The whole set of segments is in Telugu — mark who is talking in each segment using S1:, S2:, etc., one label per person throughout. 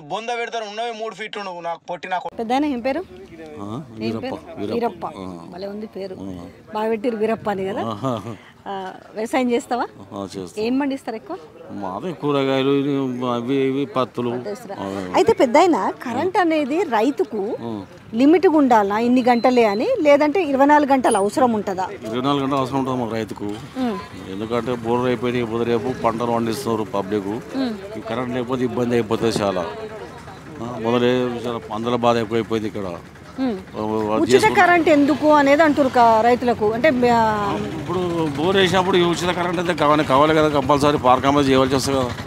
S1: బొంద పెడతారు ఉన్నవి 3 ఫీట్లు నువ్వు నాకు పొట్టి నాకు
S2: పెద్దాయన ఏం పేరు? వీరప్ప. భలే ఉంది పేరు, బాగా పెట్టిరు వీరప్ప అని కదా. వ్యవసాయం చేస్తావా? ఏం పండిస్తారు ఎక్కువ?
S3: మాదే కూరగాయలు అవి ఇవి పత్తులు.
S2: అయితే పెద్దాయన కరెంట్ అనేది రైతుకు లిమిట్ ఉండాలా ఇన్ని గంటలే అని, లేదంటే 24 గంటలు అవసరం ఉంటుందా?
S3: 24 గంటలు అవసరం ఉంటుంది మాకు రైతుకు. ఎందుకంటే బోర్లు అయిపోయినాయి, ఇప్పుడు రేపు పంటలు పండిస్తున్నారు పబ్లిక్. ఈ కరెంట్ లేకపోతే ఇబ్బంది అయిపోతుంది చాలా. మొదలే అందరూ బాధ ఎక్కువైపోయింది ఇక్కడ.
S2: ఉచిత కరెంట్ ఎందుకు అనేది అంటారు రైతులకు. అంటే
S3: ఇప్పుడు బోర్ వేసినప్పుడు ఉచిత కరెంట్ అయితే కావాలి కదా, కంపల్సరీ పార్క్ మీద చేయవలసి వస్తుంది కదా.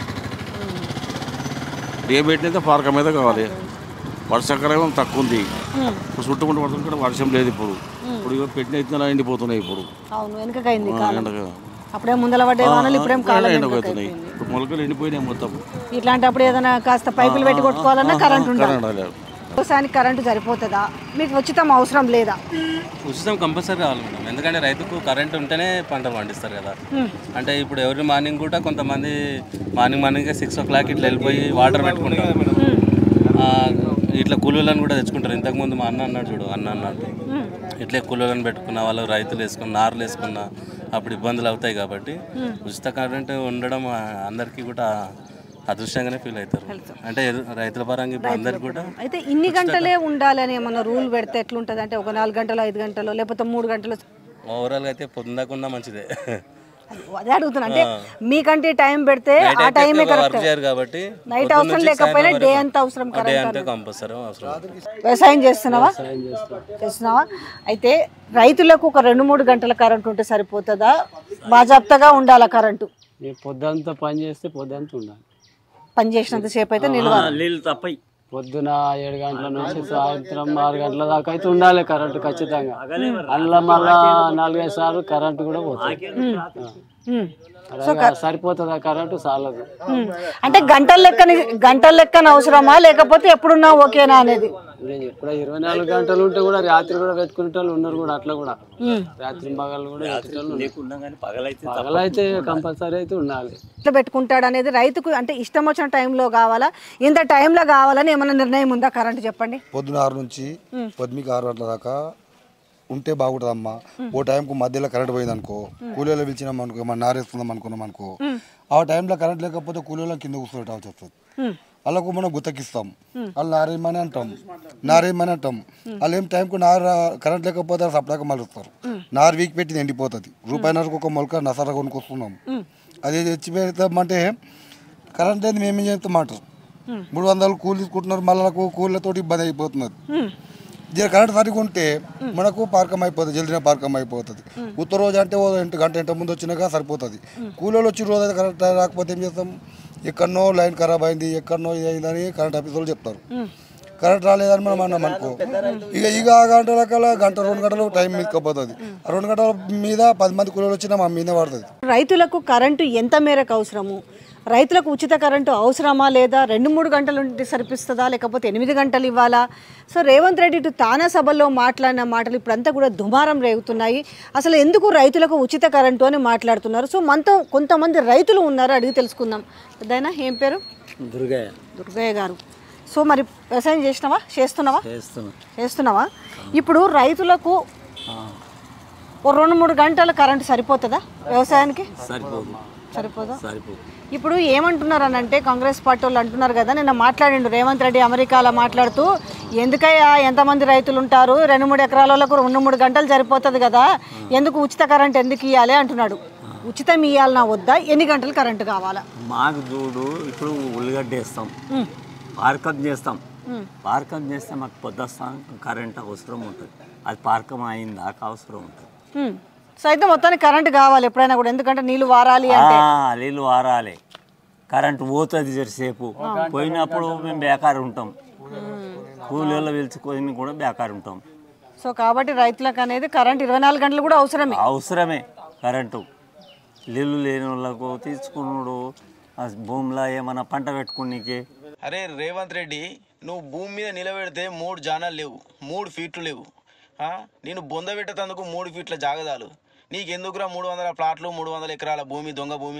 S3: ఏ పెట్టినైతే పార్క్ మీద కావాలి. వర్షాకాలం తక్కువ ఉంది, ఇప్పుడు చుట్టుకుంటూ పడుతుంది ఇక్కడ వర్షం లేదు. ఇప్పుడు పెట్టిన ఇత్తనాలు ఎండిపోతున్నాయి. ఇప్పుడు
S2: అప్పుడే ముందల పడ్డే వానలు ఇప్పుడేం కాలం
S3: ఎండిపోతున్నాయి. ఇప్పుడు మొలకలు ఎండిపోయినాయి మొత్తం.
S2: ఇట్లాంటప్పుడు ఏదైనా కాస్త పైపులు పెట్టి కొట్టుకోవాలన్నా కరెంట్ ఉండాలి. వ్యవసాయానికి కరెంటు సరిపోతుందా? మీకు ఉచితం అవసరం లేదా?
S4: ఉచితం కంపల్సరీ కావాలి మేడం, ఎందుకంటే రైతుకు కరెంట్ ఉంటేనే పంటలు పండిస్తారు కదా. అంటే ఇప్పుడు ఎవరి మార్నింగ్ కూడా కొంతమంది మార్నింగ్ 6 o'clock ఇట్లా వెళ్ళిపోయి వాటర్ పెట్టుకుంటారు. ఇట్లా కూలీలను కూడా తెచ్చుకుంటారు. ఇంతకుముందు మా అన్నాడు చూడు, అన్నాడు ఇట్లే కూలీలను పెట్టుకున్న వాళ్ళు రైతులు వేసుకున్న నార్లు వేసుకున్న అప్పుడు ఇబ్బందులు అవుతాయి. కాబట్టి ఉచిత కరెంట్ ఉండడం అందరికీ కూడా అదృష్టంగానే ఫీల్ అవుతారు. అంటే రైతుల పరంగా ఇప్పుడు అందరికి కూడా.
S2: అయితే ఇన్ని గంటలే ఉండాలని ఏమన్నా రూల్ పెడితే ఎట్లుంటుంది? అంటే ఒక 4 గంటలు 5 గంటలు లేకపోతే 3 గంటలు?
S4: ఓవరాల్గా అయితే పొందకుండా మంచిదే.
S2: అదే అడుగుతున్నా. అంటే మీకంటే టైం పెడితే ఆ టైమే కరెక్ట్
S4: కాబట్టి
S2: నైట్ అవసరం లేకపోయినా డే అంతా అవసరం.
S4: కంపల్సరీ అవసరం.
S2: వ్యవసాయం చేస్తున్నావా? అయితే రైతులకు ఒక 2-3 గంటల కరెంట్ ఉంటే సరిపోతుందా? బాజాప్తగా ఉండాలా కరెంటు?
S5: పొద్దంతా పని చేస్తే పొద్దంతా ఉండాలి.
S2: పని చేసినంత సేపు అయితే
S5: నీళ్ళు తప్పయి. పొద్దున 7 గంటల నుంచి సాయంత్రం 6 గంటల దాకా అయితే ఉండాలి కరెంటు ఖచ్చితంగా. అందులో మళ్ళా 4-5 సార్లు కరెంటు కూడా పోతుంది. సరిపోతుందా కరెంటు? చాలదు.
S2: అంటే గంటల లెక్కన అవసరమా లేకపోతే ఎప్పుడున్నా ఓకేనా అనేది?
S5: ఎప్పుడో 24 గంటలు ఉంటే కూడా రాత్రి కూడా పెట్టుకునే వాళ్ళు ఉన్నారు కూడా. అట్లా కూడా రాత్రి పగలు కూడా పగలైతే కంపల్సరీ అయితే ఉండాలి.
S2: ఎట్లా పెట్టుకుంటాడు అనేది రైతుకు అంటే ఇష్టం వచ్చిన టైంలో కావాలా, ఇంత టైంలో కావాలని ఏమైనా నిర్ణయం ఉందా? కరెంట్ చెప్పండి.
S6: పొద్దున 6 నుంచి 6 గంటల దాకా ఉంటే బాగుంటుందమ్మా. ఓ టైంకు మధ్యలో కరెంట్ పోయింది అనుకో, కూలీలో పిలిచినాం అనుకో, మన నారేస్తున్నాం అనుకున్నాం అనుకో, ఆ టైంలో కరెంట్ లేకపోతే కూలీలో కింద కూర్చోటాల్సి వస్తుంది. వాళ్ళకు మనం గుత్తకిస్తాం, వాళ్ళు నారేమని అంటాం. వాళ్ళు ఏం టైంకు కరెంట్ లేకపోతే సప్లాగా మలుస్తారు. నారు వీక్ పెట్టింది ఎండిపోతుంది. రూపాయిన్నరకు ఒక మొలక నసరా కొనుక్కొస్తున్నాం. అది తెచ్చి పెడతామంటే కరెంట్ అనేది మేమేం చేస్తామంటారు. 300 కూలి తీసుకుంటున్నారు, మళ్ళీ కూలీలతో ఇబ్బంది అయిపోతున్నది. కరెంట్ సరిగా ఉంటే మనకు పార్కం అయిపోతుంది, జల్దిన పార్కం అయిపోతుంది. ఉత్తర రోజు అంటే 1 గంట ముందు వచ్చినాక సరిపోతుంది. కూలీలు వచ్చి రోజు అయితే కరెంట్ రాకపోతే ఏం చేస్తాం? ఎక్కడనో లైన్ ఖరాబ్ అయింది, ఎక్కడనో ఇది అయిందని కరెంట్ ఆఫీస్ వాళ్ళు చెప్తారు. కరెంట్ రాలేదని మనం అన్నాం అనుకో, ఇక ఆ గంటల కల్లా 1-2 గంటలు టైం మీదకపోతుంది. ఆ 2 గంటల మీద 10 మంది కూలీలు వచ్చినా మా మీద పడుతుంది.
S2: రైతులకు కరెంటు ఎంత మేరకు అవసరము? రైతులకు ఉచిత కరెంటు అవసరమా లేదా? 2-3 గంటలు ఉంటే సరిపిస్తుందా లేకపోతే 8 గంటలు ఇవ్వాలా? సో రేవంత్ రెడ్డి ఇటు తానా సభల్లో మాట్లాడిన మాటలు ఇప్పుడంతా కూడా దుమారం రేగుతున్నాయి. అసలు ఎందుకు రైతులకు ఉచిత కరెంటు అని మాట్లాడుతున్నారు? సో మనతో కొంతమంది రైతులు ఉన్నారు, అడిగి తెలుసుకుందాం. పెద్దయినా ఏం పేరు? దుర్గయ్య గారు. సో మరి వ్యవసాయం చేస్తున్నావా? ఇప్పుడు రైతులకు 2-3 గంటల కరెంటు సరిపోతుందా వ్యవసాయానికి? సరిపోదా? ఇప్పుడు ఏమంటున్నారు అని అంటే కాంగ్రెస్ పార్టీ వాళ్ళు అంటున్నారు కదా, నిన్న మాట్లాడిండు రేవంత్ రెడ్డి అమెరికాలో మాట్లాడుతూ, ఎందుకయ్యా ఎంతమంది రైతులు ఉంటారు, 2-3 ఎకరాలకు 2-3 గంటలు సరిపోతుంది కదా, ఎందుకు ఉచిత కరెంట్ ఎందుకు ఇవ్వాలి అంటున్నాడు. ఉచితం ఇవ్వాలన్నా వద్దా? ఎన్ని గంటలు కరెంటు కావాలా?
S7: మాకు చూడు, ఇప్పుడు ఉల్లిగడ్డ వేస్తాం, పార్కం చేస్తే మాకు పొద్దుస్తాం కరెంట్ అవసరం ఉంటుంది. అది పార్కం అయిన దాకా అవసరం ఉంటుంది.
S2: సో అయితే మొత్తానికి కరెంటు కావాలి ఎప్పుడైనా కూడా, ఎందుకంటే నీళ్ళు వారాలి అంటే.
S7: నీళ్ళు వారాలి, కరెంటు పోతుంది జరసేపు. పోయినప్పుడు మేము బేకారు ఉంటాం, కూలీలో పిలుచుకొని కూడా బేకారు ఉంటాం.
S2: సో కాబట్టి రైతులకు అనేది కరెంట్ 24 గంటలు కూడా
S7: అవసరమే కరెంటు. నీళ్ళు లేని వాళ్ళకు తీసుకున్నాడు భూమిలో ఏమన్నా పంట పెట్టుకునేకి.
S1: అరే రేవంత్ రెడ్డి, నువ్వు భూమి మీద నిలబెడితే 3 జానాలు లేవు, 3 ఫీట్లు లేవు. నేను బొంద పెట్టేందుకు 3 ఫీట్ల జాగదాలు. నీకెందుకురా 300 ప్లాట్లు, 300 ఎకరాల భూమి, దొంగ భూమి?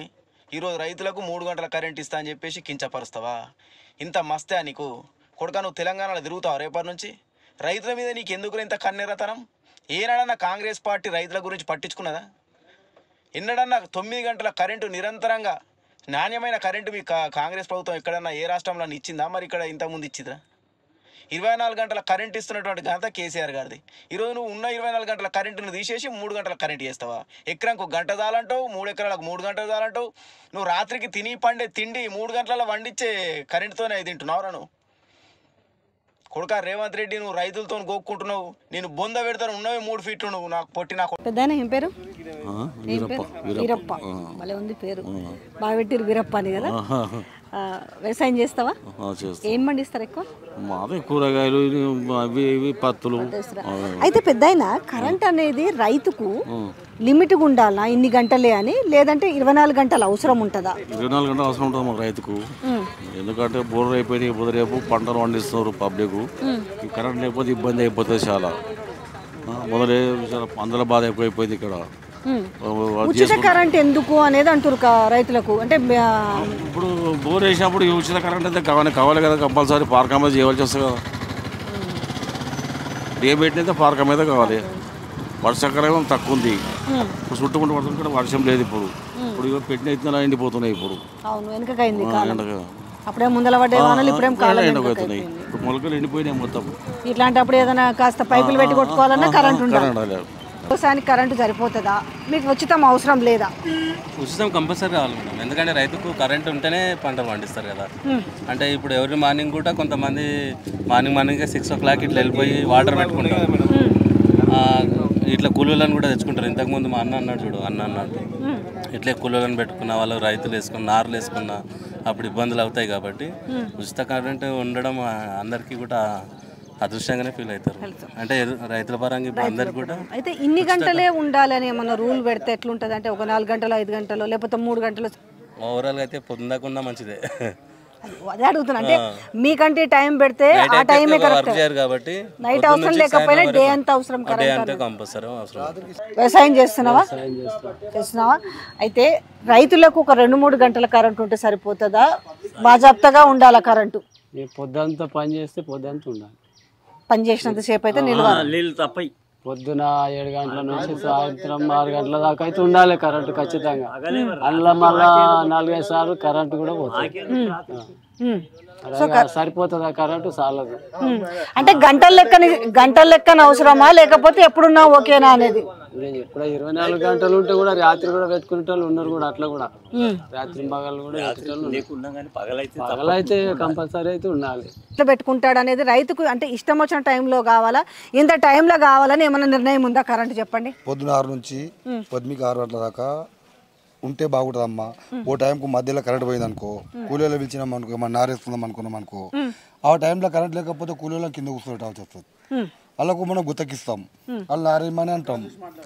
S1: ఈరోజు రైతులకు 3 గంటల కరెంట్ ఇస్తా అని చెప్పేసి కించపరుస్తావా? ఇంత మస్తే నీకు కొడుకా, నువ్వు తెలంగాణలో తిరుగుతావు రేపటి నుంచి? రైతుల మీద నీకు ఎందుకు ఇంత కన్నెరతనం? ఏనాడన్నా కాంగ్రెస్ పార్టీ రైతుల గురించి పట్టించుకున్నదా? ఎన్నడన్నా 9 గంటల కరెంటు నిరంతరంగా నాణ్యమైన కరెంటు మీ కాంగ్రెస్ ప్రభుత్వం ఎక్కడన్నా ఏ రాష్ట్రంలో ఇచ్చిందా? మరి ఇక్కడ ఇంతకుముందు ఇచ్చిందా? 24 గంటల కరెంట్ ఇస్తున్నటువంటి ఘనత కేసీఆర్ గారిది. ఈరోజు నువ్వు ఉన్న 24 గంటల కరెంటును తీసేసి 3 గంటల కరెంట్ చేస్తావా? ఎకరానికి 1 గంట చాలంటావు, 3 ఎకరాలకు 3 గంటలు చాలంటావు. నువ్వు రాత్రికి తిని పండే తిండి 3 గంటల వండించే కరెంటుతోనే అది తింటున్నావురా నువ్వు? కొడుకా రేవంత్ రెడ్డి, నువ్వు రైతులతో గోక్కుంటున్నావు. నేను బొంద పెడతాను, ఉన్నవి 3 ఫీట్లు. నువ్వు నాకు పొట్టిన
S2: పెద్దాయన ఏం పేరు? వీరప్ప. భలే ఉంది పేరు, బాగా పెట్టిరు వీరప్ప అని కదా. వ్యవసాయం చేస్తావా? ఏం పండిస్తారు ఎక్కువ?
S3: మాదే కూరగాయలు, అవి ఇవి పత్తులు.
S2: అయితే పెద్దాయన కరెంట్ అనేది రైతుకు లిమిట్గా ఉండాలా ఇన్ని గంటలే అని, లేదంటే 24 గంటలు అవసరం ఉంటుందా?
S3: 24 గంటలు అవసరం ఉంటుంది మాకు రైతుకు. ఎందుకంటే బోర్లు అయిపోయినాయి, రేపు పంటలు పండిస్తున్నారు పబ్లిక్. ఈ కరెంట్ లేకపోతే ఇబ్బంది అయిపోతుంది చాలా. మొదలే అందల బాధ ఎక్కువైపోయింది ఇక్కడ.
S2: ఉచిత కరెంట్ ఎందుకు అనేది అంటారు రైతులకు. అంటే
S3: ఇప్పుడు బోర్ వేసినప్పుడు ఈ ఉచిత కరెంట్ అయితే కావాలి కదా, కంపల్సరీ పార్క్ మీద చేయవలసి వస్తుంది కదా. ఏ పెట్టినైతే పార్క్ మీద కావాలి. వర్షాకాలం తక్కువ ఉంది, ఇప్పుడు చుట్టుకుంటూ పడుతుంది కూడా వర్షం లేదు. ఇప్పుడు పెట్టిన ఇత్తనాలు ఎండిపోతున్నాయి. ఇప్పుడు
S2: అప్పుడే ముందల పడ్డే వానలు ఇప్పుడేం కాలం
S3: ఎండిపోతున్నాయి. ఇప్పుడు మొలకలు ఎండిపోయినాయి మొత్తం.
S2: ఇట్లాంటప్పుడు ఏదైనా కాస్త పైపులు పెట్టి కొట్టుకోవాలన్నా కరెంట్ ఉండాలి. వ్యవసాయానికి కరెంటు సరిపోతుందా? మీకు ఉచితం అవసరం లేదా?
S4: ఉచితం కంపల్సరీ కావాలి మేడం, ఎందుకంటే రైతుకు కరెంట్ ఉంటేనే పంటలు పండిస్తారు కదా. అంటే ఇప్పుడు ఎవరి మార్నింగ్ కూడా కొంతమంది మార్నింగ్ 6 o'clock ఇట్లా వెళ్ళిపోయి వాటర్ పెట్టుకుంటారు. ఇట్లా కూలీలను కూడా తెచ్చుకుంటారు. ఇంతకుముందు మా అన్న అన్నాడు చూడు, అన్నట్టు ఇట్లే కూలీలను పెట్టుకున్న వాళ్ళు రైతులు వేసుకున్న నార్లు వేసుకున్న అప్పుడు ఇబ్బందులు అవుతాయి. కాబట్టి ఉచిత కరెంట్ ఉండడం అందరికీ కూడా అదృష్టంగానే ఫీల్ అవుతారు. అంటే రైతుల పరంగా ఇప్పుడు అందరికి కూడా.
S2: అయితే ఇన్ని గంటలే ఉండాలని ఏమన్నా రూల్ పెడితే ఎట్లుంటుంది? అంటే ఒక 4 గంటలు 5 గంటలు లేకపోతే 3 గంటలు?
S4: ఓవరాల్గా అయితే పొందకుండా మంచిదే.
S2: అదే అడుగుతున్నా. అంటే మీకంటే టైం పెడితే ఆ టైమే కరెక్ట్
S4: కాబట్టి
S2: నైట్ అవసరం లేకపోయినా డే అంతా అవసరం.
S4: కంపల్సరీ అవసరం.
S2: వ్యవసాయం చేస్తున్నావా? అయితే రైతులకు ఒక 2-3 గంటల కరెంట్ ఉంటే సరిపోతుందా? బాజాప్తగా ఉండాలా కరెంటు?
S5: పొద్దంతా పని చేస్తే పొద్దంతా ఉండాలి.
S2: పని చేసినంత సేపు అయితే
S7: నీళ్ళు తప్పయి
S5: పొద్దున 7 గంటల నుంచి సాయంత్రం 6 గంటల దాకా అయితే ఉండాలి కరెంటు ఖచ్చితంగా. అందులో మళ్ళా 4-5 సార్లు కరెంటు కూడా పోతుంది. సరిపోతుందా కరెంటు? చాలదు.
S2: అంటే గంటల లెక్కన అవసరమా లేకపోతే ఎప్పుడున్నా ఓకేనా అనేది?
S5: ఎప్పుడో 24 గంటలు ఉంటే కూడా రాత్రి కూడా పెట్టుకునే వాళ్ళు ఉన్నారు కూడా. అట్లా కూడా రాత్రి పగలు కూడా పగలైతే కంపల్సరీ అయితే ఉండాలి.
S2: ఇట్లా పెట్టుకుంటాడు అనేది రైతుకు అంటే ఇష్టం వచ్చిన టైంలో కావాలా, ఇంత టైంలో కావాలని ఏమైనా నిర్ణయం ఉందా? కరెంట్ చెప్పండి.
S6: పొద్దున 6 నుంచి 6 గంటల దాకా ఉంటే బాగుంటుందమ్మా. ఓ టైంకు మధ్యలో కరెంట్ పోయింది అనుకో, కూలీలో పిలిచినాం అనుకో, మన నారేస్తుందాం అనుకున్నాం అనుకో, ఆ టైంలో కరెంట్ లేకపోతే కూలీలో కింద కూర్చోబెట్టాల్సి వస్తుంది. వాళ్ళకు మనం గుత్తకిస్తాం, వాళ్ళు నారేమని అంటాం.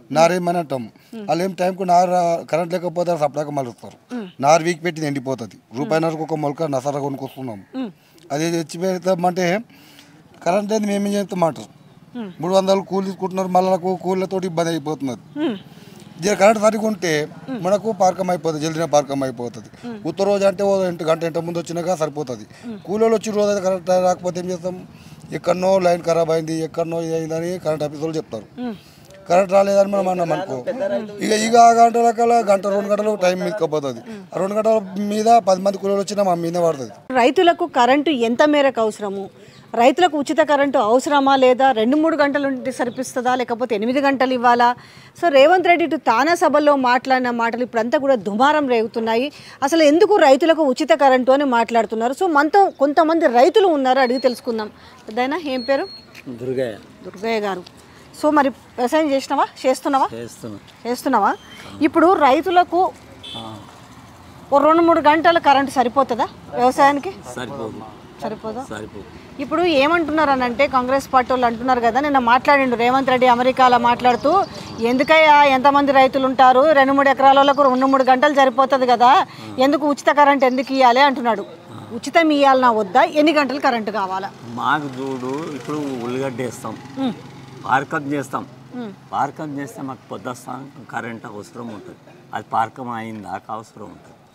S6: వాళ్ళు ఏం టైంకు కరెంట్ లేకపోతే సప్లాగా మలుస్తారు. నారు వీక్ పెట్టింది ఎండిపోతుంది. రూపాయిన్నరకు ఒక మొలక నసర కొనుక్కొస్తున్నాం. అది తెచ్చి పెడతామంటే కరెంట్ అనేది మేమేం చేస్తామంటారు. 300 కూలి తీసుకుంటున్నారు, మళ్ళీ కూలీలతో ఇబ్బంది అయిపోతున్నది. కరెంట్ సరిగా ఉంటే మనకు పార్కం అయిపోతుంది, జల్దిన పార్కం అయిపోతుంది. ఉత్తర రోజు అంటే 1 గంట ముందు వచ్చినాక సరిపోతుంది. కూలీలు వచ్చి రోజు అయితే కరెంట్ రాకపోతే ఏం చేస్తాం? ఎక్కడనో లైన్ ఖరాబ్ అయింది, ఎక్కడనో ఇది అయిందని కరెంట్ ఆఫీస్ వాళ్ళు చెప్తారు. కరెంట్ రాలేదని మనం అన్నాం అనుకో, ఇక ఆ గంటల కల్లా 1-2 గంటలు టైం మీదకపోతుంది. ఆ 2 గంటల మీద 10 మంది కూలీలు వచ్చినా మా మీద పడుతుంది.
S2: రైతులకు కరెంటు ఎంత మేరకు అవసరము? రైతులకు ఉచిత కరెంటు అవసరమా లేదా? 2-3 గంటలు ఉంటే సరిపిస్తుందా లేకపోతే 8 గంటలు ఇవ్వాలా? సో రేవంత్ రెడ్డి తానా సభల్లో మాట్లాడిన మాటలు ఇప్పుడంతా కూడా దుమారం రేగుతున్నాయి. అసలు ఎందుకు రైతులకు ఉచిత కరెంటు అని మాట్లాడుతున్నారు? సో మనతో కొంతమంది రైతులు ఉన్నారు, అడిగి తెలుసుకుందాం. పెద్దయినా ఏం పేరు? దుర్గయ్య గారు. సో మరి వ్యవసాయం చేస్తున్నావా? ఇప్పుడు రైతులకు 2-3 గంటల కరెంటు సరిపోతుందా వ్యవసాయానికి? సరిపోదా? ఇప్పుడు ఏమంటున్నారు అని అంటే కాంగ్రెస్ పార్టీ వాళ్ళు అంటున్నారు కదా, నిన్న మాట్లాడిండు రేవంత్ రెడ్డి అమెరికాలో మాట్లాడుతూ, ఎందుకయ్యా ఎంతమంది రైతులు ఉంటారు, 2-3 ఎకరాలకు 2-3 గంటలు సరిపోతుంది కదా, ఎందుకు ఉచిత కరెంట్ ఎందుకు ఇవ్వాలి అంటున్నాడు. ఉచితం ఇవ్వాలన్నా వద్దా? ఎన్ని గంటలు కరెంటు కావాలా?
S7: మాకు చూడు, ఇప్పుడు ఉల్లిగడ్డ వేస్తాం, పార్కం చేస్తే మాకు పొద్దుస్తాం కరెంట్ అవసరం ఉంటుంది. అది పార్కం అయిన దాకా అవసరం ఉంటుంది.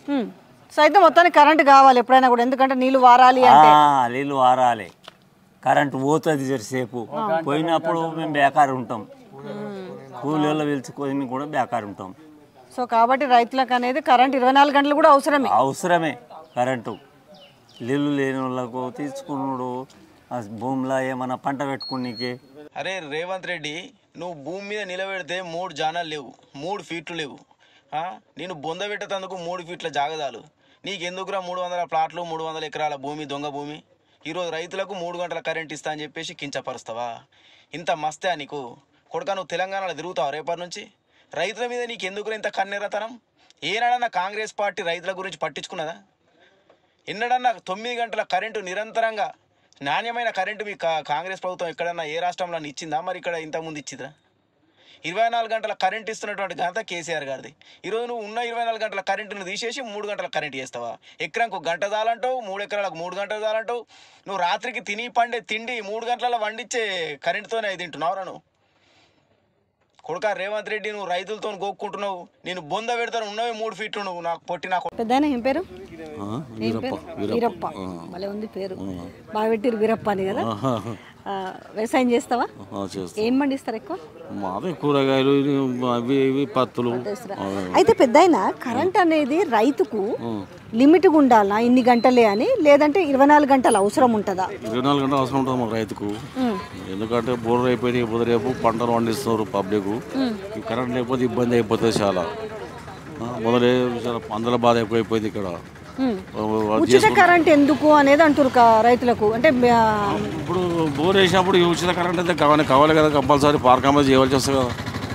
S2: సో అయితే మొత్తానికి కరెంట్ కావాలి ఎప్పుడైనా కూడా, ఎందుకంటే నీళ్ళు వారాలి అంటే.
S7: నీళ్ళు వారాలి, కరెంట్ పోతుంది జరసేపు, పోయినప్పుడు మేము బేకారు ఉంటాం, కూలీలో పిలుచుకొని కూడా బేకారు ఉంటాం.
S2: సో కాబట్టి రైతులకు అనేది కరెంట్ 24 గంటలు కూడా
S7: అవసరమే కరెంటు. నీళ్ళు లేని వాళ్ళకు తీసుకున్నాడు, భూమిలో ఏమైనా పంట పెట్టుకునేకి.
S1: అరే రేవంత్ రెడ్డి, నువ్వు భూమి మీద నిలబెడితే 3 జానాలు లేవు, 3 ఫీట్లు లేవు. నేను బొంద పెట్టేందుకు 3 ఫీట్ల జాగదాలు. నీకెందుకురా 300 ప్లాట్లు, 300 ఎకరాల భూమి, దొంగ భూమి? ఈరోజు రైతులకు 3 గంటల కరెంట్ ఇస్తా అని చెప్పేసి కించపరుస్తావా? ఇంత మస్తే నీకు కొడుకా, నువ్వు తెలంగాణలో తిరుగుతావు రేపటి నుంచి? రైతుల మీద నీకు ఎందుకు ఇంత కన్నెరతనం? ఏనాడన్నా కాంగ్రెస్ పార్టీ రైతుల గురించి పట్టించుకున్నదా? ఎన్నడన్నా 9 గంటల కరెంటు నిరంతరంగా నాణ్యమైన కరెంటు మీ కాంగ్రెస్ ప్రభుత్వం ఎక్కడన్నా ఏ రాష్ట్రంలో ఇచ్చిందా? మరి ఇక్కడ ఇంతకుముందు ఇచ్చిందా? 24 గంటల కరెంట్ ఇస్తున్నటువంటి ఘనత కేసీఆర్ గారిది. ఈరోజు నువ్వు ఉన్న 24 గంటల కరెంటును తీసేసి 3 గంటల కరెంట్ చేస్తావా? ఎకరానికి 1 గంట చాలంటావు, 3 ఎకరాలకు 3 గంటలు చాలంటావు. నువ్వు రాత్రికి తిని పండే తిండి 3 గంటల వండించే కరెంటుతోనే తింటున్నావురా నువ్వు? కొడుకా రేవంత్ రెడ్డి, నువ్వు రైతులతో గోక్కుంటున్నావు. నేను బొంద పెడతాను, ఉన్నవి 3 ఫీట్లు. నువ్వు నాకు పొట్టిన
S2: పెద్దాయన ఏం పేరు? వీరప్ప. భలే ఉంది పేరు, బాగా పెట్టిరు వీరప్ప అని కదా. వ్యవసాయం చేస్తావా? ఏం పండిస్తారు ఎక్కువ?
S3: మాదే కూరగాయలు, అవి ఇవి పత్తులు.
S2: అయితే పెద్దాయన కరెంట్ అనేది రైతుకు లిమిట్గా ఉండాలా ఇన్ని గంటలే అని, లేదంటే 24 గంటలు అవసరం ఉంటుందా?
S3: 24 గంటలు అవసరం ఉంటుంది మాకు రైతుకు. ఎందుకంటే బోర్లు అయిపోయినాయి, బుధరేపు పంటలు పండిస్తున్నారు పబ్లిక్. కరెంట్ లేకపోతే ఇబ్బంది అయిపోతుంది చాలా. మొదలే అందల బాధ ఎక్కువైపోయింది ఇక్కడ.
S2: ఉచిత కరెంట్ ఎందుకు అనేది అంటారు రైతులకు. అంటే
S3: ఇప్పుడు బోర్ వేసినప్పుడు ఉచిత కరెంట్ అయితే కావాలి కదా, కంపల్సరీ పార్క్ మీద చేయవలసి వస్తుంది కదా.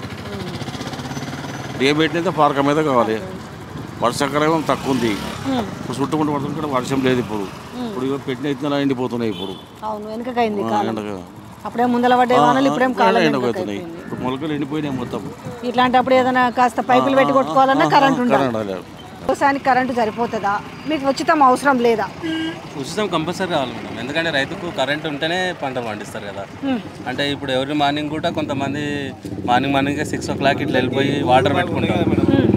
S3: ఏ పెట్టినైతే పార్క్ మీద కావాలి. వర్షాకాలం తక్కువ ఉంది, ఇప్పుడు చుట్టుకుంటూ పడుతుంది కూడా వర్షం లేదు. ఇప్పుడు పెట్టిన ఇత్తనాలు ఎండిపోతున్నాయి. ఇప్పుడు
S2: అప్పుడే ముందల పడ్డే వానలు ఇప్పుడేం కాలం
S3: ఎండిపోతున్నాయి. ఇప్పుడు మొలకలు ఎండిపోయినాయి మొత్తం.
S2: ఇట్లాంటప్పుడు ఏదైనా కాస్త పైపులు పెట్టి కొట్టుకోవాలన్నా కరెంట్ ఉండాలి. వ్యవసాయానికి కరెంటు సరిపోతుందా? మీకు ఉచితం అవసరం లేదా?
S4: ఉచితం కంపల్సరీ కావాలి మేడం, ఎందుకంటే రైతుకు కరెంట్ ఉంటేనే పంటలు పండిస్తారు కదా. అంటే ఇప్పుడు ఎవరి మార్నింగ్ కూడా కొంతమంది మార్నింగ్ 6 o'clock ఇట్లా వెళ్ళిపోయి వాటర్ పెట్టుకుంటారు.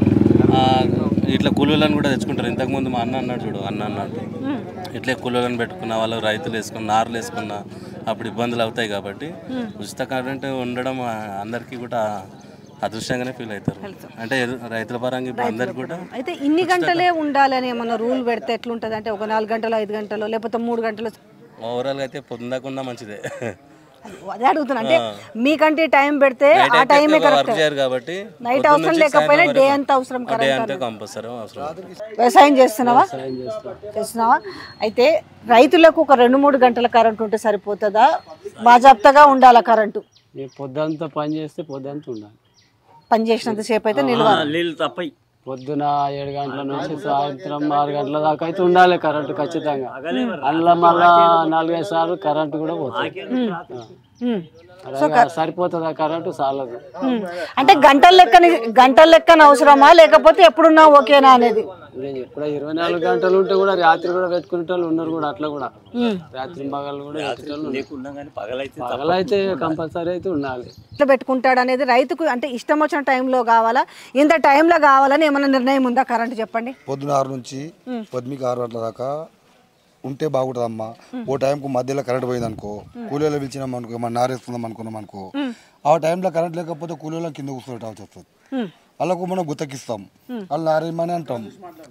S4: ఇట్లా కూలీలను కూడా తెచ్చుకుంటారు. ఇంతకుముందు మా అన్నాడు చూడు, అన్నాడు ఇట్లే కూలీలను పెట్టుకున్న వాళ్ళు రైతులు వేసుకున్న నారులు వేసుకున్న అప్పుడు ఇబ్బందులు అవుతాయి. కాబట్టి ఉచిత కరెంట్ ఉండడం అందరికీ కూడా అదృష్టంగానే ఫీల్ అవుతారు. అంటే రైతుల పరంగా ఇప్పుడు అందరికి కూడా.
S2: అయితే ఇన్ని గంటలే ఉండాలని ఏమన్నా రూల్ పెడితే ఎట్లుంటుంది? అంటే ఒక 4 గంటలు 5 గంటలు లేకపోతే 3 గంటలు?
S4: ఓవరాల్గా అయితే పొందకుండా మంచిదే.
S2: అదే అడుగుతున్నా, అంటే మీకంటే టైం పెడితే ఆ టైమే కరెక్ట్
S4: కాబట్టి
S2: నైట్ అవసరం లేకపోయినా డే అంతా అవసరం.
S4: కంపల్సరీ అవసరం.
S2: వ్యవసాయం చేస్తున్నావా? అయితే రైతులకు ఒక 2-3 గంటల కరెంట్ ఉంటే సరిపోతుందా? బాజాప్తగా ఉండాలా కరెంటు?
S5: పొద్దంతా పని చేస్తే పొద్దంతా ఉండాలి.
S2: పని చేసినంత సేపు అయితే
S7: నీళ్ళు తప్పయి
S5: పొద్దున 7 గంటల నుంచి సాయంత్రం 6 గంటల దాకా అయితే ఉండాలి కరెంటు ఖచ్చితంగా. అందులో మళ్ళా 4-5 సార్లు కరెంటు కూడా పోతుంది. సరిపోతుందా కరెంటు? చాలదు.
S2: అంటే గంటల లెక్కన అవసరమా లేకపోతే ఎప్పుడున్నా ఓకేనా అనేది?
S5: ఇప్పుడు 24 గంటలు ఉంటే కూడా రాత్రి కూడా పెట్టుకునే వాళ్ళు ఉన్నారు కూడా. అట్లా కూడా రాత్రి పగలు కూడా పగలైతే కంపల్సరీ అయితే ఉండాలి.
S2: ఇట్లా పెట్టుకుంటాడు అనేది రైతుకు అంటే ఇష్టం వచ్చిన టైంలో కావాలా, ఇంత టైంలో కావాలని ఏమైనా నిర్ణయం ఉందా? కరెంట్ చెప్పండి.
S6: పొద్దున 6 నుంచి 6 గంటల దాకా ఉంటే బాగుంటుందమ్మా. ఓ టైంకు మధ్యలో కరెంట్ పోయింది అనుకో, కూలీలో పిలిచినాం అనుకో, మన నారేస్తున్నాం అనుకున్నాం అనుకో, ఆ టైంలో కరెంట్ లేకపోతే కూలీలో కింద కూర్చోబెట్టాల్సి వస్తుంది. వాళ్ళకు మనం గుత్తకిస్తాం, వాళ్ళు నారేమని అంటాం.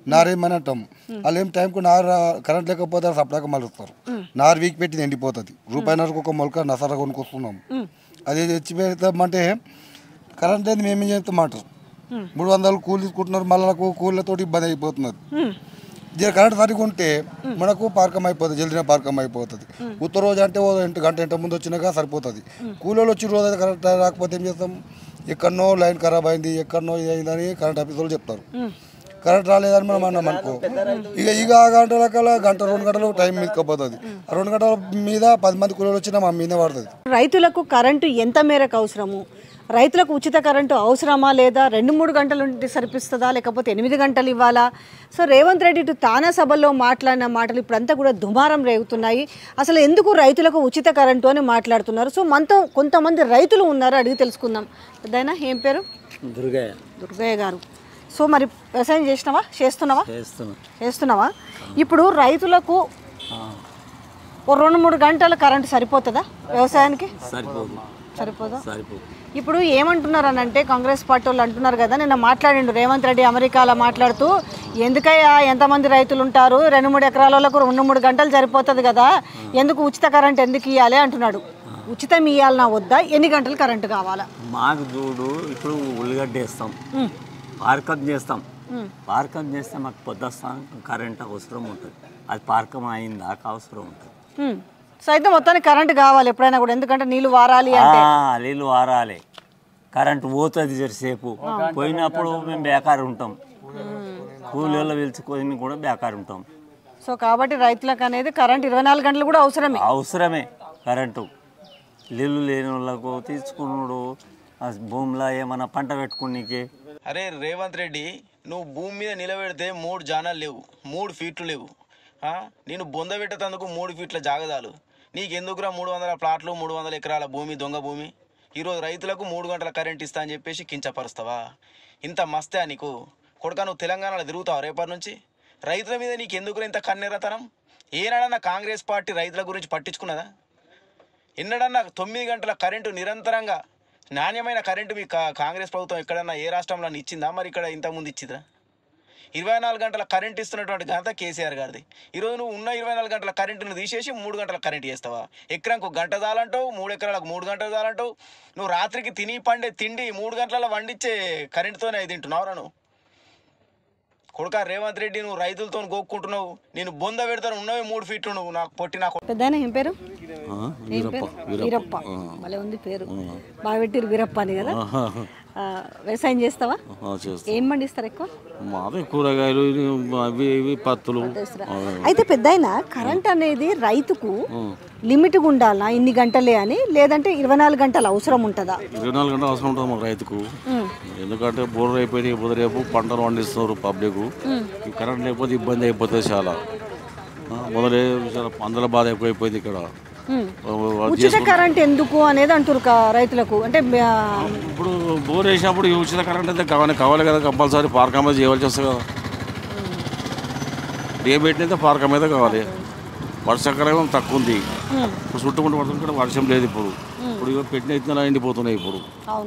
S6: వాళ్ళు ఏం టైంకు కరెంట్ లేకపోతే సప్లాగా మలుస్తారు. నారు వీక్ పెట్టింది ఎండిపోతుంది. రూపాయిన్నరకు ఒక మొలక నసర కొనుక్కొస్తున్నాం. అదే తెచ్చి పెడతామంటే కరెంట్ అనేది మేమేం చేస్తామంటారు. 300 కూలి తీసుకుంటున్నారు, మళ్ళీ కూలీలతో ఇబ్బంది అయిపోతున్నది. కరెంట్ సరిగా ఉంటే మనకు పార్కం అయిపోతుంది, జల్దిన పార్కం అయిపోతుంది. ఉత్తర రోజు అంటే 1 గంట ముందు వచ్చినాక సరిపోతుంది. కూలీలు వచ్చి రోజు అయితే కరెంట్ రాకపోతే ఏం చేస్తాం? ఎక్కడనో లైన్ ఖరాబ్ అయింది, ఎక్కడనో ఇది అయిందని కరెంట్ ఆఫీస్ వాళ్ళు చెప్తారు. కరెంట్ రాలేదని మనం అన్నాం అనుకో, ఇక ఆ గంటల కల్లా 1-2 గంటలు టైం మీదకపోతుంది. ఆ 2 గంటల మీద 10 మంది కూలీలు వచ్చినా మా మీద పడుతుంది.
S2: రైతులకు కరెంటు ఎంత మేరకు అవసరము? రైతులకు ఉచిత కరెంటు అవసరమా లేదా? 2-3 గంటలు ఉంటే సరిపిస్తుందా లేకపోతే 8 గంటలు ఇవ్వాలా? సో రేవంత్ రెడ్డి ఇటు తానా సభల్లో మాట్లాడిన మాటలు ఇప్పుడంతా కూడా దుమారం రేగుతున్నాయి. అసలు ఎందుకు రైతులకు ఉచిత కరెంటు అని మాట్లాడుతున్నారు? సో మనతో కొంతమంది రైతులు ఉన్నారు, అడిగి తెలుసుకుందాం. పెద్దయినా ఏం పేరు?
S7: దుర్గయ్య
S2: గారు. సో మరి వ్యవసాయం చేస్తున్నావా
S7: చేస్తున్నాం.
S2: చేస్తున్నావా? ఇప్పుడు రైతులకు ఓ 2-3 గంటల కరెంటు సరిపోతుందా వ్యవసాయానికి? సరిపోదా? ఇప్పుడు ఏమంటున్నారు అని అంటే కాంగ్రెస్ పార్టీ వాళ్ళు అంటున్నారు కదా, నిన్న మాట్లాడిండు రేవంత్ రెడ్డి అమెరికాలో మాట్లాడుతూ, ఎందుకయ్యా ఎంతమంది రైతులు ఉంటారు, 2-3 ఎకరాలకు 2-3 గంటలు సరిపోతుంది కదా, ఎందుకు ఉచిత కరెంట్ ఎందుకు ఇవ్వాలి అంటున్నాడు. ఉచితం ఇవ్వాలన్నా వద్దా? ఎన్ని గంటలు కరెంటు కావాలా?
S7: మాకు చూడు, ఇప్పుడు ఉల్లిగడ్డ వేస్తాం, పార్కం చేస్తాం. పార్కం చేస్తే మాకు పొద్దుస్తాం కరెంట్ అవసరం ఉంటుంది. అది పార్కం అయిందాక అవసరం ఉంటుంది.
S2: సో అయితే మొత్తానికి కరెంటు కావాలి ఎప్పుడైనా కూడా, ఎందుకంటే నీళ్ళు వారాలి అంటే.
S7: నీళ్ళు వారాలి, కరెంటు పోతుంది జరసేపు. పోయినప్పుడు మేము బేకారు ఉంటాం, కూలీలో పిలుచుకొని కూడా బేకారు ఉంటాం.
S2: సో కాబట్టి రైతులకు అనేది కరెంట్ 24 గంటలు కూడా
S7: అవసరమే కరెంటు. నీళ్ళు లేని వాళ్ళకు తీసుకున్నాడు భూమిలో ఏమన్నా పంట పెట్టుకునేకి.
S1: అరే రేవంత్ రెడ్డి, నువ్వు భూమి మీద నిలబెడితే 3 జానాలు లేవు, 3 ఫీట్లు లేవు. నేను బొంద పెట్టేందుకు 3 ఫీట్ల జాగదాలు. నీకెందుకురా 300 ప్లాట్లు, 300 ఎకరాల భూమి, దొంగ భూమి? ఈరోజు రైతులకు 3 గంటల కరెంట్ ఇస్తా అని చెప్పేసి కించపరుస్తావా? ఇంత మస్తే నీకు కొడుకా, నువ్వు తెలంగాణలో తిరుగుతావు రేపటి నుంచి? రైతుల మీద నీకెందుకురా ఇంత కన్నెరతనం? ఏనాడన్నా కాంగ్రెస్ పార్టీ రైతుల గురించి పట్టించుకున్నదా? ఎన్నడన్నా 9 గంటల కరెంటు నిరంతరంగా నాణ్యమైన కరెంటు మీ కాంగ్రెస్ ప్రభుత్వం ఎక్కడన్నా ఏ రాష్ట్రంలో ఇచ్చిందా? మరి ఇక్కడ ఇంతకుముందు ఇచ్చిందా? 24 గంటల కరెంట్ ఇస్తున్నటువంటి ఘనత కేసీఆర్ గారిది. ఈరోజు నువ్వు ఉన్న 24 గంటల కరెంటును తీసేసి 3 గంటల కరెంట్ చేస్తావా? ఎకరానికి 1 గంట చాలంటావు, 3 ఎకరాలకు 3 గంటలు చాలంటావు. నువ్వు రాత్రికి తిని పండే తిండి 3 గంటలలో వండించే కరెంటుతోనే తింటున్నావురా నువ్వు? కొడుకా రేవంత్ రెడ్డి, నువ్వు రైతులతో గోక్కుంటున్నావు. నేను బొంద పెడతాను, ఉన్నవే 3 ఫీట్లు. నువ్వు నాకు పొట్టి నాకు
S2: పెద్ద ఏం పేరు? వీరప్ప. భలే ఉంది పేరు, బాగా పెట్టిరు వీరప్ప అని కదా. వ్యవసాయం చేస్తావా? ఏం పండిస్తారు ఎక్కువ?
S3: మాదే కూరగాయలు, అవి ఇవి పత్తులు.
S2: అయితే పెద్దాయన కరెంట్ అనేది రైతుకు లిమిట్గా ఉండాలా, ఇన్ని గంటలే అని, లేదంటే 24 గంటలు అవసరం ఉంటుందా?
S3: 24 గంటలు అవసరం ఉంటుంది మాకు రైతుకు. ఎందుకంటే బోర్లు అయిపోయి రేపు పంటలు పండిస్తున్నారు పబ్లిక్. ఈ కరెంట్ లేకపోతే ఇబ్బంది అయిపోతుంది చాలా. మొదలే అందల బాధ ఎక్కువైపోయింది ఇక్కడ.
S2: ఉచిత కరెంట్ ఎందుకు అనేది అంటారు రైతులకు. అంటే
S3: ఇప్పుడు బోర్ వేసినప్పుడు ఉచిత కరెంట్ అయితే కావాలి కదా, కంపల్సరీ పార్క్ మీద చేయవలసి వస్తుంది కదా. ఏ పెట్టినైతే పార్క్ మీద కావాలి. వర్షాకాలం తక్కువ ఉంది, ఇప్పుడు చుట్టుకుంటూ పడుతుంది ఇక్కడ, వర్షం లేదు. ఇప్పుడు పెట్టిన ఇతర ఎండిపోతున్నాయి. ఇప్పుడు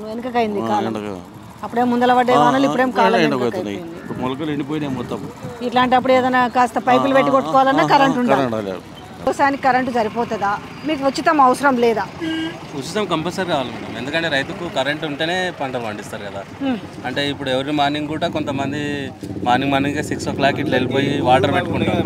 S2: అప్పుడే ముందల పడ్డే వానలు, ఇప్పుడేం కాలం
S3: ఎండిపోతున్నాయి. ఇప్పుడు మొలకలు ఎండిపోయినాయి మొత్తం.
S2: ఇట్లాంటప్పుడు ఏదైనా కాస్త పైపులు పెట్టి కొట్టుకోవాలన్నా కరెంట్ ఉండాలి. వ్యవసాయానికి కరెంటు సరిపోతుందా? మీకు ఉచితం అవసరం లేదా?
S4: ఉచితం కంపల్సరీ కావాలి మేడం, ఎందుకంటే రైతుకు కరెంట్ ఉంటేనే పంటలు పండిస్తారు కదా. అంటే ఇప్పుడు ఎవరి మార్నింగ్ కూడా కొంతమంది మార్నింగ్ 6 o'clock ఇట్లా వెళ్ళిపోయి వాటర్ పెట్టుకుంటారు.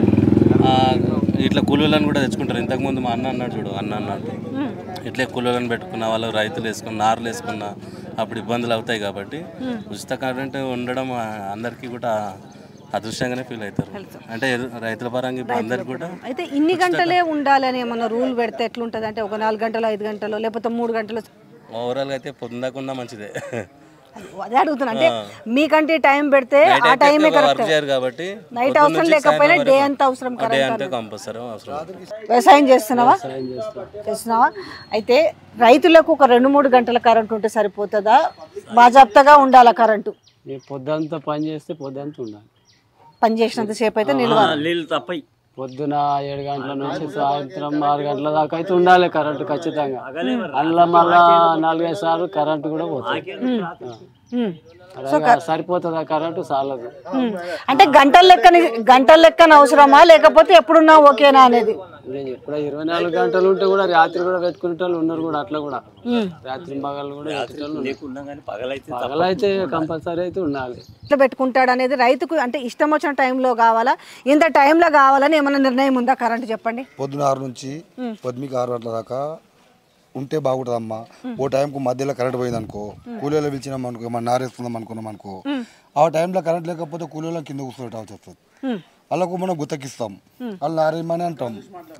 S4: ఇట్లా కూలీలను కూడా తెచ్చుకుంటారు. ఇంతకుముందు మా అన్నాడు చూడు, అన్నాడు ఇట్లే కూలీలను పెట్టుకున్న వాళ్ళు, రైతులు వేసుకున్న, నార్లు వేసుకున్న అప్పుడు ఇబ్బందులు అవుతాయి. కాబట్టి ఉచిత కరెంట్ ఉండడం అందరికీ కూడా అదృష్టంగానే ఫీల్ అవుతారు. అంటే రైతుల పరంగా ఇప్పుడు అందరికి కూడా.
S2: అయితే ఇన్ని గంటలే ఉండాలని ఏమన్నా రూల్ పెడితే ఎట్లుంటుంది? అంటే ఒక 4 గంటలు, 5 గంటలు, లేకపోతే 3 గంటలు?
S4: ఓవరాల్గా అయితే పొందకుండా మంచిదే.
S2: అదే అడుగుతున్నా. అంటే మీకంటే టైం పెడితే ఆ టైమే కరెక్ట్
S4: కాబట్టి
S2: నైట్ అవసరం లేకపోయినా డే అంతా అవసరం.
S4: కంపల్సరీ అవసరం.
S2: వ్యవసాయం చేస్తున్నావా? అయితే రైతులకు ఒక 2-3 గంటల కరెంట్ ఉంటే సరిపోతుందా? బాజాప్తగా ఉండాలా కరెంటు?
S5: పొద్దంతా పని చేస్తే పొద్దంతా ఉండాలి.
S2: పని చేసినంత సేపు అయితే
S7: నీళ్ళు తప్పయి.
S5: పొద్దున 7 గంటల నుంచి సాయంత్రం 6 గంటల దాకా అయితే ఉండాలి కరెంటు ఖచ్చితంగా. అందులో మళ్ళా 4-5 సార్లు కరెంటు కూడా పోతుంది. సరిపోతుందా కరెంటు? చాలదు.
S2: అంటే గంటల లెక్కన అవసరమా, లేకపోతే ఎప్పుడున్నా ఓకేనా అనేది?
S5: ఎప్పుడో 24 గంటలు ఉంటే కూడా రాత్రి కూడా పెట్టుకునే వాళ్ళు ఉన్నారు కూడా. అట్లా కూడా రాత్రి పగలు కూడా పగలైతే కంపల్సరీ అయితే ఉండాలి.
S2: ఇట్లా పెట్టుకుంటాడు అనేది రైతుకు అంటే ఇష్టం వచ్చిన టైంలో కావాలా, ఇంత టైంలో కావాలని ఏమైనా నిర్ణయం ఉందా? కరెంట్ చెప్పండి.
S6: పొద్దున 6 నుంచి 6 గంటల దాకా ఉంటే బాగుంటుందమ్మా. ఓ టైంకు మధ్యలో కరెంట్ పోయింది అనుకో, కూలీలో పిలిచినాం అనుకో, ఏమన్నా నారేస్తుందాం అనుకున్నాం అనుకో, ఆ టైంలో కరెంట్ లేకపోతే కూలీలో కింద కూర్చోవటాల్సి వస్తుంది. వాళ్ళకు మనం గుత్తకిస్తాం, వాళ్ళు నారేమని అంటాం.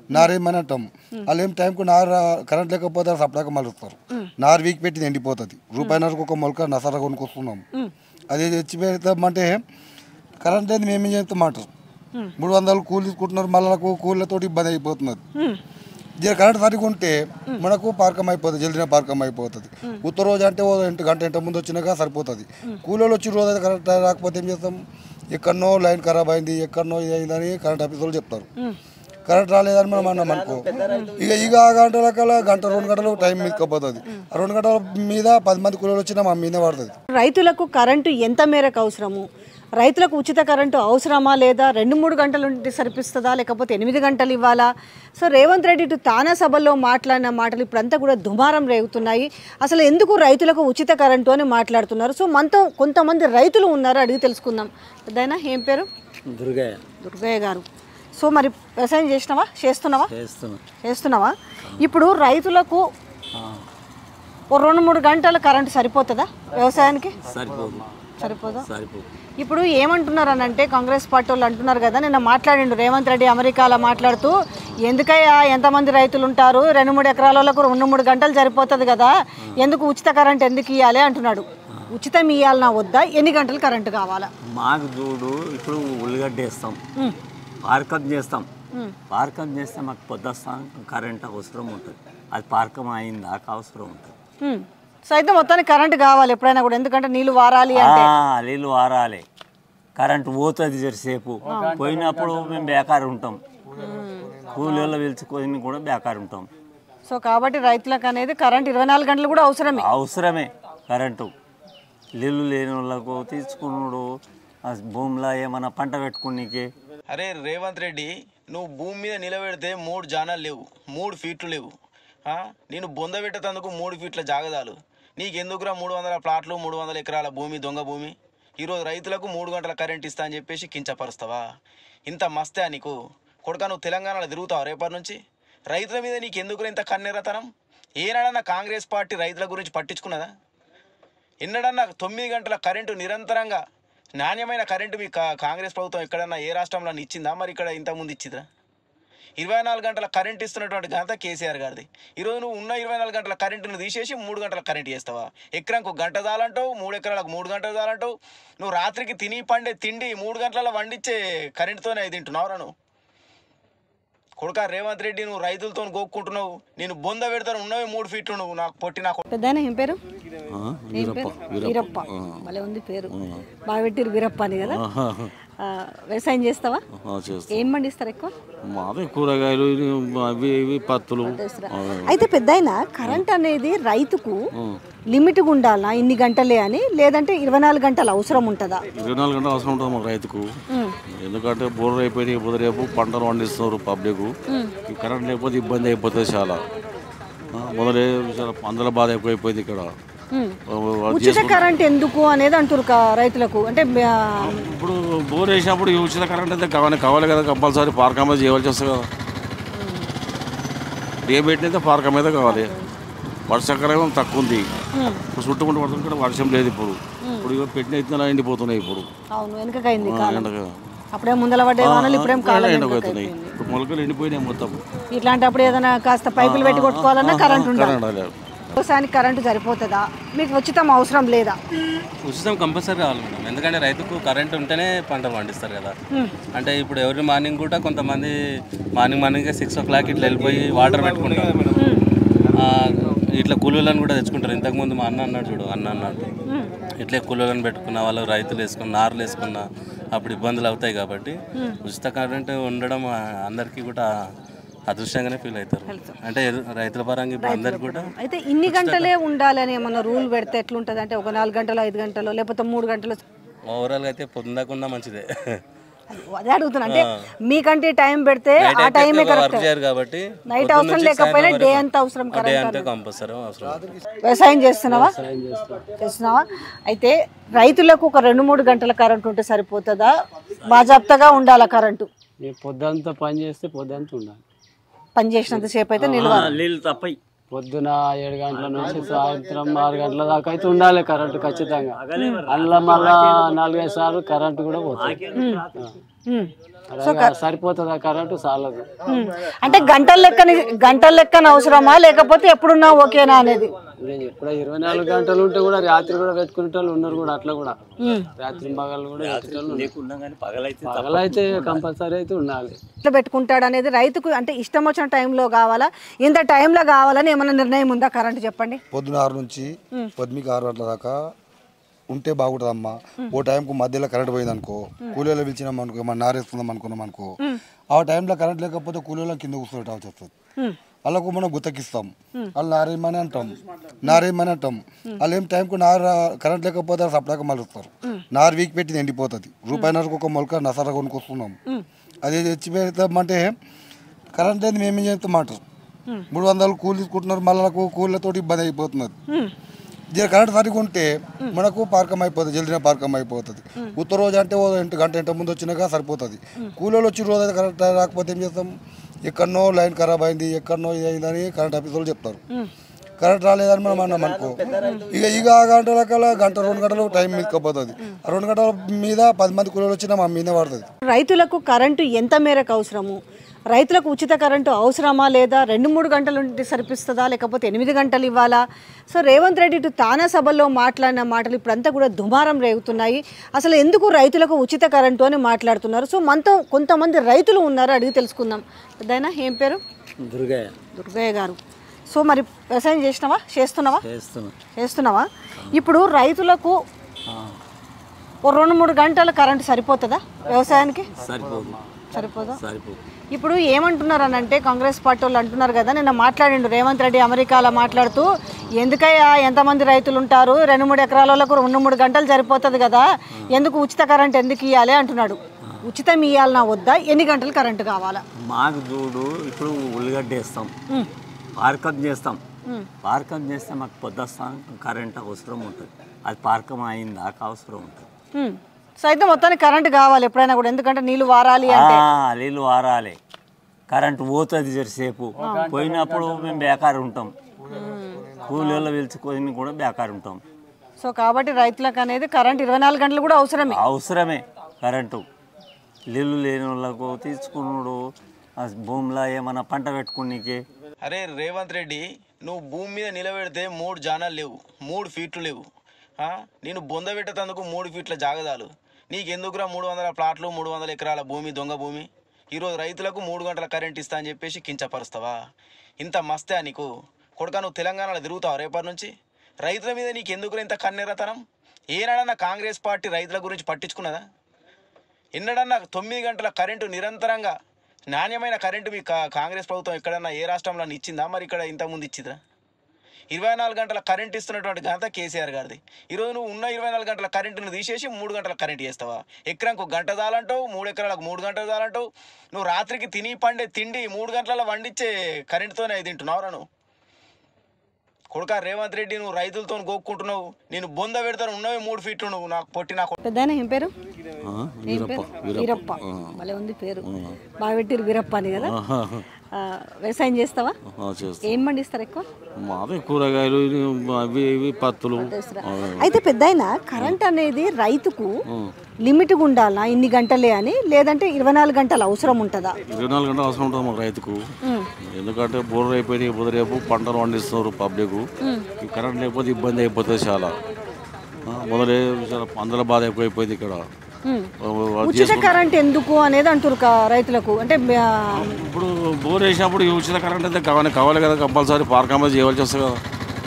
S6: వాళ్ళు ఏం టైంకు కరెంట్ లేకపోతే సప్లాగా మలుస్తారు. నారు వీక్ పెట్టింది ఎండిపోతుంది. రూపాయిన్నరకు ఒక మొలక నసరా కొనుక్కొస్తున్నాం. అది తెచ్చి పెడతామంటే కరెంట్ అనేది మేమేం చేస్తామంటారు. 300 కూలి తీసుకుంటున్నారు, మళ్ళీ కూలీలతో ఇబ్బంది అయిపోతున్నది. కరెంట్ సరిగా ఉంటే మనకు పార్కం అయిపోతుంది, జల్దిన పార్కం అయిపోతుంది. ఉత్తర రోజు అంటే ఓ గంట ముందు వచ్చినాక సరిపోతుంది. కూలీలు వచ్చి రోజు అయితే కరెంట్ రాకపోతే ఏం చేస్తాం? ఎక్కడనో లైన్ ఖరాబ్ అయింది, ఎక్కడనో ఇది అయిందని కరెంట్ ఆఫీస్ వాళ్ళు చెప్తారు. కరెంట్ రాలేదని మనం అన్నాం అనుకో, ఇక ఆ గంటల కల్లా గంట 2 గంటలు టైం మీదకపోతుంది. ఆ 2 గంటల మీద 10 మంది కూలీలు వచ్చినా మా మీదే పడుతుంది.
S2: రైతులకు కరెంటు ఎంత మేరకు అవసరము, రైతులకు ఉచిత కరెంటు అవసరమా లేదా, 2-3 గంటలు ఉంటే సరిపిస్తుందా లేకపోతే 8 గంటలు ఇవ్వాలా? సో రేవంత్ రెడ్డి ఇటు తానా సభల్లో మాట్లాడిన మాటలు ఇప్పుడంతా కూడా దుమారం రేగుతున్నాయి. అసలు ఎందుకు రైతులకు ఉచిత కరెంటు అని మాట్లాడుతున్నారు? సో మనతో కొంతమంది రైతులు ఉన్నారు, అడిగి తెలుసుకుందాం. పెద్దయినా ఏం పేరు? దుర్గయ్య గారు. సో మరి వ్యవసాయం చేస్తున్నావా? ఇప్పుడు రైతులకు 2-3 గంటల కరెంటు సరిపోతుందా వ్యవసాయానికి? సరిపోదా? ఇప్పుడు ఏమంటున్నారు అని అంటే కాంగ్రెస్ పార్టీ వాళ్ళు అంటున్నారు కదా, నిన్న మాట్లాడిండు రేవంత్ రెడ్డి అమెరికాలో మాట్లాడుతూ, ఎందుకయ్యా ఎంతమంది రైతులు ఉంటారు, 2-3 ఎకరాలకు 2-3 గంటలు సరిపోతుంది కదా, ఎందుకు ఉచిత కరెంట్ ఎందుకు ఇవ్వాలి అంటున్నాడు. ఉచితం ఇవ్వాలన్నా వద్దా, ఎన్ని గంటలు కరెంటు కావాలా?
S7: మాకు చూడు, ఇప్పుడు ఉల్లిగడ్డ వేస్తాం, పార్కం చేస్తే మాకు పొద్దుస్తాం కరెంట్ అవసరం ఉంటుంది. అది పార్కం అయిందాక అవసరం ఉంటుంది.
S2: సో అయితే మొత్తానికి కరెంటు కావాలి ఎప్పుడైనా కూడా, ఎందుకంటే నీళ్ళు వారాలి అంటే.
S7: నీళ్ళు వారాలి, కరెంటు పోతుంది జరసేపు, పోయినప్పుడు మేము బేకారు ఉంటాం, కూలీలో పిలుచుకొని కూడా బేకారు ఉంటాం.
S2: సో కాబట్టి రైతులకు అనేది కరెంట్ 24 గంటలు కూడా అవసరమే
S7: కరెంటు. నీళ్ళు లేని వాళ్ళకు తీసుకున్నాడు, భూమిలో ఏమన్నా పంట పెట్టుకునేకి.
S1: అరే రేవంత్ రెడ్డి, నువ్వు భూమి మీద నిలబెడితే 3 జానాలు లేవు, 3 ఫీట్లు లేవు. నేను బొంద పెట్టేందుకు 3 ఫీట్ల జాగదాలు. నీకెందుకురా 300 ప్లాట్లు, 300 ఎకరాల భూమి, దొంగ భూమి? ఈరోజు రైతులకు 3 గంటల కరెంట్ ఇస్తా అని చెప్పేసి కించపరుస్తావా? ఇంత మస్తే నీకు కొడుకా, నువ్వు తెలంగాణలో తిరుగుతావు రేపటి నుంచి? రైతుల మీద నీకు ఎందుకు ఇంత కన్నెరతనం? ఏనాడన్నా కాంగ్రెస్ పార్టీ రైతుల గురించి పట్టించుకున్నదా? ఎన్నడన్నా 9 గంటల కరెంటు నిరంతరంగా నాణ్యమైన కరెంటు మీ కాంగ్రెస్ ప్రభుత్వం ఎక్కడన్నా ఏ రాష్ట్రంలో ఇచ్చిందా? మరి ఇక్కడ ఇంతకుముందు ఇచ్చిందా? 24 గంటల కరెంట్ ఇస్తున్నటువంటి ఘనత కేసీఆర్ గారిది. ఈరోజు నువ్వు ఉన్న 24 గంటల కరెంటును తీసేసి 3 గంటల కరెంట్ చేస్తావా? ఎకరానికి 1 గంట చాలంటావు, 3 ఎకరాలకు 3 గంటలు చాలంటావు. నువ్వు రాత్రికి తిని పండే తిండి 3 గంటల వండించే కరెంటుతోనే అది తింటున్నావురా నువ్వు? కొడుకా రేవంత్ రెడ్డి, నువ్వు రైతులతో గోక్కుంటున్నావు. నేను బొంద పెడతాను, ఉన్నవి 3 ఫీట్లు. నువ్వు నాకు పొట్టిన
S2: పెద్దయినా ఏం పేరు? వీరప్ప. భలే ఉంది పేరు, బాగా పెట్టిరు వీరప్ప అని కదా. వ్యవసాయం చేస్తావా? ఏం పండిస్తారు ఎక్కువ?
S3: మాదే కూరగాయలు, అవి ఇవి పత్తులు.
S2: అయితే పెద్దయినా కరెంట్ అనేది రైతుకు లిమిట్గా ఉండాలా, ఇన్ని గంటలే అని, లేదంటే 24 గంటలు అవసరం ఉంటుందా?
S3: 24 గంటలు అవసరం ఉంటుంది మాకు రైతుకు. ఎందుకంటే బోర్లు అయిపోయినాయి, రేపు పంటలు పండిస్తున్నారు పబ్లిక్. ఈ కరెంట్ లేకపోతే ఇబ్బంది అయిపోతుంది చాలా. మొదలే అందల బాధ ఎక్కువైపోయింది ఇక్కడ.
S2: ఉచిత కరెంట్ ఎందుకు అనేది అంటారు రైతులకు. అంటే
S3: ఇప్పుడు బోర్ వేసినప్పుడు ఈ ఉచిత కరెంట్ అయితే కావాలి కదా, కంపల్సరీ పార్క్ మీద చేయవలసి వస్తుంది కదా. ఏ పెట్టినైతే పార్క్ మీద కావాలి. వర్షాకాలం తక్కువ ఉంది, ఇప్పుడు చుట్టుకుంటూ పడుతుంది కూడా వర్షం లేదు. ఇప్పుడు పెట్టిన ఇత్తనాలు ఎండిపోతున్నాయి. ఇప్పుడు
S2: అప్పుడే ముందల పడ్డే వానలు ఇప్పుడేం కాలం
S3: ఎండిపోతున్నాయి. ఇప్పుడు మొలకలు ఎండిపోయినాయి మొత్తం.
S2: ఇట్లాంటప్పుడు ఏదైనా కాస్త పైపులు పెట్టి కొట్టుకోవాలన్నా కరెంట్ ఉండాలి. వ్యవసాయానికి కరెంటు సరిపోతుందా? మీకు ఉచితం అవసరం లేదా?
S4: ఉచితం కంపల్సరీ కావాలి మేడం, ఎందుకంటే రైతుకు కరెంట్ ఉంటేనే పంటలు పండిస్తారు కదా. అంటే ఇప్పుడు ఎవరి మార్నింగ్ కూడా కొంతమంది మార్నింగ్ 6 o'clock ఇట్లా వెళ్ళిపోయి వాటర్ పెట్టుకుంటారు. ఇట్లా కూలీలను కూడా తెచ్చుకుంటారు. ఇంతకుముందు మా అన్న అన్నాడు చూడు, అన్నట్టు ఇట్లే కూలీలను పెట్టుకున్న వాళ్ళు, రైతులు వేసుకున్న, నార్లు వేసుకున్న అప్పుడు ఇబ్బందులు అవుతాయి. కాబట్టి ఉచిత కరెంట్ ఉండడం అందరికీ కూడా అదృష్టంగానే ఫీల్ అవుతారు. అంటే రైతుల పరంగా ఇప్పుడు అందరికి కూడా.
S2: అయితే ఇన్ని గంటలే ఉండాలని ఏమన్నా రూల్ పెడితే ఎట్లుంటుంది? అంటే ఒక 4 గంటలు, 5 గంటలు, లేకపోతే 3 గంటలు?
S4: ఓవరాల్గా అయితే పొందకుండా మంచిదే.
S2: అదే అడుగుతున్నా. అంటే మీకంటే టైం పెడితే ఆ టైమే కరెక్ట్
S4: కాబట్టి
S2: నైట్ అవసరం లేకపోయినా డే అంతా అవసరం.
S4: కంపల్సరీ అవసరం.
S2: వ్యవసాయం చేస్తున్నావా? అయితే రైతులకు ఒక 2-3 గంటల కరెంట్ ఉంటే సరిపోతుందా? బాజాప్తగా ఉండాలా కరెంటు?
S5: పొద్దంతా పని చేస్తే పొద్దంతా ఉండాలి.
S2: పని చేసినంత సేపు అయితే
S7: నీళ్ళు తప్పయి.
S5: పొద్దున 7 గంటల నుంచి సాయంత్రం 6 గంటల దాకా అయితే ఉండాలి కరెంటు ఖచ్చితంగా. అందులో మళ్ళా 4-5 సార్లు కరెంటు కూడా పోతుంది. సరిపోతుందా కరెంటు? చాలదు.
S2: అంటే గంటల లెక్కన అవసరమా, లేకపోతే ఎప్పుడున్నా ఓకేనా అనేది?
S5: ఇప్పుడు 24 గంటలు ఉంటే కూడా రాత్రి కూడా పెట్టుకునే వాళ్ళు ఉన్నారు కూడా అట్లా కూడా రాత్రి పగలు కూడా పగలైతే కంపల్సరీ అయితే ఉండాలి.
S2: ఎట్లా పెట్టుకుంటాడు అనేది రైతుకు అంటే ఇష్టం వచ్చిన టైంలో కావాలా ఇంత టైంలో కావాలని ఏమైనా నిర్ణయం ఉందా? కరెంట్ చెప్పండి.
S6: పొద్దున 6 నుంచి పొద్దుకి 6 గంటల దాకా ఉంటే బాగుంటుందమ్మా. ఓ టైంకు మధ్యలో కరెంట్ పోయింది అనుకో, కూలీలో పిలిచినాం అనుకో, మన నారేస్తుందాం అనుకున్నాం అనుకో, ఆ టైంలో కరెంట్ లేకపోతే కూలీలో కింద కూర్చోబెట్టాల్సి వస్తుంది. వాళ్ళకు మనం గుత్తకిస్తాం, వాళ్ళు నారేమని అంటాం, వాళ్ళు ఏం టైంకు కరెంట్ లేకపోతే సప్లాగా మలుస్తారు. నారు వీక్ పెట్టింది ఎండిపోతుంది. రూపాయిన్నరకు ఒక మొలక నసర కొనుక్కొస్తున్నాం. అది తెచ్చి పెడతామంటే కరెంట్ లేదు మేమేం చేస్తామంటారు. 300 కూలి తీసుకుంటున్నారు, మళ్ళీ కూలీలతో ఇబ్బంది అయిపోతున్నది. కరెంట్ సరిగా ఉంటే మనకు పార్కం అయిపోతుంది, జల్దిన పార్కం అయిపోతుంది. ఉత్తర రోజు అంటే 1 గంట ముందు వచ్చినాక సరిపోతుంది. కూలీలు వచ్చి రోజు కరెంట్ రాకపోతే ఏం చేస్తాం? ఎక్కడనో లైన్ ఖరాబ్ అయింది, ఎక్కడనో ఇది అయిందని కరెంట్ ఆఫీస్ వాళ్ళు చెప్తారు. కరెంట్ రాలేదని మనం అన్నాం అనుకో, ఇక ఆ గంటల కల్లా 1-2 గంటలు టైం మీదకపోతుంది. ఆ 2 గంటల మీద 10 మంది కూలీలు వచ్చినా మా మీద పడుతుంది.
S2: రైతులకు కరెంటు ఎంత మేరకు అవసరము? రైతులకు ఉచిత కరెంటు అవసరమా లేదా 2-3 గంటలు ఉంటే సరిపిస్తుందా లేకపోతే 8 గంటలు ఇవ్వాలా? సో రేవంత్ రెడ్డి ఇటు తానా సభల్లో మాట్లాడిన మాటలు ఇప్పుడంతా కూడా దుమారం రేగుతున్నాయి. అసలు ఎందుకు రైతులకు ఉచిత కరెంటు అని మాట్లాడుతున్నారు? సో మనతో కొంతమంది రైతులు ఉన్నారు, అడిగి తెలుసుకుందాం. పెద్దయినా ఏం పేరు? దుర్గయ్య గారు. సో మరి వ్యవసాయం చేస్తున్నావా? ఇప్పుడు రైతులకు 2-3 గంటల కరెంటు సరిపోతుందా వ్యవసాయానికి? సరిపోదా? ఇప్పుడు ఏమంటున్నారు అని అంటే కాంగ్రెస్ పార్టీ వాళ్ళు అంటున్నారు కదా, నిన్న మాట్లాడిండు రేవంత్ రెడ్డి అమెరికాలో మాట్లాడుతూ, ఎందుకయ్యా ఎంతమంది రైతులు ఉంటారు, 2-3 ఎకరాలకు 2-3 గంటలు సరిపోతుంది కదా, ఎందుకు ఉచిత కరెంట్ ఎందుకు ఇవ్వాలి అంటున్నాడు. ఉచితం ఇవ్వాలన్నా వద్దా? ఎన్ని గంటలు కరెంటు కావాలా?
S7: మాకు చూడు, ఇప్పుడు ఉల్లిగడ్డ వేస్తాం, పార్కం చేస్తే మాకు పొద్దుస్తాం కరెంట్ అవసరం ఉంటుంది. అది పార్కం అయిందాక అవసరం ఉంటుంది.
S2: సో అయితే మొత్తానికి కరెంట్ కావాలి ఎప్పుడైనా కూడా, ఎందుకంటే నీళ్ళు వారాలి
S7: కరెంట్ పోతుంది జరసేపు, పోయినప్పుడు మేము బేకారు ఉంటాం, కూలీలో పిలుచుకొని కూడా బేకారు ఉంటాం.
S2: సో కాబట్టి రైతులకు అనేది కరెంట్ 24 గంటలు కూడా అవసరమే
S7: కరెంటు. నీళ్ళు లేని వాళ్ళకు తీసుకున్నాడు, భూమిలో ఏమన్నా పంట పెట్టుకునేకి.
S1: అరే రేవంత్ రెడ్డి, నువ్వు భూమి మీద నిలబెడితే 3 జానాలు లేవు, 3 ఫీట్లు లేవు. నేను బొంద పెట్టేందుకు 3 ఫీట్ల జాగదాలు. నీకెందుకురా 300 ప్లాట్లు, 300 ఎకరాల భూమి, దొంగ భూమి? ఈరోజు రైతులకు 3 గంటల కరెంట్ ఇస్తా అని చెప్పేసి కించపరుస్తావా? ఇంత మస్తే నీకు కొడుకా, నువ్వు తెలంగాణలో తిరుగుతావు రేపటి నుంచి? రైతుల మీద నీకు ఎందుకు ఇంత కన్నెరతనం? ఏనాడన్నా కాంగ్రెస్ పార్టీ రైతుల గురించి పట్టించుకున్నదా? ఎన్నడన్నా 9 గంటల కరెంటు నిరంతరంగా నాణ్యమైన కరెంటు మీ కాంగ్రెస్ ప్రభుత్వం ఎక్కడన్నా ఏ రాష్ట్రంలో ఇచ్చిందా? మరి ఇక్కడ ఇంతకుముందు ఇచ్చిందా? 24 గంటల కరెంట్ ఇస్తున్నటువంటి ఘనత కేసీఆర్ గారిది. ఈరోజు నువ్వు ఉన్న 24 గంటల కరెంటును తీసేసి 3 గంటల కరెంట్ చేస్తావా? ఎకరానికి 1 గంట చాలంటావు, 3 ఎకరాలకు 3 గంటలు చాలంటావు. నువ్వు రాత్రికి తిని పండే తిండి 3 గంటల వండించే కరెంటుతోనే తింటున్నావురా నువ్వు? కొడుకా రేవంత్ రెడ్డి, నువ్వు రైతులతో గోక్కుంటున్నావు. నేను బొంద పెడతాను, ఉన్నవి 3 ఫీట్లు. నువ్వు నాకు పొట్టిన
S2: పెద్దయినా ఏం పేరు? వీరప్ప. భలే ఉంది పేరు, బాగా పెట్టిరు వీరప్ప అని కదా. వ్యవసాయం చేస్తావా? ఏం పండిస్తారు ఎక్కువ?
S3: మాదే కూరగాయలు, అవి ఇవి పత్తులు.
S2: అయితే పెద్దయినా కరెంట్ అనేది రైతుకు లిమిట్గా ఉండాలా ఇన్ని గంటలే అని, లేదంటే 24 గంటలు అవసరం ఉంటుందా?
S3: 24 గంటలు అవసరం ఉంటుంది మాకు రైతుకు. ఎందుకంటే బోర్లు అయిపోయినాయి, రేపు పంటలు పండిస్తున్నారు పబ్లిక్. కరెంట్ లేకపోతే ఇబ్బంది అయిపోతుంది చాలా. మొదలే అందల బాధ ఎక్కువైపోయింది ఇక్కడ.
S2: ఉచిత కరెంట్ ఎందుకు అనేది అంటారు రైతులకు. అంటే
S3: ఇప్పుడు బోర్ వేసినప్పుడు ఉచిత కరెంట్ అయితే కావాలి కదా, కంపల్సరీ పార్కం మీద చేయవలసి వస్తుంది కదా.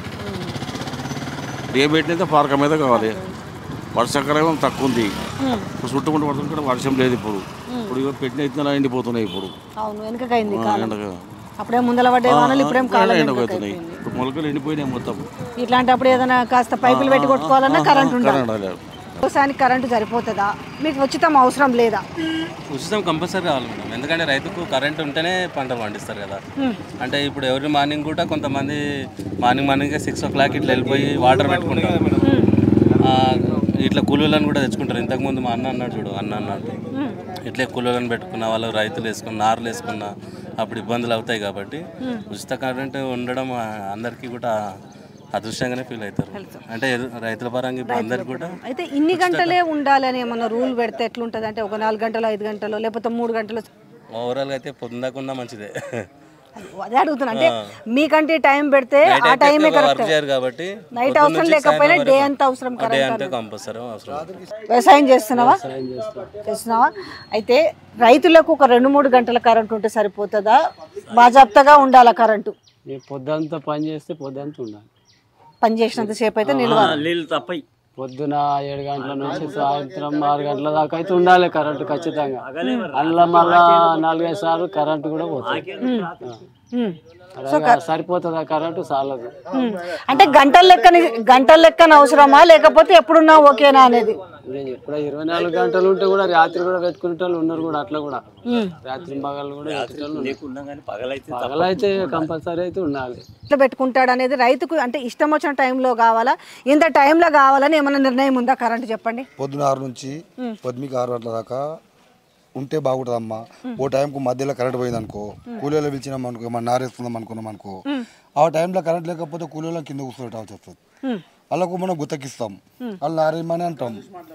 S3: ఏ పెట్టినైతే పార్కం మీద కావాలి. వర్షాకాలం తక్కువ ఉంది, ఇప్పుడు చుట్టుకుంటూ పడుతుంది, వర్షం లేదు. ఇప్పుడు పెట్టిన ఇత్తనాలు ఎండిపోతున్నాయి. ఇప్పుడు
S2: అప్పుడే ముందల పడ్డే వానలు ఇప్పుడేం కాలం
S3: ఎండిపోతున్నాయి. ఇప్పుడు మొలకలు ఎండిపోయినాయి మొత్తం.
S2: ఇట్లాంటప్పుడు ఏదైనా కాస్త పైపులు పెట్టి కొట్టుకోవాలన్నా కరెంట్ ఉండాలి. వ్యవసాయానికి కరెంటు సరిపోతుందా? మీకు ఉచితం అవసరం లేదా?
S4: ఉచితం కంపల్సరీ కావాలి మేడం, ఎందుకంటే రైతుకు కరెంట్ ఉంటేనే పంటలు పండిస్తారు కదా. అంటే ఇప్పుడు ఎవరి మార్నింగ్ కూడా కొంతమంది మార్నింగ్ 6 o'clock ఇట్లా వెళ్ళిపోయి వాటర్ పెట్టుకుంటారు. ఇట్లా కూలీలను కూడా తెచ్చుకుంటారు. ఇంతకుముందు మా అన్నాడు చూడు, అన్నాడు ఇట్లే కూలీలను పెట్టుకున్న వాళ్ళు రైతులు వేసుకున్న నారులు వేసుకున్న అప్పుడు ఇబ్బందులు అవుతాయి. కాబట్టి ఉచిత కరెంట్ ఉండడం అందరికీ కూడా అదృష్టంగానే ఫీల్ అవుతారు. అంటే రైతుల పరంగా ఇప్పుడు అందరికి కూడా.
S2: అయితే ఇన్ని గంటలే ఉండాలని ఏమన్నా రూల్ పెడితే ఎట్లుంటుంది? అంటే ఒక 4 గంటలు 5 గంటలు లేకపోతే 3 గంటలు?
S4: ఓవరాల్గా అయితే పొందకుండా మంచిదే.
S2: అదే అడుగుతున్నా, అంటే మీకంటే టైం పెడితే ఆ టైమే కరెక్ట్
S4: కాబట్టి
S2: నైట్ అవసరం లేకపోయినా డే అంతా అవసరం
S4: డే
S2: కరెంట్
S4: అంతా కంపల్సరీ అవసరం.
S2: వ్యవసాయం చేస్తున్నావా? అయితే రైతులకు ఒక 2-3 గంటల కరెంట్ ఉంటే సరిపోతుందా? బాజాప్తగా ఉండాలా కరెంటు?
S5: పొద్దంతా పని చేస్తే పొద్దంతా ఉండాలి.
S2: పని చేసినంత సేపు అయితే నిలవాలి.
S7: నీళ్ళు తప్పయి
S5: పొద్దున 7 గంటల నుంచి సాయంత్రం 6 గంటల దాకా అయితే ఉండాలి కరెంటు ఖచ్చితంగా. అందులో మళ్ళా 4-5 సార్లు కరెంటు కూడా పోతుంది. సరిపోతుందా కరెంటు? చాలదు.
S2: అంటే గంటల లెక్కన అవసరమా లేకపోతే ఎప్పుడున్నా ఓకేనా అనేది?
S5: ఇప్పుడు 24 గంటలు ఉంటే కూడా రాత్రి కూడా పెట్టుకునే వాళ్ళు ఉన్నారు కూడా. అట్లా కూడా రాత్రి పగలు కూడా పగలైతే కంపల్సరీ అయితే ఉండాలి.
S2: ఎట్లా పెట్టుకుంటాడు అనేది రైతుకు అంటే ఇష్టం వచ్చిన టైంలో కావాలా, ఇంత టైంలో కావాలని ఏమైనా నిర్ణయం ఉందా? కరెంట్ చెప్పండి.
S6: పొద్దున 6 నుంచి పొద్దుకి 6 గంటల దాకా ఉంటే బాగుంటుందమ్మా. ఓ టైంకు మధ్యలో కరెంట్ పోయింది అనుకో, కూలీలో పిలిచినాం అనుకో, ఏమన్నా నారేస్తుందాం అనుకున్నాం అనుకో, ఆ టైంలో కరెంట్ లేకపోతే కూలీలో కింద కూర్చోబెట్టాల్సి వస్తుంది. వాళ్ళకు మనం గుత్తకిస్తాం, వాళ్ళు నారేమని అంటాం.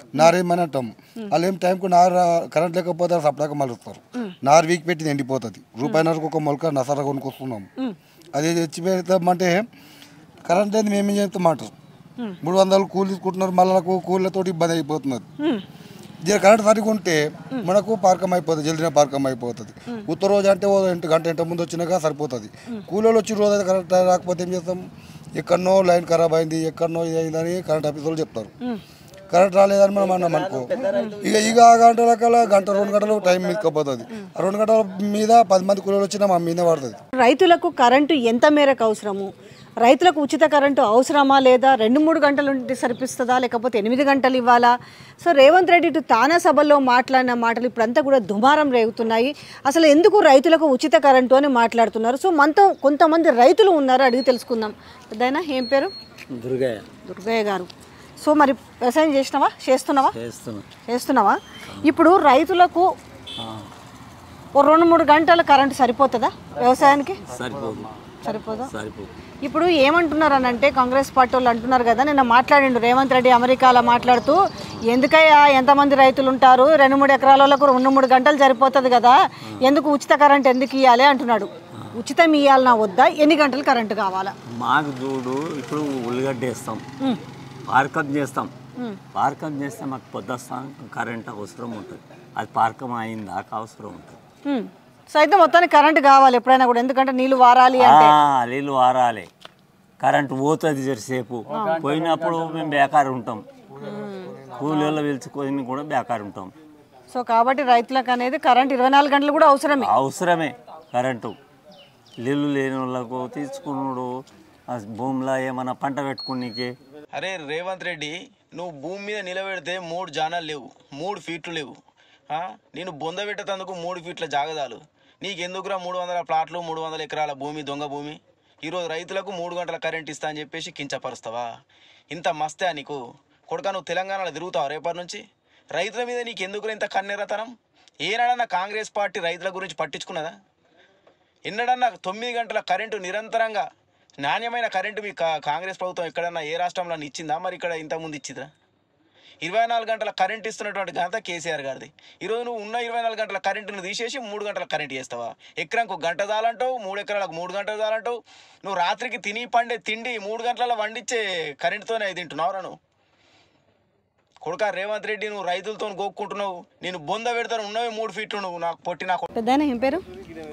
S6: వాళ్ళు ఏం టైంకు కరెంట్ లేకపోతే సప్లాగా మలుస్తారు. నారు వీక్ పెట్టింది ఎండిపోతుంది. రూపాయిన్నరకు ఒక మొలక నసర కొనుక్కొస్తున్నాం. అది తెచ్చి పెడతామంటే కరెంట్ అనేది మేమేం చేస్తామంటారు. 300 కూలి తీసుకుంటున్నారు, మళ్ళీ కూలీలతో ఇబ్బంది అయిపోతున్నది. దీని కరెంట్ సరిగా ఉంటే మనకు పార్కం అయిపోతుంది, జల్దిన పార్కం అయిపోతుంది. ఉత్తర రోజు అంటే 1 గంట ముందు వచ్చినాక సరిపోతుంది. కూలీలు వచ్చి రోజు అయితే కరెంట్ రాకపోతే ఏం చేస్తాం? ఎక్కడనో లైన్ ఖరాబ్ అయింది, ఎక్కడనో ఇది అయిందని కరెంట్ ఆఫీస్ వాళ్ళు చెప్తారు. కరెంట్ రాలేదని మనం అన్నాం అనుకో, ఇక ఆ గంటల కల్లా 1-2 గంటలు టైం మీదకపోతుంది. ఆ 2 గంటల మీద 10 మంది కూలీలు వచ్చినా మా మీద పడుతుంది.
S2: రైతులకు కరెంటు ఎంత మేరకు అవసరము? రైతులకు ఉచిత కరెంటు అవసరమా లేదా? 2-3 గంటలు ఉంటే సరిపిస్తుందా లేకపోతే 8 గంటలు ఇవ్వాలా? సో రేవంత్ రెడ్డి ఇటు తానా సభల్లో మాట్లాడిన మాటలు ఇప్పుడంతా కూడా దుమారం రేగుతున్నాయి. అసలు ఎందుకు రైతులకు ఉచిత కరెంటు అని మాట్లాడుతున్నారు? సో మనతో కొంతమంది రైతులు ఉన్నారు, అడిగి తెలుసుకుందాం. పెద్దయినా ఏం పేరు? దుర్గయ్య గారు. సో మరి వ్యవసాయం చేస్తున్నావా? ఇప్పుడు రైతులకు ఓ 2-3 గంటల కరెంటు సరిపోతుందా వ్యవసాయానికి? సరిపోదా? ఇప్పుడు ఏమంటున్నారు అని అంటే కాంగ్రెస్ పార్టీ వాళ్ళు అంటున్నారు కదా, నిన్న మాట్లాడిండు రేవంత్ రెడ్డి అమెరికాలో మాట్లాడుతూ, ఎందుకయ్యా ఎంతమంది రైతులు ఉంటారు, 2-3 ఎకరాలకు 2-3 గంటలు సరిపోతుంది కదా, ఎందుకు ఉచిత కరెంట్ ఎందుకు ఇవ్వాలి అంటున్నాడు. ఉచితం ఇవ్వాలన్నా వద్దా? ఎన్ని గంటలు కరెంటు కావాలా?
S7: మాకు చూడు, ఇప్పుడు ఉల్లిగడ్డ వేస్తాం, పార్కం చేస్తే మాకు పొద్దుస్తాం కరెంట్ అవసరం ఉంటుంది. అది పార్కం అయిందా అవసరం ఉంటుంది.
S2: సో అయితే మొత్తానికి కరెంట్ కావాలి ఎప్పుడైనా కూడా, ఎందుకంటే నీళ్ళు వారాలి అంటే.
S7: నీళ్ళు వారాలి, కరెంట్ పోతుంది జరసేపు. పోయినప్పుడు మేము బేకారు ఉంటాం, కూలీలో పిలుచుకొని కూడా బేకారు ఉంటాం.
S2: సో కాబట్టి రైతులకు అనేది కరెంట్ 24 గంటలు కూడా అవసరమే
S7: కరెంటు. నీళ్ళు లేని వాళ్ళకు తీసుకున్నాడు భూమిలో ఏమన్నా పంట పెట్టుకునేకి.
S1: అరే రేవంత్ రెడ్డి, నువ్వు భూమి మీద నిలబెడితే 3 జానాలు లేవు, 3 ఫీట్లు లేవు. నేను బొంద పెట్టేందుకు 3 ఫీట్ల జాగదాలు. నీకెందుకురా 300 ప్లాట్లు, 300 ఎకరాల భూమి, దొంగ భూమి? ఈరోజు రైతులకు 3 గంటల కరెంట్ ఇస్తా అని చెప్పేసి కించపరుస్తావా? ఇంత మస్తే నీకు కొడుకా? నువ్వు తెలంగాణలో తిరుగుతావు రేపటి నుంచి? రైతుల మీద నీకెందుకురా ఇంత కన్నెరతనం? ఏనాడన్నా కాంగ్రెస్ పార్టీ రైతుల గురించి పట్టించుకున్నదా? ఎన్నడన్నా 9 గంటల కరెంటు నిరంతరంగా నాణ్యమైన కరెంటు మీ కాంగ్రెస్ ప్రభుత్వం ఎక్కడన్నా ఏ రాష్ట్రంలో ఇచ్చిందా? మరి ఇక్కడ ఇంతకుముందు ఇచ్చిందా? 24 గంటల కరెంట్ ఇస్తున్నటువంటి ఘనత కేసీఆర్ గారిది. ఈరోజు నువ్వు ఉన్న 24 గంటల కరెంటును తీసేసి 3 గంటల కరెంట్ చేస్తావా? ఎకరానికి 1 గంట చాలంటావు, 3 ఎకరాలకు 3 గంటలు చాలంటావు. నువ్వు రాత్రికి తిని పండే తిండి 3 గంటల వండించే కరెంటుతోనే తింటున్నావురా నువ్వు? కొడుకా రేవంత్ రెడ్డి, నువ్వు రైతులతో గోక్కుంటున్నావు. నేను బొంద పెడతాను, ఉన్నవే 3 ఫీట్లు. నువ్వు నాకు పొట్టి నాకు
S2: పెద్దయినా ఏం పేరు?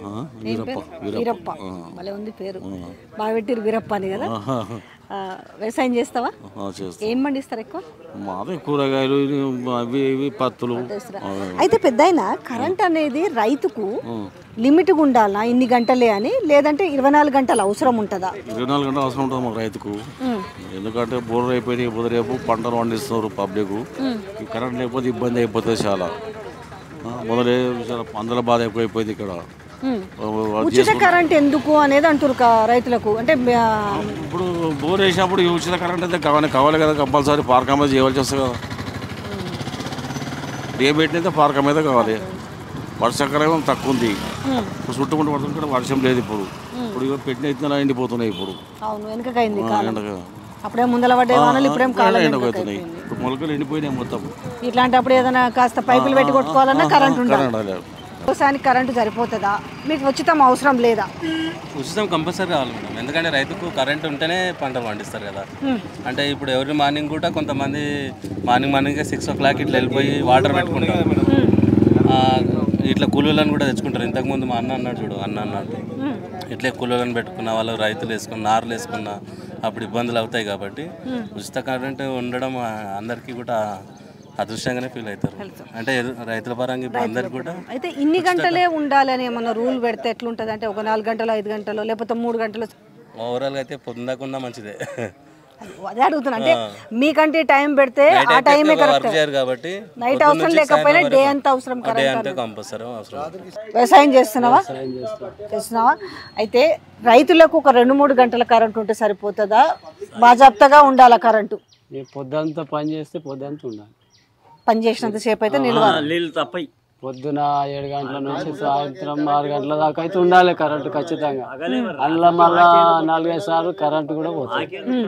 S2: వీరప్ప. భలే ఉంది పేరు, బాగా పెట్టిరు వీరప్ప అని కదా. వ్యవసాయం చేస్తావా? ఏం పండిస్తారు ఎక్కువ?
S3: మాదే కూరగాయలు, అవి ఇవి పత్తులు.
S2: అయితే పెద్దయినా కరెంట్ అనేది రైతుకు లిమిట్గా ఉండాలా, ఇన్ని గంటలే అని, లేదంటే 24 గంటలు అవసరం ఉంటుందా?
S3: 24 గంటలు అవసరం ఉంటుంది మాకు రైతుకు. ఎందుకంటే బోర్లు అయిపోయి రేపు పంటలు పండిస్తున్నారు పబ్లిక్. కరెంట్ లేకపోతే ఇబ్బంది అయిపోతుంది చాలా. మొదలే అందల బాధ ఎక్కువైపోయింది ఇక్కడ.
S2: ఉచిత కరెంట్ ఎందుకు అనేది అంటారు రైతులకు. అంటే
S3: ఇప్పుడు బోర్ వేసినప్పుడు ఉచిత కరెంట్ అయితే కావాలి కదా, కంపల్సరీ పార్క్ మీద చేయవలసి వస్తుంది కదా. ఏ పెట్టినైతే పార్క్ మీద కావాలి. వర్షాకాలం తక్కువ ఉంది, ఇప్పుడు చుట్టుకుంటూ పడుతుంది కూడా వర్షం లేదు. ఇప్పుడు పెట్టిన ఇత్తనాలు ఎండిపోతున్నాయి. ఇప్పుడు
S2: అప్పుడే ముందల పడ్డే వానలు ఇప్పుడేం కాలం
S3: ఎండిపోతున్నాయి. ఇప్పుడు మొలకలు ఎండిపోయినాయి మొత్తం.
S2: ఇట్లాంటప్పుడు ఏదైనా కాస్త పైపులు పెట్టి కొట్టుకోవాలన్నా కరెంట్ ఉండాలి. వ్యవసాయానికి కరెంటు సరిపోతుందా, మీకు ఉచితం అవసరం లేదా?
S4: ఉచితం కంపల్సరీ కావాలి మేడం, ఎందుకంటే రైతుకు కరెంట్ ఉంటేనే పంటలు పండిస్తారు కదా. అంటే ఇప్పుడు ఎవరి మార్నింగ్ కూడా కొంతమంది మార్నింగ్ 6 o'clock ఇట్లా వెళ్ళిపోయి వాటర్ పెట్టుకుంటారు. ఇట్లా కూలీలను కూడా తెచ్చుకుంటారు. ఇంతకుముందు మా అన్న అన్నాడు చూడు, అన్నట్టు ఇట్లే కూలీలను పెట్టుకున్న వాళ్ళు రైతులు వేసుకున్న నార్లు వేసుకున్న అప్పుడు ఇబ్బందులు అవుతాయి. కాబట్టి ఉచిత కరెంట్ ఉండడం అందరికీ కూడా అదృష్టంగానే ఫీల్ అవుతారు. అంటే రైతుల పరంగా ఇప్పుడు అందరికి కూడా.
S2: అయితే ఇన్ని గంటలే ఉండాలని ఏమన్నా రూల్ పెడితే ఎట్లుంటుంది? అంటే ఒక 4 గంటలు 5 గంటలు లేకపోతే 3 గంటలు?
S4: ఓవరాల్గా అయితే పొందకుండా మంచిదే.
S2: అదే అడుగుతున్నా. అంటే మీకంటే టైం పెడితే ఆ టైమే కరెక్ట్
S4: కాబట్టి
S2: నైట్ అవసరం లేకపోయినా డే అంతా అవసరం.
S4: కంపల్సరీ అవసరం.
S2: వ్యవసాయం చేస్తున్నావా? అయితే రైతులకు ఒక 2-3 గంటల కరెంట్ ఉంటే సరిపోతుందా? బాజాప్తగా ఉండాలా కరెంటు?
S5: పొద్దంతా పని చేస్తే పొద్దంతా ఉండాలి.
S2: పని చేసినంత సేపు అయితే
S7: నీళ్ళు తప్పయి
S5: పొద్దున 7 గంటల నుంచి సాయంత్రం 6 గంటల దాకా అయితే ఉండాలి కరెంటు ఖచ్చితంగా. అందులో మళ్ళా 4-5 సార్లు కరెంటు కూడా పోతుంది.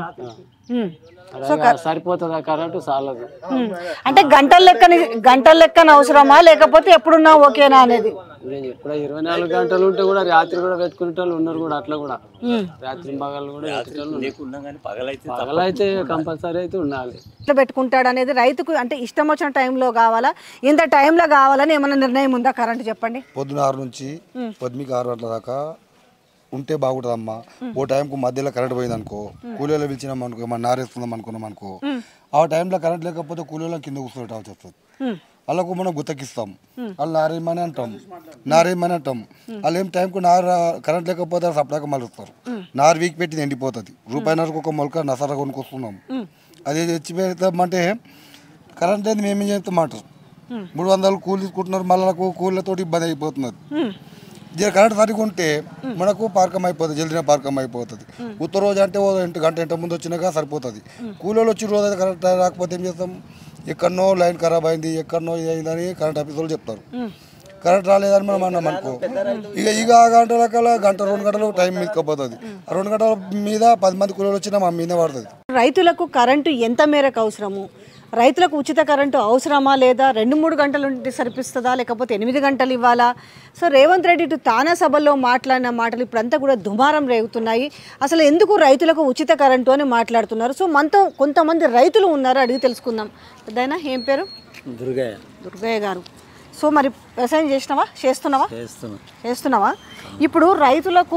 S5: సరిపోతుందా కరెంటు? చాలదు.
S2: అంటే గంటల లెక్కన అవసరమా లేకపోతే ఎప్పుడున్నా ఓకేనా అనేది?
S5: ఎప్పుడో 24 గంటలు ఉంటే కూడా రాత్రి కూడా పెట్టుకునే వాళ్ళు ఉన్నారు కూడా. అట్లా కూడా రాత్రి పగలు కూడా పగలైతే కంపల్సరీ అయితే ఉండాలి.
S2: ఎట్లా పెట్టుకుంటాడు అనేది రైతుకు అంటే ఇష్టం వచ్చిన టైంలో కావాలా, ఇంత టైంలో కావాలని ఏమైనా నిర్ణయం ఉందా? కరెంట్ చెప్పండి.
S6: పొద్దున 6 నుంచి పొద్దుకి 6 గంటల దాకా ఉంటే బాగుంటుందమ్మా. ఓ టైంకు మధ్యలో కరెంట్ పోయింది అనుకో, కూలీలో పిలిచినాం అనుకో, ఏమన్నా నారేస్తుందాం అనుకున్నాం అనుకో, ఆ టైంలో కరెంట్ లేకపోతే కూలీలో కింద కూర్చోవటాల్సి వస్తుంది. వాళ్ళకు మనం గుత్తకిస్తాం, వాళ్ళు నారేమని అంటాం. వాళ్ళు ఏం టైంకు కరెంట్ లేకపోతే సప్లాగా మలుస్తారు. నారు వీక్ పెట్టింది ఎండిపోతుంది. రూపాయిన్నరకు ఒక మొలక నసరా కొనుక్కొస్తున్నాం. అది తెచ్చి పెడతామంటే కరెంట్ లేదు మేమేం చేస్తామంటారు. 300 కూలి తీసుకుంటున్నారు. మళ్ళీ కూలీలతో ఇబ్బంది అయిపోతున్నది. కరెంట్ సరిగా ఉంటే మనకు పార్కం అయిపోతుంది, జల్దిన పార్కం అయిపోతుంది. ఉత్తర రోజు అంటే 1 గంట ముందు వచ్చినాక సరిపోతుంది. కూలీలు వచ్చి రోజు అయితే కరెంట్ రాకపోతే ఏం చేస్తాం? ఎక్కడనో లైన్ ఖరాబ్ అయింది, ఎక్కడనో ఇది అయిందని కరెంట్ ఆఫీస్ వాళ్ళు చెప్తారు. కరెంట్ రాలేదని మనం అన్నాం అనుకో, ఇక ఆ గంటల కల్లా 1-2 గంటలు టైం మీదకపోతుంది. 2 గంటల మీద 10 మంది కూలీలు వచ్చినా మా మీదే పడుతుంది.
S2: రైతులకు కరెంటు ఎంత మేరకు అవసరము, రైతులకు ఉచిత కరెంటు అవసరమా లేదా, 2-3 గంటలు ఉంటే సరిపిస్తుందా లేకపోతే 8 గంటలు ఇవ్వాలా? సో రేవంత్ రెడ్డి ఇటు తానా సభల్లో మాట్లాడిన మాటలు ఇప్పుడంతా కూడా దుమారం రేగుతున్నాయి. అసలు ఎందుకు రైతులకు ఉచిత కరెంటు అని మాట్లాడుతున్నారు? సో మనతో కొంతమంది రైతులు ఉన్నారు, అడిగి తెలుసుకుందాం. పెద్దయినా ఏం పేరు? దుర్గయ్య గారు. సో మరి వ్యవసాయం చేస్తున్నావా? ఇప్పుడు రైతులకు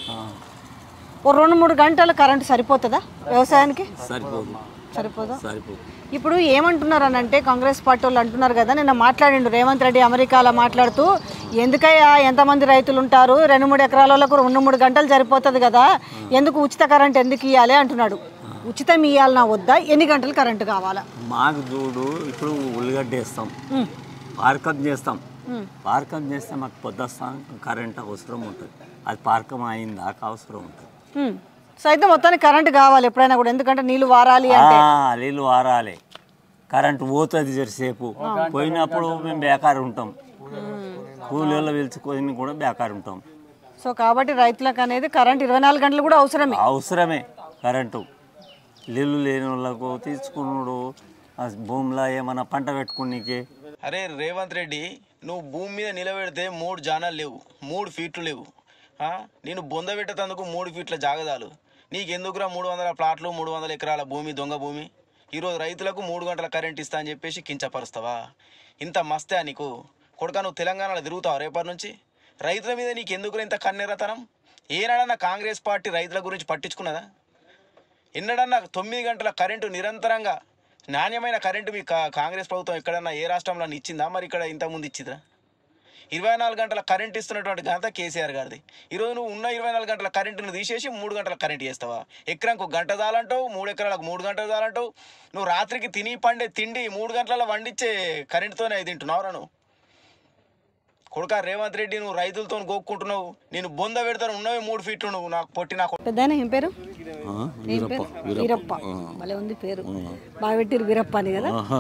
S2: 2-3 గంటల కరెంటు సరిపోతుందా వ్యవసాయానికి? సరిపోదా? ఇప్పుడు ఏమంటున్నారు అని అంటే కాంగ్రెస్ పార్టీ వాళ్ళు అంటున్నారు కదా, నిన్న మాట్లాడిండు రేవంత్ రెడ్డి అమెరికాలో మాట్లాడుతూ, ఎందుకయ్యా ఎంతమంది రైతులు ఉంటారు, 2-3 ఎకరాలకు 2-3 గంటలు సరిపోతుంది కదా, ఎందుకు ఉచిత కరెంట్ ఎందుకు ఇవ్వాలి అంటున్నాడు. ఉచితం ఇవ్వాలన్నా వద్దా? ఎన్ని గంటలు కరెంటు కావాలా?
S7: మాకు చూడు, ఇప్పుడు ఉల్లిగడ్డ వేస్తాం, పార్కం చేస్తే మాకు పొద్దుస్తాం కరెంట్ అవసరం ఉంటుంది. అది పార్కం అయిన దాకా అవసరం ఉంటుంది.
S2: సో అయితే మొత్తానికి కరెంట్ కావాలి ఎప్పుడైనా కూడా, ఎందుకంటే నీళ్ళు వారాలి అంటే.
S7: నీళ్ళు వారాలి, కరెంట్ పోతుంది జరసేపు. పోయినప్పుడు మేము బేకారు ఉంటాం, కూలీలో పిలుచుకొని కూడా బేకారు ఉంటాం.
S2: సో కాబట్టి రైతులకు అనేది కరెంట్ 24 గంటలు కూడా అవసరమే
S7: కరెంటు. నీళ్ళు లేని వాళ్ళకు తీసుకున్నాడు భూమిలో ఏమన్నా పంట పెట్టుకునేకి.
S1: అరే రేవంత్ రెడ్డి, నువ్వు భూమి మీద నిలబెడితే 3 జానాలు లేవు, 3 ఫీట్లు లేవు. నేను బొంద పెట్టేందుకు 3 ఫీట్ల జాగదాలు. నీకెందుకురా 300 ప్లాట్లు, 300 ఎకరాల భూమి, దొంగ భూమి? ఈరోజు రైతులకు 3 గంటల కరెంట్ ఇస్తా అని చెప్పేసి కించపరుస్తావా? ఇంత మస్తే నీకు కొడుక, నువ్వు తెలంగాణలో తిరుగుతావు రేపటి నుంచి? రైతుల మీద నీకు ఎందుకు ఇంత కన్నెరతనం? ఏనాడన్నా కాంగ్రెస్ పార్టీ రైతుల గురించి పట్టించుకున్నదా? ఎన్నడన్నా 9 గంటల కరెంటు నిరంతరంగా నాణ్యమైన కరెంటు మీ కాంగ్రెస్ ప్రభుత్వం ఎక్కడన్నా ఏ రాష్ట్రంలో ఇచ్చిందా? మరి ఇక్కడ ఇంతకుముందు ఇచ్చిందా? 24 గంటల కరెంట్ ఇస్తున్నటువంటి ఘనత కేసీఆర్ గారిది. ఈరోజు నువ్వు ఉన్న 24 గంటల కరెంటును తీసేసి 3 గంటల కరెంట్ చేస్తావా? ఎకరానికి 1 గంట చాలంటావు, 3 ఎకరాలకు 3 గంటలు చాలంటావు. నువ్వు రాత్రికి తిని పండే తిండి 3 గంటల వండించే కరెంటుతోనే తింటున్నావురా నువ్వు? కొడుక రేవంత్ రెడ్డి, నువ్వు రైతులతో గోక్కుంటున్నావు. నేను బొంద పెడతాను, ఉన్నవి 3 ఫీట్లు. నువ్వు నాకు పొట్టిన
S2: పెద్దయినా ఏం పేరు? వీరప్ప. భలే ఉంది పేరు, బాగా పెట్టిరు వీరప్ప అని కదా.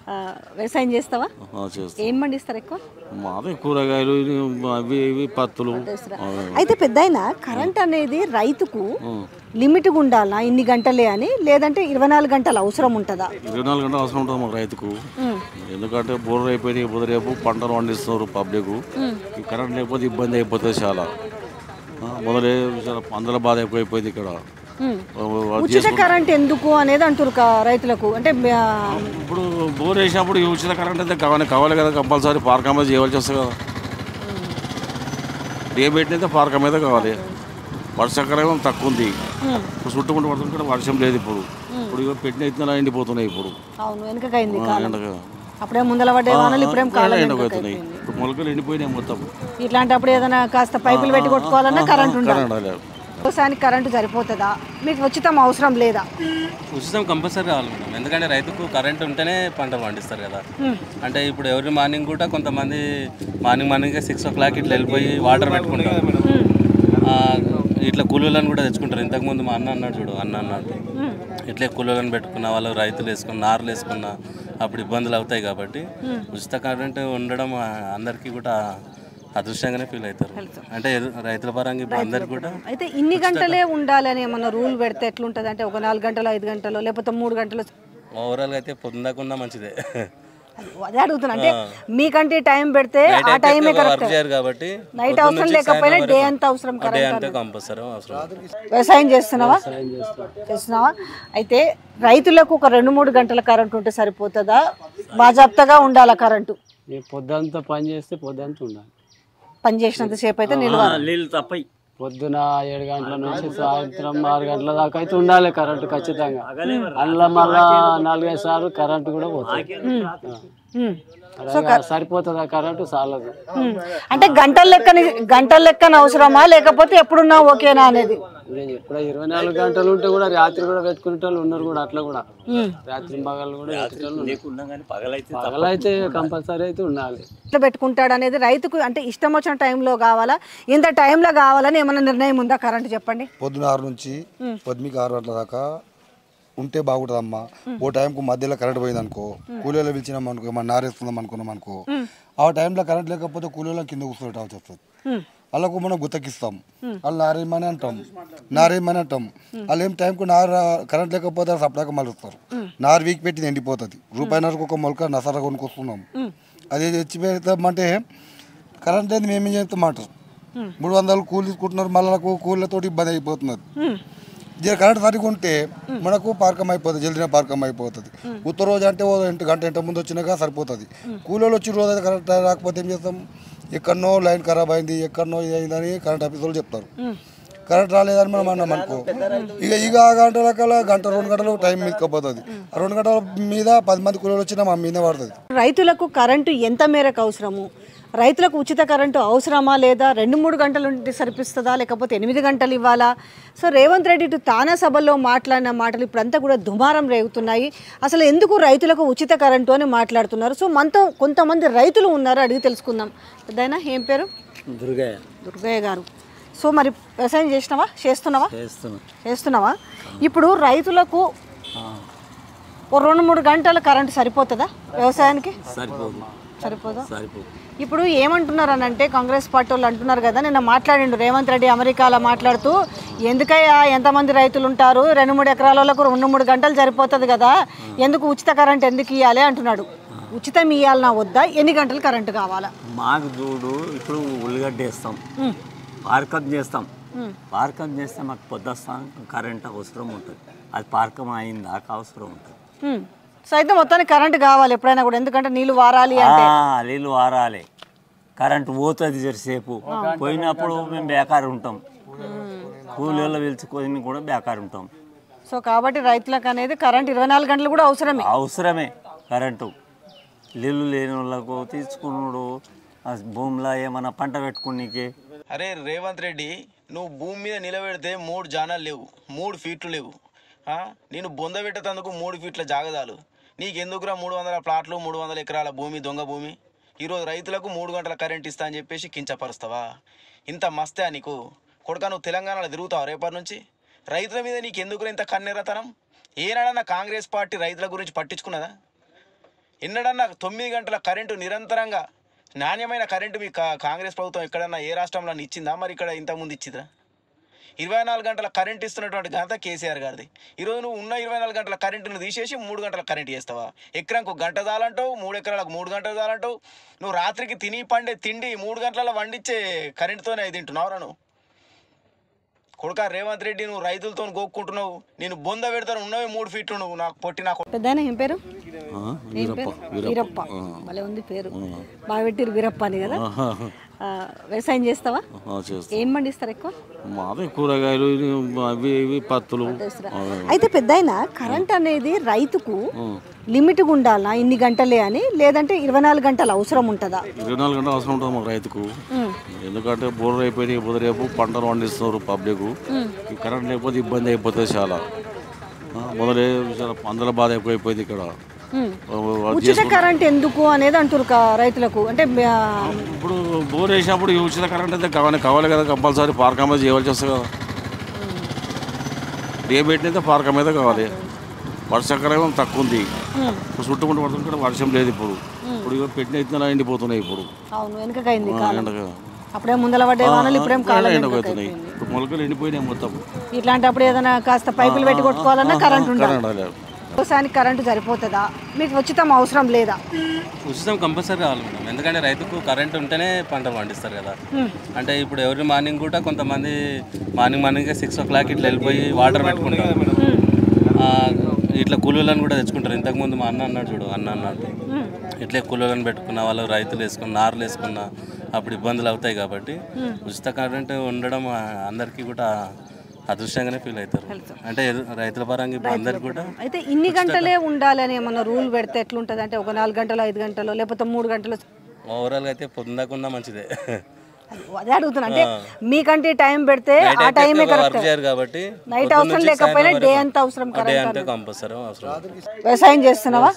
S2: వ్యవసాయం చేస్తావా?
S3: చేస్తాం.
S2: ఏం పండిస్తారు ఎక్కువ?
S3: మాదే కూరగాయలు అవి ఇవి పత్తులు.
S2: అయితే పెద్దయినా కరెంట్ అనేది రైతుకు లిమిట్గా ఉండాలా ఇన్ని గంటలే అని, లేదంటే 24 గంటలు అవసరం ఉంటుందా?
S3: 24 గంటలు అవసరం ఉంటుంది మాకు రైతుకు. ఎందుకంటే బోర్లు అయిపోయినాయి, రేపు పంటలు పండిస్తున్నారు పబ్లిక్. ఈ కరెంట్ లేకపోతే ఇబ్బంది అయిపోతుంది చాలా. మొదలే అందల బాధ ఎక్కువైపోయింది ఇక్కడ.
S2: ఉచిత కరెంట్ ఎందుకు అనేది అంటారు రైతులకు. అంటే
S3: ఇప్పుడు బోర్ వేసినప్పుడు ఈ ఉచిత కరెంట్ అయితే కావాలి కదా, కంపల్సరీ పార్క్ మీద చేయవలసి వస్తుంది కదా. ఏ పెట్టినైతే పార్క్ మీద కావాలి. వర్షాకాలం తక్కువ ఉంది, ఇప్పుడు చుట్టుముట్టు పడుతుంటే వర్షం లేదు. ఇప్పుడు పెట్టిన ఇత్తనాలు ఎండిపోతున్నాయి. ఇప్పుడు
S2: అప్పుడే ముందల పడ్డే వానలు ఇప్పుడేం కాలం
S3: ఎండిపోతున్నాయి. ఇప్పుడు మొలకలు ఎండిపోయినాయి మొత్తం.
S2: ఇట్లాంటప్పుడు ఏదైనా కాస్త పైపులు పెట్టి కొట్టుకోవాలన్నా కరెంట్ ఉండాలి. వ్యవసాయానికి కరెంటు సరిపోతుందా? మీకు ఉచితం అవసరం లేదా?
S4: ఉచితం కంపల్సరీ కావాలి మేడం, ఎందుకంటే రైతుకు కరెంట్ ఉంటేనే పంటలు పండిస్తారు కదా. అంటే ఇప్పుడు ఎవరి మార్నింగ్ కూడా కొంతమంది మార్నింగ్ 6 o'clock ఇట్లా వెళ్ళిపోయి వాటర్ పెట్టుకుంటారు. ఇట్లా కూలీలను కూడా తెచ్చుకుంటారు. ఇంతకుముందు మా అన్నాడు చూడు, అన్నాడు ఇట్లే కూలీలను పెట్టుకున్న వాళ్ళు రైతులు వేసుకున్న నార్లు వేసుకున్న అప్పుడు ఇబ్బందులు అవుతాయి. కాబట్టి ఉచిత కరెంట్ ఉండడం అందరికీ కూడా అదృష్టంగానే ఫీల్ అవుతారు. అంటే రైతుల పరంగా ఇప్పుడు అందరికి కూడా.
S2: అయితే ఇన్ని గంటలే ఉండాలని ఏమన్నా రూల్ పెడితే ఎట్లుంటుంది? అంటే ఒక 4 గంటలు 5 గంటలు లేకపోతే 3 గంటలు?
S4: ఓవరాల్గా అయితే పొందకుండా మంచిదే.
S2: అదే అడుగుతున్నా. అంటే మీకంటే టైం పెడితే ఆ టైమే కరెక్ట్
S4: కాబట్టి
S2: నైట్ అవసరం లేకపోయినా డే అంతా అవసరం.
S4: కంపల్సరీ అవసరం.
S2: వ్యవసాయం చేస్తున్నావా? అయితే రైతులకు ఒక 2-3 గంటల కరెంట్ ఉంటే సరిపోతుందా? బాజాప్తగా ఉండాలా కరెంటు?
S5: పొద్దంతా పని చేస్తే పొద్దంతా ఉండాలి.
S2: పని చేసినంత సేపు అయితే
S7: నీళ్ళు తప్పయి
S5: పొద్దున 7 గంటల నుంచి సాయంత్రం 6 గంటల దాకా అయితే ఉండాలి కరెంటు ఖచ్చితంగా. అందులో మళ్ళా 4-5 సార్లు కరెంటు కూడా పోతుంది. సరిపోతుందా కరెంటు? చాలదు.
S2: అంటే గంటల లెక్కన అవసరమా లేకపోతే ఎప్పుడున్నా ఓకేనా అనేది?
S5: ఇప్పుడు 24 గంటలు ఉంటే కూడా రాత్రి కూడా పెట్టుకునే వాళ్ళు ఉన్నారు కూడా. అట్లా కూడా రాత్రి పగలు కూడా పగలైతే కంపల్సరీ అయితే ఉండాలి.
S2: ఇట్లా పెట్టుకుంటాడు అనేది రైతుకు అంటే ఇష్టం వచ్చిన టైంలో కావాలా, ఇంత టైంలో కావాలని ఏమైనా నిర్ణయం ఉందా? కరెంట్ చెప్పండి.
S6: పొద్దున 6 నుంచి 6 గంటల దాకా ఉంటే బాగుంటుందమ్మా. ఓ టైంకు మధ్యలో కరెంట్ పోయింది అనుకో, కూలీలో పిలిచినాం అనుకో, ఏమన్నా నారేస్తుందాం అనుకున్నాం అనుకో, ఆ టైంలో కరెంట్ లేకపోతే కూలీలో కింద కూర్చోవటాల్సి వస్తుంది. వాళ్ళకు మనం గుత్తకిస్తాం, వాళ్ళు నారేమని అంటాం. వాళ్ళు ఏం టైంకు కరెంట్ లేకపోతే సప్లాగా మలుస్తారు. నారు వీక్ పెట్టింది ఎండిపోతుంది. రూపాయిన్నరకు ఒక మొలక నసర కొనుక్కొస్తున్నాం. అదే తెచ్చి పెడతామంటే కరెంట్ అనేది మేమేం చేస్తామంటారు. 300 కూలి తీసుకుంటున్నారు, మళ్ళీ కూలీలతో ఇబ్బంది అయిపోతున్నది. కరెంట్ సరిగా ఉంటే మనకు పార్కం అయిపోతుంది, జల్దిన పార్కం అయిపోతుంది. ఉత్తర రోజు అంటే 1 గంట ముందు వచ్చినాక సరిపోతుంది. కూలీలు వచ్చి రోజు అయితే కరెంట్ రాకపోతే ఏం చేస్తాం? ఎక్కడనో లైన్ ఖరాబ్ అయింది, ఎక్కడనో ఇది అయిందని కరెంట్ ఆఫీస్ వాళ్ళు చెప్తారు. కరెంట్ రాలేదని మనం అన్నాం అనుకో, ఇక ఆ గంటల కల్లా 1-2 గంటలు టైం మీదకపోతుంది. ఆ 2 గంటల మీద 10 మంది కూలీలు వచ్చినా మా మీదే పడుతుంది.
S2: రైతులకు కరెంటు ఎంత మేరకు అవసరము? రైతులకు ఉచిత కరెంటు అవసరమా లేదా? 2-3 గంటలు ఉంటే సరిపిస్తుందా లేకపోతే 8 గంటలు ఇవ్వాలా? సో రేవంత్ రెడ్డి తానా సభలో మాట్లాడిన మాటలు ఇప్పుడంతా కూడా దుమారం రేగుతున్నాయి. అసలు ఎందుకు రైతులకు ఉచిత కరెంటు అని మాట్లాడుతున్నారు? సో మనతో కొంతమంది రైతులు ఉన్నారు, అడిగి తెలుసుకుందాం. పెద్దయినా ఏం పేరు? దుర్గయ్య గారు. సో మరి వ్యవసాయం చేస్తున్నావా? ఇప్పుడు రైతులకు 2-3 గంటల కరెంటు సరిపోతుందా వ్యవసాయానికి? సరిపోదా? ఇప్పుడు ఏమంటున్నారు అని అంటే కాంగ్రెస్ పార్టీ వాళ్ళు అంటున్నారు కదా, నిన్న మాట్లాడిండు రేవంత్ రెడ్డి అమెరికాలో మాట్లాడుతూ, ఎందుకయ్యా ఎంతమంది రైతులు ఉంటారు, 2-3 ఎకరాలకు 2-3 గంటలు సరిపోతుంది కదా, ఎందుకు ఉచిత కరెంట్ ఎందుకు ఇవ్వాలి అంటున్నాడు. ఉచితం ఇవ్వాలన్నా వద్దా? ఎన్ని గంటలు కరెంటు కావాలా?
S7: మాకు చూడు, ఇప్పుడు ఉల్లిగడ్డ వేస్తాం, పార్కం చేస్తే మాకు పొద్దుస్తాం కరెంట్ అవసరం ఉంటుంది. అది పార్కం అయిన దాకా అవసరం ఉంటుంది.
S2: సో అయితే మొత్తానికి కరెంట్ కావాలి ఎప్పుడైనా కూడా, ఎందుకంటే నీళ్ళు వారాలి అంటే.
S7: నీళ్ళు వారాలి, కరెంట్ పోతుంది జరసేపు. పోయినప్పుడు మేము బేకారు ఉంటాం, కూలీలో పిలుచుకొని కూడా బేకారు ఉంటాం.
S2: సో కాబట్టి రైతులకు అనేది కరెంట్ 24 గంటలు కూడా అవసరమే
S7: కరెంటు. నీళ్ళు లేని వాళ్ళకు తీసుకున్నాడు భూమిలో ఏమన్నా పంట పెట్టుకునేకి.
S1: అరే రేవంత్ రెడ్డి, నువ్వు భూమి మీద నిలబెడితే 3 జానాలు లేవు, 3 ఫీట్లు లేవు. నేను బొంద పెట్టేందుకు 3 ఫీట్ల జాగదాలు. నీకెందుకురా 300 ప్లాట్లు, 300 ఎకరాల భూమి, దొంగ భూమి? ఈరోజు రైతులకు 3 గంటల కరెంట్ ఇస్తా అని చెప్పేసి కించపరుస్తావా? ఇంత మస్తే నీకు కొడుకా? నువ్వు తెలంగాణలో తిరుగుతావు రేపటి నుంచి? రైతుల మీద నీకెందుకురా ఇంత కన్నెరతనం? ఏనాడన్నా కాంగ్రెస్ పార్టీ రైతుల గురించి పట్టించుకున్నదా? ఎన్నడన్నా 9 గంటల కరెంటు నిరంతరంగా నాణ్యమైన కరెంటు మీ కాంగ్రెస్ ప్రభుత్వం ఎక్కడన్నా ఏ రాష్ట్రంలో ఇచ్చిందా? మరి ఇక్కడ ఇంతకుముందు ఇచ్చిందా? 24 గంటల కరెంట్ ఇస్తున్నటువంటి ఘనత కేసీఆర్ గారిది. ఈరోజు నువ్వు ఉన్న 24 గంటల కరెంటును తీసేసి 3 గంటల కరెంట్ చేస్తావా? ఎకరానికి 1 గంట చాలంటావు, 3 ఎకరాలకు 3 గంటలు చాలంటావు. నువ్వు రాత్రికి తిని పండే తిండి 3 గంటల వండించే కరెంటుతోనే తింటున్నావురా నువ్వు? కొడుకా రేవంత్ రెడ్డి, నువ్వు రైతులతో గోక్కుంటున్నావు. నేను బొంద పెడతాను, ఉన్నవే 3 ఫీట్లు నువ్వు నాకు పొట్టి నాకు.
S2: పెద్దాయన ఏం పేరు? వీరప్ప. భలే ఉంది పేరు, బాగా పెట్టిరు వీరప్ప అని కదా. వ్యవసాయం చేస్తావా? ఏం పండిస్తారు ఎక్కువ?
S3: మాదే కూరగాయలు, అవి ఇవి పత్తులు.
S2: అయితే పెద్దాయన కరెంట్ అనేది రైతుకు లిమిట్గా ఉండాలా ఇన్ని గంటలే అని, లేదంటే 24 గంటలు అవసరం ఉంటుందా?
S3: 24 గంటలు అవసరం ఉంటుంది మాకు రైతుకు. ఎందుకంటే బోర్లు అయిపోయి రేపు పంటలు పండిస్తున్నారు పబ్లిక్. ఈ కరెంట్ లేకపోతే ఇబ్బంది అయిపోతుంది చాలా. మొదలే అందల బాధ ఎక్కువైపోయింది ఇక్కడ.
S2: ఉచిత కరెంట్ ఎందుకు అనేది అంటారు రైతులకు. అంటే
S3: ఇప్పుడు బోర్ వేసినప్పుడు ఉచిత కరెంట్ అయితే కావాలి కదా, కంపల్సరీ పార్క్ మీద చేయవలసి వస్తుంది కదా. ఏ పెట్టినైతే పార్క్ మీద కావాలి. వర్షాకాలం తక్కువ ఉంది, ఇప్పుడు చుట్టుకుంటూ పడుతుంది ఇక్కడ వర్షం లేదు. ఇప్పుడు పెట్టిన ఇత్తనాలు ఎండిపోతున్నాయి. ఇప్పుడు
S2: అప్పుడే ముందల పడ్డే వానలు ఇప్పుడేం కాలం
S3: ఎండిపోతున్నాయి. ఇప్పుడు మొలకలు ఎండిపోయినాయి మొత్తం.
S2: ఇట్లాంటప్పుడు ఏదైనా కాస్త పైపులు పెట్టి కొట్టుకోవాలన్నా కరెంట్ ఉండాలి. వ్యవసాయానికి కరెంటు సరిపోతుందా? మీకు ఉచితం అవసరం లేదా?
S4: ఉచితం కంపల్సరీ కావాలి మేడం, ఎందుకంటే రైతుకు కరెంట్ ఉంటేనే పంటలు పండిస్తారు కదా. అంటే ఇప్పుడు ఎవరి మార్నింగ్ కూడా కొంతమంది మార్నింగ్ 6 o'clock ఇట్లా వెళ్ళిపోయి వాటర్ పెట్టుకుంటారు. ఇట్లా కూలీలను కూడా తెచ్చుకుంటారు. ఇంతకుముందు మా అన్నాడు చూడు, అన్నాడు ఇట్లే కూలీలను పెట్టుకున్న వాళ్ళు, రైతులు వేసుకున్న నార్లు వేసుకున్న అప్పుడు ఇబ్బందులు అవుతాయి. కాబట్టి ఉచిత కరెంట్ ఉండడం అందరికీ కూడా అదృష్టంగానే ఫీల్ అవుతారు. అంటే రైతుల పరంగా ఇప్పుడు అందరికి కూడా.
S2: అయితే ఇన్ని గంటలే ఉండాలని ఏమన్నా రూల్ పెడితే ఎట్లుంటుంది? అంటే ఒక 4 గంటలు 5 గంటలు లేకపోతే 3 గంటలు?
S4: ఓవరాల్గా అయితే పొందకుండా మంచిదే.
S2: అదే అడుగుతున్నా. అంటే మీకంటే టైం పెడితే ఆ టైమే కరెక్ట్
S4: కాబట్టి
S2: నైట్ అవసరం లేకపోయినా డే అంతా అవసరం.
S4: కంపల్సరీ అవసరం.
S2: వ్యవసాయం చేస్తున్నావా?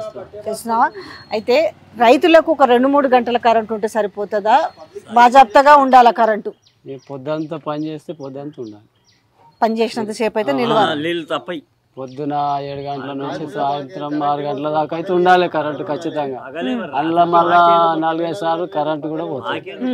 S2: అయితే రైతులకు ఒక 2-3 గంటల కరెంట్ ఉంటే సరిపోతుందా? బాజాప్తగా ఉండాలా కరెంటు?
S5: పొద్దంతా పని చేస్తే పొద్దంతా ఉండాలి.
S2: పని చేసినంత సేపు అయితే
S7: నీళ్ళు తప్పయి.
S5: పొద్దున 7 గంటల నుంచి సాయంత్రం 6 గంటల దాకా అయితే ఉండాలి కరెంటు ఖచ్చితంగా. అందులో మళ్ళా 4-5 సార్లు కరెంటు కూడా పోతుంది.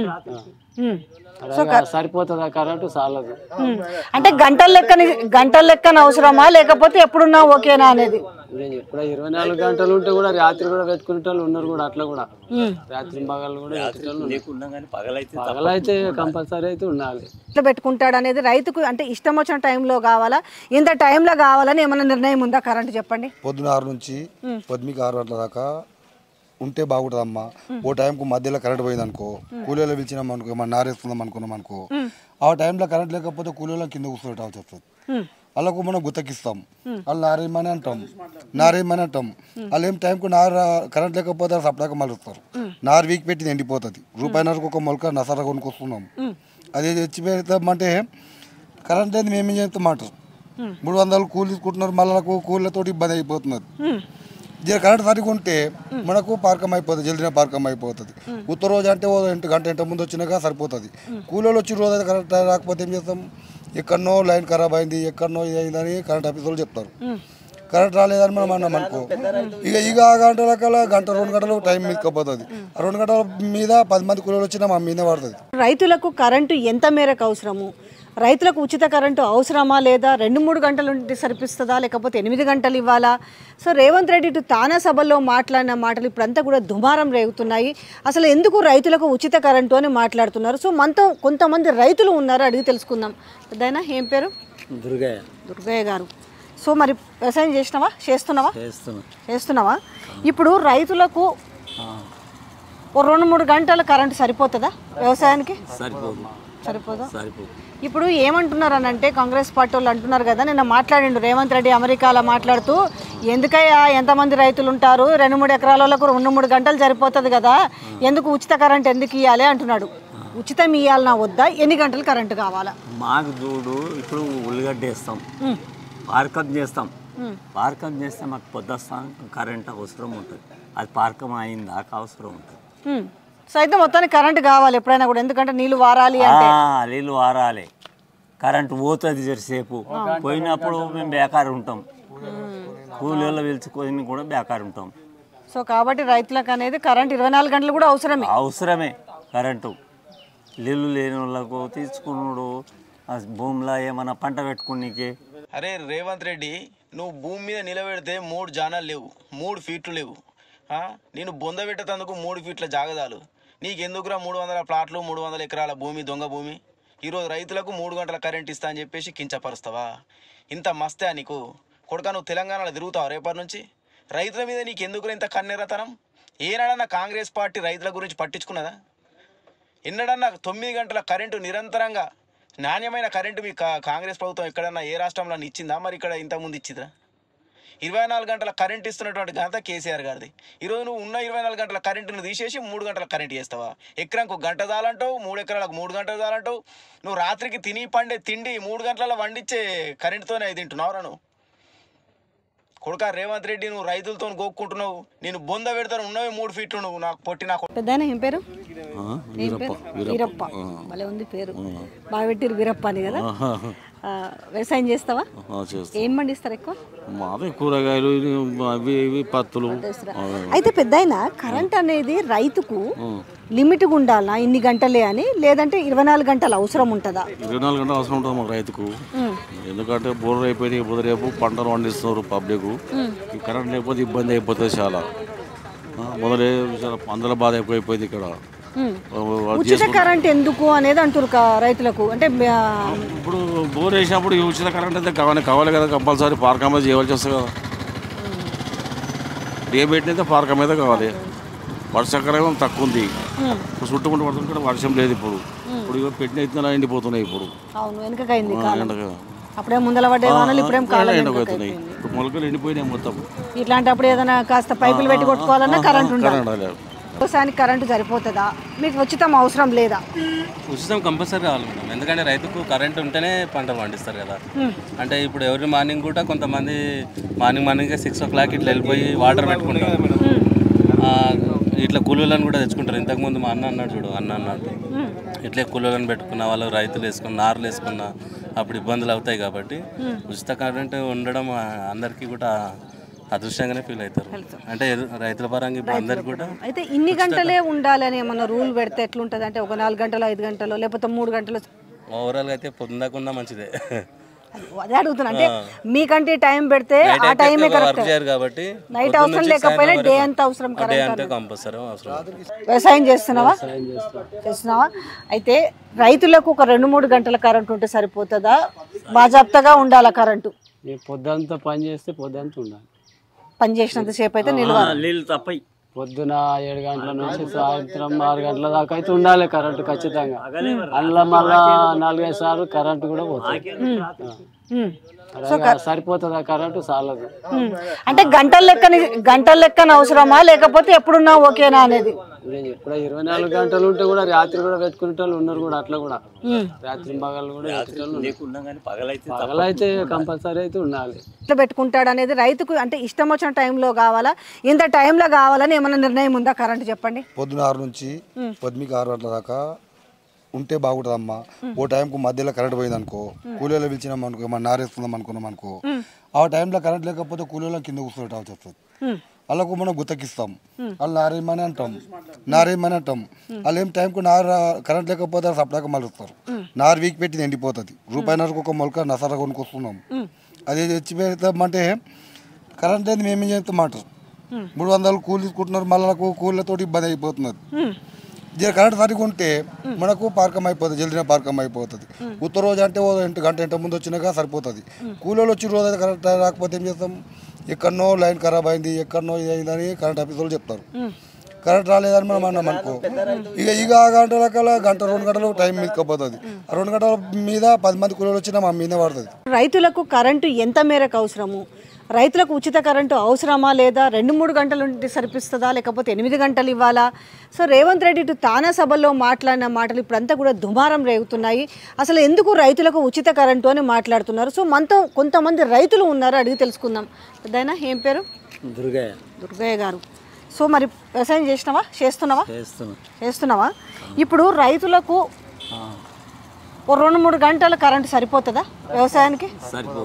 S5: సరిపోతుందా కరెంటు? చాలదు.
S2: అంటే గంటల లెక్కన అవసరమా లేకపోతే ఎప్పుడున్నా ఓకేనా అనేది?
S5: ఎప్పుడో 24 గంటలు ఉంటే కూడా రాత్రి కూడా పెట్టుకునే వాళ్ళు ఉన్నారు కూడా. అట్లా కూడా రాత్రి పగలు కూడా పగలైతే కంపల్సరీ అయితే ఉండాలి.
S2: ఎట్లా పెట్టుకుంటాడు అనేది రైతుకు అంటే ఇష్టం వచ్చిన టైంలో కావాలా, ఇంత టైంలో కావాలని ఏమైనా నిర్ణయం ఉందా? కరెంట్ చెప్పండి.
S6: పొద్దున 6 నుంచి 6 గంటల దాకా ఉంటే బాగుంటుందమ్మా. ఓ టైంకు మధ్యలో కరెంట్ పోయింది అనుకో, కూలీలో పిలిచినాం అనుకో, మన నారేస్తున్నాం అనుకున్నాం అనుకో, ఆ టైంలో కరెంట్ లేకపోతే కూలీలో కింద కూర్చోవటాల్సి వస్తుంది. వాళ్ళకు మనం గుత్తకిస్తాం, వాళ్ళు నారేమని అంటాం. వాళ్ళు ఏం టైంకు కరెంట్ లేకపోతే సప్లాగా మలుస్తారు. నారు వీక్ పెట్టింది ఎండిపోతుంది. రూపాయిన్నరకు ఒక మొలక నసరా కొనుక్కొస్తున్నాం. అది తెచ్చి పెడతామంటే కరెంట్ లేదు మేమేం చేస్తామంటారు. 300 కూలి తీసుకుంటున్నారు, మళ్ళీ కూలీలతో ఇబ్బంది అయిపోతున్నది. కరెంట్ సరిగా ఉంటే మనకు పార్కం అయిపోతుంది, జల్దీనే పార్కం అయిపోతుంది. ఉత్తర రోజు అంటే 1 గంట ముందు వచ్చినాక సరిపోతుంది. కూలీలు వచ్చి రోజు అయితే కరెంట్ రాకపోతే ఏం చేస్తాం? ఎక్కడనో లైన్ ఖరాబ్ అయింది, ఎక్కడనో ఇది అయిందని కరెంట్ ఆఫీస్ వాళ్ళు చెప్తారు. కరెంట్ రాలేదని మనం అన్నాం అనుకో, ఇక ఆ గంటల కల్లా 1-2 గంటలు టైం మీదకపోతుంది. 2 గంటల మీద 10 మంది కూలీలు వచ్చినా మా మీదే పడుతుంది.
S2: రైతులకు కరెంటు ఎంత మేరకు అవసరము? రైతులకు ఉచిత కరెంటు అవసరమా లేదా? 2-3 గంటలు ఉంటే సరిపిస్తుందా లేకపోతే 8 గంటలు ఇవ్వాలా? సో రేవంత్ రెడ్డి తానా సభల్లో మాట్లాడిన మాటలు ఇప్పుడంతా కూడా దుమారం రేగుతున్నాయి. అసలు ఎందుకు రైతులకు ఉచిత కరెంటు అని మాట్లాడుతున్నారు? సో మనతో కొంతమంది రైతులు ఉన్నారు, అడిగి తెలుసుకుందాం. పెద్దయినా ఏం పేరు? దుర్గయ్య గారు. సో మరి వ్యవసాయం చేస్తున్నావా? ఇప్పుడు రైతులకు 2-3 గంటల కరెంటు సరిపోతుందా వ్యవసాయానికి? సరిపోదా? ఇప్పుడు ఏమంటున్నారు అని అంటే కాంగ్రెస్ పార్టీ వాళ్ళు అంటున్నారు కదా, నిన్న మాట్లాడిండు రేవంత్ రెడ్డి అమెరికాలో మాట్లాడుతూ, ఎందుకయ్యా ఎంతమంది రైతులు ఉంటారు, 2-3 ఎకరాలకు 2-3 గంటలు సరిపోతుంది కదా, ఎందుకు ఉచిత కరెంట్ ఎందుకు ఇవ్వాలి అంటున్నాడు. ఉచితం ఇవ్వాలన్నా వద్దా? ఎన్ని గంటలు కరెంటు కావాలా?
S7: మాకు చూడు, ఇప్పుడు ఉల్లిగడ్డ వేస్తాం, పార్కం చేస్తే మాకు పొద్దుస్తాం కరెంట్ అవసరం ఉంటుంది. అది పార్కం అయిన దాకా అవసరం ఉంటుంది.
S2: సో అయితే మొత్తానికి కరెంట్ కావాలి ఎప్పుడైనా కూడా, ఎందుకంటే నీళ్ళు వారాలి అంటే.
S7: నీళ్ళు వారాలి, కరెంట్ పోతుంది జరసేపు. పోయినప్పుడు మేము బేకారు ఉంటాం, కూలీలో పిలుచుకొని కూడా బేకారు ఉంటాం.
S2: సో కాబట్టి రైతులకు అనేది కరెంట్ 24 గంటలు కూడా అవసరమే.
S7: అవసరమే కరెంటు. నీళ్ళు లేని వాళ్ళకు తీసుకున్నాడు భూమిలో ఏమైనా పంట పెట్టుకునేకి.
S1: అరే రేవంత్ రెడ్డి, నువ్వు భూమి మీద నిలబెడితే 3 జానాలు లేవు, 3 ఫీట్లు లేవు. నేను బొంద పెట్టేందుకు 3 ఫీట్ల జాగదాలు. నీకెందుకురా 300 ప్లాట్లు, 300 ఎకరాల భూమి, దొంగ భూమి? ఈరోజు రైతులకు 3 గంటల కరెంట్ ఇస్తా అని చెప్పేసి కించపరుస్తావా? ఇంత మస్తే నీకు కొడుకా, నువ్వు తెలంగాణలో తిరుగుతావు రేపటి నుంచి? రైతుల మీద నీకు ఎందుకు ఇంత కన్నెరతనం? ఏనాడన్నా కాంగ్రెస్ పార్టీ రైతుల గురించి పట్టించుకున్నదా? ఎన్నడన్నా 9 గంటల కరెంటు నిరంతరంగా నాణ్యమైన కరెంటు మీ కాంగ్రెస్ ప్రభుత్వం ఎక్కడన్నా ఏ రాష్ట్రంలో ఇచ్చిందా? మరి ఇక్కడ ఇంతకుముందు ఇచ్చిందా? 24 గంటల కరెంట్ ఇస్తున్నటువంటి ఘనత కేసీఆర్ గారిది. ఈరోజు నువ్వు ఉన్న 24 గంటల కరెంటును తీసేసి 3 గంటల కరెంట్ చేస్తావా? ఎకరానికి 1 గంట చాలంటావు, 3 ఎకరాలకు 3 గంటలు చాలంటావు. నువ్వు రాత్రికి తిని పండే తిండి 3 గంటల వండించే కరెంటుతోనే అది తింటున్నావురా నువ్వు? కొడుకా రేవంత్ రెడ్డి, నువ్వు రైతులతో గోక్కుంటున్నావు. నేను బొంద పెడతాను, ఉన్నవి 3 ఫీట్లు. నువ్వు నాకు పొట్టి నాకు
S2: పెద్దాయన ఏం పేరు?
S3: వీరప్ప.
S2: వీరప్ప. భలే ఉంది పేరు. బాగా పెట్టిరు వీరప్ప అని కదా. వ్యవసాయం చేస్తావా? ఏం పండిస్తారు ఎక్కువ?
S3: మాదే కూరగాయలు, అవి ఇవి పత్తులు.
S2: అయితే పెద్దాయన కరెంట్ అనేది రైతుకు లిమిట్గా ఉండాలా ఇన్ని గంటలే అని, లేదంటే 24 గంటలు అవసరం ఉంటుందా?
S3: 24 గంటలు అవసరం ఉంటుంది మాకు రైతుకు. ఎందుకంటే బోర్లు అయిపోయినాయి, రేపు పంటలు పండిస్తున్నారు పబ్లిక్. ఈ కరెంట్ లేకపోతే ఇబ్బంది అయిపోతుంది చాలా. మొదలే అందల బాధ ఎక్కువైపోయింది ఇక్కడ.
S2: ఉచిత కరెంట్ ఎందుకు అనేది అంటారు రైతులకు. అంటే
S3: ఇప్పుడు బోర్ వేసినప్పుడు ఈ ఉచిత కరెంట్ అయితే కావాలి కదా, కంపల్సరీ పార్క్ మీద చేయవలసి వస్తుంది కదా. ఏ పెట్టినైతే పార్క్ మీద కావాలి. వర్షాకాలం తక్కువ ఉంది, చుట్టుముట్టు పడుతుంటే వర్షం లేదు. ఇప్పుడు పెట్టిన అయితే ఎండిపోతున్నాయి. ఇప్పుడు
S2: అప్పుడే ముందల పడ్డే వానలు ఇప్పుడేం కాలం
S3: ఎండిపోతున్నాయి. ఇప్పుడు మొలకలు ఎండిపోయినాయి మొత్తం.
S2: ఇట్లాంటప్పుడు ఏదైనా కాస్త పైపులు పెట్టి కొట్టుకోవాలన్నా కరెంట్ ఉండాలి. వ్యవసాయానికి కరెంటు సరిపోతుందా? మీకు ఉచితం అవసరం లేదా?
S4: ఉచితం కంపల్సరీ కావాలి మేడం. ఎందుకంటే రైతుకు కరెంట్ ఉంటేనే పంటలు పండిస్తారు కదా. అంటే ఇప్పుడు ఎవరి మార్నింగ్ కూడా కొంతమంది మార్నింగ్ 6 o'clock ఇట్లా వెళ్ళిపోయి వాటర్ పెట్టుకుంటారు. ఇట్లా కూలీలను కూడా తెచ్చుకుంటారు. ఇంతకుముందు మా అన్నాడు చూడు, అన్నాడు ఇట్లే కూలీలను పెట్టుకున్న వాళ్ళు రైతులు వేసుకున్న నార్లు వేసుకున్న అప్పుడు ఇబ్బందులు అవుతాయి. కాబట్టి ఉచిత కరెంట్ ఉండడం అందరికీ కూడా అదృష్టంగానే ఫీల్ అవుతారు. అంటే రైతుల పరంగా ఇప్పుడు అందరికి కూడా.
S2: అయితే ఇన్ని గంటలే ఉండాలని ఏమన్నా రూల్ పెడితే ఎట్లుంటుంది? అంటే ఒక 4 గంటలు 5 గంటలు లేకపోతే 3 గంటలు?
S4: ఓవరాల్గా అయితే పొందకుండా మంచిదే.
S2: అదే అడుగుతున్నా. అంటే మీకంటే టైం పెడితే ఆ టైమే కరెక్ట్
S4: కాబట్టి
S2: నైట్ అవసరం లేకపోయినా డే అంతా అవసరం.
S4: కంపల్సరీ అవసరం.
S2: వ్యవసాయం చేస్తున్నావా? అయితే రైతులకు ఒక 2-3 గంటల కరెంట్ ఉంటే సరిపోతుందా? బాజాప్తగా ఉండాలా కరెంటు?
S5: పొద్దంతా పని చేస్తే పొద్దంతా ఉండాలి.
S2: పని చేసినంత సేపు అయితే
S7: నీళ్ళు తప్పయి
S5: పొద్దున 7 గంటల నుంచి సాయంత్రం 6 గంటల దాకా అయితే ఉండాలి కరెంటు ఖచ్చితంగా. అందులో మళ్ళా 4-5 సార్లు కరెంటు కూడా పోతుంది. సరిపోతుందా కరెంటు? చాలదు.
S2: అంటే గంటల లెక్కన అవసరమా లేకపోతే ఎప్పుడున్నా ఓకేనా అనేది?
S5: ఎప్పుడో 24 గంటలు ఉంటే కూడా రాత్రి కూడా పెట్టుకునే వాళ్ళు ఉన్నారు కూడా. అట్లా కూడా రాత్రి పగలు కూడా పగలైతే కంపల్సరీ అయితే ఉండాలి.
S2: ఇట్లా పెట్టుకుంటాడు అనేది రైతుకు అంటే ఇష్టం వచ్చిన టైంలో కావాలా, ఇంత టైంలో కావాలని ఏమైనా నిర్ణయం ఉందా? కరెంట్ చెప్పండి.
S6: పొద్దున 6 నుంచి 6 గంటల దాకా ఉంటే బాగుంటుందమ్మా. ఓ టైంకు మధ్యలో కరెంట్ పోయింది అనుకో, కూలీలో పిలిచినాం అనుకో, మన నారేస్తుందాం అనుకున్నాం అనుకో, ఆ టైంలో కరెంట్ లేకపోతే కూలీలో కింద కూర్చోబెట్టాల్సి వస్తుంది. వాళ్ళకు మనం గుత్తకిస్తాం, వాళ్ళు నారేమని అంటాం. వాళ్ళు ఏం టైంకు కరెంట్ లేకపోతే సప్లాగా మలుస్తారు. నారు వీక్ పెట్టింది ఎండిపోతుంది. రూపాయిన్నరకు ఒక మొలక నసర కొనుక్కొస్తున్నాం. అది తెచ్చి పెడతామంటే కరెంట్ అనేది మేమేం చేస్తామంటారు. 300 కూలి తీసుకుంటున్నారు. మళ్ళీ కూలీలతో ఇబ్బంది అయిపోతున్నది. కరెంట్ సరిగా ఉంటే మనకు పార్కం అయిపోతుంది, జల్దిన పార్కం అయిపోతుంది. ఉత్తర రోజు అంటే 1 గంట ముందు వచ్చినాక సరిపోతుంది. కూలీలు వచ్చిన రోజు అయితే కరెంట్ రాకపోతే ఏం చేస్తాం? ఎక్కడనో లైన్ ఖరాబ్ అయింది, ఎక్కడనో ఇది అయిందని కరెంట్ ఆఫీస్ వాళ్ళు చెప్తారు. కరెంట్ రాలేదని మనం అన్నాం అనుకో, ఇక ఆ గంటల కల్లా 1-2 గంటలు టైం మీదకపోతుంది. ఆ 2 గంటల మీద 10 మంది కూలీలు వచ్చినా మా మీద పడుతుంది.
S2: రైతులకు కరెంటు ఎంత మేరకు అవసరము? రైతులకు ఉచిత కరెంటు అవసరమా లేదా? 2-3 గంటలు ఉంటే సరిపిస్తుందా లేకపోతే 8 గంటలు ఇవ్వాలా? సో రేవంత్ రెడ్డి తానా సభల్లో మాట్లాడిన మాటలు ఇప్పుడంతా కూడా దుమారం రేగుతున్నాయి. అసలు ఎందుకు రైతులకు ఉచిత కరెంటు అని మాట్లాడుతున్నారు? సో మనతో కొంతమంది రైతులు ఉన్నారు, అడిగి తెలుసుకుందాం. పెద్దయినా ఏం పేరు? దుర్గయ్య గారు. సో మరి వ్యవసాయం చేస్తున్నావా? ఇప్పుడు రైతులకు 2-3 గంటల కరెంటు సరిపోతుందా వ్యవసాయానికి?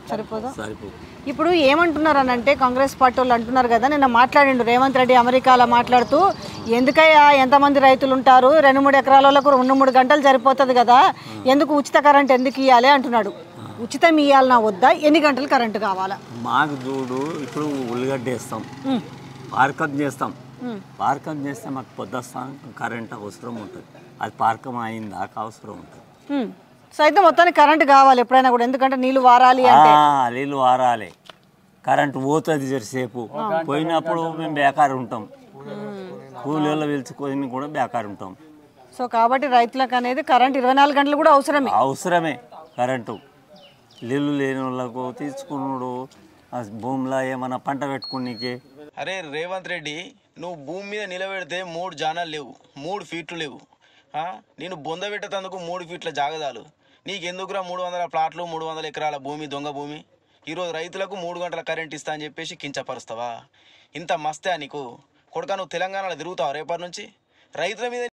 S2: సరిపోదా?
S7: సరిపోదు.
S2: ఇప్పుడు ఏమంటున్నారు అని అంటే కాంగ్రెస్ పార్టీ వాళ్ళు అంటున్నారు కదా, నిన్న మాట్లాడిండు రేవంత్ రెడ్డి అమెరికాలో మాట్లాడుతూ, ఎందుకయ్యా ఎంతమంది రైతులు ఉంటారు, 2-3 ఎకరాల వాళ్ళకు 2-3 గంటలు సరిపోతుంది కదా, ఎందుకు ఉచిత కరెంట్ ఎందుకు ఇవ్వాలి అంటున్నాడు. ఉచితం ఇవ్వాలన్నా వద్దా, ఎన్ని గంటలు కరెంటు కావాలా?
S7: మాకు చూడు, ఇప్పుడు ఉల్లిగడ్డ వేస్తాం, పార్కం చేస్తాం. పార్కం చేస్తే మాకు పొద్దుస్తాం కరెంట్ అవసరం ఉంటుంది. అది పార్కం అయిన దాకా అవసరం ఉంటుంది.
S2: సో అయితే మొత్తానికి కరెంటు కావాలి ఎప్పుడైనా కూడా, ఎందుకంటే నీళ్ళు వారాలి అంటే.
S7: నీళ్ళు వారాలి, కరెంట్ పోతుంది జరసేపు. పోయినప్పుడు మేము బేకారు ఉంటాం, కూలీలో పిలుచుకొని కూడా బేకారు ఉంటాం.
S2: సో కాబట్టి రైతులకు అనేది కరెంట్ 24 గంటలు కూడా
S7: అవసరమే కరెంటు. నీళ్ళు లేని వాళ్ళకు తీసుకున్నాడు, భూమిలో ఏమన్నా పంట పెట్టుకునేకి.
S1: అరే రేవంత్ రెడ్డి, నువ్వు భూమి మీద నిలబెడితే 3 జానాలు లేవు, 3 ఫీట్లు లేవు. నేను బొంద పెట్టేందుకు 3 ఫీట్ల జాగదాలు. నీకెందుకురా 300 ప్లాట్లు, 300 ఎకరాల భూమి, దొంగ భూమి? ఈరోజు రైతులకు 3 గంటల కరెంట్ ఇస్తా అని చెప్పేసి కించపరుస్తావా? ఇంత మస్తే నీకు కొడుకా, నువ్వు తెలంగాణలో తిరుగుతావు రేపటి నుంచి రైతుల మీద.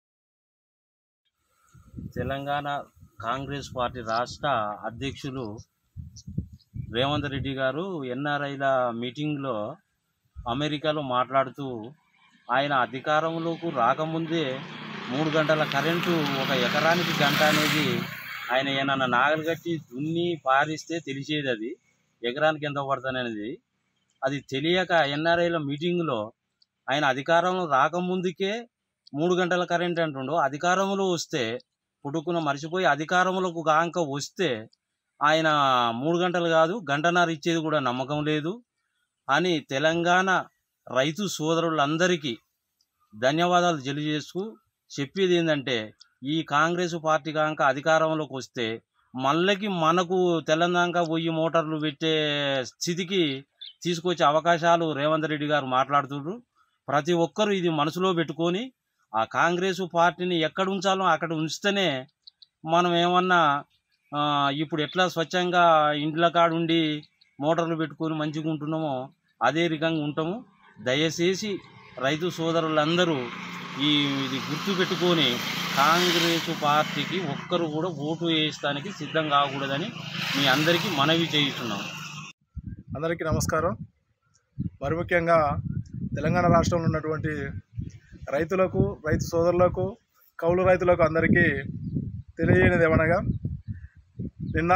S8: తెలంగాణ కాంగ్రెస్ పార్టీ రాష్ట్ర అధ్యక్షులు రేవంత్ రెడ్డి గారు ఎన్ఆర్ఐల మీటింగ్లో అమెరికాలో మాట్లాడుతూ, ఆయన అధికారంలోకి రాకముందే 3 గంటల కరెంటు, 1 ఎకరానికి గంట అనేది ఆయన ఏమన్నా నాగలు కట్టి దున్ని పారిస్తే తెలిసేది, అది ఎకరానికి ఎంత పడుతుందనేది. అది తెలియక ఎన్ఆర్ఐల మీటింగ్లో ఆయన అధికారంలో రాకముందుకే 3 గంటల కరెంట్ అంటుండో, అధికారంలో వస్తే పుట్టుకున్న మర్చిపోయి అధికారంలోకి కాంక వస్తే ఆయన 3 గంటలు కాదు గంటన్నర ఇచ్చేది కూడా నమ్మకం లేదు అని తెలంగాణ రైతు సోదరులందరికీ ధన్యవాదాలు తెలియజేస్తూ చెప్పేది ఏంటంటే, ఈ కాంగ్రెస్ పార్టీ కాంక అధికారంలోకి వస్తే మళ్ళీ మనకు తెలంగాణ పోయి మోటార్లు పెట్టే స్థితికి తీసుకొచ్చే అవకాశాలు రేవంత్ రెడ్డి గారు మాట్లాడుతున్నారు. ప్రతి ఒక్కరూ ఇది మనసులో పెట్టుకొని ఆ కాంగ్రెస్ పార్టీని ఎక్కడ ఉంచాలో అక్కడ ఉంచితేనే మనం ఏమన్నా ఇప్పుడు ఎట్లా స్వచ్ఛంగా ఇండ్ల కాడుండి మోటార్లు పెట్టుకొని మంచిగా ఉంటున్నామో అదే రకంగా ఉంటాము. దయచేసి రైతు సోదరులందరూ ఇది గుర్తు పెట్టుకొని కాంగ్రెస్ పార్టీకి ఒక్కరు కూడా ఓటు వేయడానికి సిద్ధం కాకూడదని మీ అందరికీ మనవి చేయిస్తున్నాం.
S9: అందరికీ నమస్కారం. మరి ముఖ్యంగా తెలంగాణ రాష్ట్రంలో ఉన్నటువంటి రైతులకు, రైతు సోదరులకు, కౌలు రైతులకు అందరికీ తెలియనిది ఏమనగా, నిన్న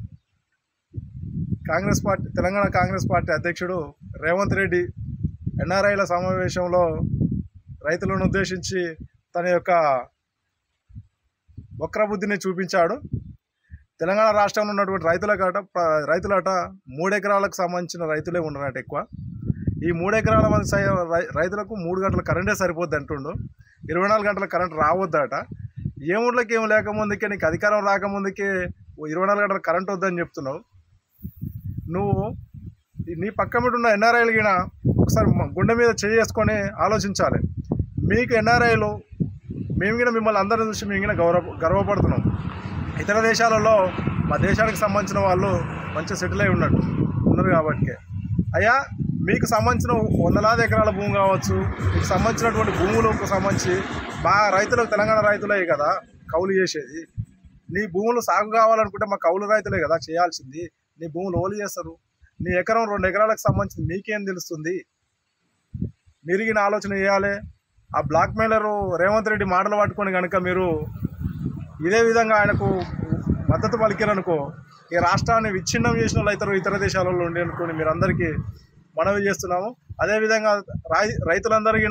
S9: తెలంగాణ కాంగ్రెస్ పార్టీ అధ్యక్షుడు రేవంత్ రెడ్డి ఎన్ఆర్ఐల సమావేశంలో రైతులను ఉద్దేశించి తన యొక్క వక్రబుద్ధిని చూపించాడు. తెలంగాణ రాష్ట్రంలో ఉన్నటువంటి రైతులట 3 ఎకరాలకు సంబంధించిన రైతులే ఉండరట ఎక్కువ. ఈ 3 ఎకరాల మంది రైతులకు 3 గంటల కరెంటే సరిపోద్ది అంటుండు. 24 గంటల కరెంట్ రావద్దట. ఏ ఊళ్ళకి ఏం లేకముందుకే, నీకు అధికారం రాకముందుకే 24 గంటల కరెంట్ వద్దని చెప్తున్నావు. నువ్వు నీ పక్క మీద ఉన్న ఎన్ఆర్ఐలు గిన ఒకసారి గుండె మీద చేసుకొని ఆలోచించాలి. మీకు ఎన్ఆర్ఐలు, మేము గిన మిమ్మల్ని అందరిని చూసి మేము గిన గర్వపడుతున్నాం. ఇతర దేశాలలో మా దేశానికి సంబంధించిన వాళ్ళు మంచిగా సెటిల్ అయి ఉన్నారు కాబట్టి, అయ్యా మీకు సంబంధించిన 100,000 ఎకరాల భూమి కావచ్చు, మీకు సంబంధించినటువంటి భూములకు సంబంధించి మా రైతులకు, తెలంగాణ రైతులే కదా కౌలు చేసేది. నీ భూములు సాగు కావాలనుకుంటే మా కౌలు రైతులే కదా చేయాల్సింది. నీ భూములు ఓలు చేస్తారు. నీ ఎకరం 2 ఎకరాలకు సంబంధించి మీకేం తెలుస్తుంది? మిరిగిన ఆలోచన చేయాలి. ఆ బ్లాక్ మెయిలరు రేవంత్ రెడ్డి మాటలు పట్టుకొని కనుక మీరు ఇదే విధంగా ఆయనకు మద్దతు పలికారనుకో, ఈ రాష్ట్రాన్ని విచ్ఛిన్నం చేసిన వాళ్ళు అవుతారు ఇతర దేశాలలో ఉండి అనుకోని మీరు అందరికీ మనవి చేస్తున్నాము. అదేవిధంగా రైతులందరికీ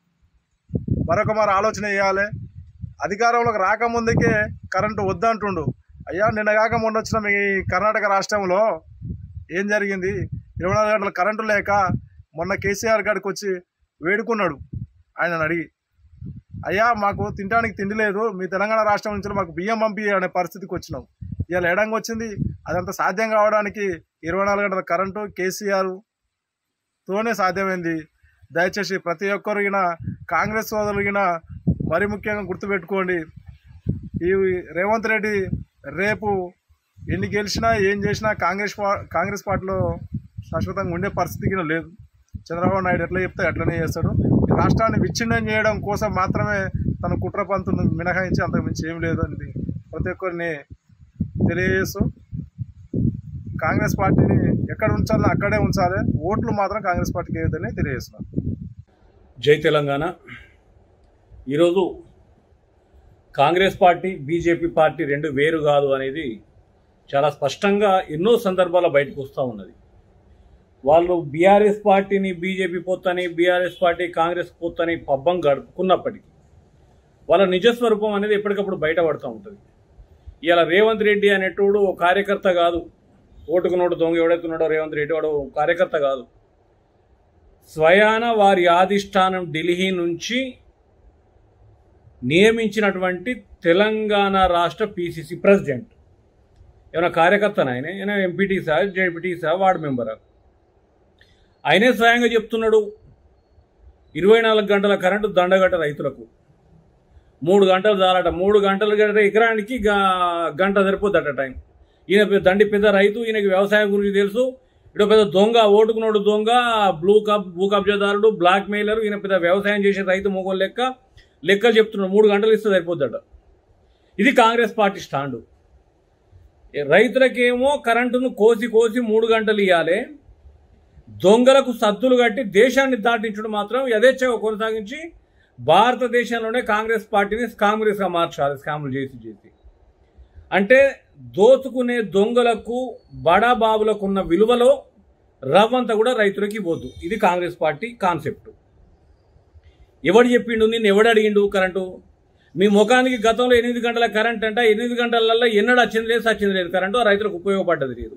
S9: మరొక ఆలోచన చేయాలి. అధికారంలోకి రాకముందుకే కరెంటు వద్దంటుండు. అయ్యా నిన్న కాక మొన్న వచ్చిన మీ కర్ణాటక రాష్ట్రంలో ఏం జరిగింది? 24 గంటల కరెంటు లేక మొన్న కేసీఆర్ గారికి వచ్చి వేడుకున్నాడు ఆయనను అడిగి, అయ్యా మాకు తినడానికి తిండి లేదు, మీ తెలంగాణ రాష్ట్రం నుంచి మాకు బియ్యం పంపి అనే పరిస్థితికి వచ్చినాం. ఇవాళ ఎడంగా వచ్చింది. అదంతా సాధ్యం కావడానికి 24 గంటల కరెంటు కేసీఆర్తోనే సాధ్యమైంది. దయచేసి ప్రతి ఒక్కరు కాంగ్రెస్ సోదరులు మరి ముఖ్యంగా గుర్తుపెట్టుకోండి. ఈ రేవంత్ రెడ్డి రేపు ఎన్ని గెలిచినా ఏం చేసినా కాంగ్రెస్ పార్టీలో శాశ్వతంగా ఉండే పరిస్థితి లేదు. చంద్రబాబు నాయుడు ఎట్లా చెప్తే అట్లనే చేస్తాడు. రాష్ట్రాన్ని విచ్ఛిన్నం చేయడం కోసం మాత్రమే తన కుట్ర పంతును మినహాయించి అంతకుమించి ఏం లేదు అనేది ప్రతి ఒక్కరిని తెలియజేస్తూ కాంగ్రెస్ పార్టీని ఎక్కడ ఉంచాలో అక్కడే ఉంచాలి, ఓట్లు మాత్రం కాంగ్రెస్ పార్టీకి వేయొద్దని తెలియజేస్తున్నారు.
S10: జై తెలంగాణ. ఈరోజు కాంగ్రెస్ పార్టీ బీజేపీ పార్టీ రెండు వేరు కాదు అనేది చాలా స్పష్టంగా ఎన్నో సందర్భాల్లో బయటకు వస్తూ ఉన్నది. వాళ్ళు బీఆర్ఎస్ పార్టీని బీజేపీ పొత్తని, బీఆర్ఎస్ పార్టీ కాంగ్రెస్ పొత్తని పబ్బం గడుపుకున్నప్పటికీ వాళ్ళ నిజస్వరూపం అనేది ఎప్పటికప్పుడు బయటపడుతూ ఉంటుంది. ఇలా రేవంత్ రెడ్డి అనేటోడు కార్యకర్త కాదు, ఓటుకు నోటు దొంగ ఎవడైతున్నాడో రేవంత్ రెడ్డి వాడు కార్యకర్త కాదు. స్వయాన వారి ఆధిష్టానం ఢిల్లీ నుంచి నియమించినటువంటి తెలంగాణ రాష్ట్ర పిసిసి ప్రెసిడెంట్. ఏమైనా కార్యకర్తన ఆయన? ఏమైనా ఎంపీటీసా, జెడ్పీటీసా, వార్డు మెంబరా? ఆయనే స్వయంగా చెప్తున్నాడు 24 గంటల కరెంటు దండగట్ట రైతులకు, 3 గంటలు చాలట. 3 గంటలు గంట ఎకరానికి గంట సరిపోద్దట టైం. ఈయన పెద్ద రైతు, ఈయనకి వ్యవసాయం గురించి తెలుసు. ఇటు పెద్ద దొంగ, ఓటుకునోడు దొంగ, భూ కబ్జాదారుడు, బ్లాక్ మెయిలర్. ఈయన పెద్ద వ్యవసాయం చేసే రైతు మొగోలు లెక్కలు చెప్తున్నాడు. 3 గంటలు ఇస్తే సరిపోద్దట. ఇది కాంగ్రెస్ పార్టీ స్టాండు. రైతులకేమో కరెంటును కోసి 3 గంటలు ఇవ్వాలి, దొంగలకు సద్దులు కట్టి దేశాన్ని దాటించడం మాత్రం యథేచ్ఛగా కొనసాగించి భారతదేశంలోనే కాంగ్రెస్ పార్టీని కాంగ్రెస్గా మార్చాలి, స్కాములు చేసి. అంటే దోచుకునే దొంగలకు, బడాబాబులకు ఉన్న విలువలో రవ్వంతా కూడా రైతులకి ఇవ్వద్దు. ఇది కాంగ్రెస్ పార్టీ కాన్సెప్ట్. ఎవడు చెప్పిండు? నిన్ను ఎవడు అడిగిండు కరెంటు? మీ ముఖానికి గతంలో 8 గంటల కరెంట్ అంట, 8 గంటలలో ఎన్నడూ వచ్చింది లేదు కరెంటు, రైతులకు ఉపయోగపడ్డది లేదు.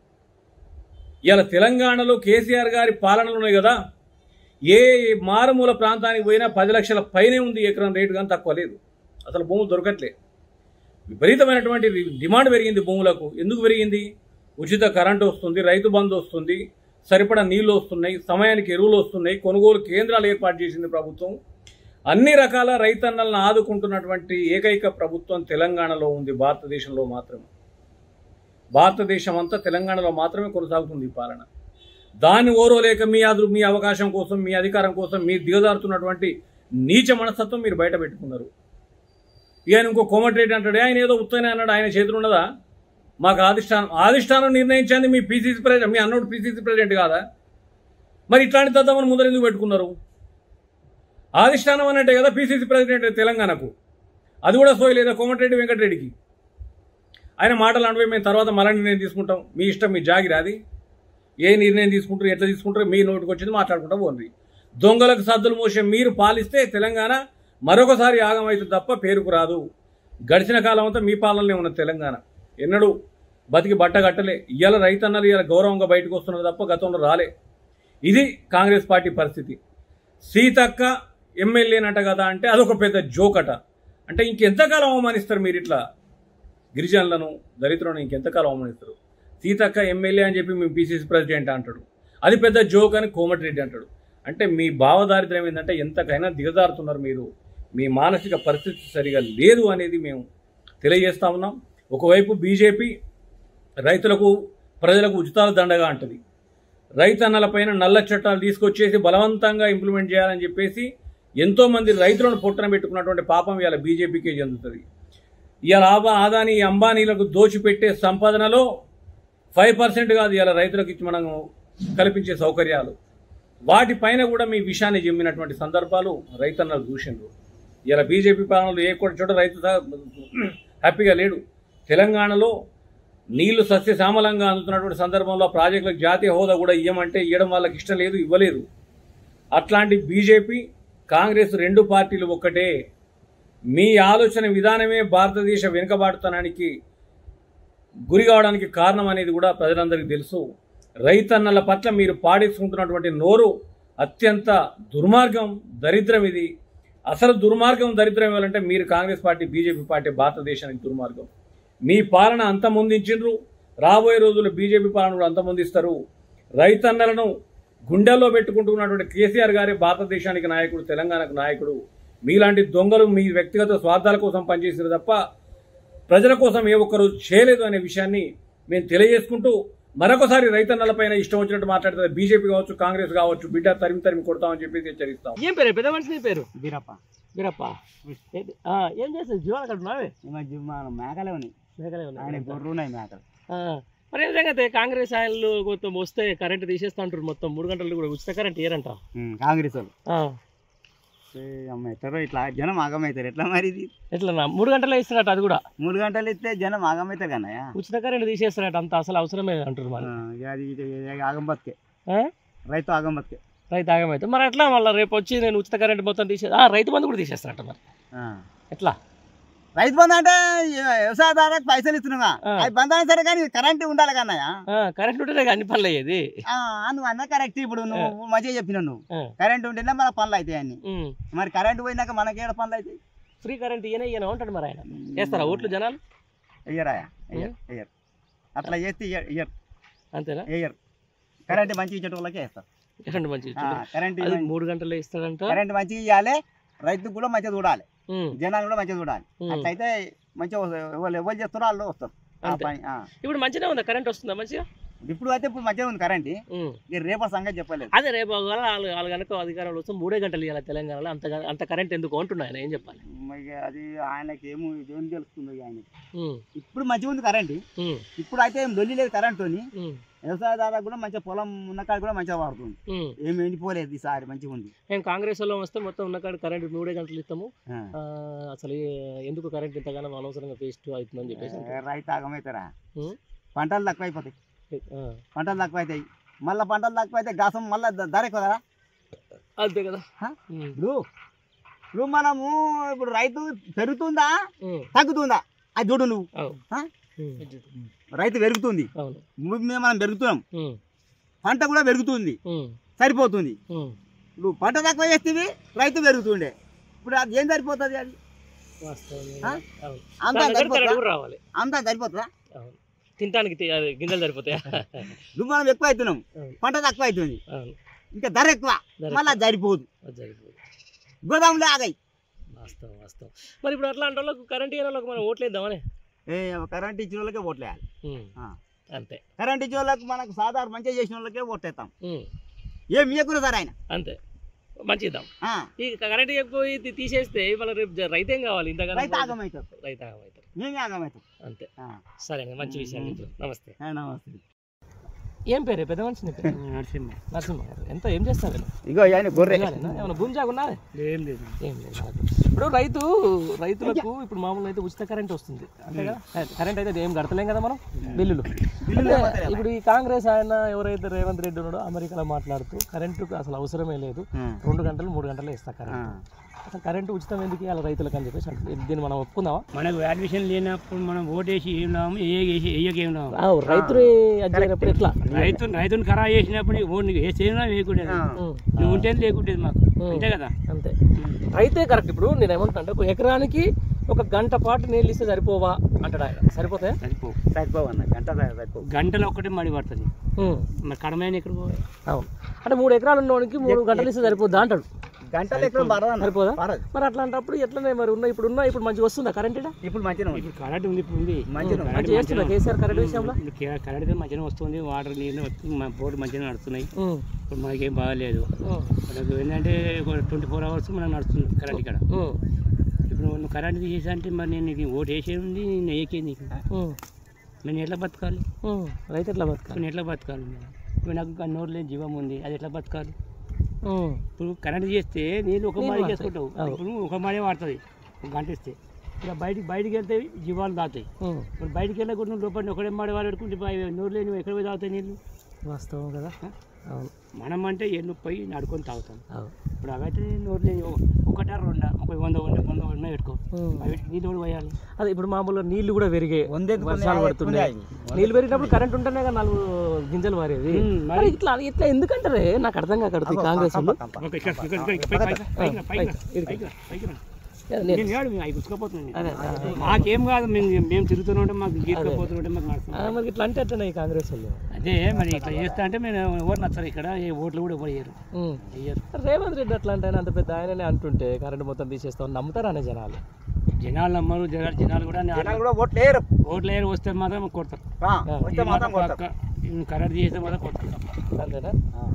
S10: ఇలా తెలంగాణలో కేసీఆర్ గారి పాలనలు ఉన్నాయి కదా, ఏ మారుమూల ప్రాంతానికి పోయినా 10 లక్షల పైనే ఉంది ఎకరం రేటు, కానీ తక్కువ లేదు. అసలు భూములు దొరకట్లే. విపరీతమైనటువంటి డిమాండ్ పెరిగింది భూములకు. ఎందుకు పెరిగింది? ఉచిత కరెంటు వస్తుంది, రైతు బంధు వస్తుంది, సరిపడా నీళ్లు వస్తున్నాయి, సమయానికి ఎరువులు వస్తున్నాయి, కొనుగోలు కేంద్రాలు ఏర్పాటు చేసింది ప్రభుత్వం. అన్ని రకాల రైతన్నలను ఆదుకుంటున్నటువంటి ఏకైక ప్రభుత్వం తెలంగాణలో ఉంది. భారతదేశంలో మాత్రమే, భారతదేశం అంతా తెలంగాణలో మాత్రమే కొనసాగుతుంది ఈ పాలన. దాన్ని ఓరోలేక మీ అవకాశం కోసం, మీ అధికారం కోసం మీరు దిగజారుతున్నటువంటి నీచ మనస్తత్వం మీరు బయట పెట్టుకున్నారు. ఇక ఇంకో కోమటిరెడ్డి అంటాడు, ఆయన ఏదో ఉత్తనే అన్నాడు, ఆయన చేతులు ఉన్నదా? మాకు ఆధిష్టానం నిర్ణయించింది మీ పిసిసి ప్రెసిడెంట్, మీ అన్నోడు పిసిసి ప్రెసిడెంట్ కాదా? మరి ఇట్లాంటి తద్దమని ముందర ఎందుకు పెట్టుకున్నారు? ఆధిష్టానం అన్నట్టే కదా పిసిసి ప్రెసిడెంట్ తెలంగాణకు. అది కూడా సోయలేదా కోమటిరెడ్డి వెంకటరెడ్డికి? ఆయన మాటలు అంటే మేము తర్వాత మళ్ళీ నిర్ణయం తీసుకుంటాం, మీ ఇష్టం, మీ జాగిరి. అది ఏ నిర్ణయం తీసుకుంటారు, ఎట్లా తీసుకుంటారు, మీ నోటికి వచ్చింది మాట్లాడుకుంటా పోండి. దొంగలకు సద్దులు మోసే మీరు పాలిస్తే తెలంగాణ మరొకసారి ఆగమైతే తప్ప పేరుకు రాదు. గడిచిన కాలం అంతా మీ పాలనలో ఉన్న తెలంగాణ ఎన్నడూ బతికి బట్ట కట్టలే. ఇవాళ రైతన్నలు ఇవాళ గౌరవంగా బయటకు వస్తున్నారు తప్ప గతంలో రాలే. ఇది కాంగ్రెస్ పార్టీ పరిస్థితి. సీతక్క ఎమ్మెల్యేనట కదా అంటే అదొక పెద్ద జోకట. అంటే ఇంకెంతకాలం అవమానిస్తారు మీరు ఇట్లా గిరిజనులను, దళితులను? ఇంకెంతకాలం అవమానిస్తారు? సీతక్క ఎమ్మెల్యే అని చెప్పి మీ పిసిసి ప్రెసిడెంట్ అంటాడు, అది పెద్ద జోక్ అని కోమటిరెడ్డి అంటాడు. అంటే మీ భావదారిద్ర్యం ఏంటంటే ఎంతకైనా దిగజారుతున్నారు మీరు. మీ మానసిక పరిస్థితి సరిగా లేదు అనేది మేము తెలియజేస్తా ఉన్నాం. ఒకవైపు బీజేపీ రైతులకు, ప్రజలకు ఉచితాల దండగా అంటది. రైతన్నలపైన నల్ల చట్టాలు తీసుకొచ్చేసి బలవంతంగా ఇంప్లిమెంట్ చేయాలని చెప్పేసి ఎంతోమంది రైతులను పొట్టన పెట్టుకున్నటువంటి పాపం ఇవాళ బీజేపీకే చెందుతుంది. ఇవాళ ఆదాని, అంబానీలకు దోచిపెట్టే సంపాదనలో 5% కాదు ఇవాళ రైతులకు ఇచ్చి మనం కల్పించే సౌకర్యాలు, వాటిపైన కూడా మీ విషయాన్ని చెమ్మినటువంటి సందర్భాలు రైతన్నలు చూసిండ్రు. ఇలా బీజేపీ పాలనలో ఏ చోట రైతు హ్యాపీగా లేడు. తెలంగాణలో నీళ్లు సస్యశ్యామలంగా అందుతున్నటువంటి సందర్భంలో ప్రాజెక్టులకు జాతీయ హోదా కూడా ఇవ్వమంటే ఇవ్వడం వాళ్ళకి ఇష్టం లేదు, ఇవ్వలేదు. అట్లాంటి బీజేపీ, కాంగ్రెస్ రెండు పార్టీలు ఒక్కటే. మీ ఆలోచన విధానమే భారతదేశ వెనుకబాటుతనానికి గురి కావడానికి కారణం అనేది కూడా ప్రజలందరికీ తెలుసు. రైతన్నల పట్ల మీరు పాడేసుకుంటున్నటువంటి నోరు అత్యంత దుర్మార్గం, దరిద్రం. ఇది అసలు దుర్మార్గం, దరిద్రం ఇవ్వాలంటే మీరు కాంగ్రెస్ పార్టీ, బీజేపీ పార్టీ భారతదేశానికి దుర్మార్గం. మీ పాలన అంతమొందించిండ్రు, రాబోయే రోజుల్లో బీజేపీ పాలన కూడా అంతమొందిస్తారు. రైతన్నలను గుండెల్లో పెట్టుకుంటున్నటువంటి కేసీఆర్ గారే భారతదేశానికి నాయకుడు, తెలంగాణకు నాయకుడు. మీలాంటి దొంగలు మీ వ్యక్తిగత స్వార్థాల కోసం పనిచేసారు తప్ప ప్రజల కోసం ఏ ఒక్కరోజు చేయలేదు అనే విషయాన్ని మేము తెలియజేసుకుంటూ, మరొకసారి రైతన్నలపైన ఇష్టం వచ్చినట్టు మాట్లాడుతుంది బీజేపీ కావచ్చు, కాంగ్రెస్ కావచ్చు, బిడ్డ తరిమి కొడతామని చెప్పేసి హెచ్చరిస్తాం.
S5: ఏం పేరు పెద్ద మనిషి? పేరు బీరప్ప. ఏం చేస్తావు? జీవాలు కట్టున్నావే?
S11: మేకలే ఉన్నాయి, ఆయన గొర్రెలు ఉన్నాయి మేకలు. మరి నిజంగా కాంగ్రెస్ ఆయనలు మొత్తం వస్తే కరెంట్ తీసేస్తా అంటారు, మొత్తం 3 గంటలు కూడా ఉచిత కరెంట్ ఇయ్యారంట
S12: కాంగ్రెస్ వాళ్ళు. అమ్మ ఎట్టారో ఇట్లా జనం ఆగమవుతారు ఎట్లా మరి ఇది
S11: ఎట్లా 3 గంటలు ఇస్తారట, అది కూడా
S12: 3 గంటలు ఇస్తే జనం ఆగమవుతారు కన్నయ్య.
S11: ఉచిత కరెంట్ తీసేస్తారట, అంత అసలు అవసరమే అంటారు. మరి
S12: అది ఆగం బతికే రైతు ఆగం బతికే
S11: రైతు ఆగమైతే మరి ఎట్లా మళ్ళీ రేపు వచ్చి నేను ఉచిత కరెంట్ మొత్తం రైతు బంధు కూడా తీసేస్తారట, మరి ఎట్లా?
S12: రైతు బంధు అంటే వ్యవసాయదారులకు పైసలు ఇస్తున్నావా, అది బంద్ అయినా సరే కానీ కరెంట్ ఉండాలి కన్నయ్య.
S11: కరెంట్ ఉంటేనే అన్ని పనులు అయ్యేది.
S12: నువ్వు అన్న కరెక్ట్. ఇప్పుడు నువ్వు మంచిగా చెప్పినావు, నువ్వు కరెంట్ ఉంటేనే మన పనులు అవుతాయి అన్ని. మరి కరెంట్ పోయినాక మనకి ఏడ పనులు అవుతాయి?
S11: ఫ్రీ కరెంట్ ఇయ్యనే ఉంటాడు మరి ఆయన. వేస్తారా ఓట్లు జనాలు?
S12: ఇయ్యరా ఇయ్యరు, అట్లా చేస్తే ఇయ్యరు.
S11: అంతేనా?
S12: ఇయ్యరు. కరెంట్ మంచిగా ఇచ్చే వాళ్ళకే వేస్తారు.
S11: కరెంట్ మంచిగా కరెంట్ 3 గంటలు ఇస్తాడంట.
S12: కరెంట్ మంచిగా ఇవ్వాలి, రైతుకు కూడా మంచిగా చూడాలి, జనాలు కూడా మంచిగా చూడాలి. అట్లయితే మంచిగా ఎవరు చేస్తారో వాళ్ళు వస్తారు.
S11: ఇప్పుడు మంచిగా ఉందా కరెంట్? వస్తుందా మంచిగా?
S12: ఇప్పుడు అయితే ఇప్పుడు మంచిగా ఉంది కరెంట్. రేపటి సంగతి చెప్పలేదు.
S11: అదే రేపు వాళ్ళు కనుక అధికారంలో వస్తే 3 గంటలు ఇవ్వాలి తెలంగాణలో, అంత కరెంట్ ఎందుకు అంటున్నాయి, ఏం చెప్పాలి?
S12: అది ఆయనకి ఏం తెలుస్తుంది ఆయనకి. ఇప్పుడు మంచిగా ఉంది కరెంట్. ఇప్పుడు అయితే ఏం లొల్లి లేదు కరెంట్తో. వ్యవసాయదారులకు కూడా మంచిగా పొలం ఉన్నకాడ కూడా మంచిగా వాడుతుంది, ఏమి ఎండిపోలేదు ఈసారి, మంచిగా ఉంది.
S11: మేము కాంగ్రెస్ లో వస్తే మొత్తం ఉన్నకాడ కరెంట్ 3 గంటలు ఇస్తాము, అసలు ఎందుకు కరెంట్ ఇంతగానో అనవసరంగా వేస్ట్ అవుతుందని చెప్పేసి.
S12: రైతు ఆగమవుతారా? పంటలు తక్కువ అయిపోతాయి, పంటలు తక్కువ అవుతాయి. మళ్ళీ పంటలు తక్కువ అయితే గాసం మళ్ళీ ధర ఎక్కువ కదా.
S11: అంతే కదా.
S12: ఇప్పుడు మనము ఇప్పుడు రైతు పెరుగుతుందా తగ్గుతుందా అది చూడు నువ్వు. రైతు పెరుగుతుంది, మనం పెరుగుతున్నాం, పంట కూడా పెరుగుతుంది, సరిపోతుంది. నువ్వు పంట తక్కువ చేస్తేవి రైతు పెరుగుతుండే, ఇప్పుడు అది ఏం సరిపోతుంది? అది అంతా సరిపోతుందా?
S11: తినడానికి గింజలు సరిపోతాయా?
S12: నువ్వు మనం ఎక్కువ అవుతున్నాం, పంట తక్కువ అవుతుంది, ఇంకా ధర ఎక్కువ, మళ్ళీ సరిపోదు, గోదాములే ఆగాయి.
S11: వాస్తవం వాస్తవం. మరి ఇప్పుడు అట్లా అంటే వాళ్ళకి కరెంట్ ఇయ్యే వాళ్ళకి మనం ఓట్లు వేద్దామని.
S12: కరెంట్ ఇచ్చిన వాళ్ళకే ఓట్లు వేయాలి
S11: అంతే.
S12: కరెంట్ ఇచ్చే వాళ్ళకి మనకు సాధారణ మంచిగా చేసిన వాళ్ళకే ఓట్లు వేస్తాం. ఏం ఇవ్వకుండా సార్ ఆయన
S11: అంతే మంచిద్దాం. ఈ కరెంట్ ఇవ్వకపోయి తీసేస్తే వాళ్ళ రేపు రైతు ఏం కావాలి? ఇంతగా
S12: రైతు ఆగమవుతారు,
S11: రైతు ఆగమవుతారు,
S12: మేమే ఆగమవుతాం.
S11: అంతే. సరే మంచి విషయం. నమస్తే.
S12: నమస్తే.
S11: ఏం పేరు పెద్ద మనిషి? నరసింహ. నరసింహ గారు ఎంత ఏం చేస్తారు?
S12: ఇగో ఆయన గొర్రె.
S11: ఏమైనా భూమి జాగున్నా? ఏం లేదు. ఏం లేదు. ఇప్పుడు రైతులకు ఇప్పుడు మామూలుగా అయితే ఉచిత కరెంట్ వస్తుంది అంతే కదా. కరెంట్ అయితే ఏం కడతలేం కదా మనం, బిల్లులు. ఇప్పుడు ఈ కాంగ్రెస్ ఆయన ఎవరైతే రేవంత్ రెడ్డి ఉన్నాడో అమెరికాలో మాట్లాడుతూ కరెంటుకు అసలు అవసరమే లేదు, 2 గంటలు 3 గంటలు ఇస్తా కరెంట్, అసలు కరెంటు ఉచితం ఎందుకు ఇవ్వాలి రైతులకు అని చెప్పేసి అంటుంది. దీన్ని మనం ఒప్పుకుందామా?
S13: మనకు అడ్మిషన్ లేనప్పుడు మనం ఓటేసి ఏం లాభం, ఏం లాభం?
S11: రైతులు అడిగినప్పుడు ఎట్లా?
S13: రైతుని ఖరా చేసినప్పుడు వేసేనా వేయకూడదు, నువ్వు ఉంటే లేకుంటేది మాకు, అంతే కదా.
S11: అంతే, రైతే కరెక్ట్. ఇప్పుడు నేను ఏమంటున్నా అంటే 1 ఎకరానికి 1 గంట పాటు నీళ్ళు ఇస్తే సరిపోవా అంటాడు ఆయన. సరిపోతాయా?
S12: సరిపోవు అన్న,
S13: గంటలో ఒక్కటే మడి పడుతుంది, మరి కడమైన ఎక్కడ పోవాలి?
S11: అవును, అంటే 3 ఎకరాలు ఉన్నవాడికి 3 గంటలు ఇస్తే సరిపోద్దా అంటాడు.
S12: గంటలు ఎక్కడ
S11: సరిపోదా? మరి అట్లాంటప్పుడు ఎట్లనే మరి ఇప్పుడు మంచిగా వస్తుందా కరెంట్?
S12: ఇప్పుడు మంచిగా
S13: ఇప్పుడు కరెంట్ ఉంది, ఇప్పుడు ఉంది
S11: మంచిగా చేస్తుందా కేసీఆర్ కరెంట్ విషయంలో?
S13: కరెంట్ మంచిగా వస్తుంది, వాటర్ నీళ్ళు బోర్డు మంచిగా నడుస్తున్నాయి. ఇప్పుడు మనకేం బాగాలేదు, మనకు ఏంటంటే 24 hours మనకు నడుస్తుంది కరెంట్ ఇక్కడ. ఇప్పుడు నువ్వు కరెంట్ తీసేసా అంటే మరి నేను నీకు ఓటు వేసే ఉంది, నేను వేయకే నీకు, నేను ఎట్లా బతకాలి?
S11: రైతు ఎట్లా బతకాలి?
S13: నేను ఎట్లా బతకాలి? ఇప్పుడు నాకు నోరు లేని జీవం ఉంది, అది ఎట్లా బతకాలి? ఇప్పుడు కరెంట్ చేస్తే నీళ్ళు 1 మాడి చేసుకుంటావు, ఇప్పుడు 1 మాడే వాడుతుంది 1 గంట ఇస్తే. ఇక బయటికి వెళ్తే జీవాలు తాగుతాయి. ఇప్పుడు బయటికి వెళ్ళకుండా లోపల 1 మాడి వాడు పెట్టుకుంటే నోరు లేని ఎక్కడ పోయి తాగుతాయి నీళ్ళు?
S11: వాస్తవం కదా.
S13: మనం అంటే ఎన్ను పోయి నడుకొని తాగుతాం. ఇప్పుడు అవైతే నోరు లేని 1 2 100 పెట్టుకో, నీళ్ళు కూడా పోయాలి.
S11: అదే ఇప్పుడు మామూలుగా నీళ్లు కూడా పెరిగాయి, వర్షాలు పడుతున్నాయి, నీళ్ళు పెరిగినప్పుడు కరెంట్ ఉంటేనే 4 గింజలు మారేది. మరి ఇట్లా ఎందుకంటారే నాకు అర్థం కాకూడదు కాంగ్రెస్.
S13: మాకేం కాదు, మేము తిరుగుతూనే ఉంటాం, మాకు గీర్కపోతుంటే
S11: మరి ఇట్లా అంటే ఎట్లా కాంగ్రెస్ వాళ్ళు?
S13: అదే మరి ఇట్లా చేస్తా అంటే మేము ఎవరు నచ్చరు, ఇక్కడ ఏ ఓట్లు కూడా ఎవరు వేయరు.
S11: రేవంత్ రెడ్డి అట్లా అంటే అంత పెద్ద ఆయననే అంటుంటే కరెంట్ మొత్తం తీసేస్తాం నమ్ముతారా అనే జనాలు
S13: నమ్మరు. జనాలు కూడా ఓట్లు వేయరు, వస్తే మాత్రం కొడతారు, కరెంట్ చేస్తే మాత్రం కొడతారు.
S11: అంతేనా?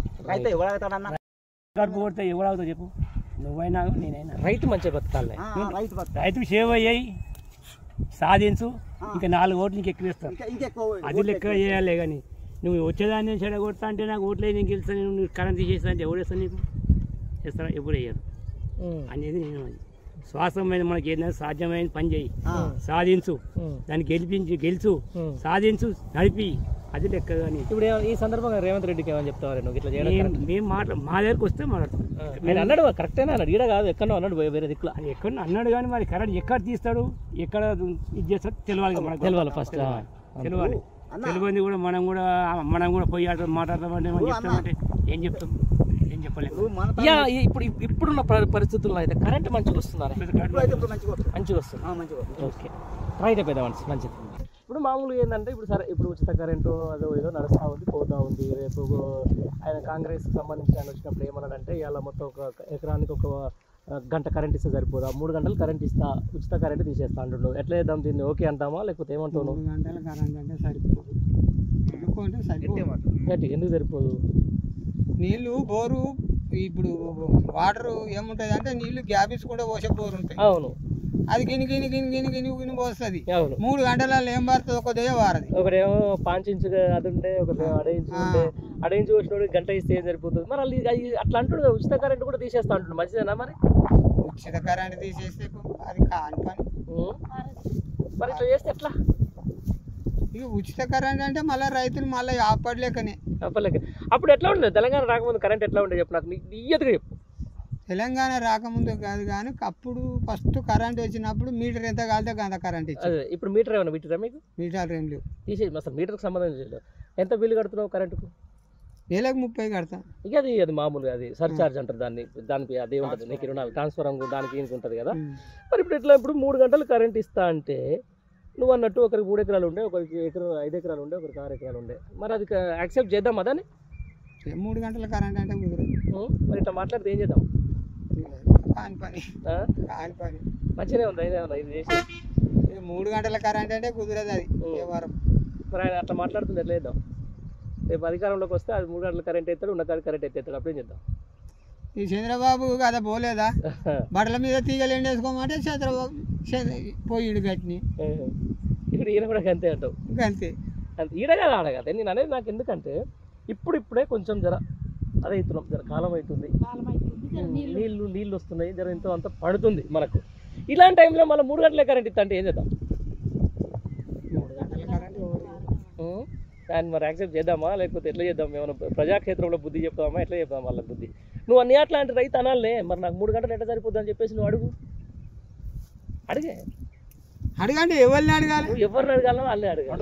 S13: కొడితే ఎవడవుతావు చెప్పు, నువ్వైనా నేనైనా.
S11: రైతు మంచిగా బతకాలి,
S13: రైతు సేవ్ అయ్యాయి, సాధించు, ఇంకా 4 ఓట్లు నీకు ఎక్కువ ఇస్తాను.
S12: ఇంకెక్కువ
S13: అది లెక్క చేయాలి. కానీ నువ్వు వచ్చేదాన్ని చెడగొడతా అంటే నాకు ఓట్లు నేను గెలుస్తాను, నువ్వు కరెంట్ తీసేస్తా అంటే ఎవరు వేస్తాను? నీకు చేస్తారా? ఎప్పుడు వేయరు అనేది నేను. శ్వాసమైన మనకి ఏదైనా సాధ్యమైన పని చేయి, సాధించు, దాన్ని గెలుచు, సాధించు, నడిపి, అది లెక్క. కానీ
S11: ఇప్పుడు ఈ సందర్భంగా రేవంత్ రెడ్డికి ఏమని చెప్తావు? నువ్వు ఇట్లా చేయడం
S13: మేము మా దగ్గరకు వస్తే మాట్లాడతాం.
S11: నేను అన్నాడు కరెక్టేనా అన్నాడు, ఈడ కాదు ఎక్కడో అన్నాడు, వేరే దిక్కులో
S13: అది ఎక్కడ అన్నాడు. కానీ మరి కరెంట్ ఎక్కడ తీస్తాడు, ఎక్కడ ఇది చేస్తాడు తెలియాలి, మనకు
S11: తెలియాలి. ఫస్ట్
S13: తెలియాలి. తెలియని కూడా మనం కూడా పోయి మాట్లాడతామంటే మనం చెప్తామంటే ఏం చెప్తాం? ఏం చెప్పలేము.
S11: ఇప్పుడున్న పరిస్థితుల్లో అయితే కరెంట్ మంచిగా వస్తున్నారు, మంచిగా వస్తుంది. ఓకే, రైట్ అయిపోయిందా మంచిది. ఇప్పుడు మామూలుగా ఏంటంటే ఇప్పుడు ఉచిత కరెంటు అదో ఏదో నడుస్తూ ఉంది, పోతూ ఉంది. రేపు ఆయన కాంగ్రెస్కి సంబంధించి ఆయన వచ్చినప్పుడు ఏమన్నాడంటే ఇలా మొత్తం ఒక ఎకరానికి 1 గంట కరెంట్ ఇస్తే సరిపోదా, 3 గంటలు కరెంట్ ఇస్తా, ఉచిత కరెంట్ తీసేస్తా అంటున్నాడు. ఎట్లా చేద్దాం దీన్ని? ఓకే అంటామా లేకపోతే ఏమంటావు?
S14: 3 గంటల కరెంట్ అంటే సరిపోదు.
S11: ఎందుకు సరిపోదు?
S14: నీళ్ళు బోరు ఇప్పుడు వాటర్ ఏముంటుంది అంటే నీళ్లు గ్యాపిస్ కూడా పోసే బోరు ఉంటాయి.
S11: అవును,
S14: అది గిని పోస్తుంది. 3 గంటలలో ఏం పడుతుంది? ఒక దే వారది.
S11: ఒకటేమో 5 ఇంచు అది ఉంటే, ఒకటేమో 1.5 ఇంచు ఉంటే, 1.5 ఇంచు వచ్చినోడు గంట ఇస్తే ఏం సరిపోతుంది? మరి అట్లా అంటుడు ఉచిత కరెంట్ కూడా తీసేస్తా అంటుడు, మంచిదేనా? మరి
S14: ఉచిత కరెంట్ తీసేస్తే అది కాని పని.
S11: మరి ఇట్లా చేస్తే ఎట్లా?
S14: ఇక ఉచిత కరెంట్ అంటే మళ్ళీ రైతులు మళ్ళీ ఆపడలేకనే.
S11: అప్పుడు ఎట్లా ఉండేది? తెలంగాణ రాకముందు కరెంట్ ఎట్లా ఉండేది చెప్పు నాకు, నియ్యతగా చెప్పు.
S14: తెలంగాణ రాకముందు కాదు కానీ అప్పుడు ఫస్ట్ కరెంట్ వచ్చినప్పుడు మీటర్ ఎంత కాలితే అంత కరెంట్ ఇచ్చింది.
S11: ఇప్పుడు మీటర్ ఏమన్నా మీటరా మీకు?
S14: మీటర్ ఏం లేవు,
S11: తీసేది. అసలు మీటర్కి సంబంధం లేదు. ఎంత బిల్లు కడుతున్నావు కరెంటుకు?
S14: నెలకు 30 కడతాను.
S11: ఇక అది మామూలుగా అది సర్చార్జ్ అంటారు దానికి అదే ఉంటుంది. నీకు 24 ట్రాన్స్ఫర్ దానికి ఇంక ఉంటుంది కదా. మరి ఇప్పుడు 3 గంటలు కరెంట్ ఇస్తా అంటే నువ్వు అన్నట్టు ఒకరికి 3 ఎకరాలు ఉండే, ఒకరికి 5 ఎకరాలు ఉండే, ఒకరికి 6 ఎకరాలు ఉండే. మరి అది యాక్సెప్ట్ చేద్దాం అదని?
S14: 3 గంటల కరెంట్ అంటే కుదరదు.
S11: మరి ఇట్లా మాట్లాడితే ఏం చేద్దాం?
S14: కాని పని.
S11: మంచిగానే ఉంది ఇది చేసి.
S14: 3 గంటల కరెంట్ అంటే కుదరదు, అది ఏ వారం.
S11: మరి ఆయన అట్లా మాట్లాడుతుంది, ఎట్లా చేద్దాం? రేపు అధికారంలోకి వస్తే అది 3 గంటల కరెంట్ ఎత్తాడు, ఉన్న కరెంట్ ఎత్తాడు, అప్పుడేం చేద్దాం?
S14: ఈ చంద్రబాబు కదా పోలేదా, బట్టల మీద తీగలు ఎండేసుకోమంటే చంద్రబాబు పోయిడు గట్టిని.
S11: ఇప్పుడు ఈయన కూడా అంతే అంటావు?
S14: అంతే.
S11: ఈడ కదా ఆడ కదా. నేను అనేది నాకు ఎందుకంటే ఇప్పుడే కొంచెం అదే అవుతున్నాం, కాలం అవుతుంది, నీళ్ళు వస్తున్నాయి, ఎంతో అంత పడుతుంది మనకు. ఇలాంటి టైంలో మళ్ళీ 3 గంటలే కరెంట్ ఇస్తా అంటే ఏం చేద్దాం?
S14: 3 గంటల కరెంట్
S11: దాన్ని మరి యాక్సెప్ట్ చేద్దామా లేకపోతే ఎట్లా చేద్దాం? ఏమైనా ప్రజాక్షేత్రంలో బుద్ధి చెప్తామా, ఎట్లా చెప్తామా వాళ్ళకి బుద్ధి? నువ్వు అన్ని అట్లాంటి రైతు అనాలే, మరి నాకు 3 గంటలు ఎట్లా సరిపోద్ది అని చెప్పేసి నువ్వు
S14: అడగండి. ఎవరిని అడగాలి?
S11: ఎవరిని అడగాలో వాళ్ళని అడగాలి.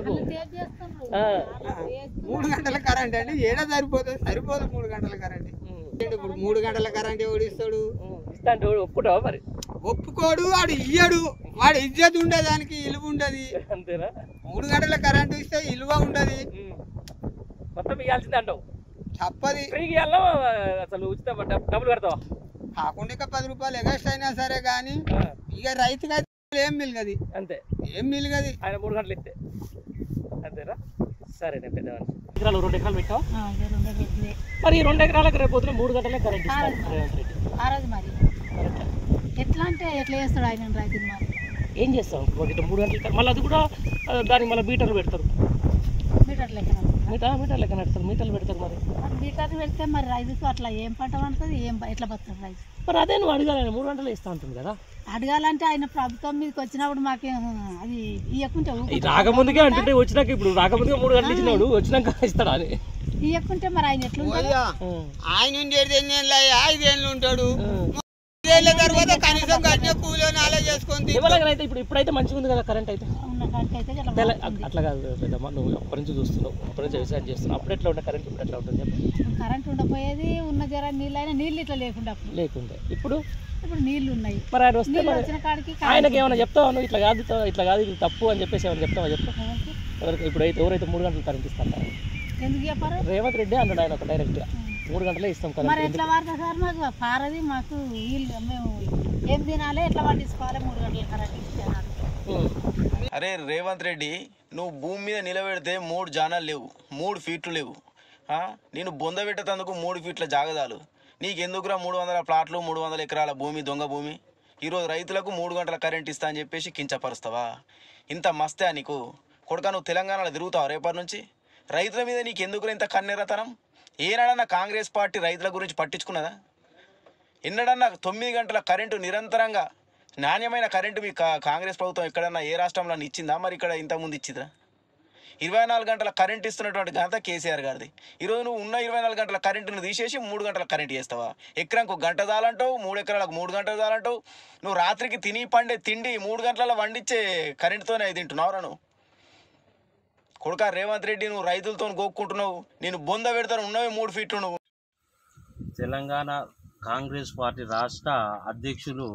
S14: 3 గంటల కరెంట్ అంటే ఏడా సరిపోదు 3 గంటల కరెంట్. ఇప్పుడు 3 గంటల కరెంట్ ఎవడు ఇస్తాడు?
S11: ఇస్తా అంటే ఒప్పుకుంటావా? మరి
S14: ఒప్పుకోడు, వాడు ఇయ్యడు. వాడు ఇజ్జత్ ఉండదు, దానికి విలువ ఉండదు.
S11: అంతేనా?
S14: 3 గంటల కరెంట్ ఇస్తే విలువ ఉండదు,
S11: మొత్తం ఇవ్వాల్సిందే అంటావు?
S14: తప్పది.
S11: ఇవ్వాలా అసలు ఉచిత డబ్బులు కడతావా?
S14: కాకుండా ఇక 10 రూపాయలు ఎగస్ట్ అయినా సరే కానీ ఇక రైతుగా ఏం మిలగది.
S11: అంతే,
S14: ఏం మిలగది
S11: ఆయన 3 గంటలు ఇస్తే. అంతేనా? సరే, నేను పెద్దవాడిని. 2 ఎకరాలు పెట్టావు. మరి 2 ఎకరాలకు రేపు పొద్దున 3 గంటలే కరెంట్ ఇస్తాడు రేవంత్ రెడ్డి.
S15: మరి ఎట్లా అంటే ఎట్లా చేస్తాడు ఆయన రైతులు? మరి
S11: ఏం చేస్తాం? 3 గంటలు మళ్ళీ అది కూడా దానికి మళ్ళీ మీటర్లు పెడతారు.
S15: మీటర్ లెక్క
S11: మీటర్ లెక్క నడుస్తారు, మీటర్లు పెడతారు. మరి
S15: మీటర్ పెడితే మరి రైతుకు అట్లా ఏం పంట పండుతుంది, ఎట్లా బతుకుతుంది రైతు?
S11: మరి అదే నువ్వు అడగాలి, 3 గంటలు ఇస్తా ఉంటుంది కదా.
S15: అడగాలంటే ఆయన ప్రభుత్వం మీదకి వచ్చినప్పుడు మాకేం అది ఇవ్వకుంటే
S11: రాకముందుకే అంటుంటే వచ్చినాక ఇప్పుడు రాకముందుగా 3 గంటలు ఇచ్చినాడు, వచ్చినాక ఇస్తాడా అని
S15: ఇవ్వకుంటే మరి ఆయన ఎట్లా
S14: ఆయన 5 ఏళ్ళు ఉంటాడు. తర్వాత కనీసం కట్టిన కూలీని అలా చేసుకుంది.
S11: ఇప్పుడైతే మంచిగా ఉంది కదా కరెంట్ అయితే. అట్లా కాదు పెద్దమ్మ, నువ్వు అప్పటి నుంచి చూస్తున్నావు, అప్పటి నుంచి వ్యవసాయం చేస్తున్నావు. అప్పుడు ఎట్లా ఉండే కరెంట్, ఇప్పుడు ఎట్లా ఉంటుంది?
S15: కరెంట్ ఉండపోయేది, ఉన్న జర నీళ్ళు ఇట్లా లేకుండా
S11: ఇప్పుడు
S15: నీళ్లు ఉన్నాయి.
S11: మరి ఆయన వస్తే ఆయనకి ఏమైనా చెప్తావా నువ్వు? ఇట్లా కాదు ఇది తప్పు అని చెప్పేసి ఏమైనా చెప్తావా? ఇప్పుడైతే ఎవరైతే 3 గంటలు కరెంట్ ఇస్తాను
S15: ఎందుకు చెప్పారు?
S11: రేవంత్ రెడ్డి అన్నాడు ఆయన ఒక డైరెక్ట్గా 3 గంటలే ఇస్తాం కరెంట్.
S15: మరి ఎట్లా వాడతారు సార్? మాకు పారది, మాకు మేము ఏం తినాలి, ఎట్లా పండించుకోవాలి? 3 గంటల కరెంట్ ఇస్తున్నారు.
S1: అరే రేవంత్ రెడ్డి, నువ్వు భూమి మీద నిలబెడితే 3 జానాలు లేవు, 3 ఫీట్లు లేవు. నేను బొంద పెట్టేందుకు 3 ఫీట్ల జాగదాలు. నీకెందుకురా 300 ప్లాట్లు, 300 ఎకరాల భూమి, దొంగ భూమి? ఈరోజు రైతులకు 3 గంటల కరెంట్ ఇస్తా అని చెప్పేసి కించపరుస్తావా? ఇంత మస్తే నీకు కొడుకా, నువ్వు తెలంగాణలో తిరుగుతావు రేపటి నుంచి? రైతుల మీద నీకు ఎందుకు ఇంత కన్నెరతనం? ఏనాడన్నా కాంగ్రెస్ పార్టీ రైతుల గురించి పట్టించుకున్నదా? ఎన్నడన్నా 9 గంటల కరెంటు నిరంతరంగా నాణ్యమైన కరెంటు మీ కాంగ్రెస్ ప్రభుత్వం ఎక్కడన్నా ఏ రాష్ట్రంలో ఇచ్చిందా? మరి ఇక్కడ ఇంతకుముందు ఇచ్చిందా? 24 గంటల కరెంట్ ఇస్తున్నటువంటి ఘనత కేసీఆర్ గారిది. ఈరోజు నువ్వు ఉన్న 24 గంటల కరెంటును తీసేసి 3 గంటల కరెంట్ చేస్తావా? ఎకరానికి 1 గంట చాలంటావు, 3 ఎకరాలకు 3 గంటలు చాలంటావు. నువ్వు రాత్రికి తిని పండే తిండి 3 గంటల వండించే కరెంటుతోనే అది తింటున్నావురా నువ్వు? కొడుకా రేవంత్ రెడ్డి, నువ్వు రైతులతో గోక్కుంటున్నావు. నేను బొంద పెడతాను, ఉన్నవి 3 ఫీట్లు నువ్వు.
S8: తెలంగాణ కాంగ్రెస్ పార్టీ రాష్ట్ర అధ్యక్షులు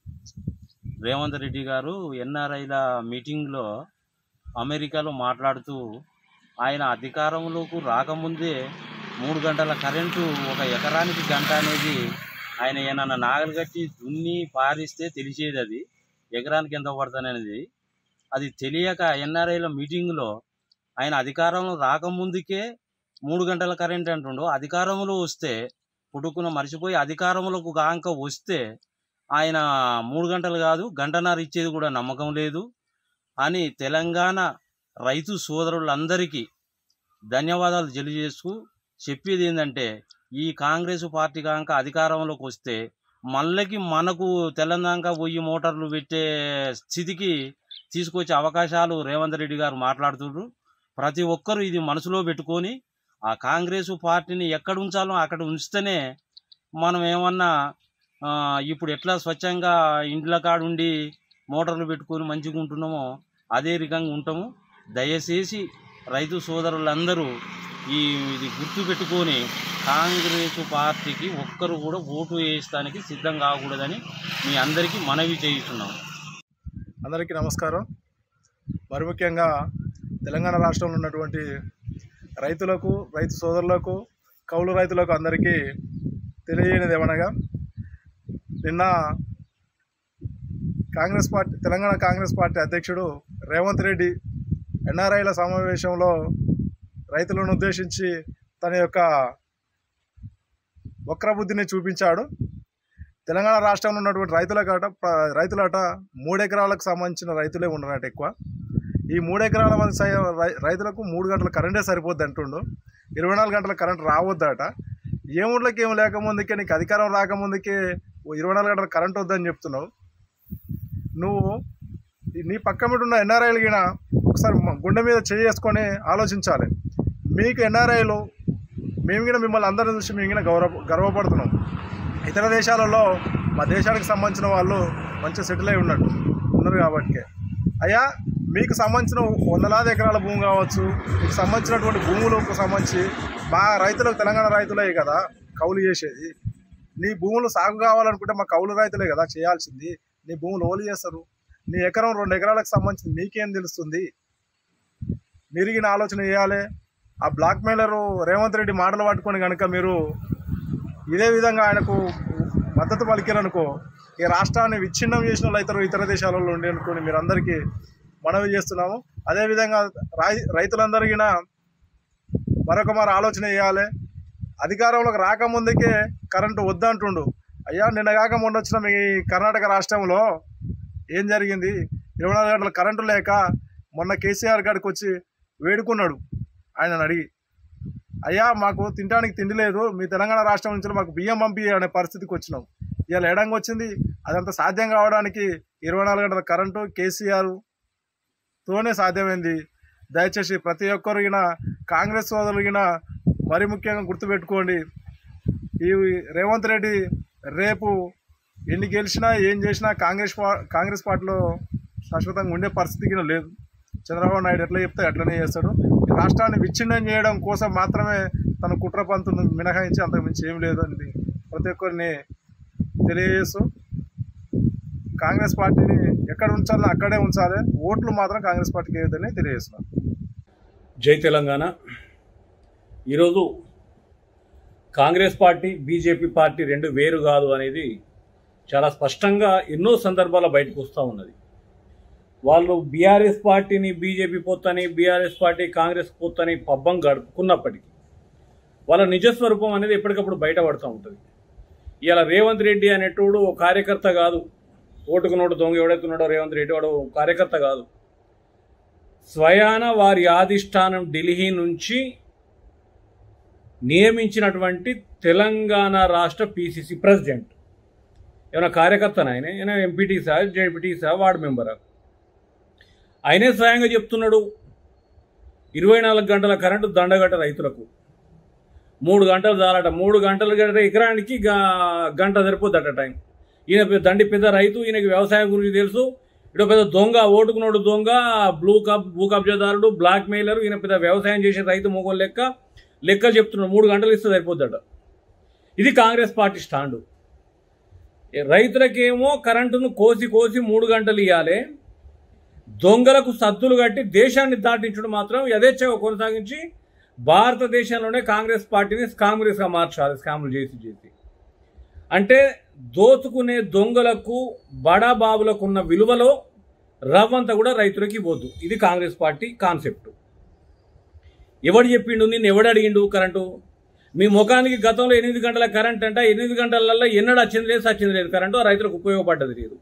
S8: రేవంత్ రెడ్డి గారు ఎన్ఆర్ఐల మీటింగ్లో అమెరికాలో మాట్లాడుతూ ఆయన అధికారంలోకి రాకముందే 3 గంటల కరెంటు, 1 ఎకరానికి గంట అనేది ఆయన ఏమన్నా నాగలు కట్టి దున్ని పారిస్తే తెలిసేది. అది ఎకరానికి ఎంత పడుతుంది అనేది అది తెలియక ఎన్ఆర్ఐల మీటింగ్లో ఆయన అధికారంలో రాకముందుకే 3 గంటల కరెంట్ అంటుండో, అధికారంలో వస్తే పుట్టుకున్న మర్చిపోయి అధికారంలోకి కాంక వస్తే ఆయన 3 గంటలు కాదు గంటన్నర ఇచ్చేది కూడా నమ్మకం లేదు అని తెలంగాణ రైతు సోదరులందరికీ ధన్యవాదాలు తెలియజేస్తూ చెప్పేది ఏంటంటే, ఈ కాంగ్రెస్ పార్టీ కాంక అధికారంలోకి వస్తే మళ్ళీ మనకు తెలంగాణ పోయి మోటార్లు పెట్టే స్థితికి తీసుకొచ్చే అవకాశాలు రేవంత్ రెడ్డి గారు మాట్లాడుతున్నారు. ప్రతి ఒక్కరూ ఇది మనసులో పెట్టుకొని ఆ కాంగ్రెస్ పార్టీని ఎక్కడ ఉంచాలో అక్కడ ఉంచితేనే మనం ఏమన్నా ఇప్పుడు ఎట్లా స్వచ్ఛంగా ఇండ్ల కాడుండి మోటార్లు పెట్టుకొని మంచిగా ఉంటున్నామో అదే రకంగా ఉంటాము. దయచేసి రైతు సోదరులందరూ ఇది గుర్తు పెట్టుకొని కాంగ్రెస్ పార్టీకి ఒక్కరు కూడా ఓటు వేయడానికి సిద్ధం కాకూడదని మీ అందరికీ మనవి చేయిస్తున్నాం.
S9: అందరికీ నమస్కారం. మరి ముఖ్యంగా తెలంగాణ రాష్ట్రంలో ఉన్నటువంటి రైతులకు, రైతు సోదరులకు, కౌలు రైతులకు అందరికీ తెలియనిది ఏమనగా, నిన్న తెలంగాణ కాంగ్రెస్ పార్టీ అధ్యక్షుడు రేవంత్ రెడ్డి ఎన్ఆర్ఐల సమావేశంలో రైతులను ఉద్దేశించి తన యొక్క వక్రబుద్ధిని చూపించాడు. తెలంగాణ రాష్ట్రంలో ఉన్నటువంటి రైతులట 3 ఎకరాలకు సంబంధించిన రైతులే ఉండరట ఎక్కువ. ఈ 3 ఎకరాల మంది రైతులకు 3 గంటల కరెంటే సరిపోద్ది అంటుండు. 24 గంటల కరెంట్ రావద్దట. ఏ ఊళ్ళకి ఏం లేకముందుకే, నీకు అధికారం రాకముందుకే 24 గంటల కరెంట్ వద్దని చెప్తున్నావు. నువ్వు నీ పక్క మీద ఉన్న ఎన్ఆర్ఐలు గిన ఒకసారి గుండె మీద చేసుకొని ఆలోచించాలి. మీకు ఎన్ఆర్ఐలు మేము గిన మిమ్మల్ని అందరిని చూసి మేము గిన గర్వపడుతున్నాం. ఇతర దేశాలలో మా దేశానికి సంబంధించిన వాళ్ళు మంచిగా సెటిల్ అయి ఉన్నారు కాబట్టి, అయ్యా మీకు సంబంధించిన 100,000 ఎకరాల భూమి కావచ్చు, మీకు సంబంధించినటువంటి భూములకు సంబంధించి మా రైతులకు, తెలంగాణ రైతులే కదా కౌలు చేసేది. నీ భూములు సాగు కావాలనుకుంటే మా కౌలు రైతులే కదా చేయాల్సింది. నీ భూములు ఓలు చేస్తారు. నీ ఎకరం 2 ఎకరాలకు సంబంధించి నీకేం తెలుస్తుంది? మిరిగిన ఆలోచన చేయాలి. ఆ బ్లాక్ మెయిలరు రేవంత్ రెడ్డి మాటలు పట్టుకొని కనుక మీరు ఇదే విధంగా ఆయనకు మద్దతు పలికారనుకో, ఈ రాష్ట్రాన్ని విచ్ఛిన్నం చేసిన వాళ్ళు అవుతారు ఇతర దేశాలలో ఉండి అనుకోని మీరు అందరికీ మనవి చేస్తున్నాము. అదేవిధంగా రైతులందరికీ మరొక ఆలోచన చేయాలి. అధికారంలోకి రాకముందుకే కరెంటు వద్దంటుండు. అయ్యా నిన్న కాక మొన్న వచ్చిన మీ కర్ణాటక రాష్ట్రంలో ఏం జరిగింది? 24 గంటల కరెంటు లేక మొన్న కేసీఆర్ గారికి వచ్చి వేడుకున్నాడు. ఆయనను అడిగి, అయ్యా మాకు తినడానికి తిండి లేదు, మీ తెలంగాణ రాష్ట్రం నుంచి మాకు బియ్యం పంపి అనే పరిస్థితికి వచ్చినాం. ఇవాళ ఎడంగా వచ్చింది. అదంతా సాధ్యం కావడానికి 24 గంటల కరెంటు కేసీఆర్తోనే సాధ్యమైంది. దయచేసి ప్రతి ఒక్కరు కాంగ్రెస్ సోదరులు మరి ముఖ్యంగా గుర్తుపెట్టుకోండి. ఈ రేవంత్ రెడ్డి రేపు ఎన్ని గెలిచినా ఏం చేసినా కాంగ్రెస్ పార్టీలో శాశ్వతంగా ఉండే పరిస్థితి లేదు. చంద్రబాబు నాయుడు ఎట్లా చెప్తే అట్లనే చేస్తాడు. రాష్ట్రాన్ని విచ్ఛిన్నం చేయడం కోసం మాత్రమే తన కుట్ర పంతును మినహాయించి అంతకుమించి ఏం లేదు అని ప్రతి ఒక్కరిని తెలియజేస్తూ, కాంగ్రెస్ పార్టీని ఎక్కడ ఉంచాలో అక్కడే ఉంచాలి, ఓట్లు మాత్రం కాంగ్రెస్ పార్టీకి వేయొద్దని తెలియజేస్తున్నాను.
S10: జై తెలంగాణ. ఈరోజు కాంగ్రెస్ పార్టీ, బీజేపీ పార్టీ రెండు వేరు కాదు అనేది చాలా స్పష్టంగా ఎన్నో సందర్భాల బయటకు వస్తూ ఉన్నది. వాళ్ళు బీఆర్ఎస్ పార్టీని బీజేపీ పొత్తని, బీఆర్ఎస్ పార్టీ కాంగ్రెస్ పొత్తని పబ్బం గడుపుకున్నప్పటికీ వాళ్ళ నిజస్వరూపం అనేది ఎప్పటికప్పుడు బయటపడుతూ ఉంటుంది. ఇవాళ రేవంత్ రెడ్డి అనేటోడు ఓ కార్యకర్త కాదు, ఓటుకు నోటు దొంగ ఎవడైతున్నాడో రేవంత్ రెడ్డి వాడు కార్యకర్త కాదు. స్వయాన వారి అధిష్టానం ఢిల్లీ నుంచి నియమించినటువంటి తెలంగాణ రాష్ట్ర పిసిసి ప్రెసిడెంట్. ఏమైనా కార్యకర్తన ఆయన? ఏమైనా ఎంపీటీసా, జెడ్పీటీసా, వార్డు మెంబరా? ఆయనే స్వయంగా చెప్తున్నాడు 24 గంటల కరెంటు దండగట్ట రైతులకు. 3 గంటలు చాలట. 3 గంటలు గంట ఎకరానికి గంట సరిపోద్దట టైం. ఈయన దండి పెద్ద రైతు, ఈయనకి వ్యవసాయం గురించి తెలుసు. ఇటు పెద్ద దొంగ, ఓటుకు నోటు దొంగ, భూ కబ్జాదారుడు, బ్లాక్ మెయిలర్. ఈయన పెద్ద వ్యవసాయం చేసే రైతు మొగోలు లెక్కలు చెప్తున్నాడు. 3 గంటలు ఇస్తే సరిపోద్దట. ఇది కాంగ్రెస్ పార్టీ స్టాండు. రైతులకేమో కరెంటును కోసి 3 గంటలు ఇవ్వాలి, దొంగలకు సద్దులు కట్టి దేశాన్ని దాటించడం మాత్రం యథేచ్ఛగా కొనసాగించి భారతదేశంలోనే కాంగ్రెస్ పార్టీని కాంగ్రెస్గా మార్చాలి. స్కాములు చేసి అంటే దోచుకునే దొంగలకు బడాబాబులకు ఉన్న విలువలో రవ్వంతా కూడా రైతులకి ఇవ్వద్దు. ఇది కాంగ్రెస్ పార్టీ కాన్సెప్ట్. ఎవడు చెప్పిండు? నిన్ను ఎవడు అడిగిండు కరెంటు? మీ ముఖానికి గతంలో 8 గంటల కరెంట్ అంట. 8 గంటలలో ఎన్నడూ వచ్చింది లేదు, సచ్చింది లేదు కరెంటు. ఆ రైతులకు ఉపయోగపడ్డది లేదు.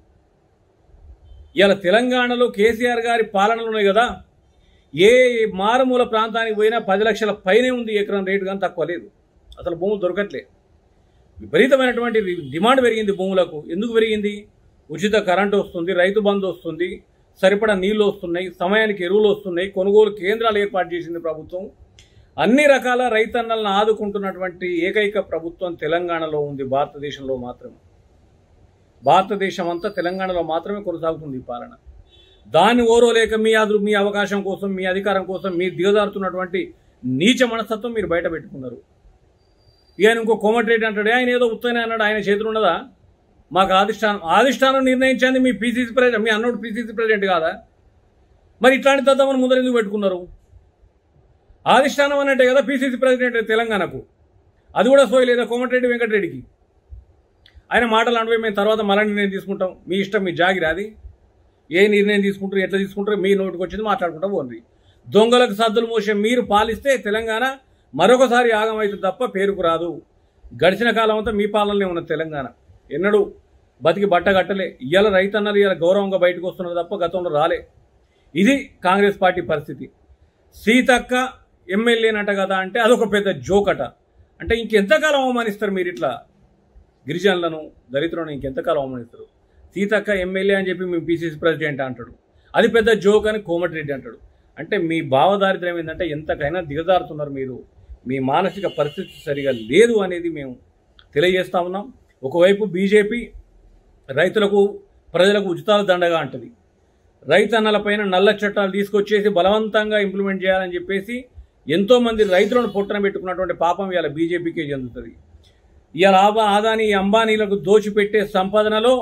S10: ఇలా తెలంగాణలో కేసీఆర్ గారి పాలనలు ఉన్నాయి కదా, ఏ మారుమూల ప్రాంతానికి పోయినా 10 లక్షల పైనే ఉంది ఎకరం రేటు, కానీ తక్కువ లేదు. అసలు భూములు దొరకట్లే. విపరీతమైనటువంటి డిమాండ్ పెరిగింది భూములకు. ఎందుకు పెరిగింది? ఉచిత కరెంటు వస్తుంది, రైతు బంధు వస్తుంది, సరిపడా నీళ్లు వస్తున్నాయి, సమయానికి ఎరువులు వస్తున్నాయి, కొనుగోలు కేంద్రాలు ఏర్పాటు చేసింది ప్రభుత్వం. అన్ని రకాల రైతన్నలను ఆదుకుంటున్నటువంటి ఏకైక ప్రభుత్వం తెలంగాణలో ఉంది. భారతదేశంలో మాత్రమే, భారతదేశం అంతా తెలంగాణలో మాత్రమే కొనసాగుతుంది ఈ పాలన. దాన్ని ఓరోలేక మీ అవకాశం కోసం, మీ అధికారం కోసం మీరు దిగజారుతున్నటువంటి నీచ మనస్తత్వం మీరు బయట పెట్టుకున్నారు. ఈయన ఇంకో కోమటిరెడ్డి అంటాడు, ఆయన ఏదో ఉత్తనే అన్నాడు, ఆయన చేతులు ఉన్నదా? మాకు అధిష్టానం నిర్ణయించింది. మీ పిసిసి ప్రెసిడెంట్, మీ అన్నోడు పిసిసి ప్రెసిడెంట్ కాదా? మరి ఇట్లాంటి తద్దమని ముందర ఎందుకు పెట్టుకున్నారు? అధిష్టానం అన్నట్టే కదా పిసిసి ప్రెసిడెంట్ తెలంగాణకు. అది కూడా సోయలేదా కోమటిరెడ్డి వెంకటరెడ్డికి? ఆయన మాటలు అంటే మేము తర్వాత మళ్ళీ నిర్ణయం తీసుకుంటాం, మీ ఇష్టం, మీ జాగిరి. అది ఏ నిర్ణయం తీసుకుంటారు, ఎట్లా తీసుకుంటారు, మీ నోటికి వచ్చింది మాట్లాడుకుంటా పోండి. దొంగలకు సద్దులు మోసే మీరు పాలిస్తే తెలంగాణ మరొకసారి ఆగమవుతుంది తప్ప పేరుకు రాదు. గడిచిన కాలం అంతా మీ పాలనలో ఉన్న తెలంగాణ ఎన్నడూ బతికి బట్ట కట్టలే. ఇవాళ రైతన్నలు ఇవాళ గౌరవంగా బయటకు వస్తున్నారు తప్ప గతంలో రాలే. ఇది కాంగ్రెస్ పార్టీ పరిస్థితి. సీతక్క ఎమ్మెల్యేనట కదా అంటే అదొక పెద్ద జోకట. అంటే ఇంకెంతకాలం అవమానిస్తారు మీరు ఇట్లా గిరిజనులను, దళితులను? ఇంకెంతకాలం అవమానిస్తారు? సీతక్క ఎమ్మెల్యే అని చెప్పి మీ పిసిసి ప్రెసిడెంట్ అంటాడు, అది పెద్ద జోక్ అని కోమటిరెడ్డి అంటాడు. అంటే మీ భావదారిద్ర్యం ఏంటంటే ఎంతకైనా దిగజారుతున్నారు మీరు. మీ మానసిక పరిస్థితి సరిగా లేదు అనేది మేము తెలియజేస్తా ఉన్నాం. ఒకవైపు బీజేపీ రైతులకు, ప్రజలకు ఉచితాలు దండగా అంటది. రైతన్నలపైన నల్ల చట్టాలు తీసుకొచ్చేసి బలవంతంగా ఇంప్లిమెంట్ చేయాలని చెప్పేసి ఎంతోమంది రైతులను పొట్టన పెట్టుకున్నటువంటి పాపం ఇవాళ బీజేపీకే చెందుతుంది. ఇవాళ ఆదాని అంబానీలకు దోచిపెట్టే సంపాదనలో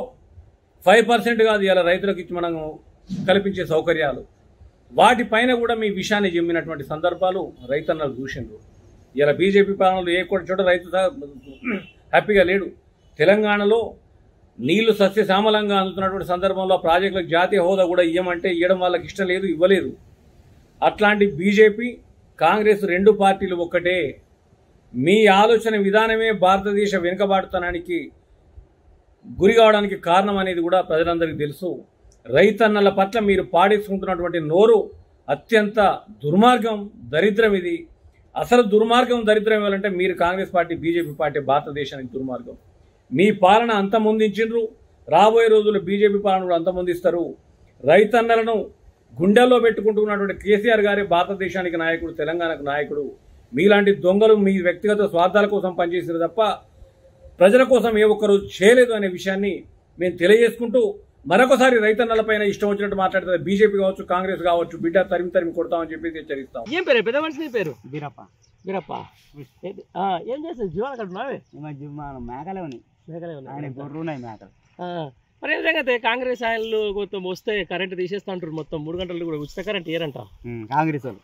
S10: 5% కాదు ఇవాళ రైతులకు ఇచ్చి మనం కల్పించే సౌకర్యాలు, వాటిపైన కూడా మీ విషయాన్ని జమ్మినటువంటి సందర్భాలు రైతన్నలు చూసిండ్రు. ఇలా బీజేపీ పాలనలో ఏ కూడా చోట రైతు హ్యాపీగా లేడు. తెలంగాణలో నీళ్లు సస్యశ్యామలంగా అందుతున్నటువంటి సందర్భంలో ప్రాజెక్టులకు జాతీయ హోదా కూడా ఇవ్వమంటే ఇవ్వడం వాళ్ళకి ఇష్టం లేదు, ఇవ్వలేదు. అట్లాంటి బీజేపీ, కాంగ్రెస్ 2 పార్టీలు ఒక్కటే. మీ ఆలోచన విధానమే భారతదేశ వెనుకబాటుతనానికి గురి కావడానికి కారణం అనేది కూడా ప్రజలందరికీ తెలుసు. రైతన్నల పట్ల మీరు పాడేసుకుంటున్నటువంటి నోరు అత్యంత దుర్మార్గం, దరిద్రం. ఇది అసలు దుర్మార్గం, దరిద్రం ఇవ్వాలంటే మీరు కాంగ్రెస్ పార్టీ, బీజేపీ పార్టీ భారతదేశానికి దుర్మార్గం. మీ పాలన అంతమొందించిండ్రు, రాబోయే రోజుల్లో బీజేపీ పాలన కూడా అంతమొందిస్తారు. రైతన్నలను గుండెల్లో పెట్టుకుంటున్నటువంటి కేసీఆర్ గారే భారతదేశానికి నాయకుడు, తెలంగాణకు నాయకుడు. మీలాంటి దొంగలు మీ వ్యక్తిగత స్వార్థాల కోసం పనిచేసారు తప్ప ప్రజల కోసం ఏ ఒక్కరు చేయలేదు అనే విషయాన్ని మేము తెలియజేసుకుంటూ, మరొకసారి రైతన్నలపైన ఇష్టం వచ్చినట్టు మాట్లాడుతుంది బీజేపీ కావచ్చు, కాంగ్రెస్ కావచ్చు, బిడ్డ తరిమి కొడతామని చెప్పేసి హెచ్చరిస్తాం.
S11: ఏం పేరు పెద్ద మనిషి? పేరు
S12: బీరప్ప.
S11: బీరప్ప ఏం చేస్తావు? జీవాలు అక్కడ ఉన్నావే?
S12: మేకలే ఉన్నాయి, ఆయన గొర్రెలు ఉన్నాయి, మేకలు.
S11: మరి ఏం సంగతి? కాంగ్రెస్ ఆయనలు మొత్తం వస్తే కరెంట్ తీసేస్తా అంటారు, మొత్తం 3 గంటలు కూడా ఉచిత కరెంట్ ఇయ్యారంట
S12: కాంగ్రెస్ వాళ్ళు.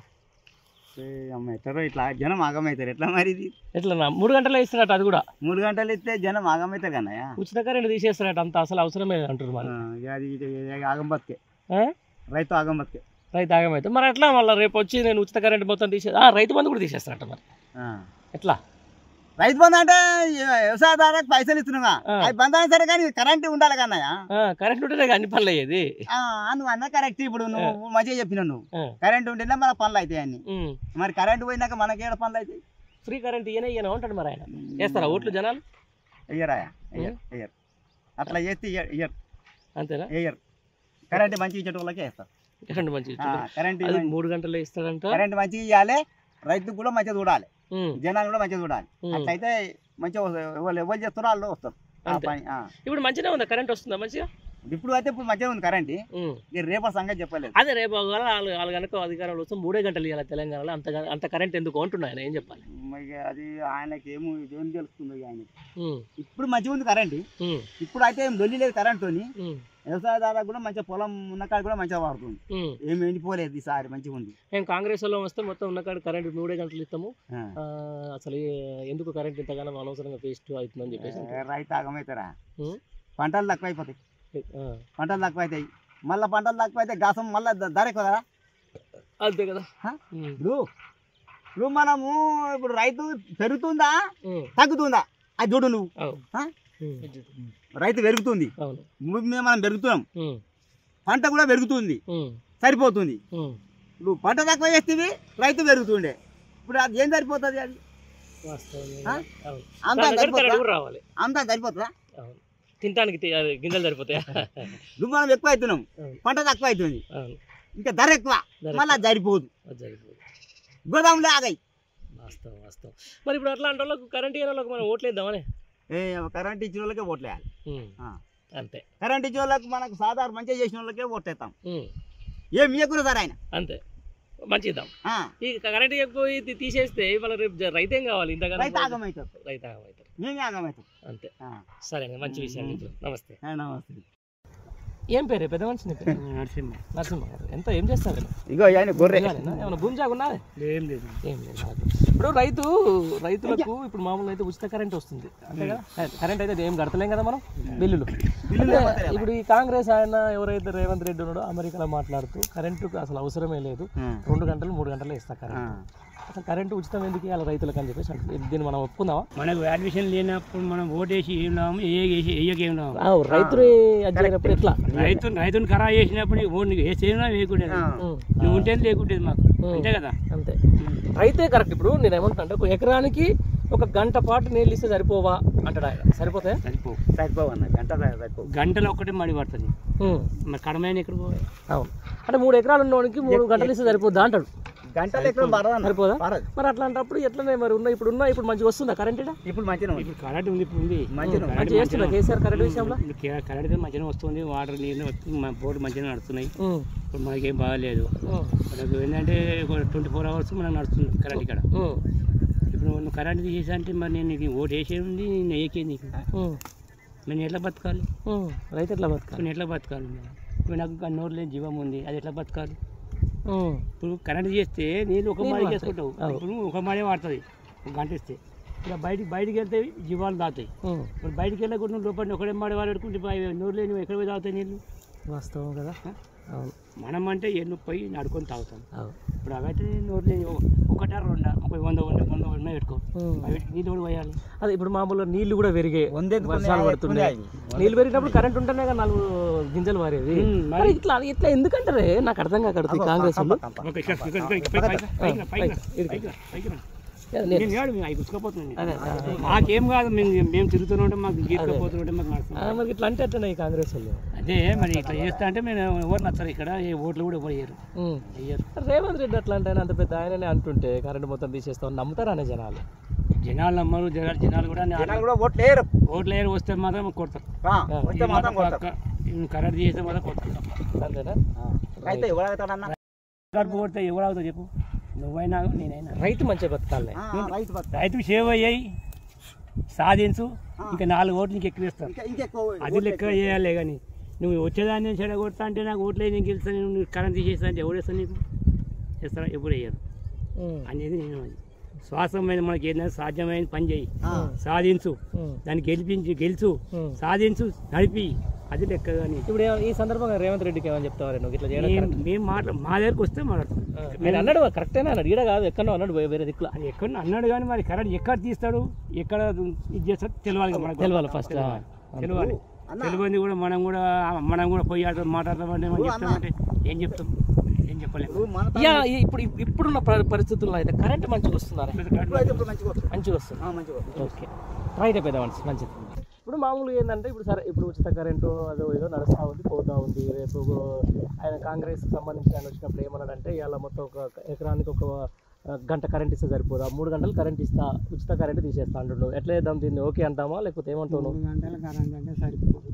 S12: ఎట్లా ఇట్లా జనం ఆగమవుతారు ఎట్లా? మరి ఇది
S11: ఎట్లా 3 గంటలు ఇస్తారట? అది కూడా
S12: 3 గంటలు ఇస్తే జనం ఆగమవుతారు కన్నయ్య.
S11: ఉచిత కరెంట్ తీసేస్తారట, అంత అసలు అవసరమే అంటారు. మరి
S12: అది ఆగం బతికే, రైతు ఆగం బతికే,
S11: రైతు ఆగమవుతారు. మరి ఎట్లా మళ్ళీ రేపు వచ్చి నేను ఉచిత కరెంట్ మొత్తం రైతు బంధు కూడా తీసేస్తారట. మరి ఎట్లా?
S12: రైతు బంధు అంటే వ్యవసాయదారులకు పైసలు ఇస్తున్నావా అది బంధు అయినా సరే కానీ కరెంట్ ఉండాలి కన్నయ్య.
S11: కరెంట్ ఉంటేనే అన్ని పనులు అయ్యేది.
S12: నువ్వు అన్న కరెక్ట్. ఇప్పుడు నువ్వు మంచిగా చెప్పినావు, నువ్వు కరెంట్ ఉంటేనే మన పనులు అవుతాయి అన్ని. మరి కరెంట్ పోయినాక మనకేడ పనులు అవుతాయి?
S11: ఫ్రీ కరెంట్ ఇయ్యనే ఉంటాడు మరి ఆయన. వేస్తారా ఓట్లు జనాలు?
S12: ఇయ్యరాయా? ఇయ్యరు. అట్లా చేస్తే ఇయ్యరు.
S11: అంతేనా?
S12: ఇయ్యరు. కరెంట్ మంచిగా ఇచ్చే వాళ్ళకే వేస్తారు.
S11: కరెంట్ మంచిగా
S12: కరెంట్
S11: 3 గంటలు ఇస్తాడంట.
S12: కరెంట్ మంచిగా ఇవ్వాలి, రైతుకు కూడా మంచిగా చూడాలి, జనాలు కూడా మంచిగా చూడాలి. అట్లయితే మంచిగా ఎవరు చేస్తారో వాళ్ళు వస్తారు.
S11: ఇప్పుడు మంచిగా ఉందా? కరెంట్ వస్తుందా మంచిగా?
S12: ఇప్పుడు అయితే ఇప్పుడు మంచిగా ఉంది కరెంట్. రేపటి సంగతి చెప్పలేదు.
S11: అదే రేపు వాళ్ళు కనుక అధికారంలో వస్తే 3 గంటలు ఇవ్వాలి తెలంగాణలో. అంత కరెంట్ ఎందుకు అంటున్నా ఆయన, ఏం చెప్పాలి?
S12: అది ఆయనకి ఏమో ఏం తెలుస్తుంది ఆయనకి. ఇప్పుడు మంచిగా ఉంది కరెంట్. ఇప్పుడు అయితే ఏం లొల్లి లేదు కరెంట్ తోని. వ్యవసాయదారులకు కూడా మంచిగా పొలం ఉన్నకాడ కూడా మంచిగా వాడుతుంది. ఏమి ఎండిపోలేదు ఈసారి, మంచిగా ఉంది.
S11: మేము కాంగ్రెస్ లో వస్తే మొత్తం ఉన్నకాడ కరెంట్ 3 గంటలు ఇస్తాము. అసలు ఎందుకు కరెంట్ ఇంతగానో అనవసరంగా వేస్ట్ అవుతుందని చెప్పేసి
S12: రైతు ఆగమవుతారా? పంటలు తక్కువ అయిపోతాయి, పంటలు తక్కువ అవుతాయి. మళ్ళీ పంటలు తక్కువ అయితే గాసం మళ్ళీ ధర ఎక్కువ కదా.
S11: అంతే కదా.
S12: ఇప్పుడు మనము ఇప్పుడు రైతు పెరుగుతుందా తగ్గుతుందా అది చూడు నువ్వు. రైతు పెరుగుతుంది, మనం పెరుగుతున్నాం, పంట కూడా పెరుగుతుంది, సరిపోతుంది. నువ్వు పంట తక్కువ చేస్తేవి రైతు పెరుగుతుండే. ఇప్పుడు అది ఏం సరిపోతుంది? అది అంతా సరిపోతుందా?
S11: తినడానికి గింజలు సరిపోతాయా?
S12: నువ్వు మనం ఎక్కువ అవుతున్నాం, పంట తక్కువ అవుతుంది, ఇంకా ధర ఎక్కువ, మళ్ళీ సరిపోదు. గోదాములే ఆగాయి.
S11: వాస్తవం వాస్తవం. మరి ఇప్పుడు అట్లా అంటే వాళ్ళకి కరెంట్ ఇయ్యే వాళ్ళకి మనం ఓట్లు వేద్దామని.
S12: కరెంట్ ఇచ్చిన వాళ్ళకే ఓట్లు వేయాలి
S11: అంతే.
S12: కరెంట్ ఇచ్చిన వాళ్ళకి మనకు సాధారణ మంచిగా చేసిన వాళ్ళకే ఓట్లు వేస్తాం. ఏం ఇవ్వకూడదు సార్ ఆయన.
S11: అంతే మంచిద్దాం. ఈ కరెంట్ ఎక్కువ తీసేస్తే వాళ్ళ రేపు రైతు ఏం కావాలి? ఇంతగా
S12: రైతు ఆగమవుతారు,
S11: రైతు ఆగమవుతారు,
S12: మేమే ఆగమవుతాం.
S11: అంతే. సరే మంచి విషయం. నమస్తే.
S12: నమస్తే.
S11: ఏం పేరు పెద్ద మనిషి? నరసింహ. నరసింహ గారు ఏం చేస్తారు?
S12: ఇగో ఆయన గొర్రె.
S11: ఏమైనా భూమి జాగా ఉన్నది?
S13: ఏం లేదు.
S11: ఏం లేదు. ఇప్పుడు రైతులకు ఇప్పుడు మామూలుగా అయితే ఉచిత కరెంట్ వస్తుంది అంతే కదా. కరెంట్ అయితే ఏం కడతలేం కదా మనం, బిల్లులు. ఇప్పుడు ఈ కాంగ్రెస్ ఆయన ఎవరైతే రేవంత్ రెడ్డి ఉన్నాడో అమెరికాలో మాట్లాడుతూ కరెంటుకు అసలు అవసరమే లేదు, 2 గంటలు 3 గంటలు ఇస్తా కరెంట్, అసలు కరెంటు ఉచితం ఎందుకు ఇవ్వాలి రైతులకు అని చెప్పేసి అంటే దీన్ని మనం ఒప్పుకుందామా?
S13: మనకు అడ్మిషన్ లేనప్పుడు మనం ఓటేసి ఏం లాభం, ఏం లాభం?
S11: రైతులు అడ్జైనప్పుడు ఎట్లా?
S13: రైతుని ఖరా చేసినప్పుడు ఓటు వేసేనా లేకుంటే నువ్వు ఉంటే లేకుంటే మాకు అంతే కదా.
S11: అంతే. రైతే కరెక్ట్. ఇప్పుడు నేను ఏమంటున్నా అంటే 1 ఎకరానికి 1 గంట పాటు నీళ్ళు ఇస్తే సరిపోవా అంటాడు ఆయన. సరిపోతాయా?
S12: సరిపోవు అన్న.
S13: గంటలో ఒక్కటే మడి పడుతుంది, మరి కడమైన ఎక్కడ పోవాలి?
S11: అవును. అంటే 3 ఎకరాలు ఉన్నవాడికి 3 గంటలు ఇస్తే సరిపోద్దా అంటాడు.
S12: గంటలు ఎక్కడ
S11: సరిపోదా? మరి అట్లాంటప్పుడు ఎట్లనే మరి ఇప్పుడు మంచిగా వస్తుందా కరెంట్?
S12: ఇప్పుడు మంచిగా
S13: ఇప్పుడు కరెంట్ ఉంది, ఇప్పుడు ఉంది
S11: మంచిగా చేస్తున్నా కేసీఆర్ కరెంట్ విషయంలో.
S13: కరెంట్ మంచిగా వస్తుంది, వాటర్ నీళ్ళు వస్తుంది, మా బోర్డు మంచిగా నడుస్తున్నాయి. ఇప్పుడు మనకేం బాగాలేదు. మనకు ఏంటంటే 24 hours మనం నడుస్తుంది కరెంట్ ఇక్కడ. ఇప్పుడు నువ్వు కరెంట్ తీసేసి అంటే మరి నేను నీకు ఓటు వేసే ఉంది, నేను ఏకే నీకు నేను ఎట్లా బతకాలి?
S11: రైతు ఎట్లా బతకాలి?
S13: నేను ఎట్లా బతకాలి? ఇప్పుడు నాకు నోరు లేని జీవం ఉంది, అది ఎట్లా బతకాలి? ఇప్పుడు కరెంట్ చేస్తే నీళ్ళు ఒక మాడి చేసుకుంటావు, ఇప్పుడు ఒక మాడే వాడుతుంది 1 గంట ఇస్తే. ఇలా బయటికి వెళ్తే జీవాలు తాగుతాయి. ఇప్పుడు బయటికి వెళ్ళకుండా లోపల ఒకటే మాడి వాడు పెట్టుకుంటే నోరు లేని ఎక్కడ పోయి తాగుతాయి నీళ్ళు?
S11: వాస్తవం కదా.
S13: మనం అంటే ఎన్ను పోయి నడుకొని తాగుతాం. ఇప్పుడు అవైతే నోరు లేని 1 2 100 పెట్టుకో, నీళ్ళు కూడా పోయాలి.
S11: అదే ఇప్పుడు మామూలుగా నీళ్లు కూడా పెరిగాయి, వర్షాలు పడుతున్నాయి. నీళ్ళు పెరిగినప్పుడు కరెంట్ ఉంటేనే కదా 4 గింజలు మారేది. ఇట్లా ఎందుకంటారే నాకు అర్థం కాకూడదు కాంగ్రెస్.
S13: మాకేం కాదు, మేము తిరుగుతూనే ఉంటాం, మాకు గీర్కపోతుంటే మాకు
S11: ఇట్లా అంటే అట్లా ఈ కాంగ్రెస్ వాళ్ళు.
S13: అదే మరి ఇట్లా చేస్తా అంటే మేము ఎవరు నచ్చరు ఇక్కడ, ఏ ఓట్లు కూడా ఎవరు వేయరు.
S11: రేవంత్ రెడ్డి అట్లా అంటే అంత పెద్ద ఆయననే అంటుంటే కరెంట్ మొత్తం తీసేస్తామని నమ్ముతారు అనే
S13: జనాలు నమ్మరు. జనాలు కూడా ఓట్లు వేయరు. వస్తే మాత్రం కొడతారు, కరెంట్ చేస్తే మాత్రం కొడతారు.
S11: అంతేనా?
S13: కొడితే ఎవరు అవుతావు చెప్పు, నువ్వైనా నేనైనా.
S11: రైతు మంచిగా బతకాలి,
S13: రైతు సేవ అయ్యాయి సాధించు, ఇంకా 4 ఓట్లు నీకు ఎక్కువ ఇస్తాను, అది లెక్క చేయాలి. కానీ నువ్వు వచ్చేదాన్ని చెడగొడతా అంటే నాకు ఓట్లే నేను గెలుస్తాను, నువ్వు కరెంట్ తీసేస్తా అంటే ఎవరు వేస్తాను నీకు? చేస్తారా? ఎప్పుడు వేయరు అనేది నేను. శ్వాసమైన మనకి ఏదైనా సాధ్యమైన పని చేయి, సాధించు, దాన్ని గెలుచు, సాధించు, నడిపి అది లెక్క కానీ
S11: ఇప్పుడు ఈ సందర్భంగా రేవంత్ రెడ్డికి ఏమని చెప్తావారు నువ్వు ఇట్లా చేయడం
S13: మేము మా దగ్గరకు వస్తే మాట్లాడతాం.
S11: నేను అన్నాడు కరెక్టేనా అన్నాడు, ఈడ కాదు ఎక్కడో అన్నాడు వేరే దిక్కులో.
S13: అది ఎక్కడ అన్నాడు కానీ మరి కరెంట్ ఎక్కడ తీస్తాడు ఎక్కడ ఇది చేస్తాడు తెలియాలి మనకు.
S11: తెలియాలి ఫస్ట్
S13: తెలియాలి. తెలియని కూడా మనం కూడా పోయి మాట్లాడతామంటే మనం చెప్తామంటే ఏం చెప్తాం, ఏం చెప్పలేము.
S11: ఇప్పుడున్న పరిస్థితుల్లో అయితే కరెంట్ మంచిగా వస్తున్నారు, మంచిగా వస్తుంది. ఓకే రైట్ అయిపోయిందా మంచిది. ఇప్పుడు మామూలుగా ఏంటంటే ఇప్పుడు సరే ఇప్పుడు ఉచిత కరెంటు అదో ఏదో నడుస్తూ ఉంది పోతూ ఉంది. రేపు ఆయన కాంగ్రెస్కి సంబంధించి ఆయన వచ్చినప్పుడు ఏమన్నాడంటే ఇవాళ మొత్తం ఒక ఎకరానికి ఒక గంట కరెంట్ ఇస్తే సరిపోదా, 3 గంటలు కరెంట్ ఇస్తా ఉచిత కరెంట్ తీసేస్తా అంటున్నావు. ఎట్లా చేద్దాం దీన్ని, ఓకే అంటామా లేకపోతే ఏమంటావు?
S14: 3 గంటల కరెంట్ అంటే సరిపోదు.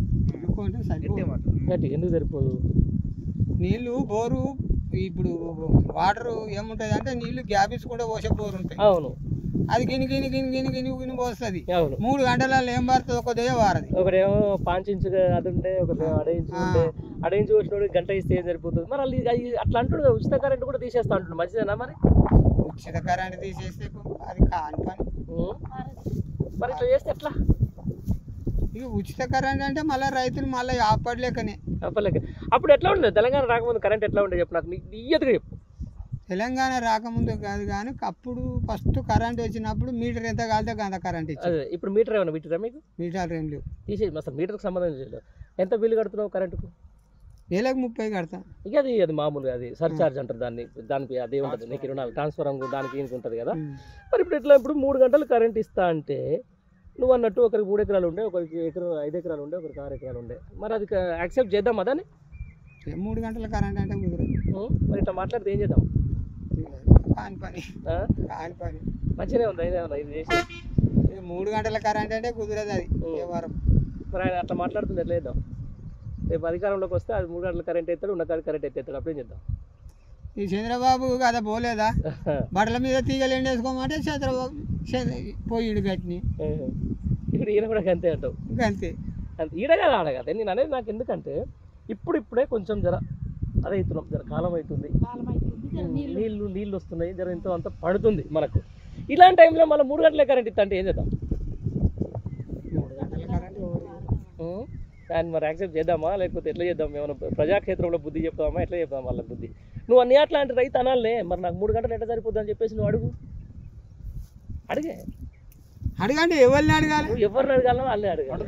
S11: ఎందుకు సరిపోదు?
S14: నీళ్ళు బోరు ఇప్పుడు వాటర్ ఏముంటుంది అంటే నీళ్లు గ్యాప్ కూడా పోసే బోరు ఉంటాయి.
S11: అవును,
S14: అది గిని పోస్తుంది. 3 గంటలలో ఏం పడుతుంది, ఒక దే వారది.
S11: ఒకరేమో 5 ఇంచు అది ఉంటే ఒకరేమో 1.5 ఇంచు ఉంటే 1.5 ఇంచు వచ్చినోడు గంట ఇస్తే ఏం సరిపోతుంది? మరి అట్లా అంటున్నాడు ఉచిత కరెంట్ కూడా తీసేస్తా అంటున్నాడు, మంచిదేనా? మరి
S14: ఉచిత కరెంట్ తీసేస్తే అది కాని పని.
S11: మరి ఇట్లా చేస్తే ఎట్లా?
S14: ఇక ఉచిత కరెంట్ అంటే మళ్ళీ రైతులు మళ్ళీ ఆపడలేకనే.
S11: అప్పుడు ఎట్లా ఉండేది తెలంగాణ రాకముందు కరెంట్ ఎట్లా ఉండేది చెప్పు నాకు, ఇయ్యదుగా చెప్పు.
S14: తెలంగాణ రాకముందు కాదు కానీ అప్పుడు ఫస్ట్ కరెంట్ వచ్చినప్పుడు మీటర్ ఎంత కాలితే అంత కరెంట్ ఇచ్చింది.
S11: ఇప్పుడు మీటర్ ఏమన్నా మీటరా మీకు?
S14: మీటర్ ఏం లేవు,
S11: తీసేది అసలు మీటర్కి సంబంధించి. ఎంత బిల్లు కడుతున్నావు కరెంటుకు?
S14: నెలకు 30 కడతా.
S11: ఇక అది మామూలుగా అది సర్చార్జ్ అంటారు దానికి అదే ఉంటుంది. నీకు 24 ట్రాన్స్ఫర్ దానికి ఈయనకి ఉంటుంది కదా. మరి ఇప్పుడు 3 గంటలు కరెంట్ ఇస్తా అంటే నువ్వు అన్నట్టు ఒకరికి 3 ఎకరాలు ఉండే, ఒకరికి 5 ఎకరాలు ఉండే, ఒకరికి 6 ఎకరాలు ఉండే. మరి అది యాక్సెప్ట్ చేద్దాం అదని?
S14: 3 గంటల కరెంట్ అంటే కుదరదు.
S11: మరి ఇట్లా మాట్లాడితే ఏం చేద్దాం?
S14: కాని పని.
S11: మంచిగానే ఉంది ఇది చేసి.
S14: 3 గంటల కరెంట్ అంటే కుదరదు అది వారం.
S11: మరి ఆయన అట్లా మాట్లాడుతుంది ఎట్లా చేద్దాం? రేపు అధికారంలోకి వస్తే అది 3 గంటల కరెంట్ ఎత్తాడు, ఉన్న కరెంట్ ఎత్తేస్తాడు, అప్పుడేం చేద్దాం?
S14: ఈ చంద్రబాబు కదా పోలేదా, బట్టల మీద తీగలు ఎండేసుకోమంటే చంద్రబాబు పోయిడు గట్టిని.
S11: ఇప్పుడు ఈయన కూడా అంతే అంటావు?
S14: అంతే
S11: అంతే. ఈడ కదా ఆడ కదా నేను అనేది. నాకు ఎందుకంటే ఇప్పుడే కొంచెం అదే అవుతున్నాం, కాలం అవుతుంది, నీళ్ళు వస్తున్నాయి, ఎంతో అంత పడుతుంది మనకు. ఇలాంటి టైంలో మళ్ళీ 3 గంటలే కరెంట్ ఇస్తా అంటే ఏం చేద్దాం?
S14: 3 గంటల కరెంట్
S11: దాన్ని మరి యాక్సెప్ట్ చేద్దామా లేకపోతే ఎట్లా చేద్దాం? ఏమైనా ప్రజాక్షేత్రంలో బుద్ధి చెప్తామా, ఎట్లా చెప్తాం వాళ్ళ బుద్ధి? నువ్వు అన్ని అట్లాంటి రైతు అనాలే, మరి నాకు 3 గంటలు ఎట్లా సరిపోద్ది అని చెప్పేసి నువ్వు
S14: అడగండి. ఎవరిని అడగాలి?
S11: ఎవరిని అడగాలో వాళ్ళే అడగాలి.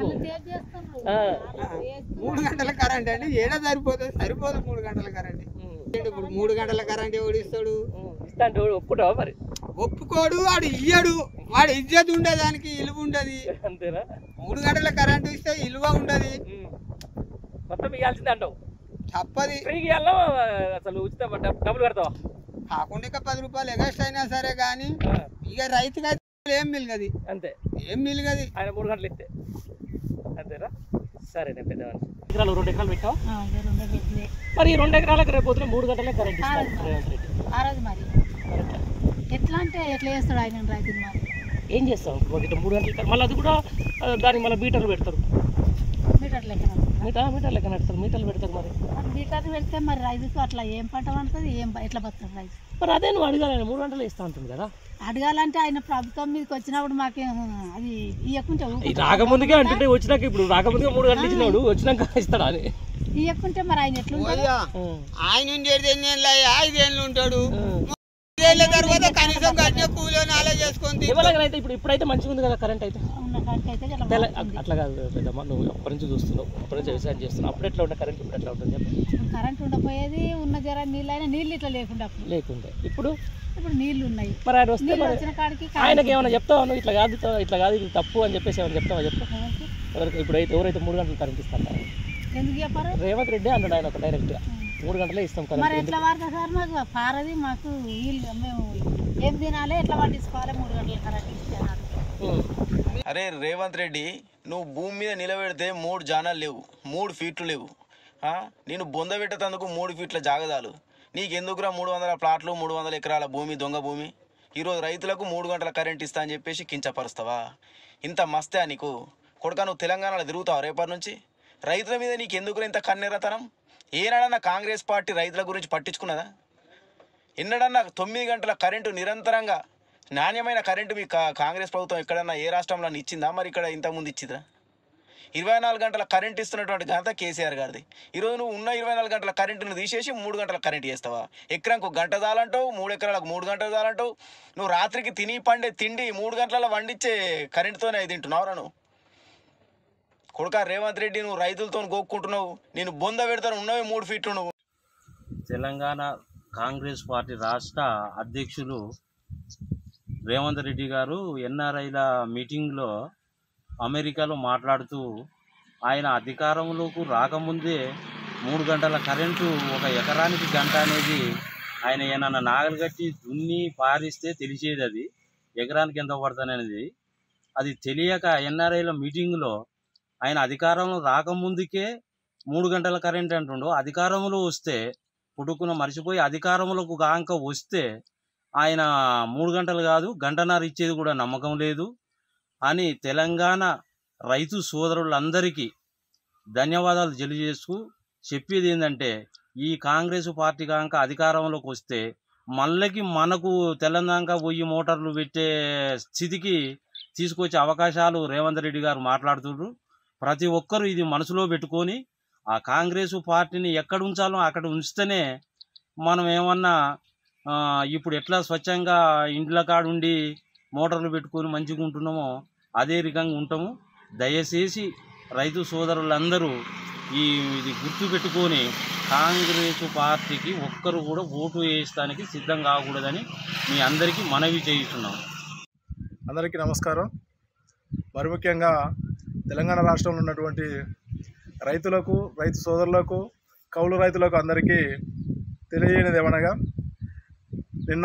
S14: 3 గంటల కరెంట్ అంటే ఏడా సరిపోదు 3 గంటల కరెంట్. ఇప్పుడు 3 గంటల కరెంట్ ఎవడు ఇస్తాడు?
S11: ఇస్తా అంటే ఒప్పుకుంటావా? మరి
S14: ఒప్పుకోడు, వాడు ఇయ్యడు. వాడు ఇజ్జత్ ఉండేదానికి ఇలువ ఉండదు.
S11: అంతేనా?
S14: 3 గంటల కరెంట్ ఇస్తే ఇలువ ఉండదు,
S11: మొత్తం ఇవ్వాల్సిందే అంటావు?
S14: తప్పది.
S11: ఫ్రీగా ఇవ్వాలా అసలు ఉచిత డబ్బులు కడతావా?
S14: కాకుండా ఇక 10 రూపాయలు ఎగస్ట్ అయినా సరే కానీ ఇక రైతుగా ఏం మిలగది.
S11: అంతే,
S14: ఏం మిలగది
S11: ఆయన 3 గంటలు ఇస్తే. అంతేనా? సరే నేను పెద్ద ఎకరాలు 2 ఎకరాలు పెట్టావు. మరి ఈ 2 ఎకరాలకు రేపు పొద్దున 3 గంటలే కరెంట్ ఇస్తాను రేవంత్ రెడ్డి.
S15: మరి ఎట్లా అంటే ఎట్లా చేస్తాడు ఆయన రైతులు? మరి
S11: ఏం చేస్తాం? 3 గంటలు మళ్ళీ అది కూడా దానికి మళ్ళీ మీటర్లు పెడతారు.
S15: మీటర్ లెక్కన
S11: మీటర్ లెక్క నడుస్తారు, మీటర్లు పెడతారు. మరి
S15: మీటర్లు పెడితే మరి రైతుకు అట్లా ఏం పంట పండుతుంది, ఎట్లా బతుకుతుంది రైతు?
S11: మరి అదే నువ్వు అడగాలి, 3 గంటలు ఇస్తా ఉంటుంది కదా.
S15: అడగాలంటే ఆయన ప్రభుత్వం మీదకి వచ్చినప్పుడు మాకేం అది ఇవ్వకుంటే
S11: రాకముందుకే అంటే వచ్చినాక ఇప్పుడు రాకముందుగా 3 గంటలు ఇచ్చినాడు, వచ్చినాక ఇస్తాడా అని
S15: ఇవ్వకుంటే మరి ఆయన ఎట్లా
S14: ఆయన 8 ఏళ్ళు ఉంటాడు. 5 ఏళ్ళ తర్వాత కనీసం కట్టిన కూలో నాలే చేసుకుంది.
S11: ఇప్పుడైతే మంచిగా ఉంది కదా కరెంట్ అయితే. అట్లా కాదు పెద్దమ్మ, నువ్వు అప్పటి నుంచి చూస్తున్నావు, అప్పటి నుంచి వ్యవసాయం చేస్తున్నావు. అప్పుడు ఎట్లా ఉండే కరెంట్, ఇప్పుడు ఎట్లా ఉంటుంది చెప్పు?
S15: కరెంట్ ఉండపోయేది, ఉన్న జర నీళ్ళు ఇట్లా
S11: లేకుండే. ఇప్పుడు
S15: నీళ్లు ఉన్నాయి.
S11: మరి ఆయన వస్తే ఆయనకి ఏమైనా చెప్తావా నువ్వు? ఇట్లా కాదు ఇది తప్పు అని చెప్పేసి ఏమైనా చెప్తావా? చెప్పు. ఎవరైతే 3 గంటలు కరెంట్ ఇస్తాను
S15: ఎందుకు చెప్పారు?
S11: రేవంత్ రెడ్డి అన్నాడు ఆయన ఒక డైరెక్ట్గా 3 గంటలే ఇస్తాం కరెంట్.
S15: మరి ఎట్లా వాడతా సార్? మాకు పారది, మాకు మేము ఏం తినాలి, ఎట్లా పట్టించుకోవాలి? 3 గంటల కరెంట్ ఇస్తాను.
S1: అరే రేవంత్ రెడ్డి, నువ్వు భూమి మీద నిలబెడితే 3 జానాలు లేవు, 3 ఫీట్లు లేవు. నేను బొంద పెట్టేందుకు 3 ఫీట్ల జాగదాలు. నీకెందుకురా 300 ప్లాట్లు, 300 ఎకరాల భూమి, దొంగ భూమి? ఈరోజు రైతులకు 3 గంటల కరెంట్ ఇస్తా అని చెప్పేసి కించపరుస్తావా? ఇంత మస్తే నీకు కొడుకా? నువ్వు తెలంగాణలో తిరుగుతావు రేపటి నుంచి? రైతుల మీద నీకెందుకురా ఇంత కన్నెరతనం? ఏనాడన్నా కాంగ్రెస్ పార్టీ రైతుల గురించి పట్టించుకున్నదా? ఎన్నడన్నా 9 గంటల కరెంటు నిరంతరంగా నాణ్యమైన కరెంటు మీ కాంగ్రెస్ ప్రభుత్వం ఎక్కడన్నా ఏ రాష్ట్రంలో ఇచ్చిందా? మరి ఇక్కడ ఇంతకుముందు ఇచ్చిందా? 24 గంటల కరెంట్ ఇస్తున్నటువంటి ఘనత కేసీఆర్ గారిది. ఈరోజు నువ్వు ఉన్న 24 గంటల కరెంటును తీసేసి 3 గంటల కరెంట్ చేస్తావా? ఎకరానికి 1 గంట చాలంటావు, 3 ఎకరాలకు 3 గంటలు చాలంటావు. నువ్వు రాత్రికి తిని పండే తిండి 3 గంటల వండించే కరెంటుతోనే తింటున్నావురా నువ్వు? కొడుకా రేవంత్ రెడ్డి, నువ్వు రైతులతో గోక్కుంటున్నావు. నేను బొంద పెడతాను, ఉన్నవే 3 ఫీట్లు నువ్వు.
S8: తెలంగాణ కాంగ్రెస్ పార్టీ రాష్ట్ర అధ్యక్షులు రేవంత్ రెడ్డి గారు ఎన్ఆర్ఐల మీటింగ్లో అమెరికాలో మాట్లాడుతూ ఆయన అధికారంలోకి రాకముందే 3 గంటల కరెంటు, 1 ఎకరానికి గంట అనేది ఆయన ఏమన్నా నాగలు కట్టి దున్ని పారిస్తే తెలిసేది. అది ఎకరానికి ఎంత పడుతుంది అనేది అది తెలియక ఎన్ఆర్ఐల మీటింగ్లో ఆయన అధికారంలో రాకముందుకే 3 గంటల కరెంట్ అంటుండో, అధికారంలో వస్తే పుట్టుకున్న మర్చిపోయి అధికారంలోకి కాంక వస్తే ఆయన 3 గంటలు కాదు గంటన్నర ఇచ్చేది కూడా నమ్మకం లేదు అని తెలంగాణ రైతు సోదరులందరికీ ధన్యవాదాలు తెలియజేస్తూ చెప్పేది ఏంటంటే, ఈ కాంగ్రెస్ పార్టీ కాంక అధికారంలోకి వస్తే మళ్ళీ మనకు తెలంగాణ పోయి మోటార్లు పెట్టే స్థితికి తీసుకొచ్చే అవకాశాలు రేవంత్ రెడ్డి గారు మాట్లాడుతున్నారు. ప్రతి ఒక్కరూ ఇది మనసులో పెట్టుకొని ఆ కాంగ్రెస్ పార్టీని ఎక్కడ ఉంచాలో అక్కడ ఉంచితేనే మనం ఏమన్నా ఇప్పుడు ఎట్లా స్వచ్ఛంగా ఇండ్ల కాడుండి మోటార్లు పెట్టుకొని మంచిగా ఉంటున్నామో అదే రకంగా ఉంటాము. దయచేసి రైతు సోదరులందరూ ఇది గుర్తు పెట్టుకొని కాంగ్రెస్ పార్టీకి ఒక్కరు కూడా ఓటు వేయడానికి సిద్ధం కాకూడదని మీ అందరికీ మనవి చేయిస్తున్నాం.
S9: అందరికీ నమస్కారం. మరి ముఖ్యంగా తెలంగాణ రాష్ట్రంలో ఉన్నటువంటి రైతులకు, రైతు సోదరులకు, కౌలు రైతులకు అందరికీ తెలియనిది ఏమనగా, నిన్న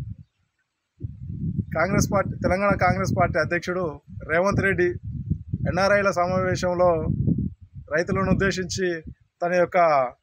S9: తెలంగాణ కాంగ్రెస్ పార్టీ అధ్యక్షుడు రేవంత్ రెడ్డి ఎన్ఆర్ఐల సమావేశంలో రైతులను ఉద్దేశించి తన యొక్క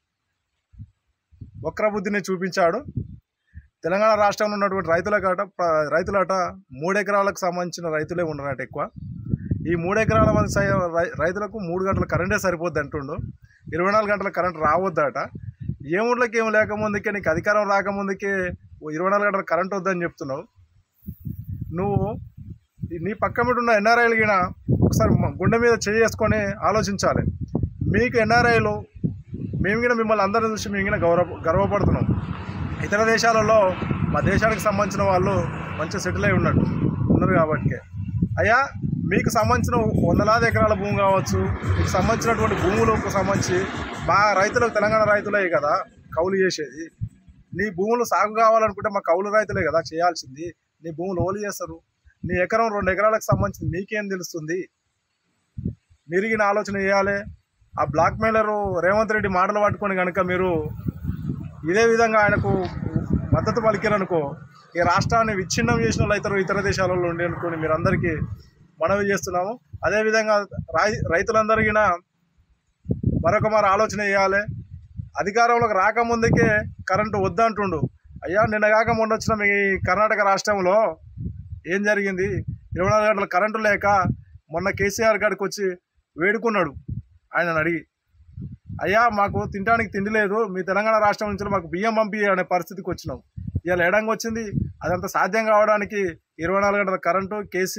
S9: వక్రబుద్ధిని చూపించాడు. తెలంగాణ రాష్ట్రంలో ఉన్నటువంటి రైతులట 3 ఎకరాలకు సంబంధించిన రైతులే ఉండరట ఎక్కువ. ఈ 3 ఎకరాల మంది రైతులకు 3 గంటల కరెంటే సరిపోద్ది అంటుండు. 24 గంటల కరెంట్ రావద్దట. ఏ ఊళ్ళకి ఏం లేకముందుకే, నీకు అధికారం రాకముందుకే 24 గంటల కరెంట్ వద్దని చెప్తున్నావు. నువ్వు నీ పక్క మీద ఉన్న ఎన్ఆర్ఐలు గిన ఒకసారి గుండె మీద చేసుకొని ఆలోచించాలి. మీకు ఎన్ఆర్ఐలు మేము గిన మిమ్మల్ని అందరిని చూసి మేము గిన గర్వపడుతున్నాం. ఇతర దేశాలలో మా దేశానికి సంబంధించిన వాళ్ళు మంచిగా సెటిల్ అయి ఉన్నారు కాబట్టి, అయ్యా మీకు సంబంధించిన 100,000 ఎకరాల భూమి కావచ్చు, మీకు సంబంధించినటువంటి భూములకు సంబంధించి మా రైతులకు, తెలంగాణ రైతులే కదా కౌలు చేసేది. నీ భూములు సాగు కావాలనుకుంటే మా కౌలు రైతులే కదా చేయాల్సింది. నీ భూములు ఓలు చేస్తారు. నీ ఎకరం 2 ఎకరాలకు సంబంధించి నీకేం తెలుస్తుంది? మిరిగిన ఆలోచన చేయాలి. ఆ బ్లాక్ మెయిలరు రేవంత్ రెడ్డి మాటలు పట్టుకొని కనుక మీరు ఇదే విధంగా ఆయనకు మద్దతు పలికారనుకో, ఈ రాష్ట్రాన్ని విచ్ఛిన్నం చేసిన వాళ్ళు అవుతారు ఇతర దేశాలలో ఉండి అనుకోని మీరు అందరికీ మనవి చేస్తున్నాము. అదేవిధంగా రైతులందరికీ మరొక ఆలోచన చేయాలి. అధికారంలోకి రాకముందుకే కరెంటు వద్దంటుండు. అయ్యా నిన్న కాక మొన్న వచ్చిన మీ కర్ణాటక రాష్ట్రంలో ఏం జరిగింది? 24 గంటల కరెంటు లేక మొన్న కేసీఆర్ గారికి వచ్చి వేడుకున్నాడు. ఆయనను అడిగి, అయ్యా మాకు తినడానికి తిండి లేదు, మీ తెలంగాణ రాష్ట్రం నుంచి మాకు బియ్యం పంపి అనే పరిస్థితికి వచ్చినాం. ఇవాళ ఎడంగా వచ్చింది. అదంతా సాధ్యం కావడానికి 24 గంటల కరెంటు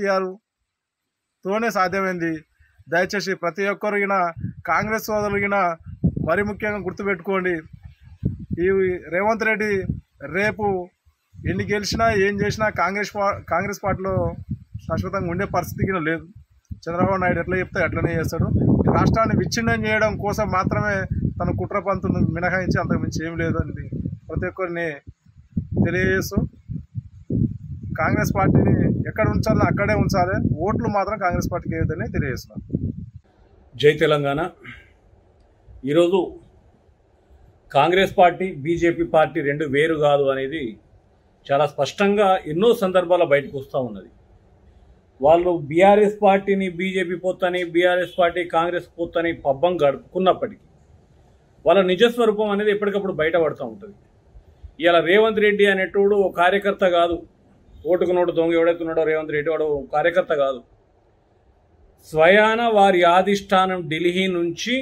S9: కేసీఆర్తోనే సాధ్యమైంది. దయచేసి ప్రతి ఒక్కరు కాంగ్రెస్ సోదరులు మరి ముఖ్యంగా గుర్తుపెట్టుకోండి. ఈ రేవంత్ రెడ్డి రేపు ఎన్ని గెలిచినా ఏం చేసినా కాంగ్రెస్ పార్టీలో శాశ్వతంగా ఉండే పరిస్థితి లేదు. చంద్రబాబు నాయుడు ఎట్లా చెప్తే అట్లనే చేస్తాడు. రాష్ట్రాన్ని విచ్ఛిన్నం చేయడం కోసం మాత్రమే తన కుట్ర పంతును మినహాయించి అంతకుమించి ఏం లేదు అని ప్రతి ఒక్కరిని తెలియజేస్తూ, కాంగ్రెస్ పార్టీని ఎక్కడ ఉంచాలో అక్కడే ఉంచాలి, ఓట్లు మాత్రం కాంగ్రెస్ పార్టీకి వేయొద్దని తెలియజేస్తున్నాను.
S10: జై తెలంగాణ. ఈరోజు కాంగ్రెస్ పార్టీ, బీజేపీ పార్టీ రెండు వేరు కాదు అనేది చాలా స్పష్టంగా ఎన్నో సందర్భాల బయటకు వస్తూ ఉన్నది. వాళ్ళు బీఆర్ఎస్ పార్టీని బీజేపీ పొత్తని, బీఆర్ఎస్ పార్టీ కాంగ్రెస్ పొత్తని పబ్బం గడుపుకున్నప్పటికీ వాళ్ళ నిజస్వరూపం అనేది ఎప్పటికప్పుడు బయటపడుతూ ఉంటుంది. ఇలా రేవంత్ రెడ్డి అనేటోడు ఓ కార్యకర్త కాదు. ఓటుకు నోటు దొంగ ఎవడైతున్నాడో రేవంత్ రెడ్డి వాడు కార్యకర్త కాదు. స్వయాన వారి ఆధిష్టానం ఢిల్లీ నుంచి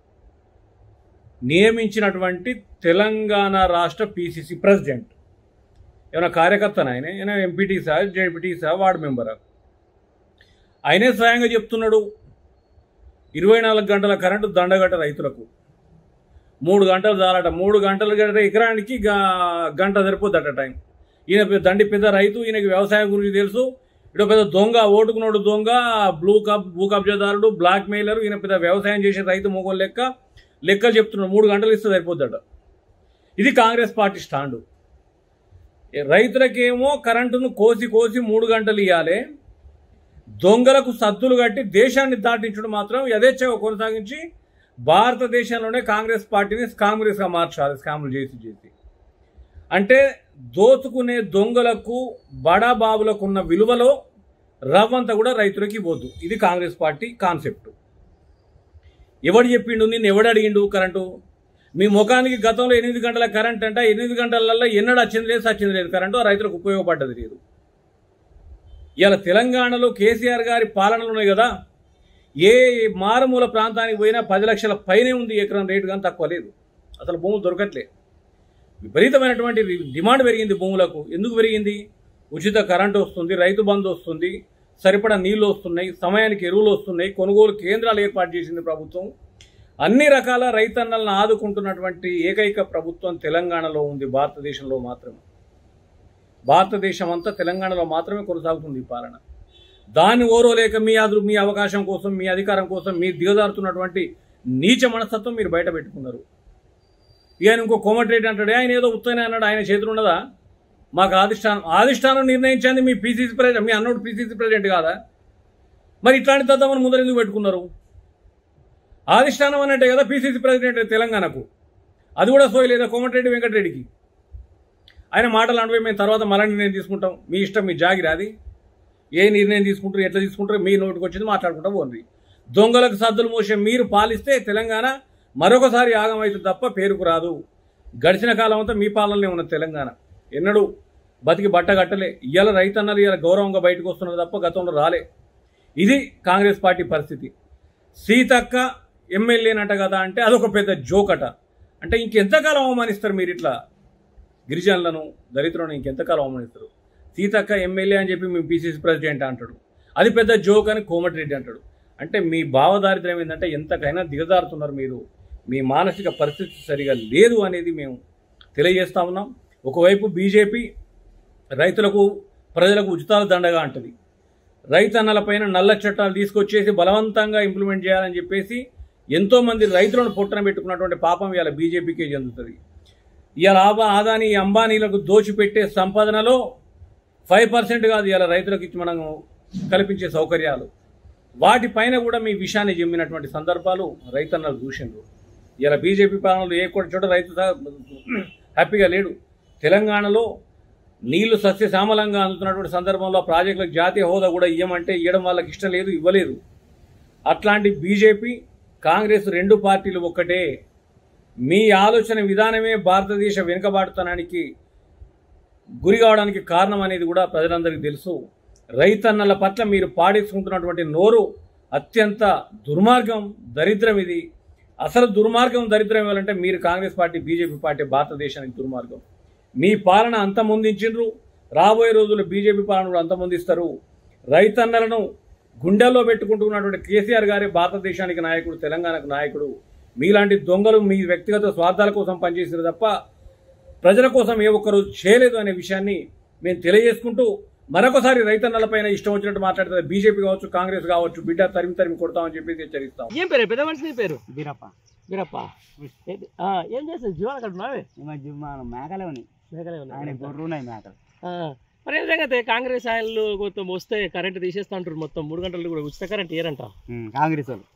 S10: నియమించినటువంటి తెలంగాణ రాష్ట్ర పిసిసి ప్రెసిడెంట్. ఏమైనా కార్యకర్తన ఆయన MPT sir, ZPT sir, ward మెంబరా? ఆయనే స్వయంగా చెప్తున్నాడు, 24 గంటల కరెంటు దండగట్ట రైతులకు. 3 గంటలు చాలట. 3 గంటలు గంట ఎకరానికి గంట సరిపోద్దట టైం. ఈయన దండి పెద్ద రైతు, ఈయనకి వ్యవసాయం గురించి తెలుసు. ఇటు పెద్ద దొంగ, ఓటుకునోడు దొంగ, భూ కబ్జాదారుడు, బ్లాక్ మెయిలర్. ఈయన పెద్ద వ్యవసాయం చేసే రైతు మొగోలు లెక్కలు చెప్తున్నాడు. 3 గంటలు ఇస్తే సరిపోద్దట. ఇది కాంగ్రెస్ పార్టీ స్టాండు. రైతులకేమో కరెంటును కోసి 3 గంటలు ఇవ్వాలి, దొంగలకు సద్దులు కట్టి దేశాన్ని దాటించడం మాత్రం యథేచ్ఛగా కొనసాగించి భారతదేశంలోనే కాంగ్రెస్ పార్టీని కాంగ్రెస్గా మార్చాలి. స్కాములు చేసి అంటే దోచుకునే దొంగలకు బడాబాబులకు ఉన్న విలువలో రవ్వంతా కూడా రైతులకి ఇవ్వద్దు. ఇది కాంగ్రెస్ పార్టీ కాన్సెప్ట్. ఎవడు చెప్పిండు, నిన్ను ఎవడు అడిగిండు కరెంటు? మీ ముఖానికి గతంలో 8 గంటల కరెంట్ అంట, 8 గంటలలో ఎన్నడూ వచ్చింది లేదు, సచ్చింది లేదు కరెంటు. ఆ రైతులకు ఉపయోగపడ్డది లేదు. ఇలా తెలంగాణలో కేసీఆర్ గారి పాలనలు ఉన్నాయి కదా, ఏ మారుమూల ప్రాంతానికి పోయినా 10 లక్షల పైనే ఉంది ఎకరం రేటు, కానీ తక్కువ లేదు. అసలు భూములు దొరకట్లే. విపరీతమైనటువంటి డిమాండ్ పెరిగింది భూములకు. ఎందుకు పెరిగింది? ఉచిత కరెంటు వస్తుంది, రైతు బంధు వస్తుంది, సరిపడా నీళ్లు వస్తున్నాయి, సమయానికి ఎరువులు వస్తున్నాయి, కొనుగోలు కేంద్రాలు ఏర్పాటు చేసింది ప్రభుత్వం. అన్ని రకాల రైతన్నలను ఆదుకుంటున్నటువంటి ఏకైక ప్రభుత్వం తెలంగాణలో ఉంది. భారతదేశంలో మాత్రమే, భారతదేశం అంతా తెలంగాణలో మాత్రమే కొనసాగుతుంది ఈ పాలన. దాన్ని ఓరోలేక మీ అవకాశం కోసం, మీ అధికారం కోసం మీరు దిగజారుతున్నటువంటి నీచ మనస్తత్వం మీరు బయట పెట్టుకున్నారు. ఈయన ఇంకో కోమటిరెడ్డి అంటాడు, ఆయన ఏదో ఉత్తనే అన్నాడు, ఆయన చేతులు ఉన్నదా? మాకు ఆదిష్టానం నిర్ణయించింది మీ పీసీసీ ప్రెసిడెంట్, మీ అన్నోడు పీసీసీ ప్రెసిడెంట్ కాదా? మరి ఇట్లాంటి తద్దమని ముందర ఎందుకు పెట్టుకున్నారు? ఆదిష్టానం అన్నట్టే కదా పీసీసీ ప్రెసిడెంట్ తెలంగాణకు. అది కూడా సోయలేదా కోమటిరెడ్డి వెంకటరెడ్డికి? ఆయన మాటలు అంటే మేము తర్వాత మళ్ళీ నిర్ణయం తీసుకుంటాం, మీ ఇష్టం, మీ జాగిరి. అది ఏ నిర్ణయం తీసుకుంటారు, ఎట్లా తీసుకుంటారు, మీ నోటికి వచ్చింది మాట్లాడుకుంటా పోండి. దొంగలకు సద్దులు మోసే మీరు పాలిస్తే తెలంగాణ మరొకసారి ఆగమవుతుంది తప్ప పేరుకు రాదు. గడిచిన కాలం అంతా మీ పాలనలో ఉన్న తెలంగాణ ఎన్నడూ బతికి బట్ట కట్టలే. ఇవాళ రైతన్నలు ఇవాళ గౌరవంగా బయటకు వస్తున్నారు తప్ప గతంలో రాలే. ఇది కాంగ్రెస్ పార్టీ పరిస్థితి. సీతక్క ఎమ్మెల్యేనట కదా అంటే అదొక పెద్ద జోకట. అంటే ఇంకెంతకాలం అవమానిస్తారు మీరు ఇట్లా గిరిజనులను, దళితులను? ఇంకెంతకాలం అవమానిస్తారు? సీతక్క ఎమ్మెల్యే అని చెప్పి మేము పీసీసీ ప్రెసిడెంట్ అంటాడు, అది పెద్ద జోక్ అని కోమటిరెడ్డి అంటాడు. అంటే మీ భావదారిద్ర్యం ఏంటంటే ఎంతకైనా దిగజారుతున్నారు మీరు. మీ మానసిక పరిస్థితి సరిగా లేదు అనేది మేము తెలియజేస్తా ఉన్నాం. ఒకవైపు బీజేపీ రైతులకు, ప్రజలకు ఉచితాల దండగా అంటది. రైతన్నలపైన నల్ల చట్టాలు తీసుకొచ్చేసి బలవంతంగా ఇంప్లిమెంట్ చేయాలని చెప్పేసి ఎంతోమంది రైతులను పొట్టన పెట్టుకున్నటువంటి పాపం ఇవాళ బీజేపీకే చెందుతుంది. ఇవాళ ఆదాని అంబానీలకు దోచిపెట్టే సంపాదనలో 5% కాదు ఇవాళ రైతులకు ఇచ్చి మనం కల్పించే సౌకర్యాలు, వాటిపైన కూడా మీ విషయాన్ని జమ్మినటువంటి సందర్భాలు రైతన్నలు చూసిండ్రు. ఇలా బీజేపీ పాలనలో ఏ కూడా చోట రైతు హ్యాపీగా లేడు. తెలంగాణలో నీళ్లు సస్యశ్యామలంగా అందుతున్నటువంటి సందర్భంలో ప్రాజెక్టులకు జాతీయ హోదా కూడా ఇవ్వమంటే ఇవ్వడం వాళ్ళకి ఇష్టం లేదు, ఇవ్వలేదు. అట్లాంటి బీజేపీ, కాంగ్రెస్ 2 పార్టీలు ఒక్కటే. మీ ఆలోచన విధానమే భారతదేశ వెనుకబాటుతనానికి గురి కావడానికి కారణం అనేది కూడా ప్రజలందరికీ తెలుసు. రైతన్నల పట్ల మీరు పాడేసుకుంటున్నటువంటి నోరు అత్యంత దుర్మార్గం, దరిద్రం. ఇది అసలు దుర్మార్గం, దరిద్రం ఇవ్వాలంటే మీరు కాంగ్రెస్ పార్టీ, బీజేపీ పార్టీ భారతదేశానికి దుర్మార్గం. మీ పాలన అంతమొందించిండ్రు, రాబోయే రోజుల్లో బీజేపీ పాలన కూడా అంతమొందిస్తారు. రైతన్నలను గుండెల్లో పెట్టుకుంటున్నటువంటి కేసీఆర్ గారే భారతదేశానికి నాయకుడు, తెలంగాణకు నాయకుడు. మీలాంటి దొంగలు మీ వ్యక్తిగత స్వార్థాల కోసం పనిచేసారు తప్ప ప్రజల కోసం ఏ ఒక్కరోజు చేయలేదు అనే విషయాన్ని మేము తెలియజేసుకుంటూ, మరొకసారి రైతన్నలపైన ఇష్టం వచ్చినట్టు మాట్లాడుతుంది బీజేపీ కావచ్చు, కాంగ్రెస్ కావచ్చు, బిడ్డ తరిమి కొడతామని చెప్పేసి హెచ్చరిస్తాం.
S11: ఏం పేరు పెద్ద మనిషి? నీ పేరు
S12: బీరప్ప.
S11: బీరప్ప ఏం చేస్తావు? జీవాలు అక్కడ ఉన్నావే?
S12: మేకలే ఉన్నాయి, ఆయన గొర్రెలు ఉన్నాయి, మేకలు.
S11: మరి ఏం సంగతి? కాంగ్రెస్ ఆయనలు మొత్తం వస్తే కరెంట్ తీసేస్తా అంటారు, మొత్తం 3 గంటలు కూడా ఉచిత కరెంట్ ఇయ్యారంట
S12: కాంగ్రెస్ వాళ్ళు.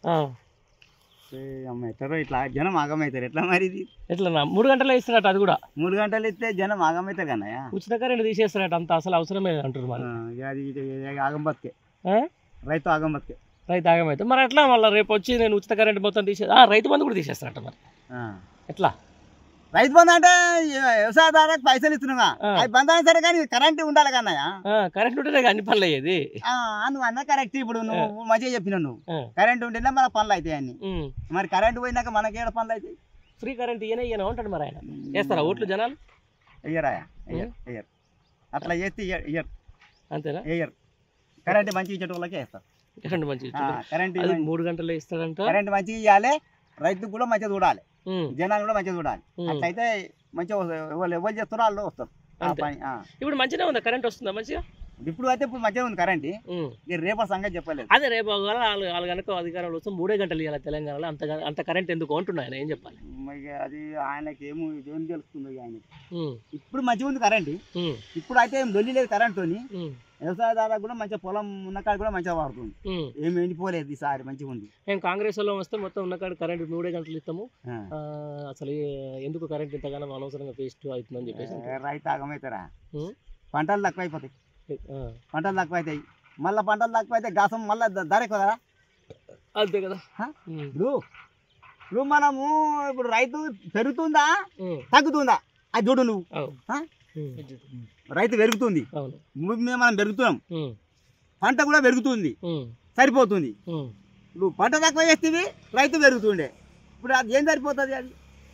S12: ఎట్లా ఇట్లా జనం ఆగమవుతారు, ఎట్లా మరి ఇది?
S11: ఎట్లా 3 గంటలు ఇస్తారట? అది కూడా
S12: 3 గంటలు ఇస్తే జనం ఆగమవుతారు కన్నయ్య.
S11: ఉచిత కరెంట్ తీసేస్తారట, అంత అసలు అవసరమే అంటారు. మరి
S12: అది ఆగం బతికే, రైతు ఆగం బతికే,
S11: రైతు ఆగమైతే. మరి ఎట్లా మళ్ళీ రేపు వచ్చి నేను ఉచిత కరెంట్ మొత్తం రైతు బంధు కూడా తీసేస్తారట. మరి ఎట్లా?
S12: రైతు బంధు అంటే వ్యవసాయదారులకు పైసలు ఇస్తున్నావా? అది బంధు అయినా సరే కానీ కరెంట్ ఉండాలి కన్నయ్య.
S11: కరెంట్ ఉంటేనే అన్ని పనులు అయ్యేది.
S12: నువ్వు అన్న కరెక్ట్. ఇప్పుడు నువ్వు మంచిగా చెప్పినావు, నువ్వు కరెంట్ ఉంటేనే మన పనులు అవుతాయి అన్ని. మరి కరెంట్ పోయినాక మనకేడ పనులు అవుతాయి?
S11: ఫ్రీ కరెంట్ ఇయ్యనే ఉంటాడు. మరి ఆయన వేస్తారా ఓట్లు జనాలు?
S12: ఇయ్యరాయా? ఇయ్యరు. అట్లా చేస్తే ఇయ్యరు.
S11: అంతేనా?
S12: ఇయ్యరు. కరెంట్ మంచిగా ఇచ్చే వాళ్ళకే వేస్తారు.
S11: కరెంట్ మంచిగా
S12: కరెంట్
S11: అది 3 గంటలు ఇస్తాడంట.
S12: కరెంట్ మంచిగా ఇవ్వాలి, రైతుకు కూడా మంచిగా చూడాలి, జనాలు కూడా మంచిగా చూడాలి. అట్లయితే మంచిగా ఎవరు చేస్తారో వాళ్ళు వస్తారు.
S11: ఇప్పుడు మంచిగా ఉందా కరెంట్ వస్తుందా మంచిగా?
S12: ఇప్పుడు అయితే ఇప్పుడు మంచిగా ఉంది కరెంట్. రేపటి సంగతి చెప్పలేదు.
S11: అదే రేపు వాళ్ళు కనుక అధికారంలో వస్తే 3 గంటలు ఇవ్వాలి తెలంగాణలో, అంత కరెంట్ ఎందుకు అంటున్నా ఆయన ఏం చెప్పాలి?
S12: అది ఆయనకి ఏమో ఏం తెలుస్తుంది ఆయనకి. ఇప్పుడు మంచిగా ఉంది కరెంట్. ఇప్పుడు అయితే ఏం లొల్లి లేదు కరెంట్ తోని. వ్యవసాయదారులకు కూడా మంచిగా పొలం ఉన్నకాడ కూడా మంచిగా వాడుతుంది. ఏమి ఎండిపోలేదు ఈసారి, మంచిగా ఉంది.
S11: మేము కాంగ్రెస్ లో వస్తే మొత్తం ఉన్నకాడ కరెంట్ 3 గంటలు ఇస్తాము, అసలు ఎందుకు కరెంట్ ఇంతగానో అనవసరంగా వేస్ట్ అవుతుందని చెప్పేసి
S12: రైతు ఆగమవుతారా? పంటలు తక్కువ అయిపోతాయి, పంటలు తక్కువ అవుతాయి. మళ్ళీ పంటలు తక్కువ అయితే గాసం మళ్ళీ ధర ఎక్కువ కదా.
S11: అంతే కదా.
S12: ఇప్పుడు మనము ఇప్పుడు రైతు పెరుగుతుందా తగ్గుతుందా అది చూడు నువ్వు. రైతు పెరుగుతుంది, మనం పెరుగుతున్నాం, పంట కూడా పెరుగుతుంది, సరిపోతుంది. నువ్వు పంట తక్కువ చేస్తేవి రైతు పెరుగుతుండే, ఇప్పుడు అది ఏం సరిపోతుంది? అది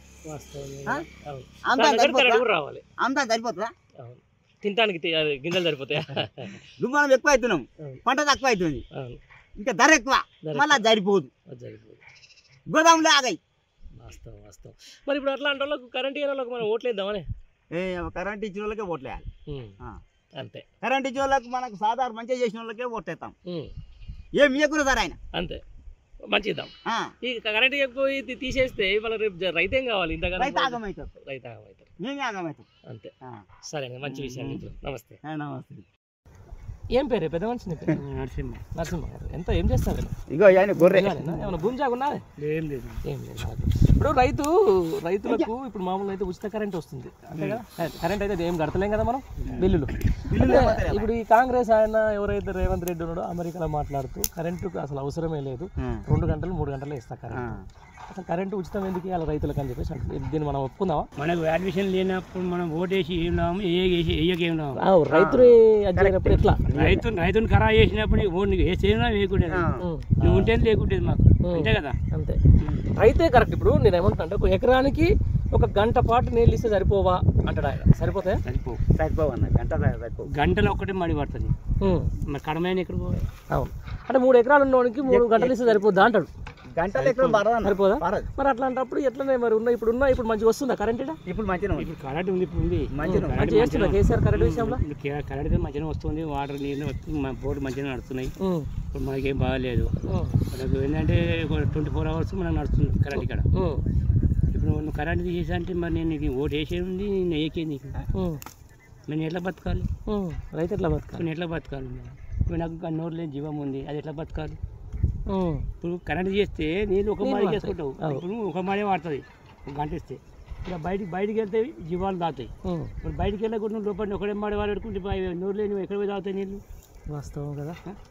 S12: అంతా సరిపోతుందా?
S11: తినడానికి గింజలు సరిపోతాయా?
S12: నువ్వు మనం ఎక్కువ అవుతున్నాం, పంట తక్కువ అవుతుంది, ఇంకా ధర ఎక్కువ, మళ్ళీ సరిపోదు, గోదాములే ఆగాయి.
S11: వాస్తవం వాస్తవం. మరి ఇప్పుడు అట్లా అంటే వాళ్ళకి కరెంట్ ఇయ్యే వాళ్ళకి మనం ఓట్లు వేద్దామని?
S12: కరెంట్ ఇచ్చిన వాళ్ళకే ఓట్లు వేయాలి
S11: అంతే.
S12: కరెంట్ ఇచ్చిన వాళ్ళకి మనకు సాధారణ మంచిగా చేసిన వాళ్ళకే ఓట్లు వేస్తాం. ఏం ఇవ్వకూడదు సార్ ఆయన
S11: అంతే, మంచిద్దాం. ఈ కరెంట్ ఎక్కువ తీసేస్తే వాళ్ళ రేపు రైతు ఏం కావాలి? ఇంతగా
S12: రైతు ఆగమవుతారు,
S11: రైతు ఆగమవుతారు,
S12: మేమే ఆగమవుతాం.
S11: అంతే. సరే, మంచి విషయం. నమస్తే.
S12: నమస్తే.
S11: ఏం పేరు పెద్ద మనిషి? నరసింహ. నరసింహ గారు ఏం చేస్తారు?
S12: ఇగో ఆయన గొర్రె.
S11: ఏమైనా భూమి జాగున్నా?
S13: ఏం లేదు,
S11: ఏం లేదు. ఇప్పుడు రైతులకు ఇప్పుడు మామూలుగా అయితే ఉచిత కరెంట్ వస్తుంది అంతే కదా. కరెంట్ అయితే ఏం కడతలేం కదా మనం, బిల్లులు. ఇప్పుడు ఈ కాంగ్రెస్ ఆయన ఎవరైతే రేవంత్ రెడ్డి ఉన్నాడో అమెరికాలో మాట్లాడుతూ కరెంటుకు అసలు అవసరమే లేదు, 2 గంటలు 3 గంటలు ఇస్తా కరెంట్, అసలు కరెంటు ఉచితం ఎందుకు ఇవ్వాలి రైతులకు అని చెప్పేసి దీన్ని మనం ఒప్పుకుందామా?
S13: మనకు అడ్మిషన్ లేనప్పుడు మనం ఓటేసి ఏం లాభం, ఏం లాభం?
S11: రైతులు అడిగినప్పుడు ఎట్లా?
S13: రైతుని ఖరా చేసినప్పుడు ఓటు వేసేనా లేకుంటే నువ్వు ఉంటే లేకుంటే మాకు అంతే కదా.
S11: అంతే, రైతే కరెక్ట్. ఇప్పుడు నేను ఏమంటున్నా, ఒక ఎకరానికి 1 గంట పాటు నీళ్ళు ఇస్తే సరిపోవా అంటాడు ఆయన. సరిపోతాయా?
S12: సరిపోవు అన్న,
S13: గంటలో ఒకటే మడి పడుతుంది, మరి కడమైన ఎక్కడ పోవాలి?
S11: అవును, అంటే 3 ఎకరాలు ఉన్నవాడికి 3 గంటలు ఇస్తే సరిపోద్దా అంటాడు.
S12: గంటలు ఎక్కడ
S11: సరిపోదా? మరి అట్లాంటప్పుడు ఎట్లనే మరి ఇప్పుడు మంచిగా వస్తుందా కరెంట్?
S12: ఇప్పుడు మంచిగా
S13: ఇప్పుడు కరెంట్ ఉంది, ఇప్పుడు ఉంది
S11: మంచిగా చేస్తున్నా కేసీఆర్ కరెంట్ విషయంలో.
S13: కరెంట్ మంచిగా వస్తుంది, వాటర్ నీళ్ళు వస్తుంది, మా బోర్డు మంచిగా నడుస్తున్నాయి. ఇప్పుడు మనకేం బాగాలేదు, మనకు ఏంటంటే 24 hours మనకు నడుస్తుంది కరెంట్ ఇక్కడ. ఇప్పుడు నువ్వు కరెంట్ తీసేసి అంటే మరి నేను నీకు ఓటు వేసేది ఉంది, నేను ఏకేది నీకు, నేను ఎట్లా బతకాలి?
S11: రైతు ఎట్లా బతకాలి?
S13: నేను ఎట్లా బతకాలి? ఇప్పుడు నాకు నోరు లేని జీవం ఉంది, అది ఎట్లా బతకాలి? ఇప్పుడు కరెంట్ చేస్తే నీళ్ళు ఒక మాడి చేసుకుంటావు, ఇప్పుడు ఒక మాడే వాడుతుంది 1 గంట ఇస్తే. ఇలా బయటికి వెళ్తే జీవాలు తాగుతాయి. ఇప్పుడు బయటికి వెళ్ళకుండా లోపల ఒకటే మాడి వాడు పెట్టుకుంటే నోరు లేని ఎక్కడ పోయి తాగుతాయి నీళ్ళు?
S11: వాస్తవం కదా.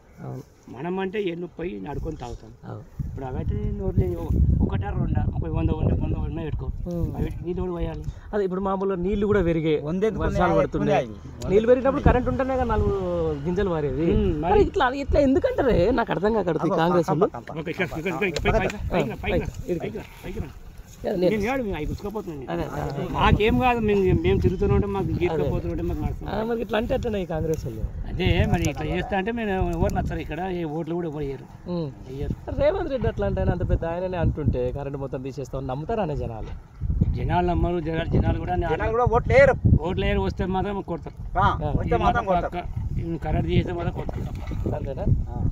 S13: మనం అంటే ఎన్ను పోయి నడుకొని తాగుతాం. ఇప్పుడు అవైతే నోరు లేని 1 2 100 పెట్టుకో, నీళ్ళు కూడా పోయాలి.
S11: అదే ఇప్పుడు మామూలుగా నీళ్లు కూడా పెరిగాయి, వర్షాలు పడుతున్నాయి, నీళ్ళు పెరిగినప్పుడు కరెంట్ ఉంటేనే కదా 4 గింజలు మారేది. ఇట్లా ఎందుకంటారే నాకు అర్థం కాకూడదు కాంగ్రెస్.
S13: మాకేం కాదు, మేము తిరుగుతూనే ఉంటాం, మాకు గీర్కపోతుంటే
S11: మాకు ఇట్లా అంటే అట్లా కాంగ్రెస్ వాళ్ళు.
S13: అదే మరి ఇట్లా చేస్తా అంటే మేము ఎవరు నచ్చరు, ఇక్కడ ఏ ఓట్లు కూడా ఎవరు వేయరు.
S11: రేవంత్ రెడ్డి అట్లా అంటే అంత పెద్ద ఆయననే అంటుంటే కరెంట్ మొత్తం తీసేస్తామని నమ్ముతారు అనే
S13: జనాలు నమ్మరు. జనాలు కూడా ఓట్లు వేయరు, వస్తే మాత్రం కొడతారు, కరెంట్ తీసేస్తే మాత్రం కొడతారు.
S11: అంతేనా?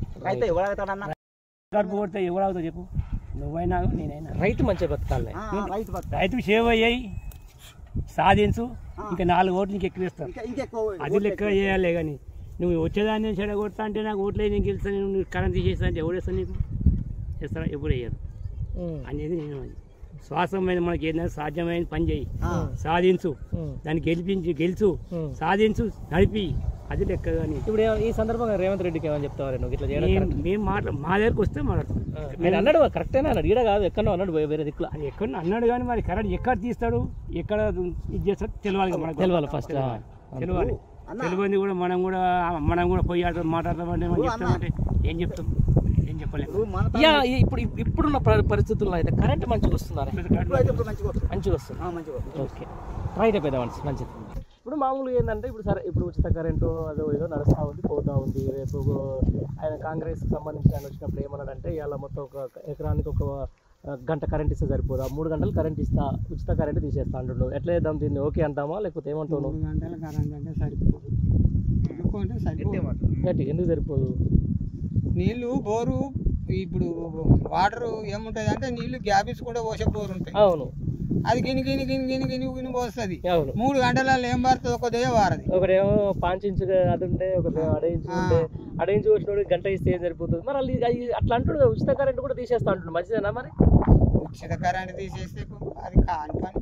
S13: కొడితే ఎవరు అవుతావు చెప్పు, నువ్వైనా నేనైనా.
S11: రైతు మంచిగా బతకాలి,
S13: రైతు సేవ్ అయ్యాయి సాధించు, ఇంకా 4 ఓట్లు నీకు ఎక్కువ ఇస్తాను, అది లెక్క చేయాలి. కానీ నువ్వు వచ్చేదాన్ని చెడగొడతా అంటే నాకు ఓట్లే నేను గెలుస్తాను, నువ్వు కరెంట్ తీసేస్తా అంటే ఎవరు వేస్తాను నీకు? చేస్తారా? ఎప్పుడు వేయరు అనేది నేను. శ్వాసమైన మనకి ఏదైనా సాధ్యమైన పని చేయి, సాధించు, దాన్ని గెలుచు, సాధించు, నడిపి, అది లెక్క. కానీ
S11: ఇప్పుడు ఈ సందర్భంగా రేవంత్ రెడ్డికి ఏమని చెప్తావారు? నువ్వు ఇట్లా చేయడం
S13: మేము మా దగ్గరకు వస్తే మాట్లాడతాం.
S11: నేను అన్నాడు కరెక్టేనా అన్నాడు, ఈడ కాదు ఎక్కడో అన్నాడు, వేరే దిక్కులో
S13: ఎక్కడ అన్నాడు. కానీ మరి కరెంట్ ఎక్కడ తీస్తాడు, ఎక్కడ ఇది చేస్తాడు తెలియాలి, మనకు
S11: తెలియాలి. ఫస్ట్
S13: తెలియాలి. తెలియని కూడా మనం కూడా పోయి మాట్లాడతామంటే మనం చెప్తామంటే ఏం చెప్తాం, ఏం చెప్పలేము.
S11: ఇప్పుడున్న పరిస్థితుల్లో అయితే కరెంట్ మంచిగా వస్తుందా? మంచిగా వస్తుంది. Okay, right. పెద్ద మంచిది. ఇప్పుడు ఇప్పుడు మామూలుగా ఏంటంటే ఇప్పుడు సరే ఇప్పుడు ఉచిత కరెంటు అదో ఏదో నడుస్తూ ఉంది పోతూ ఉంది. రేపు ఆయన కాంగ్రెస్కి సంబంధించి ఆయన వచ్చినప్పుడు ఏమన్నాడంటే ఇవాళ మొత్తం ఒక ఎకరానికి ఒక గంట కరెంట్ ఇస్తే సరిపోదా, 3 గంటలు కరెంట్ ఇస్తా, ఉచిత కరెంట్ తీసేస్తా అంటున్నావు. ఎట్లా చేద్దాం దీన్ని? ఓకే అంటామా లేకపోతే ఏమంటావు?
S14: 3 గంటల కరెంట్ అంటే సరిపోదు. ఎందుకంటే సరిపోదు.
S11: ఎందుకు సరిపోదు?
S14: నీళ్ళు బోరు ఇప్పుడు వాటర్ ఏముంటుంది అంటే నీళ్ళు గ్యాప్ కూడా పోసే బోరు ఉంటాయి.
S11: అవును,
S14: అది గిని పోస్తుంది.
S11: అవును,
S14: 3 గంటలలో ఏం పడుతుంది? ఒక దే వారది.
S11: ఒకరేమో 5 ఇంచు అది ఉంటే ఒకరేమో 1.5 ఇంచు ఉంటే 1.5 ఇంచు వచ్చినోడు గంట ఇస్తే ఏం సరిపోతుంది? మరి అది అట్లా అంటున్నాడు. ఉచిత కరెంట్ కూడా తీసేస్తా అంటున్నాడు. మంచిదేనా మరి?
S14: ఉచిత కరెంట్ తీసేస్తే అది కాని పని.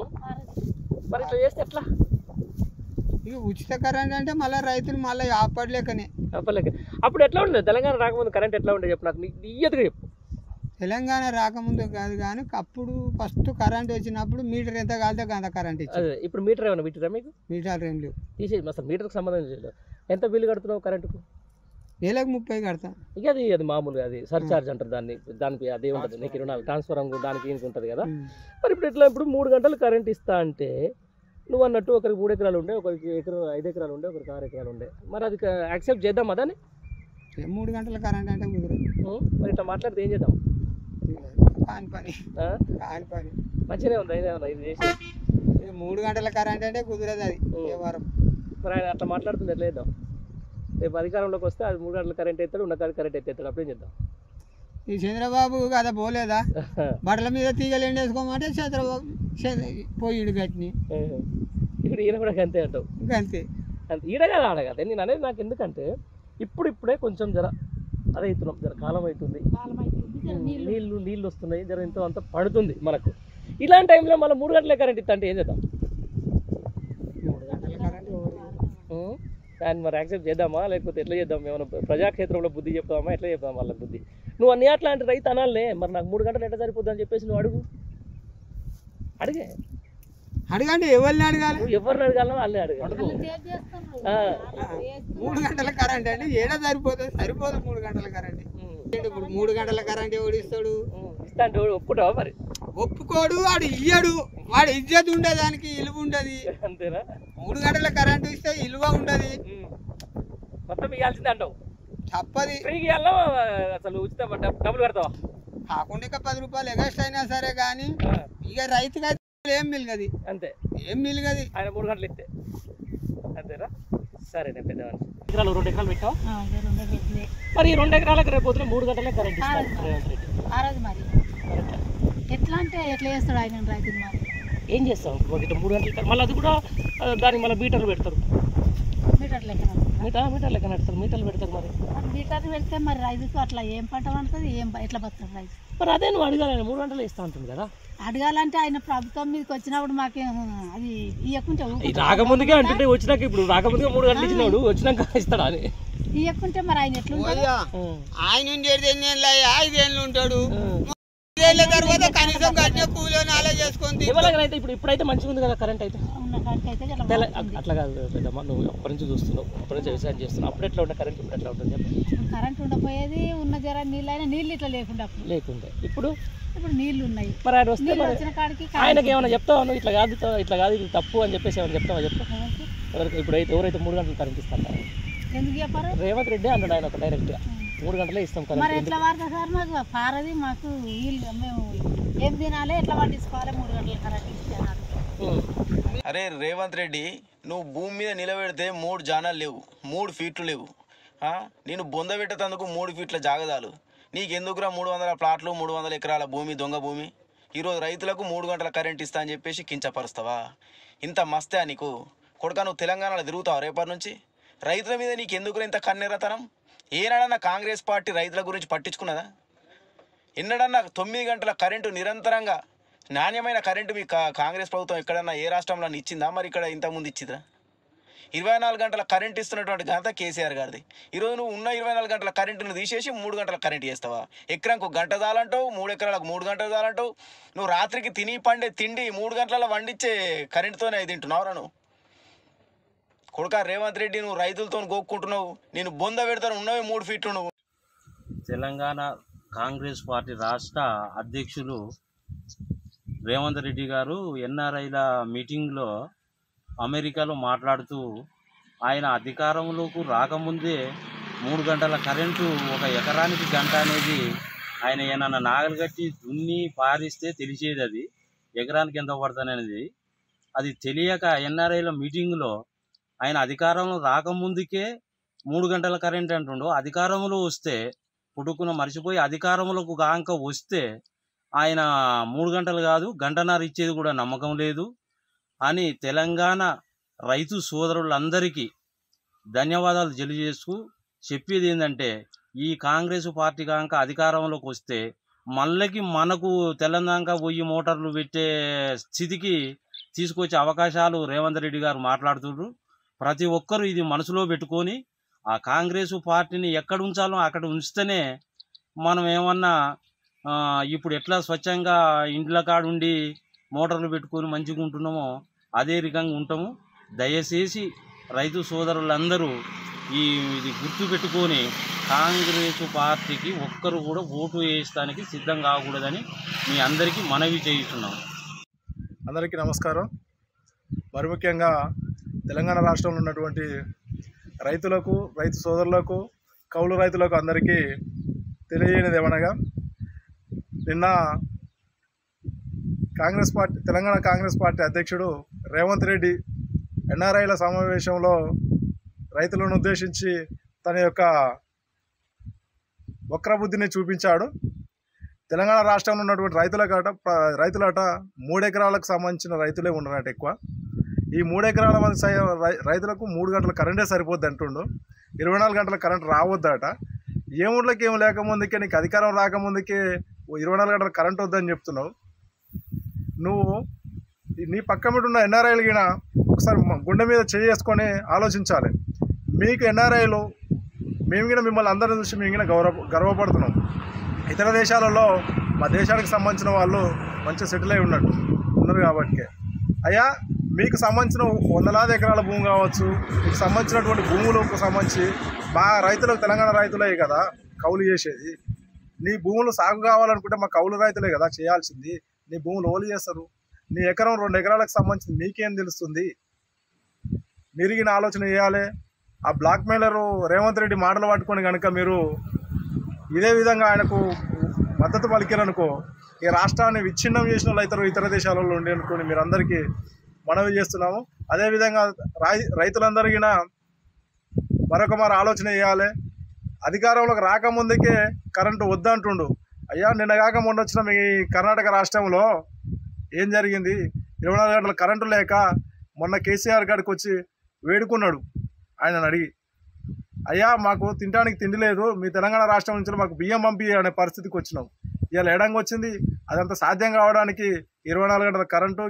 S11: మరి ఇట్లా చేస్తే ఎట్లా?
S14: ఇక ఉచిత కరెంట్ అంటే మళ్ళీ రైతులు మళ్ళీ ఆపడలేకనే.
S11: అప్పుడు ఎట్లా ఉండేది? తెలంగాణ రాకముందు కరెంట్ ఎట్లా ఉండేది చెప్పు నాకు, ఇయ్యదుగా చెప్పు.
S14: తెలంగాణ రాకముందు కాదు కానీ అప్పుడు ఫస్ట్ కరెంట్ వచ్చినప్పుడు మీటర్ ఎంత కాలితే అంత కరెంట్ ఇచ్చింది.
S11: ఇప్పుడు మీటర్ ఏమన్నా మీటరా మీకు?
S14: మీటర్ ఏం లేవు.
S11: తీసేసి అసలు మీటర్కి సంబంధం లేదు. ఎంత బిల్లు కడుతున్నావు కరెంటుకు?
S14: నెలకు 30 కడతా.
S11: ఇక అది మామూలుగా అది సర్చార్జ్ అంటారు దానికి అదే ఉంటుంది. నీకు 24 ట్రాన్స్ఫర్ దానికి ఈయనకి ఉంటుంది కదా. మరి ఇప్పుడు ఇట్లా ఇప్పుడు 3 గంటలు కరెంట్ ఇస్తా అంటే నువ్వు అన్నట్టు ఒకరికి 3 ఎకరాలు ఉండే, ఒకరికి 5 ఎకరాలు ఉండే, ఒకరికి 6 ఎకరాలు ఉండే. మరి అది యాక్సెప్ట్ చేద్దాం అదని?
S14: 3 గంటల కరెంట్ అంటే కుదరదు.
S11: మరి ఇట్లా మాట్లాడితే ఏం చేద్దాం?
S14: కాని పని.
S11: మంచిగానే ఉంది ఇది చేసి.
S14: 3 గంటల కరెంట్ అంటే కుదరదు అది వారం.
S11: మరి ఆయన అట్లా మాట్లాడుతుంది ఎట్లా చేద్దాం? రేపు అధికారంలోకి వస్తే అది 3 గంటల కరెంట్ ఎత్తాడు, ఉన్న కరెంట్ ఎత్తేస్తాడు. అప్పుడేం చేద్దాం?
S14: ఈ చంద్రబాబు కదా పోలేదా, బట్టల మీద తీగలు ఎండేసుకోమంటే చంద్రబాబు పోయిడు గట్టిని.
S11: ఇప్పుడు ఈయన కూడా అంతే అంటావు?
S14: అంతే
S11: అంతే. ఈడ కదా ఆడ కదా. నేను అనేది నాకు ఎందుకంటే ఇప్పుడే కొంచెం జర అదే అవుతున్నాం, జర కాలం అవుతుంది, నీళ్ళు వస్తున్నాయి, జర ఎంతో అంత పడుతుంది మనకు. ఇలాంటి టైంలో మళ్ళీ 3 గంటలే కరెంట్ ఇస్తా అంటే ఏం చేద్దాం?
S14: 3 గంటల కరెంట్
S11: దాన్ని మరి యాక్సెప్ట్ చేద్దామా లేకపోతే ఎట్లా చేద్దాం? ఏమైనా ప్రజాక్షేత్రంలో బుద్ధి చెప్తామా? ఎట్లా చెప్తాం వాళ్ళ బుద్ధి? నువ్వు అన్ని అట్లాంటి రైతు అనాలే. మరి నాకు 3 గంటలు ఎట్లా సరిపోద్ది అని చెప్పేసి నువ్వు
S14: అడగండి. ఎవరిని అడగాలి?
S11: ఎవరిని అడగాలో వాళ్ళే అడగాలి.
S14: 3 గంటల కరెంట్ అంటే ఏడా సరిపోదు 3 గంటల కరెంట్. ఇప్పుడు 3 గంటల కరెంట్ ఎవడు ఇస్తాడు?
S11: ఇస్తా అంటే ఒప్పుకుంటావా? మరి
S14: ఒప్పుకోడు, వాడు ఇయ్యడు. వాడు ఇజ్జత్ ఉండేదానికి ఇలువ ఉండదు.
S11: అంతేనా?
S14: 3 గంటల కరెంట్ ఇస్తే ఇలువ ఉండదు.
S11: మొత్తం ఇవ్వాల్సిందే అంటావు?
S14: తప్పది.
S11: ఫ్రీగా ఇవ్వాలా అసలు? ఉచిత డబ్బులు కడతావా?
S14: కాకుండా ఇక 10 రూపాయలు ఎగస్ట్ అయినా సరే కానీ ఇక రైతుగా ఏం మిలగది.
S11: అంతే,
S14: ఏం మిలగది
S11: ఆయన 3 గంటలు ఇస్తే. అంతేనా? సరే నేను పెద్దవాడిని. ఎకరాలు 2 ఎకరాలు పెట్టావు. మరి ఈ 2 ఎకరాలకు రేపు పొద్దున 3 గంటలే కరెంట్ ఇస్తాడు రేవంత్ రెడ్డి.
S15: మరి ఎట్లా అంటే ఎట్లా చేస్తాడు ఆయన రైతులు? మరి
S11: ఏం చేస్తాం? 3 గంటలు మళ్ళీ అది కూడా దానికి మళ్ళీ మీటర్లు పెడతారు.
S15: మీటర్ లెక్కన
S11: మీటర్ లెక్క నడుస్తారు, మీటర్లు పెడతారు. మరి
S15: మీటర్లు పెడితే మరి రైతుకు అట్లా ఏం పంట పండుతుంది? ఎట్లా బతుకుతుంది రైతు?
S11: మరి అదే నువ్వు అడగాలి. 3 గంటలు ఇస్తా ఉంటుంది కదా.
S15: అడగాలంటే ఆయన ప్రభుత్వం మీదకి వచ్చినప్పుడు మాకేం అది ఇవ్వకుంటే
S11: రాకముందుకే అంటుంటే వచ్చినాక ఇప్పుడు రాకముందుగా 3 గంటలు ఇచ్చినాడు, వచ్చినాక ఇస్తాడా అని
S15: ఇవ్వకుంటే మరి ఆయన ఎట్లా
S14: ఆయన 5 ఏళ్ళు ఉంటాడు. 5 ఏళ్ళ తర్వాత కనీసం కట్టిన కూలో నాలే చేసుకుంది.
S11: ఇప్పుడైతే మంచిగా ఉంది కదా కరెంట్ అయితే. అట్లా కాదు పెద్దమ్మ, నువ్వు అప్పటి నుంచి చూస్తున్నావు, అప్పటి నుంచి వ్యవసాయం చేస్తున్నావు. అప్పుడు ఎట్లా ఉండే కరెంట్, ఇప్పుడు ఎట్లా ఉంటుంది చెప్పు?
S15: కరెంట్ ఉండపోయేది, ఉన్న జర నీళ్ళు ఇట్లా
S11: లేకుండే. ఇప్పుడు
S15: నీళ్లు ఉన్నాయి.
S11: మరి ఆయన వస్తే ఆయనకి ఏమైనా చెప్తావా నువ్వు? ఇట్లా కాదు ఇది తప్పు అని చెప్పేసి ఏమైనా చెప్తావా? చెప్పు. ఎవరైతే 3 గంటలు కరెంట్ ఇస్తాను
S15: ఎందుకు చెప్పారు?
S11: రేవంత్ రెడ్డి అన్నాడు ఆయన ఒక డైరెక్ట్గా 3 గంటలే ఇస్తాం కరెంట్.
S15: మరి ఎట్లా వాడతా సార్? మాకు పారది, మాకు మేము ఏం తినాలి, ఎట్లా పట్టించుకోవాలి? 3 గంటల కరెంట్ ఇస్తాను.
S1: అరే రేవంత్ రెడ్డి, నువ్వు భూమి మీద నిలబెడితే 3 జానాలు లేవు, 3 ఫీట్లు లేవు. నేను బొంద పెట్టేందుకు 3 ఫీట్ల జాగదాలు. నీకెందుకురా 300 ప్లాట్లు, 300 ఎకరాల భూమి, దొంగ భూమి? ఈరోజు రైతులకు 3 గంటల కరెంట్ ఇస్తా అని చెప్పేసి కించపరుస్తావా? ఇంత మస్తే నీకు కొడుకా? నువ్వు తెలంగాణలో తిరుగుతావు రేపటి నుంచి? రైతుల మీద నీకెందుకురా ఇంత కన్నెరతనం? ఏనాడన్నా కాంగ్రెస్ పార్టీ రైతుల గురించి పట్టించుకున్నదా? ఎన్నడన్నా 9 గంటల కరెంటు నిరంతరంగా నాణ్యమైన కరెంటు మీ కాంగ్రెస్ ప్రభుత్వం ఎక్కడన్నా ఏ రాష్ట్రంలో ఇచ్చిందా? మరి ఇక్కడ ఇంతకుముందు ఇచ్చిందా? 24 గంటల కరెంట్ ఇస్తున్నటువంటి ఘనత కేసీఆర్ గారిది. ఈరోజు నువ్వు ఉన్న 24 గంటల కరెంటును తీసేసి 3 గంటల కరెంట్ చేస్తావా? ఎకరానికి 1 గంట చాలంటావు, 3 ఎకరాలకు 3 గంటలు చాలంటావు. నువ్వు రాత్రికి తిని పండే తిండి 3 గంటలలో వండించే కరెంటుతోనే తింటున్నావురా నువ్వు? కొడుకా రేవంత్ రెడ్డి, నువ్వు రైతులతో గోక్కుంటున్నావు. నేను బొంద పెడతాను, ఉన్నవి 3 ఫీట్లు. నువ్వు
S8: తెలంగాణ కాంగ్రెస్ పార్టీ రాష్ట్ర అధ్యక్షులు రేవంత్ రెడ్డి గారు ఎన్ఆర్ఐల మీటింగ్లో అమెరికాలో మాట్లాడుతూ ఆయన అధికారంలోకి రాకముందే 3 గంటల కరెంటు, 1 ఎకరానికి గంట అనేది ఆయన ఏమన్నా నాగలు కట్టి దున్ని పారిస్తే తెలిసేది. అది ఎకరానికి ఎంత పడుతుంది అనేది అది తెలియక ఎన్ఆర్ఐల మీటింగ్లో ఆయన అధికారంలో రాకముందుకే 3 గంటల కరెంట్ అంటుండో, అధికారంలో వస్తే పుట్టుకున్న మర్చిపోయి అధికారంలోకి కాంక వస్తే ఆయన 3 గంటలు కాదు గంటన్నర ఇచ్చేది కూడా నమ్మకం లేదు అని తెలంగాణ రైతు సోదరులందరికీ ధన్యవాదాలు తెలియజేస్తూ చెప్పేది ఏంటంటే, ఈ కాంగ్రెస్ పార్టీ కాంక అధికారంలోకి వస్తే మళ్ళీ మనకు తెలంగాణ పోయి మోటార్లు పెట్టే స్థితికి తీసుకొచ్చే అవకాశాలు రేవంత్ రెడ్డి గారు మాట్లాడుతున్నారు. ప్రతి ఒక్కరూ ఇది మనసులో పెట్టుకొని ఆ కాంగ్రెస్ పార్టీని ఎక్కడ ఉంచాలో అక్కడ ఉంచితేనే మనం ఏమన్నా ఇప్పుడు ఎట్లా స్వచ్ఛంగా ఇండ్ల కాడుండి మోటార్లు పెట్టుకొని మంచిగా ఉంటున్నామో అదే రకంగా ఉంటాము. దయచేసి రైతు సోదరులందరూ ఇది గుర్తు పెట్టుకొని కాంగ్రెస్ పార్టీకి ఒక్కరు కూడా ఓటు వేయడానికి సిద్ధం కాకూడదని మీ అందరికీ మనవి చేయిస్తున్నాం.
S9: అందరికీ నమస్కారం. మరి ముఖ్యంగా తెలంగాణ రాష్ట్రంలో ఉన్నటువంటి రైతులకు, రైతు సోదరులకు, కౌలు రైతులకు అందరికీ తెలియనిది ఏమనగా, నిన్న తెలంగాణ కాంగ్రెస్ పార్టీ అధ్యక్షుడు రేవంత్ రెడ్డి ఎన్ఆర్ఐల సమావేశంలో రైతులను ఉద్దేశించి తన యొక్క వక్రబుద్ధిని చూపించాడు. తెలంగాణ రాష్ట్రంలో ఉన్నటువంటి రైతులట 3 ఎకరాలకు సంబంధించిన రైతులే ఉండరట ఎక్కువ. ఈ 3 ఎకరాల మంది రైతులకు 3 గంటల కరెంటే సరిపోద్ది అంటుండు. 24 గంటల కరెంట్ రావద్దట. ఏ ఊళ్ళకి ఏం లేకముందుకే, నీకు అధికారం రాకముందుకే 24 గంటల కరెంట్ వద్దని చెప్తున్నావు. నువ్వు నీ పక్క మీద ఉన్న ఎన్ఆర్ఐలు గిన ఒకసారి గుండె మీద చేసుకొని ఆలోచించాలి. మీకు ఎన్ఆర్ఐలు మేము గిన మిమ్మల్ని అందరిని చూసి మేము గిన గర్వపడుతున్నాం. ఇతర దేశాలలో మా దేశానికి సంబంధించిన వాళ్ళు మంచిగా సెటిల్ అయి ఉన్నారు కాబట్టి, అయ్యా మీకు సంబంధించిన 100,000 ఎకరాల భూమి కావచ్చు, మీకు సంబంధించినటువంటి భూములకు సంబంధించి మా రైతులకు, తెలంగాణ రైతులే కదా కౌలు చేసేది. నీ భూములు సాగు కావాలనుకుంటే మా కౌలు రైతులే కదా చేయాల్సింది. నీ భూములు ఓలు చేస్తారు. నీ ఎకరం 2 ఎకరాలకు సంబంధించి మీకేం తెలుస్తుంది? మిరిగిన ఆలోచన చేయాలి. ఆ బ్లాక్ మెయిలరు రేవంత్ రెడ్డి మాటలు పట్టుకొని కనుక మీరు ఇదే విధంగా ఆయనకు మద్దతు పలికారనుకో, ఈ రాష్ట్రాన్ని విచ్ఛిన్నం చేసిన వాళ్ళు అవుతారు ఇతర దేశాలలో ఉండి అనుకోని మీరు అందరికీ మనవి చేస్తున్నాము. అదేవిధంగా రైతులందరికీ మరొక ఆలోచన చేయాలి. అధికారంలోకి రాకముందుకే కరెంటు వద్దంటుండు. అయ్యా నిన్న కాక మొన్న వచ్చిన మీ కర్ణాటక రాష్ట్రంలో ఏం జరిగింది? 24 గంటల కరెంటు లేక మొన్న కేసీఆర్ గారికి వచ్చి వేడుకున్నాడు. ఆయనను అడిగి, అయ్యా మాకు తినడానికి తిండి లేదు, మీ తెలంగాణ రాష్ట్రం నుంచి మాకు బియ్యం పంపి అనే పరిస్థితికి వచ్చినాం. ఇవాళ ఎడంగా వచ్చింది. అదంతా సాధ్యం కావడానికి 24 గంటల కరెంటు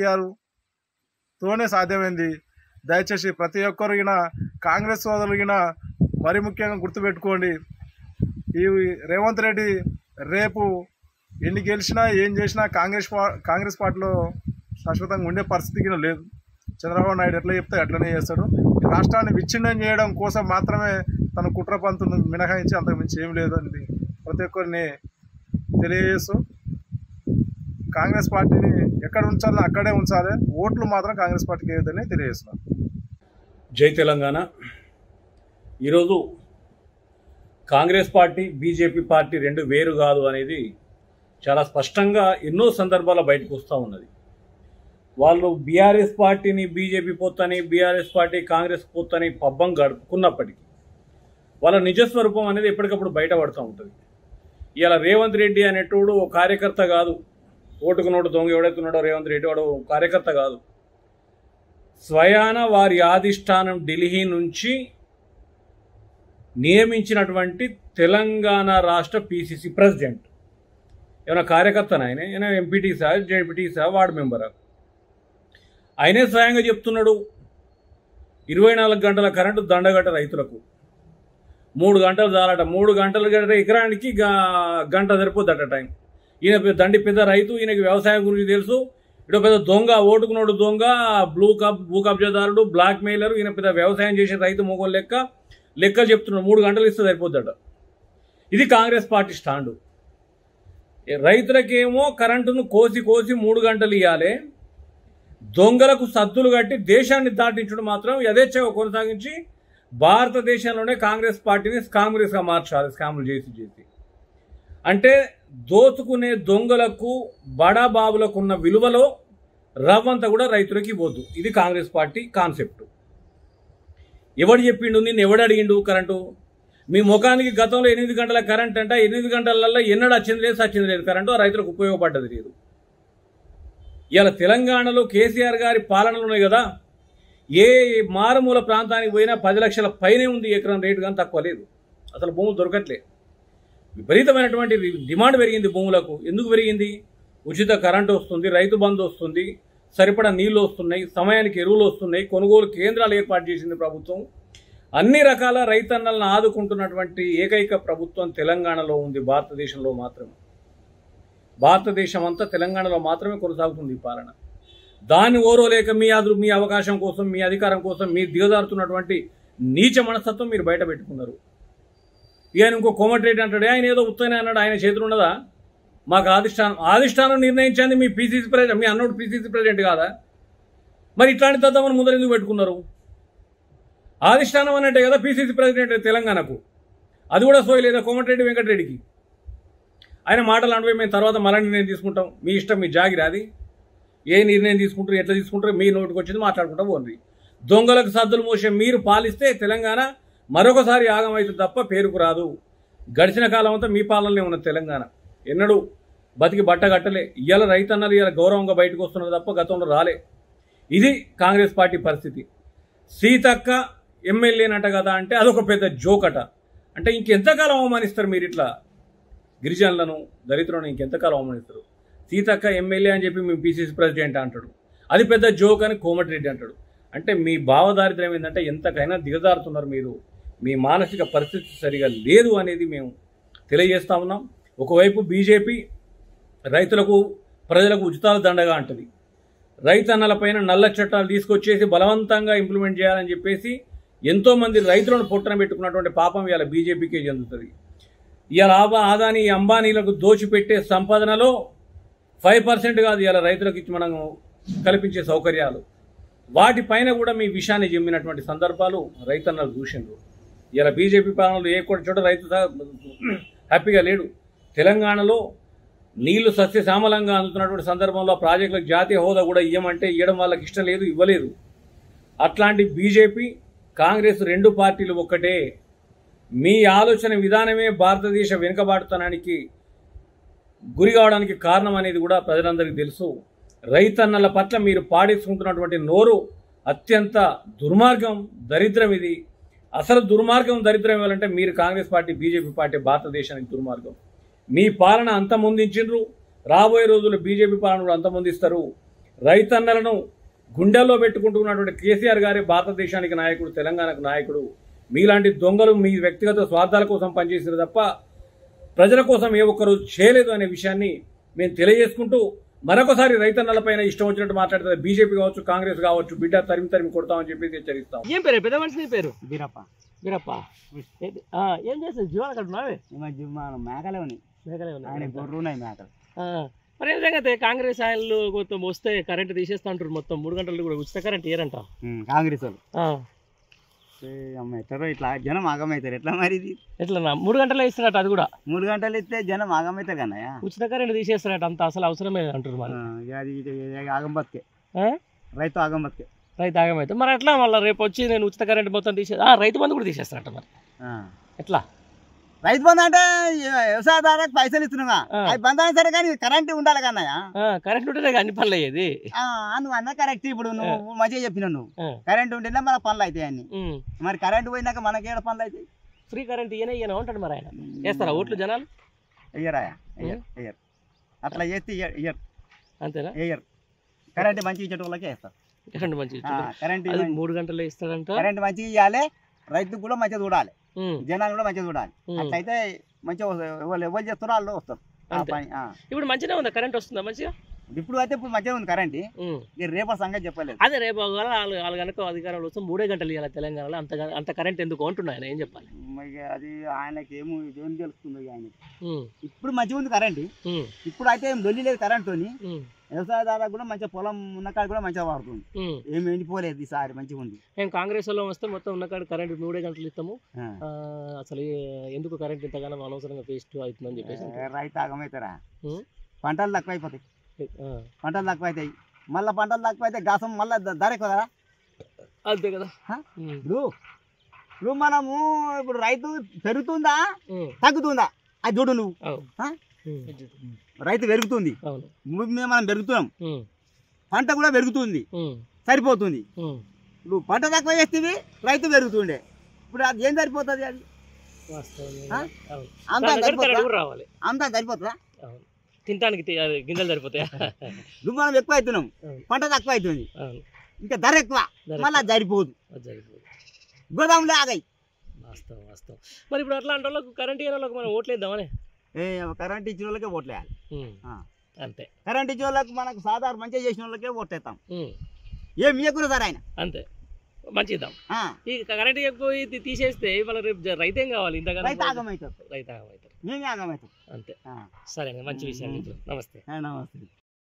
S9: కేసీఆర్తోనే సాధ్యమైంది. దయచేసి ప్రతి ఒక్కరు కాంగ్రెస్ సోదరులు మరి ముఖ్యంగా గుర్తుపెట్టుకోండి. ఈ రేవంత్ రెడ్డి రేపు ఎన్ని గెలిచినా ఏం చేసినా కాంగ్రెస్ పార్టీలో శాశ్వతంగా ఉండే పరిస్థితి లేదు. చంద్రబాబు నాయుడు ఎట్లా చెప్తే అట్లనే చేస్తాడు. రాష్ట్రాన్ని విచ్ఛిన్నం చేయడం కోసం మాత్రమే తన కుట్ర పంతును మినహాయించి అంతకుమించి ఏం లేదు అని ప్రతి ఒక్కరిని తెలియజేస్తూ, కాంగ్రెస్ పార్టీని ఎక్కడ ఉంచాలో అక్కడే ఉంచాలి, ఓట్లు మాత్రం కాంగ్రెస్ పార్టీకి వేయొద్దని తెలియజేస్తున్నాను.
S10: జై తెలంగాణ. ఈరోజు కాంగ్రెస్ పార్టీ, బీజేపీ పార్టీ రెండు వేరు కాదు అనేది చాలా స్పష్టంగా ఎన్నో సందర్భాల బయటకు వస్తూ ఉన్నది. వాళ్ళు బీఆర్ఎస్ పార్టీని బీజేపీ పొత్తని, బీఆర్ఎస్ పార్టీ కాంగ్రెస్ పొత్తని పబ్బం గడుపుకున్నప్పటికీ వాళ్ళ నిజస్వరూపం అనేది ఎప్పటికప్పుడు బయటపడుతూ ఉంటుంది. ఇలా రేవంత్ రెడ్డి అనేటోడు ఓ కార్యకర్త కాదు. ఓటుకు నోటు దొంగ ఎవడైతున్నాడో రేవంత్ రెడ్డి వాడు కార్యకర్త కాదు. స్వయాన వారి ఆధిష్టానం ఢిల్లీ నుంచి నియమించినటువంటి తెలంగాణ రాష్ట్ర పిసిసి ప్రెసిడెంట్. ఏమైనా కార్యకర్తన ఆయన MPT sir, ZPT sir, ward మెంబరా? ఆయనే స్వయంగా చెప్తున్నాడు 24 గంటల కరెంటు దండగట్ట రైతులకు 3 గంటలు చాలట. 3 గంటలు గంట ఎకరానికి గంట సరిపోద్దట టైం. ఈయన దండి పెద్ద రైతు, ఈయనకి వ్యవసాయం గురించి తెలుసు. ఇటు పెద్ద దొంగ, ఓటుకు నోటు దొంగ, భూ కబ్జాదారుడు, బ్లాక్ మెయిలర్. ఈయన పెద్ద వ్యవసాయం చేసే రైతు మొగోలు లెక్కలు చెప్తున్నాడు. 3 గంటలు ఇస్తే సరిపోద్దట. ఇది కాంగ్రెస్ పార్టీ స్టాండు. రైతులకేమో కరెంటును కోసి 3 గంటలు ఇవ్వాలి, దొంగలకు సద్దులు కట్టి దేశాన్ని దాటించడం మాత్రం యథేచ్ఛగా కొనసాగించి భారతదేశంలోనే కాంగ్రెస్ పార్టీని కాంగ్రెస్గా మార్చాలి స్కాములు చేసి. అంటే దోచుకునే దొంగలకు బడాబాబులకు ఉన్న విలువలో రవ్వంతా కూడా రైతులకి ఇవ్వద్దు. ఇది కాంగ్రెస్ పార్టీ కాన్సెప్ట్. ఎవడు చెప్పిండు, నిన్ను ఎవడు అడిగిండు కరెంటు? మీ ముఖానికి గతంలో 8 గంటల కరెంట్ అంట, 8 గంటలలో ఎన్నడూ వచ్చింది లేదు సచ్చింది లేదు కరెంటు, ఆ రైతులకు ఉపయోగపడ్డది లేదు. ఇలా తెలంగాణలో కేసీఆర్ గారి పాలనలు ఉన్నాయి కదా, ఏ మారుమూల ప్రాంతానికి పోయినా 10 లక్షల పైనే ఉంది ఎకరం రేటు, కానీ తక్కువ లేదు. అసలు భూములు దొరకట్లే. విపరీతమైనటువంటి డిమాండ్ పెరిగింది భూములకు. ఎందుకు పెరిగింది? ఉచిత కరెంటు వస్తుంది, రైతు బంధు వస్తుంది, సరిపడా నీళ్లు వస్తున్నాయి, సమయానికి ఎరువులు వస్తున్నాయి, కొనుగోలు కేంద్రాలు ఏర్పాటు చేసింది ప్రభుత్వం. అన్ని రకాల రైతన్నలను ఆదుకుంటున్నటువంటి ఏకైక ప్రభుత్వం తెలంగాణలో ఉంది. భారతదేశంలో మాత్రమే, భారతదేశం అంతా తెలంగాణలో మాత్రమే కొనసాగుతుంది ఈ పాలన. దాన్ని ఓరోలేక మీ అవకాశం కోసం, మీ అధికారం కోసం మీరు దిగజారుతున్నటువంటి నీచ మనస్తత్వం మీరు బయట పెట్టుకున్నారు. ఇక ఇంకో కోమటిరెడ్డి అంటాడు, ఆయన ఏదో ఉత్తనే అన్నాడు, ఆయన చేతులు ఉన్నదా? మాకు ఆదిష్టానం నిర్ణయించింది మీ పీసీసీ ప్రెసిడెంట్, మీ అన్నోడు పీసీసీ ప్రెసిడెంట్ కాదా? మరి ఇట్లాంటి తద్దమని ముందర ఎందుకు పెట్టుకున్నారు? ఆదిష్టానం అన్నట్టే కదా పీసీసీ ప్రెసిడెంట్ తెలంగాణకు. అది కూడా సోయలేదా కోమటిరెడ్డి వెంకటరెడ్డికి? ఆయన మాటలు అంటే మేము తర్వాత మళ్ళీ నిర్ణయం తీసుకుంటాం, మీ ఇష్టం, మీ జాగిరి, అది ఏ నిర్ణయం తీసుకుంటారు, ఎట్లా తీసుకుంటారు, మీ నోటికి వచ్చింది మాట్లాడుకుంటా పోండి. దొంగలకు సద్దులు మోసే మీరు పాలిస్తే తెలంగాణ మరొకసారి ఆగమవుతుంది తప్ప పేరుకు రాదు. గడిచిన కాలం అంతా మీ పాలనలో ఉన్న తెలంగాణ ఎన్నడూ బతికి బట్ట కట్టలే. ఇవాళ రైతన్నలు ఇవాళ గౌరవంగా బయటకు వస్తున్నారు తప్ప గతంలో రాలే. ఇది కాంగ్రెస్ పార్టీ పరిస్థితి. సీతక్క ఎమ్మెల్యేనట కదా అంటే అదొక పెద్ద జోకట. అంటే ఇంకెంతకాలం అవమానిస్తారు మీరు ఇట్లా గిరిజనులను, దళితులను? ఇంకెంతకాలం అవమానిస్తారు? సీతక్క ఎమ్మెల్యే అని చెప్పి మేము పీసీసీ ప్రెసిడెంట్ అంటాడు, అది పెద్ద జోక్ అని కోమటిరెడ్డి అంటాడు. అంటే మీ భావదారిద్ర్యం ఏంటంటే ఎంతకైనా దిగజారుతున్నారు మీరు. మీ మానసిక పరిస్థితి సరిగా లేదు అనేది మేము తెలియజేస్తా ఉన్నాం. ఒకవైపు బీజేపీ రైతులకు, ప్రజలకు ఉచితాలు దండగా అంటది. రైతన్నలపైన నల్ల చట్టాలు తీసుకొచ్చేసి బలవంతంగా ఇంప్లిమెంట్ చేయాలని చెప్పేసి ఎంతోమంది రైతులను పొట్టన పెట్టుకున్నటువంటి పాపం ఇవాళ బీజేపీకే చెందుతుంది. ఇవాళ ఆదాని అంబానీలకు దోచిపెట్టే సంపాదనలో 5% కాదు ఇవాళ రైతులకు ఇచ్చి మనం కల్పించే సౌకర్యాలు, వాటిపైన కూడా మీ విషయాన్ని జమ్మినటువంటి సందర్భాలు రైతన్నలు చూసిండ్రు. ఇలా బీజేపీ పాలనలో ఏ కూడా చోట రైతు హ్యాపీగా లేడు. తెలంగాణలో నీళ్లు సస్యశ్యామలంగా అందుతున్నటువంటి సందర్భంలో ప్రాజెక్టులకు జాతీయ హోదా కూడా ఇవ్వమంటే ఇవ్వడం వాళ్ళకి ఇష్టం లేదు, ఇవ్వలేదు. అట్లాంటి బీజేపీ, కాంగ్రెస్ 2 పార్టీలు ఒక్కటే. మీ ఆలోచన విధానమే భారతదేశ వెనుకబాటుతనానికి గురి కావడానికి కారణం అనేది కూడా ప్రజలందరికీ తెలుసు. రైతన్నల పట్ల మీరు పాడేసుకుంటున్నటువంటి నోరు అత్యంత దుర్మార్గం, దరిద్రం. ఇది అసలు దుర్మార్గం, దరిద్రం ఇవ్వాలంటే మీరు కాంగ్రెస్ పార్టీ, బీజేపీ పార్టీ భారతదేశానికి దుర్మార్గం. మీ పాలన అంతమొందించిండ్రు, రాబోయే రోజుల్లో బీజేపీ పాలన కూడా అంతమొందిస్తారు. రైతన్నలను గుండెల్లో పెట్టుకుంటున్నటువంటి కేసీఆర్ గారే భారతదేశానికి నాయకుడు, తెలంగాణకు నాయకుడు. మీలాంటి దొంగలు మీ వ్యక్తిగత స్వార్థాల కోసం పనిచేసారు తప్ప ప్రజల కోసం ఏ ఒక్కరు చేయలేదు అనే విషయాన్ని మేము తెలియజేసుకుంటూ, మరొకసారి రైతన్నలపైన ఇష్టం వచ్చినట్టు మాట్లాడుతుంది బీజేపీ కావచ్చు, కాంగ్రెస్ కావచ్చు, బిడ్డ తరిమి కొడతామని చెప్పేసి హెచ్చరిస్తాం.
S11: ఏం పేరు పెద్ద మనిషి? నీ పేరు
S12: బీరప్ప.
S11: బీరప్ప ఏం చేస్తావు? జీవాలు అక్కడ ఉన్నావే?
S12: మేకలే ఉన్నాయి,
S11: మేకలే ఉన్నాయి,
S12: ఆయన గొర్రెలు ఉన్నాయి, మేకలు.
S11: మరి ఏం సంగతి? కాంగ్రెస్ ఆయనలు కొంచెం వస్తే కరెంట్ తీసేస్తా అంటారు, మొత్తం 3 గంటలు కూడా ఉచిత కరెంట్ ఇయ్యారంట
S12: కాంగ్రెస్ వాళ్ళు. ఎట్లా ఇట్లా జనం ఆగమవుతారు, ఎట్లా మరి ఇది?
S11: ఎట్లా 3 గంటలు ఇస్తారట? అది కూడా
S12: 3 గంటలు ఇస్తే జనం ఆగమవుతారు కన్నయ్య.
S11: ఉచిత కరెంట్ తీసేస్తారట, అంత అసలు అవసరమే అంటారు. మరి
S12: అది ఆగం బతికే, రైతు ఆగం బతికే,
S11: రైతు ఆగమైతే మరి ఎట్లా? మళ్ళీ రేపు వచ్చి నేను ఉచిత కరెంట్ మొత్తం రైతు బంధు కూడా తీసేస్తారట. మరి ఎట్లా?
S12: రైతు బంధు అంటే వ్యవసాయదారులకు పైసలు ఇస్తున్నావా? అది బంధు అయినా సరే కానీ కరెంట్ ఉండాలి కన్నయ్య.
S11: కరెంట్ ఉంటేనే అన్ని పనులు అయ్యేది.
S12: నువ్వు అన్న కరెక్ట్. ఇప్పుడు నువ్వు మంచిగా చెప్పినావు, నువ్వు కరెంట్ ఉంటేనే మన పనులు అవుతాయి అన్ని. మరి కరెంట్ పోయినాక మనకేడ పనులు అవుతాయి?
S11: ఫ్రీ కరెంట్ ఇయ్యనే ఉంటాడు. మరి ఆయన వేస్తారా ఓట్లు జనాలు?
S12: ఇయ్యరాయా? ఇయ్యరు. అట్లా చేస్తే ఇయ్యరు.
S11: అంతేనా?
S12: ఇయ్యరు. కరెంట్ మంచిగా ఇచ్చే వాళ్ళకే వేస్తారు.
S11: కరెంట్ మంచిగా కరెంట్ 3 గంటలు ఇస్తాడంట.
S12: కరెంట్ మంచిగా ఇవ్వాలి, రైతుకు కూడా మంచిగా చూడాలి, జనాలు కూడా మంచిగా చూడాలి. అట్లయితే మంచిగా ఎవరు చేస్తారో వాళ్ళు వస్తారు.
S11: ఇప్పుడు మంచిగా ఉందా? కరెంట్ వస్తుందా మంచిగా?
S12: ఇప్పుడు అయితే ఇప్పుడు మంచిగా ఉంది కరెంట్. రేపటి సంగతి చెప్పలేదు.
S11: అదే రేపు వాళ్ళు కనుక అధికారంలో వస్తే 3 గంటలు ఇవ్వాలి తెలంగాణలో. అంత కరెంట్ ఎందుకు అంటున్నా ఆయన ఏం చెప్పాలి?
S12: అది ఆయనకి ఏమో ఏం తెలుస్తుంది ఆయనకి. ఇప్పుడు మంచిగా ఉంది కరెంట్. ఇప్పుడు అయితే ఏం లొల్లి లేదు కరెంట్ తోని. వ్యవసాయదారులకు కూడా మంచిగా పొలం ఉన్నకాడ కూడా మంచిగా వాడుతుంది. ఏమి ఎండిపోలేదు ఈసారి మంచిగా ఉంది.
S11: మేము కాంగ్రెస్ లో వస్తే మొత్తం ఉన్నకాడ కరెంట్ 3 గంటలు ఇస్తాము. అసలు ఎందుకు కరెంట్ ఇంతగానో అనవసరంగా వేస్ట్ అవుతుందని చెప్పేసి
S12: రైతు ఆగమవుతారా? పంటలు తక్కువ అయిపోతాయి. పంటలు తక్కువ అవుతాయి. మళ్ళీ పంటలు తక్కువ అయితే గాసం మళ్ళీ ధర ఎక్కువ కదా.
S11: అంతే కదా.
S12: ఇప్పుడు మనము ఇప్పుడు రైతు పెరుగుతుందా తగ్గుతుందా అది చూడు నువ్వు. రైతు పెరుగుతుంది, మనం పెరుగుతున్నాం, పంట కూడా పెరుగుతుంది, సరిపోతుంది. నువ్వు పంట తక్కువ చేస్తే రైతు పెరుగుతుండే. ఇప్పుడు అది ఏం సరిపోతుంది? అది అంతా సరిపోతుందా?
S11: తినడానికి గింజలు సరిపోతాయా?
S12: నువ్వు మనం ఎక్కువ అవుతున్నాం, పంట తక్కువ అవుతుంది, ఇంకా ధర ఎక్కువ, మళ్ళీ సరిపోదు. గోదాములే ఆగాయి.
S11: వాస్తవం వాస్తవం. మరి ఇప్పుడు అట్లా అంటే వాళ్ళకి కరెంట్ ఇయ్యే వాళ్ళకి మనం ఓట్లు వేద్దామని.
S12: కరెంట్ ఇచ్చిన వాళ్ళకే ఓట్లు వేయాలి
S11: అంతే.
S12: కరెంట్ ఇచ్చిన వాళ్ళకి మనకు సాధారణ మంచిగా చేసిన వాళ్ళకే ఓట్లు వేస్తాం. ఏం ఇవ్వకూడదు సార్ ఆయన
S11: అంతే మంచిద్దాం. ఈ కరెంట్ ఎక్కువ తీసేస్తే వాళ్ళ రేపు రైతు ఏం కావాలి? ఇంతగా
S12: రైతు ఆగమవుతారు.
S11: రైతు ఆగమవుతారు.
S12: మేమే ఆగమవుతాం.
S11: అంతే. సరే మంచి విషయం. నమస్తే.
S12: నమస్తే.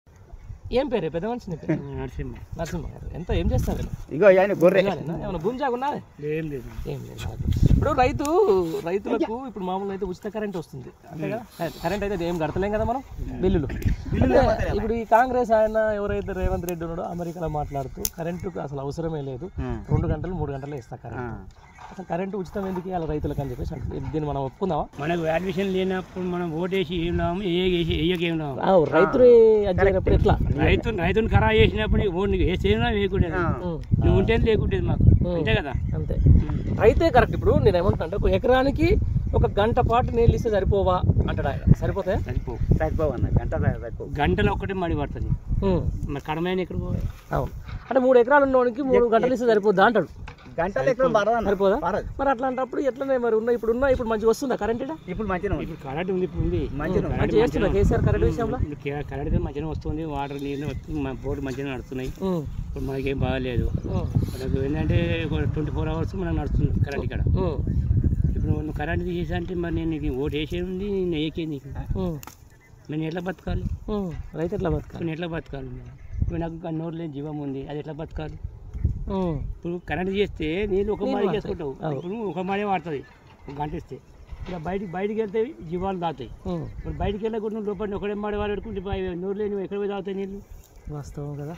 S11: ఏం పేరు పెద్ద మనిషి? నరసింహ. నరసింహ గారు ఏం చేస్తారు?
S12: ఇగో ఆయన గొర్రె.
S11: ఏమైనా భూమి జాగున్నా?
S13: ఏం లేదు.
S11: ఏం లేదు. ఇప్పుడు రైతులకు ఇప్పుడు మామూలుగా అయితే ఉచిత కరెంట్ వస్తుంది అంతే కదా. కరెంట్ అయితే ఏం కడతలేం కదా మనం, బిల్లులు. ఇప్పుడు ఈ కాంగ్రెస్ ఆయన ఎవరైతే రేవంత్ రెడ్డి ఉన్నాడో అమెరికాలో మాట్లాడుతూ కరెంటుకు అసలు అవసరమే లేదు, 2 గంటలు 3 గంటలు ఇస్తా కరెంట్, అసలు కరెంటు ఉచితం ఎందుకు ఇవ్వాలి రైతులకు అని చెప్పేసి అంటే దీన్ని మనం ఒప్పుకుందామా?
S13: మనకు వాల్యుయేషన్ లేనప్పుడు మనం ఓటేసి ఏం లాభం, ఏం లాభం?
S11: రైతులు అడిగినప్పుడు ఎట్లా?
S13: రైతుని ఖరా చేసినప్పుడు ఓటు వేసేనా లేకుంటే నువ్వు ఉంటే లేకుంటే మాకు అంతే కదా.
S11: అంతే. రైతే కరెక్ట్. ఇప్పుడు నేను ఏమంటున్నా అంటే 1 ఎకరానికి 1 గంట పాటు నీళ్ళు ఇస్తే సరిపోవా అంటాడు ఆయన. సరిపోతాయా?
S12: సరిపోవు అన్న.
S13: గంటలో ఒకటే మడి పడుతుంది. మరి కడమైన ఎక్కడ పోవాలి?
S11: అవును. అంటే 3 ఎకరాలు ఉన్నవాడికి 3 గంటలు ఇస్తే సరిపోద్దా అంటాడు.
S12: గంటలు ఎక్కడ
S11: సరిపోదా? మరి అట్లాంటప్పుడు ఎట్లనే మరి ఇప్పుడు మంచిగా వస్తుందా కరెంట్?
S12: ఇప్పుడు మంచిగా
S13: ఇప్పుడు కరెంట్ ఉంది. ఇప్పుడు ఉంది
S11: మంచిగా చేస్తున్నా కేసీఆర్ కరెంట్ విషయంలో.
S13: కరెంట్ మంచిగా వస్తుంది, వాటర్ నీళ్ళు వస్తుంది, మా బోర్డు మంచిగా నడుస్తున్నాయి. ఇప్పుడు మనకేం బాగాలేదు. మనకు ఏంటంటే 24 hours మనకు నడుస్తుంది కరెంట్ ఇక్కడ. ఇప్పుడు నువ్వు కరెంట్ తీసేసి అంటే మరి నేను ఓటు వేసే ఉంది, నేను ఏకే నీకు నేను ఎట్లా బతకాలి?
S11: రైతు ఎట్లా బతకాలి?
S13: నేను ఎట్లా బతకాలి? ఇప్పుడు నాకు నోరు లేని జీవం ఉంది, అది ఎట్లా బతకాలి? ఇప్పుడు కరెంట్ చేస్తే నీళ్ళు ఒక మాడి చేసుకుంటావు. ఇప్పుడు ఒక మాడే వాడుతుంది 1 గంట ఇస్తే. ఇలా బయటికి వెళ్తే జీవాలు తాగుతాయి. ఇప్పుడు బయటికి వెళ్ళకుండా లోపల ఒకటే మాడి వాడు పెట్టుకుంటే నోరు లేని ఎక్కడ పోయి తాగుతాయి నీళ్ళు?
S11: వాస్తవం కదా.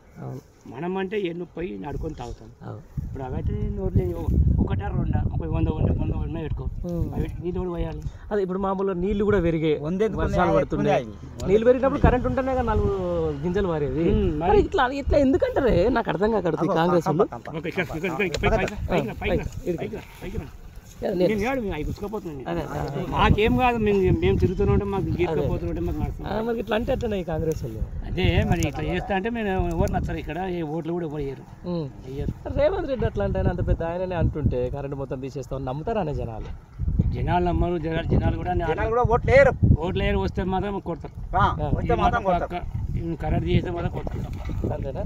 S13: మనం అంటే ఎన్ను పోయి నడుకొని తాగుతాం. ఇప్పుడు అవైతే నోరు లేని 1 2 100 పెట్టుకో, నీళ్ళు కూడా పోయాలి.
S11: అదే ఇప్పుడు మామూలుగా నీళ్లు కూడా పెరిగాయి, వర్షాలు పడుతున్నాయి. నీళ్ళు పెరిగినప్పుడు కరెంట్ ఉంటేనే కదా 4 గింజలు మారేది. ఇట్లా ఎందుకంటారే నాకు అర్థం కాకూడదు కాంగ్రెస్.
S13: మాకేం కాదు, మేము తిరుగుతూనే ఉంటాం, మాకు గీర్కపోతుంటే
S11: మాకు ఇట్లా అంటే అట్లా కాంగ్రెస్ వాళ్ళు.
S13: అదే మరి ఇట్లా చేస్తా అంటే మేము ఎవరు నచ్చరు ఇక్కడ, ఏ ఓట్లు కూడా ఎవరు వేయరు.
S11: రేవంత్ రెడ్డి అట్లా అంటే అంత పెద్ద ఆయననే అంటుంటే కరెంట్ మొత్తం తీసేస్తామని నమ్ముతారనే జనాలు
S13: నమ్మరు. జనాలు కూడా ఓట్లు వేయరు. వస్తే మాత్రం కొడతారు. కరెంట్ తీసేస్తే మాత్రం కొడతారు.
S11: అంతేనా?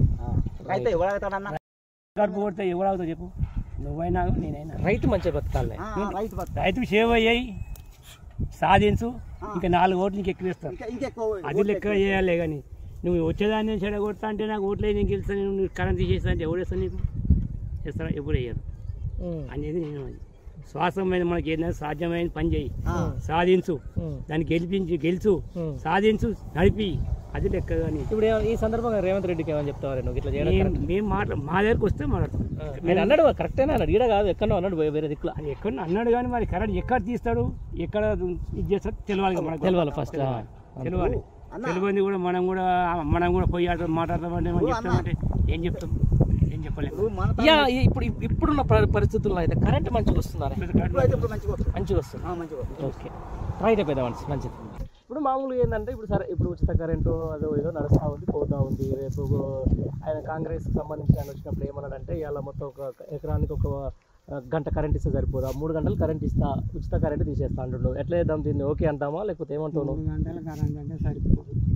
S13: కొడితే ఎవరు అవుతావు చెప్పు? నువ్వైనా నేనైనా.
S11: రైతు మంచిగా బతకాలి.
S13: రైతు సేవ అయ్యాయి సాధించు, ఇంకా 4 ఓట్లు నీకు ఎక్కువ ఇస్తాను. అది లెక్క చేయాలి. కానీ నువ్వు వచ్చేదాన్ని చెడగొడతా అంటే నాకు ఓట్లే నేను గెలుస్తాను, నువ్వు కరెంట్ తీసేస్తా అంటే ఎవరు వేస్తాను నీకు? చేస్తారా? ఎప్పుడు వేయరు అనేది నేను. శ్వాసమైన మనకి ఏదైనా సాధ్యమైన పని చేయి, సాధించు, దాన్ని గెలుచు, సాధించు, నడిపి, అది లెక్క. కానీ
S11: ఇప్పుడు ఈ సందర్భంగా రేవంత్ రెడ్డికి ఏమని చెప్తావారు? నువ్వు ఇట్లా చేయడం
S13: మేము మా దగ్గరకు వస్తే మాట్లాడతాం.
S11: అన్నాడు కరెక్టేనా? అన్నాడు ఈడ కాదు ఎక్కడో అన్నాడు, వేరే దిక్కులో
S13: అది ఎక్కడ అన్నాడు. కానీ మరి కరెంట్ ఎక్కడ తీస్తాడు, ఎక్కడ ఇది చేస్తాడు తెలియాలి. మనకు
S11: తెలియాలి ఫస్ట్.
S13: తెలియాలి. తెలియని కూడా మనం కూడా పోయి మాట్లాడతామంటే మనం చెప్తామంటే ఏం చెప్తాం? ఏం చెప్పలేము.
S11: ఇప్పుడున్న పరిస్థితుల్లో అయితే కరెంట్ మంచిగా వస్తుందా? మంచిగా వస్తుంది. ఓకే రైట్ పెద్ద మంచిది. ఇప్పుడు మామూలుగా ఏంటంటే ఇప్పుడు ఉచిత కరెంటు అదో ఏదో నడుస్తూ ఉంది, పోతూ ఉంది. రేపు ఆయన కాంగ్రెస్ సంబంధించి ఆయన వచ్చినప్పుడు ఏమన్నాడంటే ఇవాళ మొత్తం 1 ఎకరానికి 1 గంట కరెంట్ ఇస్తే సరిపోదా, 3 గంటలు కరెంట్ ఇస్తా, ఉచిత కరెంట్ తీసేస్తా అంటున్నావు. ఎట్లా చేద్దాం దీన్ని? ఓకే అంటామా లేకపోతే ఏమంటావు?
S13: 3 గంటల కరెంట్ అంటే సరిపోదు.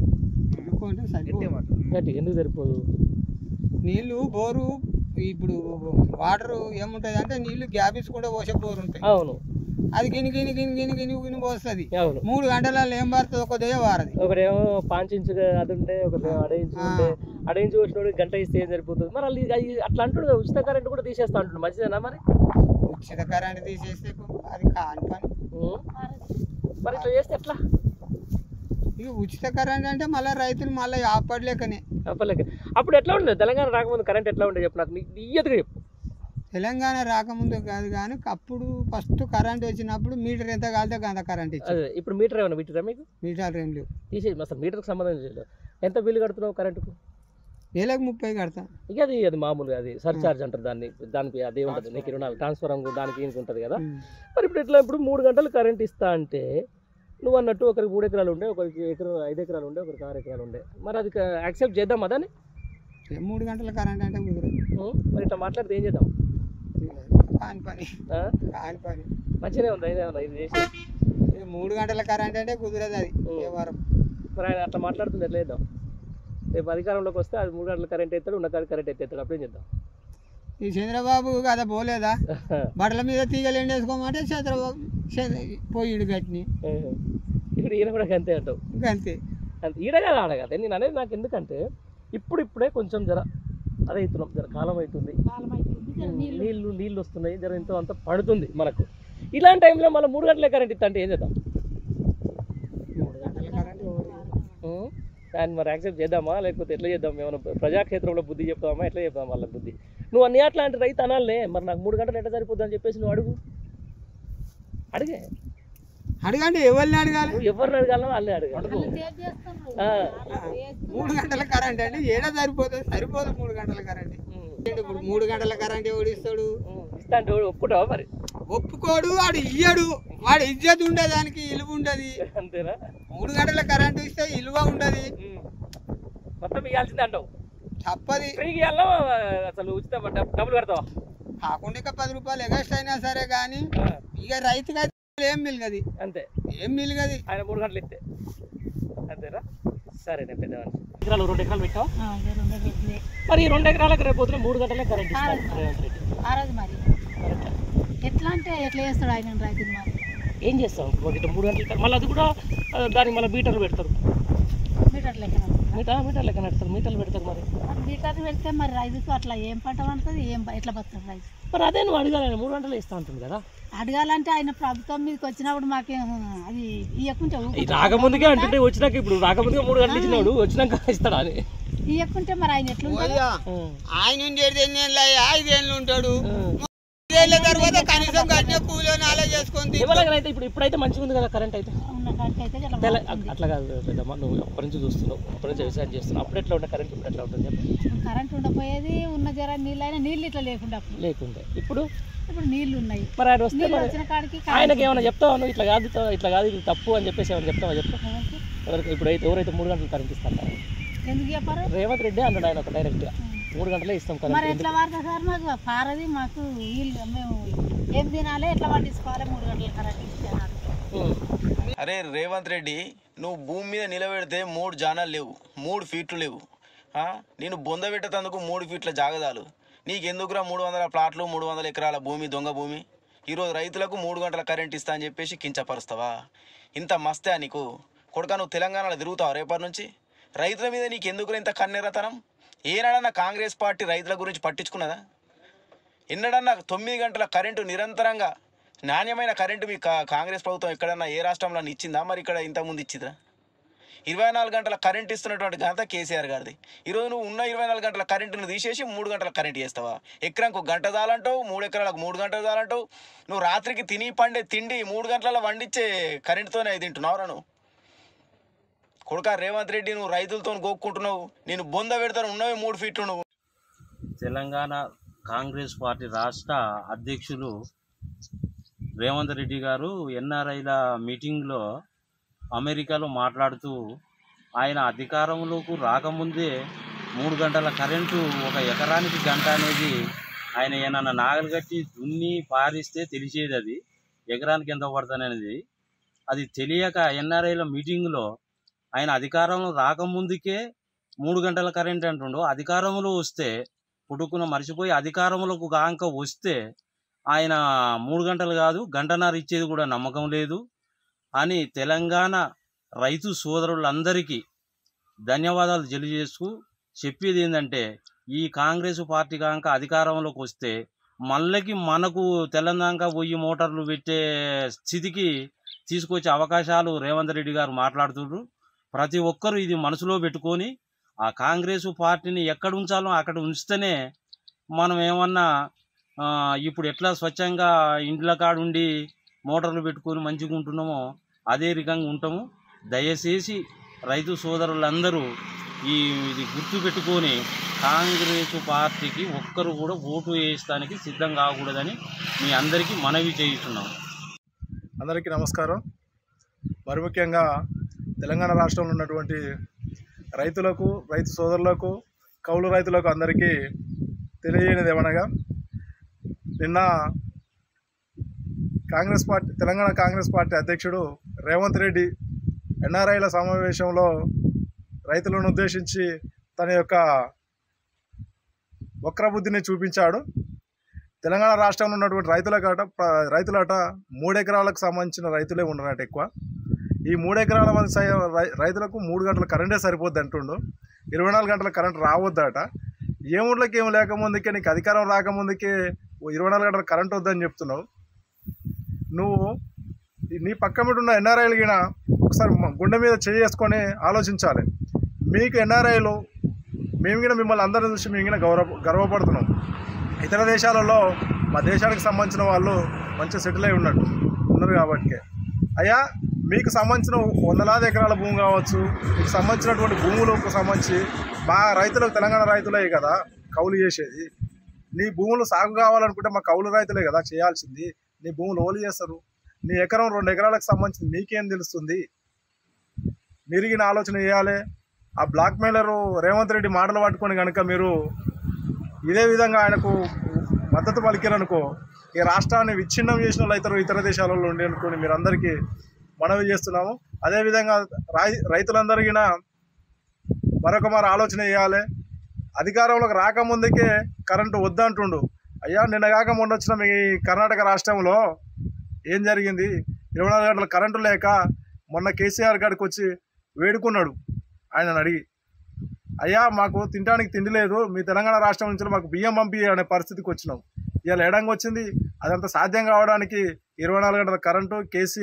S14: ఎన్నుకుంటే సరిపోదు.
S11: గట్టి ఎందుకు సరిపోదు?
S14: నీళ్ళు బోరు ఇప్పుడు వాటర్ ఏముంటుంది అంటే నీళ్లు గ్యాప్ ఇచ్చుకుంటే పోసే బోరు ఉంటాయి.
S11: అవును,
S14: అది గిని గిని గిని గిని గిని గిని పోస్తుంది.
S11: అవును,
S14: 3 గంటలలో ఏం పడుతుంది? ఒక దే వారది.
S11: ఒకడేమో 5 ఇంచు అది ఉంటే ఒకటి అడయించు ఉంటే అడయించు వచ్చినోడు గంట ఇస్తే ఏం సరిపోతుంది? మరి వాళ్ళు అట్లా అంటాడు. ఉచిత కరెంట్ కూడా తీసేస్తా అంటున్నాడు, మంచిదేనా? మరి
S14: ఉచిత కరెంట్ తీసేస్తే అది కాని పని.
S11: మరి ఇట్లా చేస్తే ఎట్లా?
S14: ఇక ఉచిత కరెంట్ అంటే మళ్ళీ రైతులు మళ్ళీ ఆపడలేకనే.
S11: అప్పుడు ఎట్లా ఉండేది? తెలంగాణ రాకముందు కరెంట్ ఎట్లా ఉండేది చెప్పు నాకు, ఇయ్యదుగా చెప్పు.
S14: తెలంగాణ రాకముందు కాదు కానీ అప్పుడు ఫస్ట్ కరెంట్ వచ్చినప్పుడు మీటర్ ఎంత కాలితే అంత కరెంట్ ఇచ్చింది.
S11: ఇప్పుడు మీటర్ ఏమన్నా మీటరా మీకు?
S14: మీటర్ ఏం లేవు.
S11: తీసేది అసలు మీటర్కి సంబంధం లేదు. ఎంత బిల్లు కడుతున్నావు కరెంటుకు?
S14: నెలకు 30 కడతా.
S11: ఇక అది మామూలుగా అది సర్చార్జ్ అంటారు దానికి అదే ఉంటుంది. నీకు 24 ట్రాన్స్ఫర్ దానికి ఈయనకి ఉంటుంది కదా. మరి ఇప్పుడు 3 గంటలు కరెంట్ ఇస్తా అంటే నువ్వు అన్నట్టు ఒకరికి 3 ఎకరాలు ఉండే, ఒకరికి 5 ఎకరాలు ఉండే, ఒకరికి 6 ఎకరాలు ఉండే. మరి అది యాక్సెప్ట్ చేద్దాం అదని?
S14: 3 గంటల కరెంట్ అంటే కుదరదు.
S11: మరి ఇట్లా మాట్లాడితే ఏం చేద్దాం?
S14: కాని పని.
S11: మంచిగానే ఉంది ఇది చేసి.
S14: 3 గంటల కరెంట్ అంటే కుదరదు అది వారం.
S11: మరి ఆయన అట్లా మాట్లాడుతుంది ఎట్లా చేద్దాం? రేపు అధికారంలోకి వస్తే అది 3 గంటల కరెంట్ ఎత్తాడు, ఉన్న కరెంట్ ఎత్తేస్తాడు. అప్పుడేం చేద్దాం?
S14: ఈ చంద్రబాబు కదా పోలేదా, బట్టల మీద తీగలు ఎండేసుకోమంటే చంద్రబాబు పోయిడు గట్టిని.
S11: ఇప్పుడు ఈయన కూడా అంతే అంటావు?
S14: అంతే
S11: అంతే. ఈడ కదా ఆడ కదా. నేను అనేది నాకు ఎందుకంటే ఇప్పుడే కొంచెం జర అదే అవుతున్నాం, జర కాలం అవుతుంది, నీళ్ళు వస్తున్నాయి, జర ఎంతో అంత పడుతుంది మనకు. ఇలాంటి టైంలో మళ్ళీ 3 గంటలే కరెంట్ ఇస్తా అంటే ఏం చేద్దాం?
S14: 3 గంటల కరెంట్
S11: దాన్ని మరి యాక్సెప్ట్ చేద్దామా లేకపోతే ఎట్లా చేద్దాం? ఏమైనా ప్రజాక్షేత్రంలో బుద్ధి చెప్తామా? ఎట్లా చెప్తాం వాళ్ళ బుద్ధి? నువ్వు అన్ని అట్లాంటి రైతు అనాలే. మరి నాకు 3 గంటలు ఎట్లా సరిపోద్ది అని చెప్పేసి నువ్వు
S14: అడగండి. ఎవరిని అడగాలి?
S11: ఎవరిని అడగాలో వాళ్ళే అడగాలి.
S14: 3 గంటల కరెంట్ అంటే ఏడా సరిపోదు 3 గంటల కరెంట్. ఇప్పుడు 3 గంటల కరెంట్ ఎవడు ఇస్తాడు?
S11: ఇస్తా అంటే ఒప్పుకుంటావా? మరి
S14: ఒప్పుకోడు, వాడు ఇయ్యడు. వాడు ఇజ్జత్ ఉండేదానికి ఇలువ ఉండదు.
S11: అంతేనా?
S14: 3 గంటల కరెంట్ ఇస్తే ఇలువ ఉండదు.
S11: మొత్తం ఇవ్వాల్సిందే అంటావు?
S14: తప్పది.
S11: ఫ్రీగా ఇవ్వాలా అసలు? ఉచిత డబ్బులు కడతావా?
S14: కాకుండా ఇక 10 రూపాయలు ఎగస్ట్ అయినా సరే కానీ ఇక రైతుగా ఏం మిలగది.
S11: అంతే,
S14: ఏం మిలగది
S11: ఆయన 3 గంటలు ఇస్తే. అంతేనా? సరే నేను పెద్ద 2 ఎకరాలు పెట్టావు. మరి 2 ఎకరాలకు రేపు పొద్దున 3 గంటలే కరెంట్ ఇస్తాడు రేవంత్ రెడ్డి.
S15: మరి ఎట్లా అంటే ఎట్లా చేస్తాడు ఆయన రైతులు? మరి
S11: ఏం చేస్తాం? 3 గంటలు మళ్ళీ అది కూడా దానికి మళ్ళీ మీటర్లు పెడతారు.
S15: మీటర్ లెక్కన
S11: మీటర్ లెక్క పెడతారు, మీటర్లు పెడతారు. మరి
S15: మీటర్లు పెడితే మరి రైతుకు అట్లా ఏం పంట పండుతుంది? ఎట్లా బతుకుతుంది రైతు?
S11: మరి అదే నువ్వు అడగాలి. 3 గంటలు ఇస్తా ఉంటుంది కదా.
S15: అడగాలంటే ఆయన ప్రభుత్వం మీదకి వచ్చినప్పుడు మాకేం అది ఇవ్వకుంటే
S11: రాకముందుకే అంటుంటే వచ్చినాక ఇప్పుడు రాకముందుగా 3 గంటలు ఇచ్చినాడు, వచ్చినాక ఇస్తాడా అని
S15: ఇవ్వకుంటే మరి ఆయన ఎట్లా
S14: ఆయన 8 ఏళ్ళు ఉంటాడు. 5 ఏళ్ళ తర్వాత కనీసం కట్టిన కూలో నాలే చేసుకుంది.
S11: ఇప్పుడైతే మంచిగా ఉంది కదా కరెంట్ అయితే. అట్లా కాదు పెద్దమ్మ, నువ్వు అప్పటి నుంచి చూస్తున్నావు, అప్పటి నుంచి వ్యవసాయం చేస్తున్నావు. అప్పుడు ఎట్లా ఉండే కరెంట్, ఇప్పుడు ఎట్లా ఉంటుంది చెప్పు?
S15: కరెంట్ ఉండపోయేది, ఉన్న జర నీళ్ళు ఇట్లా
S11: లేకుండే. ఇప్పుడు
S15: నీళ్లు ఉన్నాయి.
S11: మరి ఆయన వస్తే ఆయనకి ఏమైనా చెప్తావా నువ్వు? ఇట్లా కాదు ఇది తప్పు అని చెప్పేసి ఏమైనా చెప్తావా? చెప్పు. ఎవరైతే 3 గంటలు కరెంట్ ఇస్తాను
S15: ఎందుకు చెప్పారు?
S11: రేవంత్ రెడ్డి అన్నాడు ఆయన ఒక డైరెక్ట్గా 3 గంటలే ఇస్తాం కరెంట్.
S15: మరి ఎట్లా వాడతా సార్? మాకు పారది, మాకు మేము ఏం తినాలి, ఎట్లా పట్టించుకోవాలి? 3 గంటల కరెంట్ ఇస్తాను.
S1: అరే రేవంత్ రెడ్డి, నువ్వు భూమి మీద నిలబెడితే 3 జానాలు లేవు, 3 ఫీట్లు లేవు. నేను బొంద పెట్టేందుకు 3 ఫీట్ల జాగదాలు. నీకెందుకురా 300 ప్లాట్లు, 300 ఎకరాల భూమి, దొంగ భూమి? ఈరోజు రైతులకు 3 గంటల కరెంట్ ఇస్తా అని చెప్పేసి కించపరుస్తావా? ఇంత మస్తే నీకు కొడుకా? నువ్వు తెలంగాణలో తిరుగుతావు రేపటి నుంచి? రైతుల మీద నీకెందుకురా ఇంత కన్నెరతనం? ఏనాడన్నా కాంగ్రెస్ పార్టీ రైతుల గురించి పట్టించుకున్నదా? ఎన్నడన్నా 9 గంటల కరెంటు నిరంతరంగా నాణ్యమైన కరెంటు మీ కాంగ్రెస్ ప్రభుత్వం ఎక్కడన్నా ఏ రాష్ట్రంలో ఇచ్చిందా? మరి ఇక్కడ ఇంతకుముందు ఇచ్చిందా? 24 గంటల కరెంట్ ఇస్తున్నటువంటి ఘనత కేసీఆర్ గారిది. ఈరోజు నువ్వు ఉన్న 24 గంటల కరెంటును తీసేసి 3 గంటల కరెంట్ చేస్తావా? ఎకరానికి 1 గంట చాలంటావు, 3 ఎకరాలకు 3 గంటలు చాలంటావు. నువ్వు రాత్రికి తిని పండే తిండి 3 గంటల వండించే కరెంటుతోనే తింటున్నావురా నువ్వు? కొడుకా రేవంత్ రెడ్డి, నువ్వు రైతులతో గోక్కుంటున్నావు. నేను బొంద పెడతాను, ఉన్నవి 3 ఫీట్లు. నువ్వు
S8: తెలంగాణ కాంగ్రెస్ పార్టీ రాష్ట్ర అధ్యక్షులు రేవంత్ రెడ్డి గారు ఎన్ఆర్ఐల మీటింగ్లో అమెరికాలో మాట్లాడుతూ ఆయన అధికారంలోకి రాకముందే 3 గంటల కరెంటు, 1 ఎకరానికి గంట అనేది ఆయన ఏమన్నా నాగలు కట్టి దున్ని పారిస్తే తెలిసేది. అది ఎకరానికి ఎంత పడుతుంది అనేది అది తెలియక ఎన్ఆర్ఐల మీటింగ్లో ఆయన అధికారంలో రాకముందుకే 3 గంటల కరెంట్ అంటుండో, అధికారంలో వస్తే పుట్టుకున్న మర్చిపోయి అధికారంలోకి కాంక వస్తే ఆయన 3 గంటలు కాదు గంటన్నర ఇచ్చేది కూడా నమ్మకం లేదు అని తెలంగాణ రైతు సోదరులందరికీ ధన్యవాదాలు తెలియజేస్తూ చెప్పేది ఏంటంటే, ఈ కాంగ్రెస్ పార్టీ కాంక అధికారంలోకి వస్తే మళ్ళీ మనకు తెలంగాణ పోయి మోటార్లు పెట్టే స్థితికి తీసుకొచ్చే అవకాశాలు రేవంత్ రెడ్డి గారు మాట్లాడుతున్నారు. ప్రతి ఒక్కరూ ఇది మనసులో పెట్టుకొని ఆ కాంగ్రెస్ పార్టీని ఎక్కడ ఉంచాలో అక్కడ ఉంచితేనే మనం ఏమన్నా ఇప్పుడు ఎట్లా స్వచ్ఛంగా ఇండ్ల కాడుండి మోటార్లు పెట్టుకొని మంచిగా ఉంటున్నామో అదే రకంగా ఉంటాము. దయచేసి రైతు సోదరులందరూ ఇది గుర్తు పెట్టుకొని కాంగ్రెస్ పార్టీకి ఒక్కరు కూడా ఓటు వేయడానికి సిద్ధం కాకూడదని మీ అందరికీ మనవి చేయిస్తున్నాం.
S9: అందరికీ నమస్కారం. మరి ముఖ్యంగా తెలంగాణ రాష్ట్రంలో ఉన్నటువంటి రైతులకు, రైతు సోదరులకు, కౌలు రైతులకు అందరికీ తెలియనిది ఏమనగా, నిన్న తెలంగాణ కాంగ్రెస్ పార్టీ అధ్యక్షుడు రేవంత్ రెడ్డి ఎన్ఆర్ఐల సమావేశంలో రైతులను ఉద్దేశించి తన యొక్క వక్రబుద్ధిని చూపించాడు. తెలంగాణ రాష్ట్రంలో ఉన్నటువంటి రైతులట 3 ఎకరాలకు సంబంధించిన రైతులే ఉండరట ఎక్కువ. ఈ 3 ఎకరాల మంది రైతులకు 3 గంటల కరెంటే సరిపోద్ది అంటుండు. 24 గంటల కరెంట్ రావద్దట. ఏముళ్ళకి ఏం లేకముందుకే, నీకు అధికారం రాకముందుకే 24 గంటల కరెంట్ వద్దని చెప్తున్నావు. నువ్వు నీ పక్క మీద ఉన్న ఎన్ఆర్ఐలు గిన ఒకసారి గుండె మీద చేసుకొని ఆలోచించాలి. మీకు ఎన్ఆర్ఐలు మేము గిన మిమ్మల్ని అందరిని చూసి మేము గిన గర్వపడుతున్నాం. ఇతర దేశాలలో మా దేశానికి సంబంధించిన వాళ్ళు మంచిగా సెటిల్ అయి ఉన్నారు కాబట్టి, అయ్యా మీకు సంబంధించిన 100,000 ఎకరాల భూమి కావచ్చు, మీకు సంబంధించినటువంటి భూములకు సంబంధించి మా రైతులకు, తెలంగాణ రైతులే కదా కౌలు చేసేది. నీ భూములు సాగు కావాలనుకుంటే మా కౌలు రైతులే కదా చేయాల్సింది. నీ భూములు ఓలు చేస్తారు. నీ ఎకరం 2 ఎకరాలకు సంబంధించి మీకేం తెలుస్తుంది? మిరిగిన ఆలోచన చేయాలి. ఆ బ్లాక్ మెయిలరు రేవంత్ రెడ్డి మాటలు పట్టుకొని కనుక మీరు ఇదే విధంగా ఆయనకు మద్దతు పలికారనుకో, ఈ రాష్ట్రాన్ని విచ్ఛిన్నం చేసిన వాళ్ళు అవుతారు ఇతర దేశాలలో ఉండి అనుకోని మీరు అందరికీ మనవి చేస్తున్నాము. అదేవిధంగా రైతులందరికీ మరొక ఆలోచన చేయాలి. అధికారంలోకి రాకముందుకే కరెంటు వద్దంటుండు. అయ్యా నిన్న కాక మొన్న వచ్చిన మీ కర్ణాటక రాష్ట్రంలో ఏం జరిగింది? 24 గంటల కరెంటు లేక మొన్న కేసీఆర్ గారికి వచ్చి వేడుకున్నాడు. ఆయనను అడిగి, అయ్యా మాకు తినడానికి తిండి లేదు, మీ తెలంగాణ రాష్ట్రం నుంచి మాకు బియ్యం పంపి అనే పరిస్థితికి వచ్చినాం. ఇవాళ ఎడంగా వచ్చింది. అదంతా సాధ్యం కావడానికి 24 గంటల కరెంటు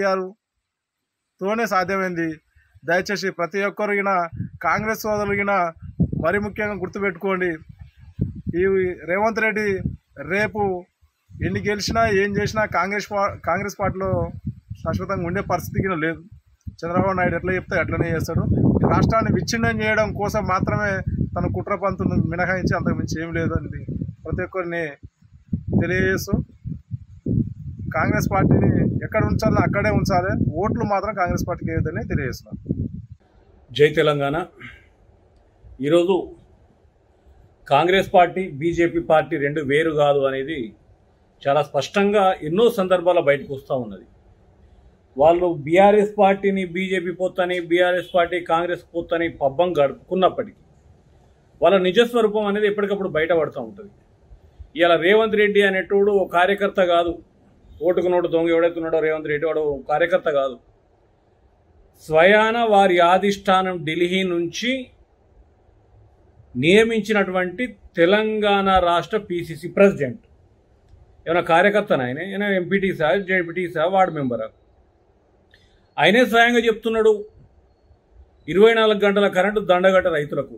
S9: కేసీఆర్తోనే సాధ్యమైంది. దయచేసి ప్రతి ఒక్కరు కాంగ్రెస్ సోదరులు మరి ముఖ్యంగా గుర్తుపెట్టుకోండి. ఈ రేవంత్ రెడ్డి రేపు ఎన్ని గెలిచినా ఏం చేసినా కాంగ్రెస్ పార్టీలో శాశ్వతంగా ఉండే పరిస్థితి లేదు. చంద్రబాబు నాయుడు ఎట్లా చెప్తే అట్లనే చేస్తాడు. రాష్ట్రాన్ని విచ్ఛిన్నం చేయడం కోసం మాత్రమే తన కుట్ర పంతును మినహాయించి అంతకుమించి ఏం లేదు అని ప్రతి ఒక్కరిని తెలియజేస్తూ, కాంగ్రెస్ పార్టీని ఎక్కడ ఉంచాలో అక్కడే ఉంచాలి, ఓట్లు మాత్రం కాంగ్రెస్ పార్టీకి వేయొద్దని తెలియజేస్తున్నాను.
S10: జై తెలంగాణ. ఈరోజు కాంగ్రెస్ పార్టీ, బీజేపీ పార్టీ రెండు వేరు కాదు అనేది చాలా స్పష్టంగా ఎన్నో సందర్భాల బయటకు వస్తూ ఉన్నది. వాళ్ళు బీఆర్ఎస్ పార్టీని బీజేపీ పొత్తని, బీఆర్ఎస్ పార్టీ కాంగ్రెస్ పొత్తని పబ్బం గడుపుకున్నప్పటికీ వాళ్ళ నిజస్వరూపం అనేది ఎప్పటికప్పుడు బయటపడుతూ ఉంటుంది. ఇలా రేవంత్ రెడ్డి అనేటోడు ఓ కార్యకర్త కాదు. ఓటుకు నోటు దొంగ ఎవడైతున్నాడో రేవంత్ రెడ్డి వాడు కార్యకర్త కాదు. స్వయాన వారి ఆధిష్టానం ఢిల్లీ నుంచి నియమించినటువంటి తెలంగాణ రాష్ట్ర పీసీసీ ప్రెసిడెంట్. ఏమైనా కార్యకర్తన ఆయన MPT sir, ZPT sir, ward మెంబరా? ఆయనే స్వయంగా చెప్తున్నాడు 24 గంటల కరెంటు దండగట్ట రైతులకు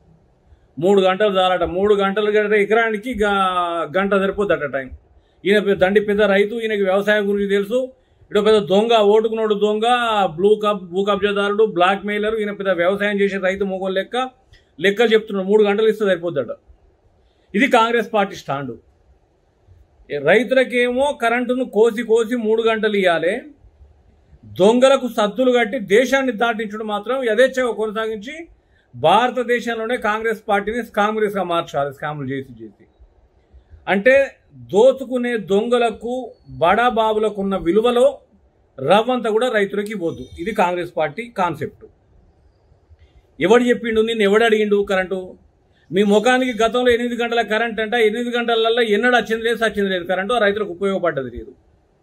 S10: 3 గంటలు చాలట. 3 గంటలు గంట ఎకరానికి గంట సరిపోద్దట టైం. ఈయన దండి పెద్ద రైతు, ఈయనకి వ్యవసాయం గురించి తెలుసు. ఇటు పెద్ద దొంగ, ఓటుకు నోటు దొంగ, భూ కబ్జాదారుడు, బ్లాక్ మెయిలర్. ఈయన పెద్ద వ్యవసాయం చేసే రైతు మొగోలు లెక్కలు చెప్తున్నాడు. 3 గంటలు ఇస్తే సరిపోద్దట. ఇది కాంగ్రెస్ పార్టీ స్టాండు. రైతులకేమో కరెంటును కోసి 3 గంటలు ఇవ్వాలి, దొంగలకు సద్దులు కట్టి దేశాన్ని దాటించడం మాత్రం యథేచ్ఛగా కొనసాగించి భారతదేశంలోనే కాంగ్రెస్ పార్టీని కాంగ్రెస్గా మార్చాలి. స్కాములు చేసి అంటే దోచుకునే దొంగలకు, బడాబాబులకు ఉన్న విలువలో రవ్వంతా కూడా రైతులకి ఇవ్వద్దు. ఇది కాంగ్రెస్ పార్టీ కాన్సెప్ట్. ఎవడు చెప్పిండు, నిన్ను ఎవడు అడిగిండు కరెంటు? మీ ముఖానికి గతంలో 8 గంటల కరెంట్ అంట, 8 గంటలలో ఎన్నడూ వచ్చింది లేదు, సచ్చింది లేదు కరెంటు. ఆ రైతులకు ఉపయోగపడ్డది లేదు.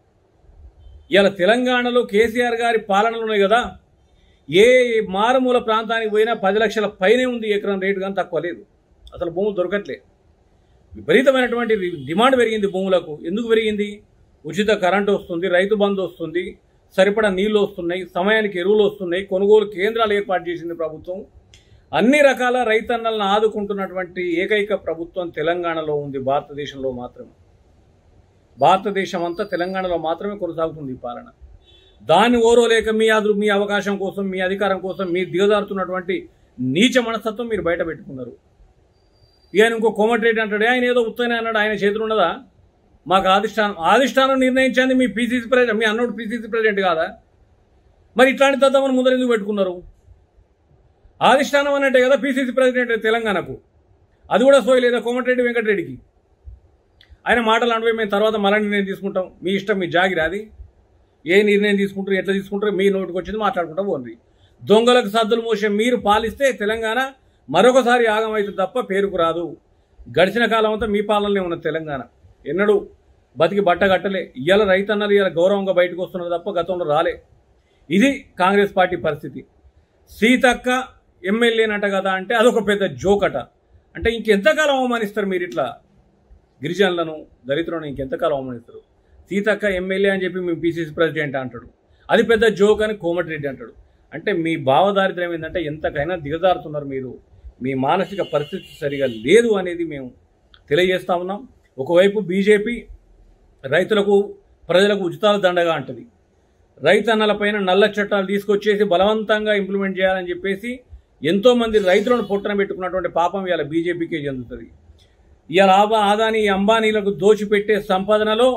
S10: ఇలా తెలంగాణలో కేసీఆర్ గారి పాలనలు ఉన్నాయి కదా, ఏ మారుమూల ప్రాంతానికి పోయినా 10 లక్షల పైనే ఉంది ఎకరం రేటు, కానీ తక్కువ లేదు. అసలు భూములు దొరకట్లే. విపరీతమైనటువంటి డిమాండ్ పెరిగింది భూములకు. ఎందుకు పెరిగింది? ఉచిత కరెంటు వస్తుంది, రైతు బంధు వస్తుంది, సరిపడా నీళ్లు వస్తున్నాయి, సమయానికి ఎరువులు వస్తున్నాయి, కొనుగోలు కేంద్రాలు ఏర్పాటు చేసింది ప్రభుత్వం. అన్ని రకాల రైతన్నలను ఆదుకుంటున్నటువంటి ఏకైక ప్రభుత్వం తెలంగాణలో ఉంది, భారతదేశంలో మాత్రమే. భారతదేశం అంతా తెలంగాణలో మాత్రమే కొనసాగుతుంది ఈ పాలన. దాన్ని ఓరోలేక మీ అవకాశం కోసం, మీ అధికారం కోసం మీరు దిగజారుతున్నటువంటి నీచ మనస్తత్వం మీరు బయట పెట్టుకున్నారు. ఇక ఇంకో కోమటిరెడ్డి అంటాడు, ఆయన ఏదో ఉత్తనే అన్నాడు, ఆయన చేతులు ఉన్నదా? మాకు అధిష్టానం నిర్ణయించింది. మీ పీసీసీ ప్రెసిడెంట్, మీ అన్నోడు పీసీసీ ప్రెసిడెంట్ కాదా? మరి ఇట్లాంటి తద్దమని ముందర ఎందుకు పెట్టుకున్నారు? అధిష్టానం అన్నట్టే కదా పీసీసీ ప్రెసిడెంట్ తెలంగాణకు. అది కూడా సోయలేదా కోమటిరెడ్డి వెంకటరెడ్డికి? ఆయన మాటలు అంటే మేము తర్వాత మళ్ళీ నిర్ణయం తీసుకుంటాం, మీ ఇష్టం, మీ జాగిరి. అది ఏ నిర్ణయం తీసుకుంటారు, ఎట్లా తీసుకుంటారు, మీ నోటికి వచ్చింది మాట్లాడుకుంటా పోండి. దొంగలకు సద్దులు మోసే మీరు పాలిస్తే తెలంగాణ మరొకసారి ఆగమవుతుంది తప్ప పేరుకు రాదు. గడిచిన కాలం అంతా మీ పాలనలో ఉన్న తెలంగాణ ఎన్నడూ బతికి బట్ట కట్టలే. ఇవాళ రైతన్నలు ఇవాళ గౌరవంగా బయటకు వస్తున్నారు తప్ప గతంలో రాలే. ఇది కాంగ్రెస్ పార్టీ పరిస్థితి. సీతక్క ఎమ్మెల్యేనట కదా అంటే అదొక పెద్ద జోకట. అంటే ఇంకెంతకాలం అవమానిస్తారు మీరు ఇట్లా గిరిజనులను, దళితులను? ఇంకెంతకాలం అవమానిస్తారు? సీతక్క ఎమ్మెల్యే అని చెప్పి మేము పీసీసీ ప్రెసిడెంట్ అంటాడు, అది పెద్ద జోక్ అని కోమటిరెడ్డి అంటాడు. అంటే మీ భావదారిద్ర్యం ఏంటంటే ఎంతకైనా దిగజారుతున్నారు మీరు. మీ మానసిక పరిస్థితి సరిగా లేదు అనేది మేము తెలియజేస్తా ఉన్నాం. ఒకవైపు బీజేపీ రైతులకు, ప్రజలకు ఉచితాలు దండగా అంటది. రైతన్నలపైన నల్ల చట్టాలు తీసుకొచ్చేసి బలవంతంగా ఇంప్లిమెంట్ చేయాలని చెప్పేసి ఎంతోమంది రైతులను పొట్టన పెట్టుకున్నటువంటి పాపం ఇవాళ బీజేపీకే చెందుతుంది. ఇవాళ ఆదాని అంబానీలకు దోచిపెట్టే సంపాదనలో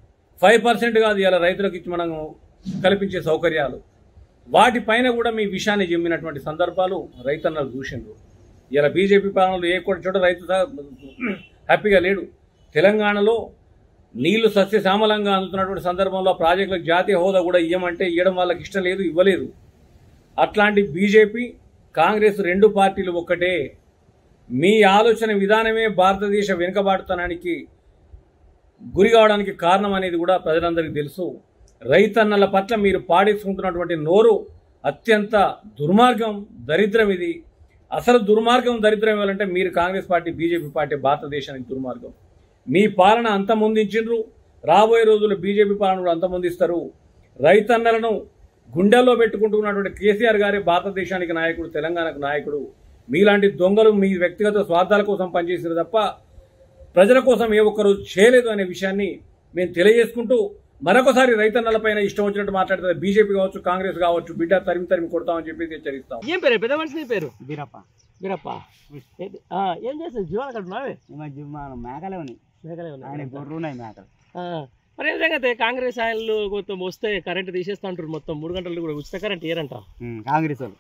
S10: 5% కాదు ఇవాళ రైతులకు ఇచ్చి మనం కల్పించే సౌకర్యాలు, వాటిపైన కూడా మీ విషయాన్ని జమ్మినటువంటి సందర్భాలు రైతన్నలు చూసిండ్రు. ఇలా బీజేపీ పాలనలో ఏ కూడా చోట రైతు హ్యాపీగా లేడు. తెలంగాణలో నీళ్లు సస్యశ్యామలంగా అందుతున్నటువంటి సందర్భంలో ప్రాజెక్టులకు జాతీయ హోదా కూడా ఇవ్వమంటే ఇవ్వడం వాళ్ళకి ఇష్టం లేదు, ఇవ్వలేదు. అట్లాంటి బీజేపీ, కాంగ్రెస్ 2 పార్టీలు ఒక్కటే. మీ ఆలోచన విధానమే భారతదేశ వెనుకబాటుతనానికి గురి కావడానికి కారణం అనేది కూడా ప్రజలందరికీ తెలుసు. రైతన్నల పట్ల మీరు పాడేసుకుంటున్నటువంటి నోరు అత్యంత దుర్మార్గం, దరిద్రం. ఇది అసలు దుర్మార్గం, దరిద్రం ఇవ్వాలంటే మీరు కాంగ్రెస్ పార్టీ, బీజేపీ పార్టీ భారతదేశానికి దుర్మార్గం. మీ పాలన అంతమొందించిండ్రు, రాబోయే రోజుల్లో బీజేపీ పాలన కూడా అంతమొందిస్తారు. రైతన్నలను గుండెల్లో పెట్టుకుంటున్నటువంటి కేసీఆర్ గారే భారతదేశానికి నాయకుడు, తెలంగాణకు నాయకుడు. మీలాంటి దొంగలు మీ వ్యక్తిగత స్వార్థాల కోసం పనిచేసారు తప్ప ప్రజల కోసం ఏ ఒక్కరు చేయలేదు అనే విషయాన్ని మేము తెలియజేసుకుంటూ, మరొకసారి రైతన్నలపైన ఇష్టం వచ్చినట్టు మాట్లాడుతుంది బీజేపీ కావచ్చు, కాంగ్రెస్ కావచ్చు, బిడ్డ తరిమి కొడతామని చెప్పేసి హెచ్చరిస్తాం.
S11: ఏం పేరు పెద్ద మనిషి? నీ పేరు
S12: బీరప్ప.
S11: బీరప్ప ఏం చేస్తావు? జీవాలు అక్కడ ఉన్నావే?
S12: మేకలే ఉన్నాయి.
S11: మేకలే ఉన్నాయి,
S12: ఆయన గొర్రెలు ఉన్నాయి, మేకలు.
S11: మరి ఏం సంగతి? కాంగ్రెస్ ఆయనలు కొంచెం వస్తే కరెంట్ తీసేస్తా అంటారు, మొత్తం 3 గంటలు కూడా ఉచిత కరెంట్ ఇయ్యరంట
S12: కాంగ్రెస్ వాళ్ళు.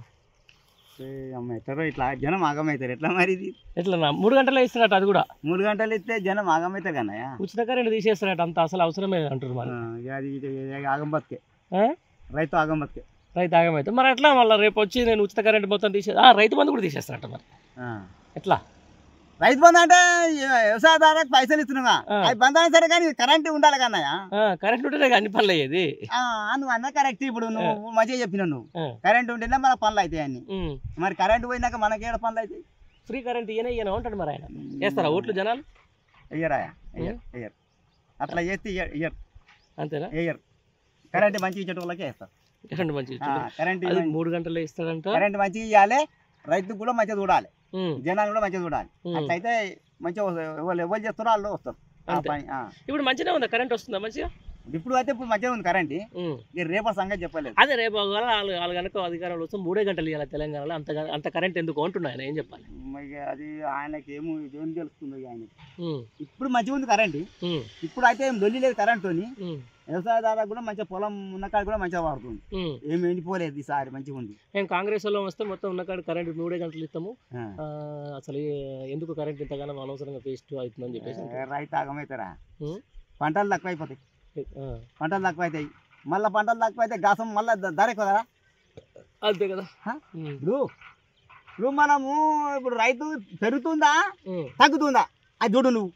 S12: ఎట్లా ఇట్లా జనం ఆగమవుతారు ఎట్లా? మరి ఇది
S11: ఎట్లా 3 గంటలు ఇస్తారట? అది కూడా
S12: 3 గంటలు ఇస్తే జనం ఆగమవుతారు కన్నయ్య.
S11: ఉచిత కరెంట్ తీసేస్తారట, అంత అసలు అవసరమే అంటారు. మరి
S12: అది ఆగం బతికే, రైతు ఆగం బతికే,
S11: రైతు ఆగమైతే. మరి ఎట్లా మళ్ళీ రేపు వచ్చి నేను ఉచిత కరెంట్ మొత్తం రైతు బంధు కూడా తీసేస్తారట. మరి ఎట్లా?
S12: రైతు బంధు అంటే వ్యవసాయదారులకు పైసలు ఇస్తున్నావా? అది బంధు అయినా సరే కానీ కరెంట్ ఉండాలి కన్నయ్య.
S11: కరెంట్ ఉంటేనే అన్ని పనులు అయ్యేది.
S12: నువ్వు అన్న కరెక్ట్. ఇప్పుడు నువ్వు మంచిగా చెప్పినావు, నువ్వు కరెంట్ ఉంటేనే మన పనులు అవుతాయి అన్ని. మరి కరెంట్ పోయినాక మనకేడ పనులు అవుతాయి?
S11: ఫ్రీ కరెంట్ ఇయ్యనే ఉంటాడు. మరి ఆయన వేస్తారా ఓట్లు జనాలు?
S12: ఇయ్యరాయా? ఇయ్యరు. అట్లా చేస్తే ఇయ్యరు.
S11: అంతేనా?
S12: ఇయ్యరు. కరెంట్ మంచిగా ఇచ్చే వాళ్ళకే వేస్తారు.
S11: కరెంట్ మంచిగా కరెంట్ 3 గంటలు ఇస్తాడంట.
S12: కరెంట్ మంచిగా ఇవ్వాలి, రైతుకు కూడా మంచిగా చూడాలి, జనాలు కూడా మంచిగా చూడాలి. అట్లయితే మంచిగా ఎవరు చేస్తారో వాళ్ళు వస్తారు.
S11: ఇప్పుడు మంచిగా ఉందా? కరెంట్ వస్తుందా మంచిగా?
S12: ఇప్పుడు అయితే ఇప్పుడు మంచిగా ఉంది కరెంట్. రేపటి సంగతి చెప్పలేదు.
S11: అదే రేపు వాళ్ళు కనుక అధికారంలో వస్తే 3 గంటలు ఇవ్వాలి తెలంగాణలో. అంత కరెంట్ ఎందుకు అంటున్నా ఆయన? ఏం చెప్పాలి?
S12: అది ఆయనకి ఏమో ఏం తెలుస్తుంది ఆయనకి. ఇప్పుడు మంచిగా ఉంది కరెంట్. ఇప్పుడు అయితే ఏం లొల్లి లేదు కరెంట్ తోని. వ్యవసాయదారులకు కూడా మంచిగా పొలం ఉన్నకాడ కూడా మంచిగా వాడుతుంది. ఏమి ఎండిపోలేదు ఈసారి, మంచిగా ఉంది.
S11: మేము కాంగ్రెస్ లో వస్తే మొత్తం ఉన్నకాడ కరెంట్ 3 గంటలు ఇస్తాము. అసలు ఎందుకు కరెంట్ ఇంతగానో అనవసరంగా వేస్ట్ అవుతుందని చెప్పేసి
S12: రైతు ఆగమవుతారా? పంటలు తక్కువ అయిపోతాయి, పంటలు తక్కువ అవుతాయి. మళ్ళీ పంటలు తక్కువ అయితే గాసం మళ్ళీ ధర ఎక్కువ కదా.
S11: అంతే కదా.
S12: ఇప్పుడు ఇప్పుడు మనము ఇప్పుడు రైతు పెరుగుతుందా తగ్గుతుందా అది చూడు నువ్వు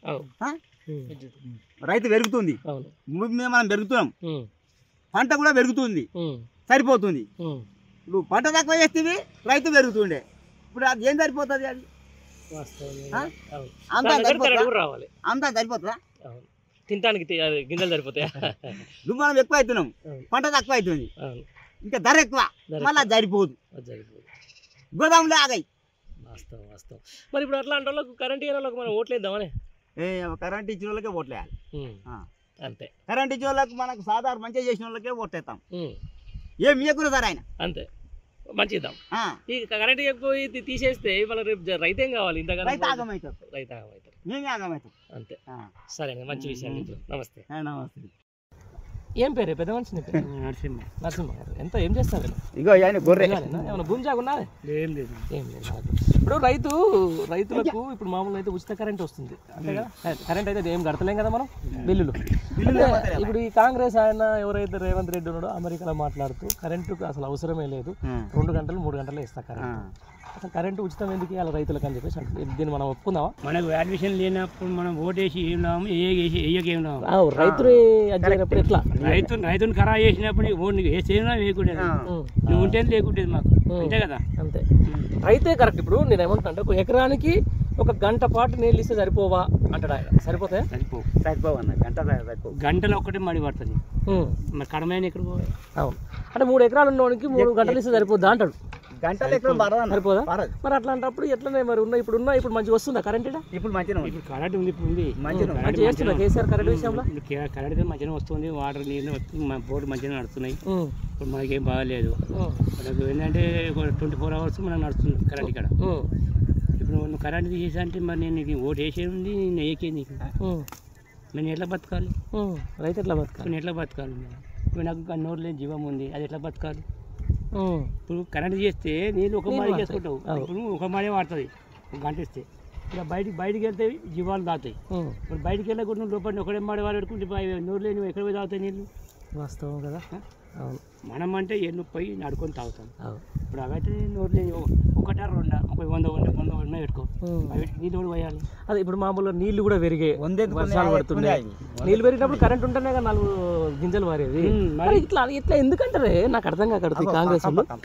S12: రైతు పెరుగుతుంది మనం పెరుగుతున్నాం పంట కూడా పెరుగుతుంది సరిపోతుంది నువ్వు పంట తక్కువ చేస్తే రైతు పెరుగుతుండే ఇప్పుడు అది ఏం సరిపోతుంది అది అంతా సరిపోతుందా
S11: తినడానికి గింజలు సరిపోతాయా
S12: నువ్వు మనం ఎక్కువ అవుతున్నాం పంట తక్కువ అవుతుంది ఇంకా ధర ఎక్కువ మళ్ళీ సరిపోదు గోదాములే ఆగాయి
S11: వాస్తవం వాస్తవం మరి ఇప్పుడు అట్లా అంటే వాళ్ళకి కరెంట్ ఇయ్యని వాళ్ళకి మనం ఓట్లు వేద్దామని
S12: కరెంట్ ఇచ్చిన వాళ్ళకే ఓట్లు వేయాలి
S11: అంతే
S12: కరెంట్ ఇచ్చిన వాళ్ళకి మనకు సాధారణ మంచిగా చేసిన వాళ్ళకే ఓట్లు వేస్తాం ఏం ఇవ్వకూడదు సార్ ఆయన
S11: అంతే మంచిద్దాం ఈ కరెంట్ ఎక్కువ తీసేస్తే వాళ్ళ రేపు రైతు ఏం కావాలి ఇంతగా
S12: రైతు ఆగమవుతారు
S11: రైతు ఆగమవుతారు
S12: మేమే ఆగమవుతాం
S11: అంతే సరే మంచి విషయం ఇప్పుడు నమస్తే
S12: నమస్తే
S11: ఏం పేరు పెద్ద మనిషి నరసింహ నరసింహ గారు ఎంత ఏం చేస్తారు
S12: ఇగో ఆయన గొర్రె
S11: ఏమైనా భూమి జాగున్నది
S13: ఏం లేదు
S11: ఏం లేదు ఇప్పుడు రైతులకు ఇప్పుడు మామూలుగా అయితే ఉచిత కరెంట్ వస్తుంది అంతే కదా కరెంట్ అయితే ఏం కడతలేం కదా మనం బిల్లులు ఇప్పుడు ఈ కాంగ్రెస్ ఆయన ఎవరైతే రేవంత్ రెడ్డి ఉన్నాడో అమెరికాలో మాట్లాడుతూ కరెంటుకు అసలు అవసరమే లేదు 2 గంటలు 3 గంటలు ఇస్తా కరెంట్ అసలు కరెంటు ఉచితం ఎందుకు ఇవ్వాలి రైతులకు అని చెప్పేసి దీన్ని మనం ఒప్పుకుందామా
S13: మనకు వాల్యుయేషన్ లేనప్పుడు మనం ఓటేసి ఏం లాభం ఏం లాభం
S11: రైతులు అడ్జైనప్పుడు ఎట్లా
S13: రైతుని ఖరా చేసినప్పుడు ఓటు వేసేనా లేకుంటే నువ్వు ఉంటే లేకుంటే మాకు అంతే కదా
S11: అంతే రైతే కరెక్ట్ ఇప్పుడు నేను ఏమంటున్నా అంటే 1 ఎకరానికి 1 గంట పాటు నీళ్ళు ఇస్తే సరిపోవా అంటాడు ఆయన సరిపోతాయా
S12: సరిపోవు అన్న
S13: గంటలో ఒక్కటే మడి పడుతుంది మరి కడమైన ఎక్కడ పోవాలి
S11: అవును అంటే 3 ఎకరాలు ఉన్నవాడికి 3 గంటలు ఇస్తే సరిపోద్దా అంటాడు
S12: గంటలు ఎక్కడ
S11: సరిపోదా మరి అట్లాంటప్పుడు ఎట్లనే మరి ఇప్పుడు మంచిగా వస్తుందా కరెంట్
S12: ఇప్పుడు మంచిగా
S13: ఇప్పుడు కరెంట్ ఉంది ఇప్పుడు ఉంది
S11: మంచిగా చేస్తున్నా కేసీఆర్ కరెంట్ విషయంలో
S13: కరెంట్ మంచిగా వస్తుంది వాటర్ నీళ్ళు వస్తుంది బోర్డు మంచిగా నడుస్తున్నాయి ఇప్పుడు మనకేం బాగాలేదు మనకు ఏంటంటే 24 hours మనం నడుస్తుంది కరెంట్ ఇక్కడ ఇప్పుడు నువ్వు కరెంట్ తీసేసి అంటే మరి నేను ఓటు వేసే ఉంది నేను ఏకే నీకు నేను ఎట్లా బతకాలి
S11: రైతు ఎట్లా బతకాలి
S13: నేను ఎట్లా బతకాలి ఇప్పుడు నాకు నోరు లేని జీవం ఉంది అది ఎట్లా బతకాలి ఇప్పుడు కరెంట్ చేస్తే నీళ్ళు ఒక మాడి చేసుకుంటావు ఇప్పుడు ఒక మాడే వాడుతుంది 1 గంట ఇస్తే ఇలా బయటికి వెళ్తే జీవాలు తాగుతాయి ఇప్పుడు బయటికి వెళ్ళకుండా లోపల ఒకటే మాడి వాడు పెట్టుకుంటే నోరు లేని ఎక్కడ పోయి తాగుతాయి నీళ్ళు
S11: వాస్తవం కదా
S13: మనం అంటే ఎన్ను పోయి నడుకొని తాగుతాం ఇప్పుడు అవైతే నోరు లేని 1 2 100 పెట్టుకో నీళ్ళు కూడా పోయాలి
S11: అదే ఇప్పుడు మామూలుగా నీళ్లు కూడా పెరిగాయి వర్షాలు పడుతున్నాయి నీళ్ళు పెరిగినప్పుడు కరెంట్ ఉంటేనే కదా 4 గింజలు మారేది ఇట్లా ఇట్లా ఎందుకంటారే నాకు అర్థం కాకూడదు కాంగ్రెస్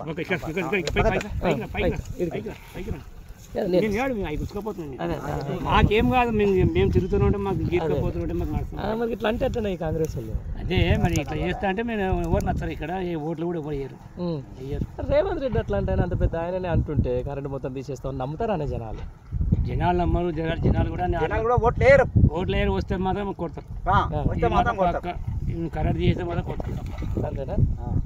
S13: మాకేం కాదు మేము తిరుగుతూనే ఉంటాం మాకు గీర్కపోతుంటే
S11: మాకు ఇట్లా అంటే అట్లా కాంగ్రెస్ వాళ్ళు
S13: అదే మరి ఇట్లా చేస్తా అంటే మేము ఎవరు నచ్చరు ఇక్కడ ఏ ఓట్లు కూడా ఎవరు వేయరు
S11: రేవంత్ రెడ్డి అట్లా అంటే అంత పెద్ద ఆయననే అంటుంటే కరెంట్ మొత్తం తీసేస్తామని నమ్ముతారనే జనాలు
S13: నమ్మరు జనాలు కూడా ఓట్లు వేయరు వస్తే మాత్రం కొడతారు కరెంట్ చేస్తే మాత్రం కొడతారు
S11: అంతేనా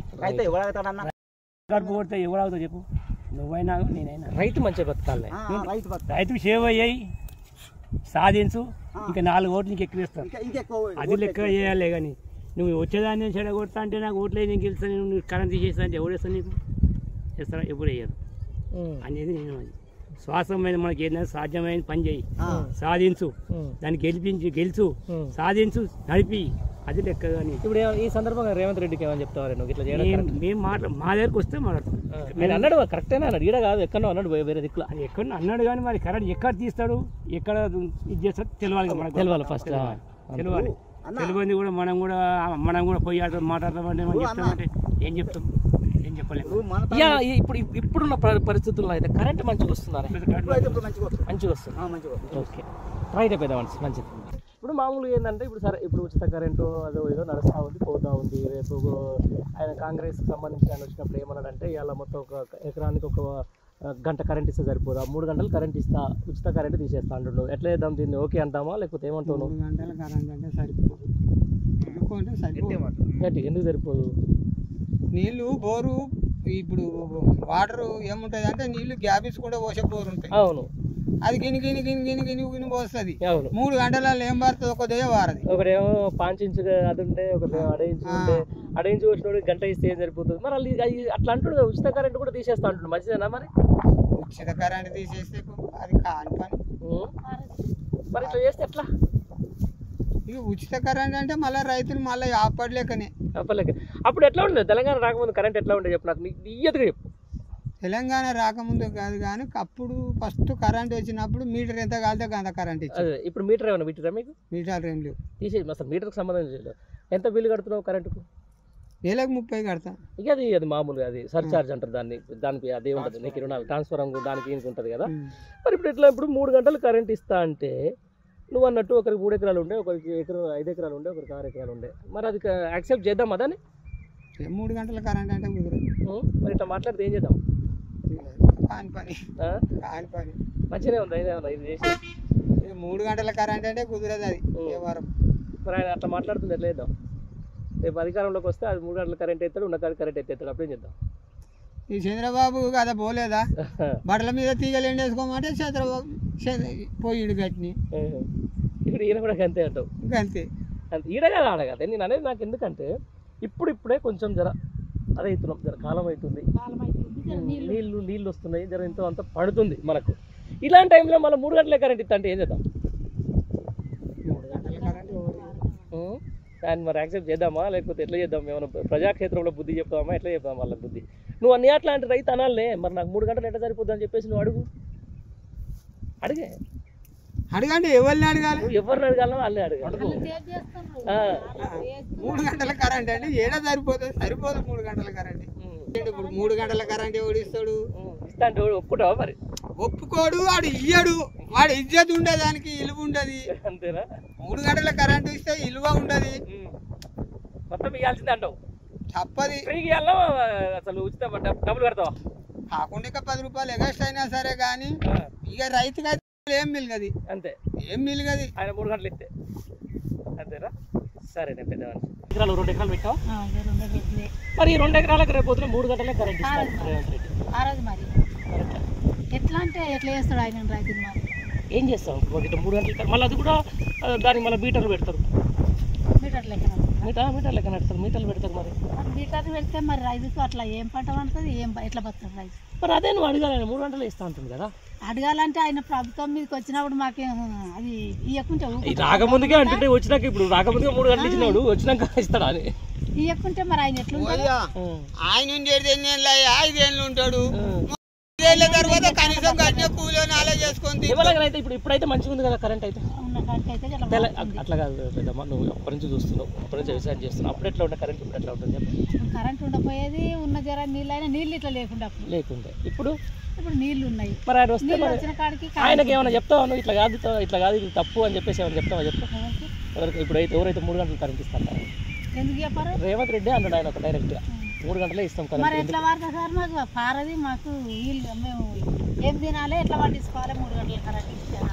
S13: కొడితే ఎవరు అవుతావు చెప్పు నువ్వైనా నేనైనా
S11: రైతు మంచిగా బతకాలి
S13: రైతు సేవ్ అయ్యాయి సాధించు ఇంకా 4 ఓట్లు నీకు ఎక్కువ ఇస్తాను అది లెక్క చేయాలి కానీ నువ్వు వచ్చేదాన్ని చెడగొడతా అంటే నాకు ఓట్లే నేను గెలుస్తాను నువ్వు కరెంట్ తీసేస్తా అంటే ఎవరు వేస్తాను నీకు చేస్తారా ఎప్పుడు వేయరు అనేది నేను శ్వాసమైన మనకి ఏదైనా సాధ్యమైన పని చేయి సాధించు దాన్ని గెలుచు సాధించు నడిపి అది లెక్క కానీ
S11: ఇప్పుడు ఈ సందర్భంగా రేవంత్ రెడ్డికి ఏమని చెప్తావారు నువ్వు ఇట్లా చేయడం
S13: మేము మా దగ్గరకు వస్తే మాట్లాడతాం
S11: నేను అన్నాడు కరెక్టేనా అన్నాడు ఈడ కాదు ఎక్కడో అన్నాడు వేరే దిక్కులో
S13: అది ఎక్కడ అన్నాడు కానీ మరి కరెంట్ ఎక్కడ తీస్తాడు ఎక్కడ ఇది చేస్తాడు తెలియాలి
S11: ఫస్ట్
S13: తెలియాలి తెలియని కూడా మనం కూడా పోయి మాట్లాడతామంటే మనం చెప్తామంటే ఏం చెప్తాం ఏం చెప్పలేము
S11: ఇప్పుడున్న పరిస్థితుల్లో అయితే కరెంట్ మంచిగా వస్తున్నారు మంచిగా వస్తుంది ఓకే రైట్ పెద్ద మంచిది ఇప్పుడు మామూలుగా ఏంటంటే ఇప్పుడు ఉచిత కరెంటు అదో ఏదో నడుస్తూ ఉంది పోతూ ఉంది రేపు ఆయన కాంగ్రెస్ సంబంధించి ఆయన వచ్చినప్పుడు ఏమన్నాడంటే ఇవాళ మొత్తం 1 ఎకరానికి 1 గంట కరెంట్ ఇస్తే సరిపోదా 3 గంటలు కరెంట్ ఇస్తా ఉచిత కరెంట్ తీసేస్తా అంటున్నావు ఎట్లా చేద్దాం దీన్ని ఓకే అంటామా లేకపోతే ఏమంటావు
S14: 3 గంటల కరెంట్ అంటే సరిపోదు
S11: ఎందుకు సరిపోదు
S14: నీళ్ళు బోరు ఇప్పుడు వాటర్ ఏముంటుంది అంటే నీళ్ళు గ్యాపిస్ కూడా పోసే బోరు ఉంటాయి
S11: అవును
S14: అది గిని పోస్తుంది 3 గంటలలో ఏం పడుతుంది ఒక దే వారది
S11: ఒకరేమో 5 ఇంచు అది ఉంటే ఒకరేమో 1.5 ఇంచు ఉంటే 1.5 ఇంచు వచ్చినోడు గంట ఇస్తే ఏం సరిపోతుంది మరి అట్లా అంటున్నాడు ఉచిత కరెంట్ కూడా తీసేస్తా అంటున్నాడు మంచిదేనా మరి
S14: ఉచిత కరెంట్ తీసేస్తే అది కాని పని
S11: మరి ఇట్లా చేస్తే ఎట్లా
S14: ఇక ఉచిత కరెంట్ అంటే మళ్ళీ రైతులు మళ్ళీ ఆపడలేకనే
S11: అప్పుడు ఎట్లా ఉండేది తెలంగాణ రాకముందు కరెంట్ ఎట్లా ఉండేది చెప్పు నాకు ఇయ్యదుగా చెప్పు
S14: తెలంగాణ రాకముందు కాదు కానీ అప్పుడు ఫస్ట్ కరెంట్ వచ్చినప్పుడు మీటర్ ఎంత కాలితే అంత కరెంట్ ఇచ్చింది.
S11: ఇప్పుడు మీటర్ ఏమన్నా మీటరా మీకు?
S14: మీటర్ ఏం లేవు.
S11: తీసేది అసలు మీటర్కి సంబంధం లేదు. ఎంత బిల్లు కడుతున్నావు కరెంటుకు?
S14: నెలకు 30 కడతా.
S11: ఇక అది మామూలుగా అది సర్చార్జ్ అంటారు దానికి అదే ఉంటుంది. నీకు 24 ట్రాన్స్ఫర్ దానికి ఈయనకి ఉంటుంది కదా. మరి ఇప్పుడు 3 గంటలు కరెంట్ ఇస్తా అంటే నువ్వు అన్నట్టు ఒకరికి 3 ఎకరాలు ఉండే, ఒకరికి 5 ఎకరాలు ఉండే, ఒకరికి 6 ఎకరాలు ఉండే. మరి అది యాక్సెప్ట్ చేద్దాం అదని?
S14: 3 గంటల కరెంట్ అంటే కుదరదు.
S11: మరి ఇట్లా మాట్లాడితే ఏం చేద్దాం?
S14: పని
S11: మంచిగానే ఉంది ఇది చేసి.
S14: 3 గంటల కరెంట్ అంటే కుదరదు అది వారం.
S11: మరి ఆయన అట్లా మాట్లాడుతుంది ఎట్లా చేద్దాం? రేపు అధికారంలోకి వస్తే అది 3 గంటల కరెంట్ ఎత్తాడు, ఉన్న కరెంట్ ఎత్తేస్తాడు. అప్పుడేం చేద్దాం?
S14: ఈ చంద్రబాబు కదా పోలేదా బట్టల మీద తీగలు ఎండేసుకోమంటే చంద్రబాబు పోయిడు గట్టిని.
S11: ఇప్పుడు ఈయన కూడా అంతే అంటావు?
S14: అంతే
S11: అంతే. ఈడ కదా ఆడ కదా. నేను అనేది నాకు ఎందుకంటే ఇప్పుడే కొంచెం అదే అవుతున్నాం, కాలం అవుతుంది, నీళ్ళు వస్తున్నాయి, ఎంతో అంత పడుతుంది మనకు. ఇలాంటి టైంలో మళ్ళీ 3 గంటలే కరెంట్ ఇస్తా అంటే ఏం చేద్దాం?
S14: 3 గంటల కరెంట్
S11: దాన్ని మరి యాక్సెప్ట్ చేద్దామా లేకపోతే ఎట్లా చేద్దాం? ఏమైనా ప్రజాక్షేత్రంలో బుద్ధి చెప్తామా? ఎట్లా చెప్తాం వాళ్ళ బుద్ధి? నువ్వు అన్ని అట్లాంటి రైతు అనాలే. మరి నాకు 3 గంటలు ఎట్లా సరిపోద్ది అని చెప్పేసి నువ్వు
S14: అడగండి. ఎవరిని అడగాలి?
S11: ఎవరిని అడగాలో వాళ్ళే అడగాలి.
S14: 3 గంటల కరెంట్ అంటే ఏడా సరిపోదు 3 గంటల కరెంట్. ఇప్పుడు 3 గంటల కరెంట్ ఎవడు ఇస్తాడు?
S11: ఇస్తా అంటే ఒప్పుకుంటావా? మరి
S14: ఒప్పుకోడు, వాడు ఇయ్యడు. వాడు ఇజ్జత్ ఉండేదానికి ఇలువ ఉండదు.
S11: అంతేనా?
S14: 3 గంటల కరెంట్ ఇస్తే ఇలువ ఉండదు.
S11: మొత్తం ఇవ్వాల్సిందే అంటావు?
S14: తప్పది.
S11: ఫ్రీగా ఇవ్వాలా అసలు ఉచిత డబ్బులు కడతావా?
S14: కాకుండా ఇక 10 రూపాయలు ఎగస్ట్ అయినా సరే కానీ ఇక రైతుగా ఏం మిలగది.
S11: అంతే,
S14: ఏం మిలగది
S11: ఆయన 3 గంటలు ఇస్తే. అంతేనా? సరే నేను పెద్ద 2 ఎకరాలు పెట్టావు. మరి ఈ 2 ఎకరాలకు రేపు పొద్దున 3 గంటలే కరెంట్ ఇస్తాడు రేవంత్ రెడ్డి.
S15: మరి ఎట్లా అంటే ఎట్లా చేస్తాడు ఆయన రైతులు? మరి
S11: ఏం చేస్తాం? 3 గంటలు మళ్ళీ అది కూడా దానికి మళ్ళీ మీటర్లు పెడతారు.
S15: మీటర్ లెక్కన
S11: మీటర్ లెక్క నడుస్తారు, మీటర్లు పెడతారు. మరి
S15: మీటర్లు పెడితే మరి రైతుకు అట్లా ఏం పంట పండుతుంది, ఎట్లా బతుకుతుంది రైతు?
S11: మరి అదే నువ్వు అడగాలి. 3 గంటలు ఇస్తా ఉంటుంది కదా.
S15: అడగాలంటే ఆయన ప్రభుత్వం మీదకి వచ్చినప్పుడు మాకేం అది ఇవ్వకుంటే
S11: రాకముందుకే అంటుంటే వచ్చినాక ఇప్పుడు రాకముందుగా 3 గంటలు ఇచ్చినాడు, వచ్చినాక ఇస్తాడా అని
S15: ఇవ్వకుంటే మరి ఆయన ఎట్లా
S14: ఆయన ఉండేది 8 ఏళ్ళు 5 ఏళ్ళు ఉంటాడు. తర్వాత కనీసం కట్టిన కూలీని అలా చేసుకుంది.
S11: ఇప్పుడైతే మంచిగా ఉంది కదా కరెంట్ అయితే. అట్లా కాదు పెద్దమ్మ, నువ్వు అప్పటి నుంచి చూస్తున్నావు, అప్పటి నుంచి వ్యవసాయం చేస్తున్నావు. అప్పుడు ఎట్లా ఉండే కరెంట్, ఇప్పుడు ఎట్లా ఉంటుంది చెప్పు?
S15: కరెంట్ ఉండపోయేది, ఉన్న జర నీళ్ళు ఇట్లా
S11: లేకుండే. ఇప్పుడు
S15: నీళ్లు ఉన్నాయి.
S11: మరి ఆయన వస్తే ఆయనకి ఏమైనా చెప్తావా నువ్వు? ఇట్లా కాదు ఇది తప్పు అని చెప్పేసి ఏమైనా చెప్తావా? చెప్పు. ఎవరైతే 3 గంటలు కరెంట్ ఇస్తాను
S15: ఎందుకు చెప్పారు?
S11: రేవంత్ రెడ్డి అన్నాడు ఆయన ఒక డైరెక్ట్గా 3 గంటలే ఇస్తాం కరెంట్.
S15: మరి ఎట్లా వాడతా సార్? మాకు పారది, మాకు మేము ఏం తినాలి, ఎట్లా పట్టించుకోవాలి? 3 గంటల కరెంట్ ఇస్తాను.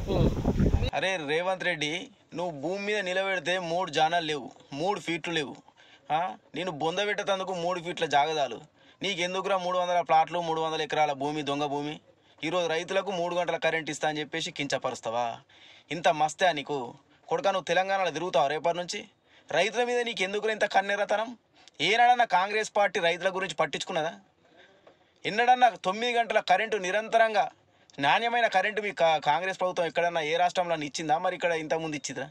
S1: అరే రేవంత్ రెడ్డి, నువ్వు భూమి మీద నిలబెడితే 3 జానాలు లేవు, 3 ఫీట్లు లేవు. నేను బొంద పెట్టేందుకు 3 ఫీట్ల జాగదాలు. నీకెందుకురా 300 ప్లాట్లు, 300 ఎకరాల భూమి, దొంగ భూమి? ఈరోజు రైతులకు 3 గంటల కరెంట్ ఇస్తా అని చెప్పేసి కించపరుస్తావా? ఇంత మస్తే నీకు కొడుకా? నువ్వు తెలంగాణలో తిరుగుతావు రేపటి నుంచి? రైతుల మీద నీకెందుకురా ఇంత కన్నెరతనం? ఏనాడన్నా కాంగ్రెస్ పార్టీ రైతుల గురించి పట్టించుకున్నదా? ఎన్నడన్నా 9 గంటల కరెంటు నిరంతరంగా నాణ్యమైన కరెంటు మీ కాంగ్రెస్ ప్రభుత్వం ఎక్కడన్నా ఏ రాష్ట్రంలో ఇచ్చిందా? మరి ఇక్కడ ఇంతకుముందు ఇచ్చిందా?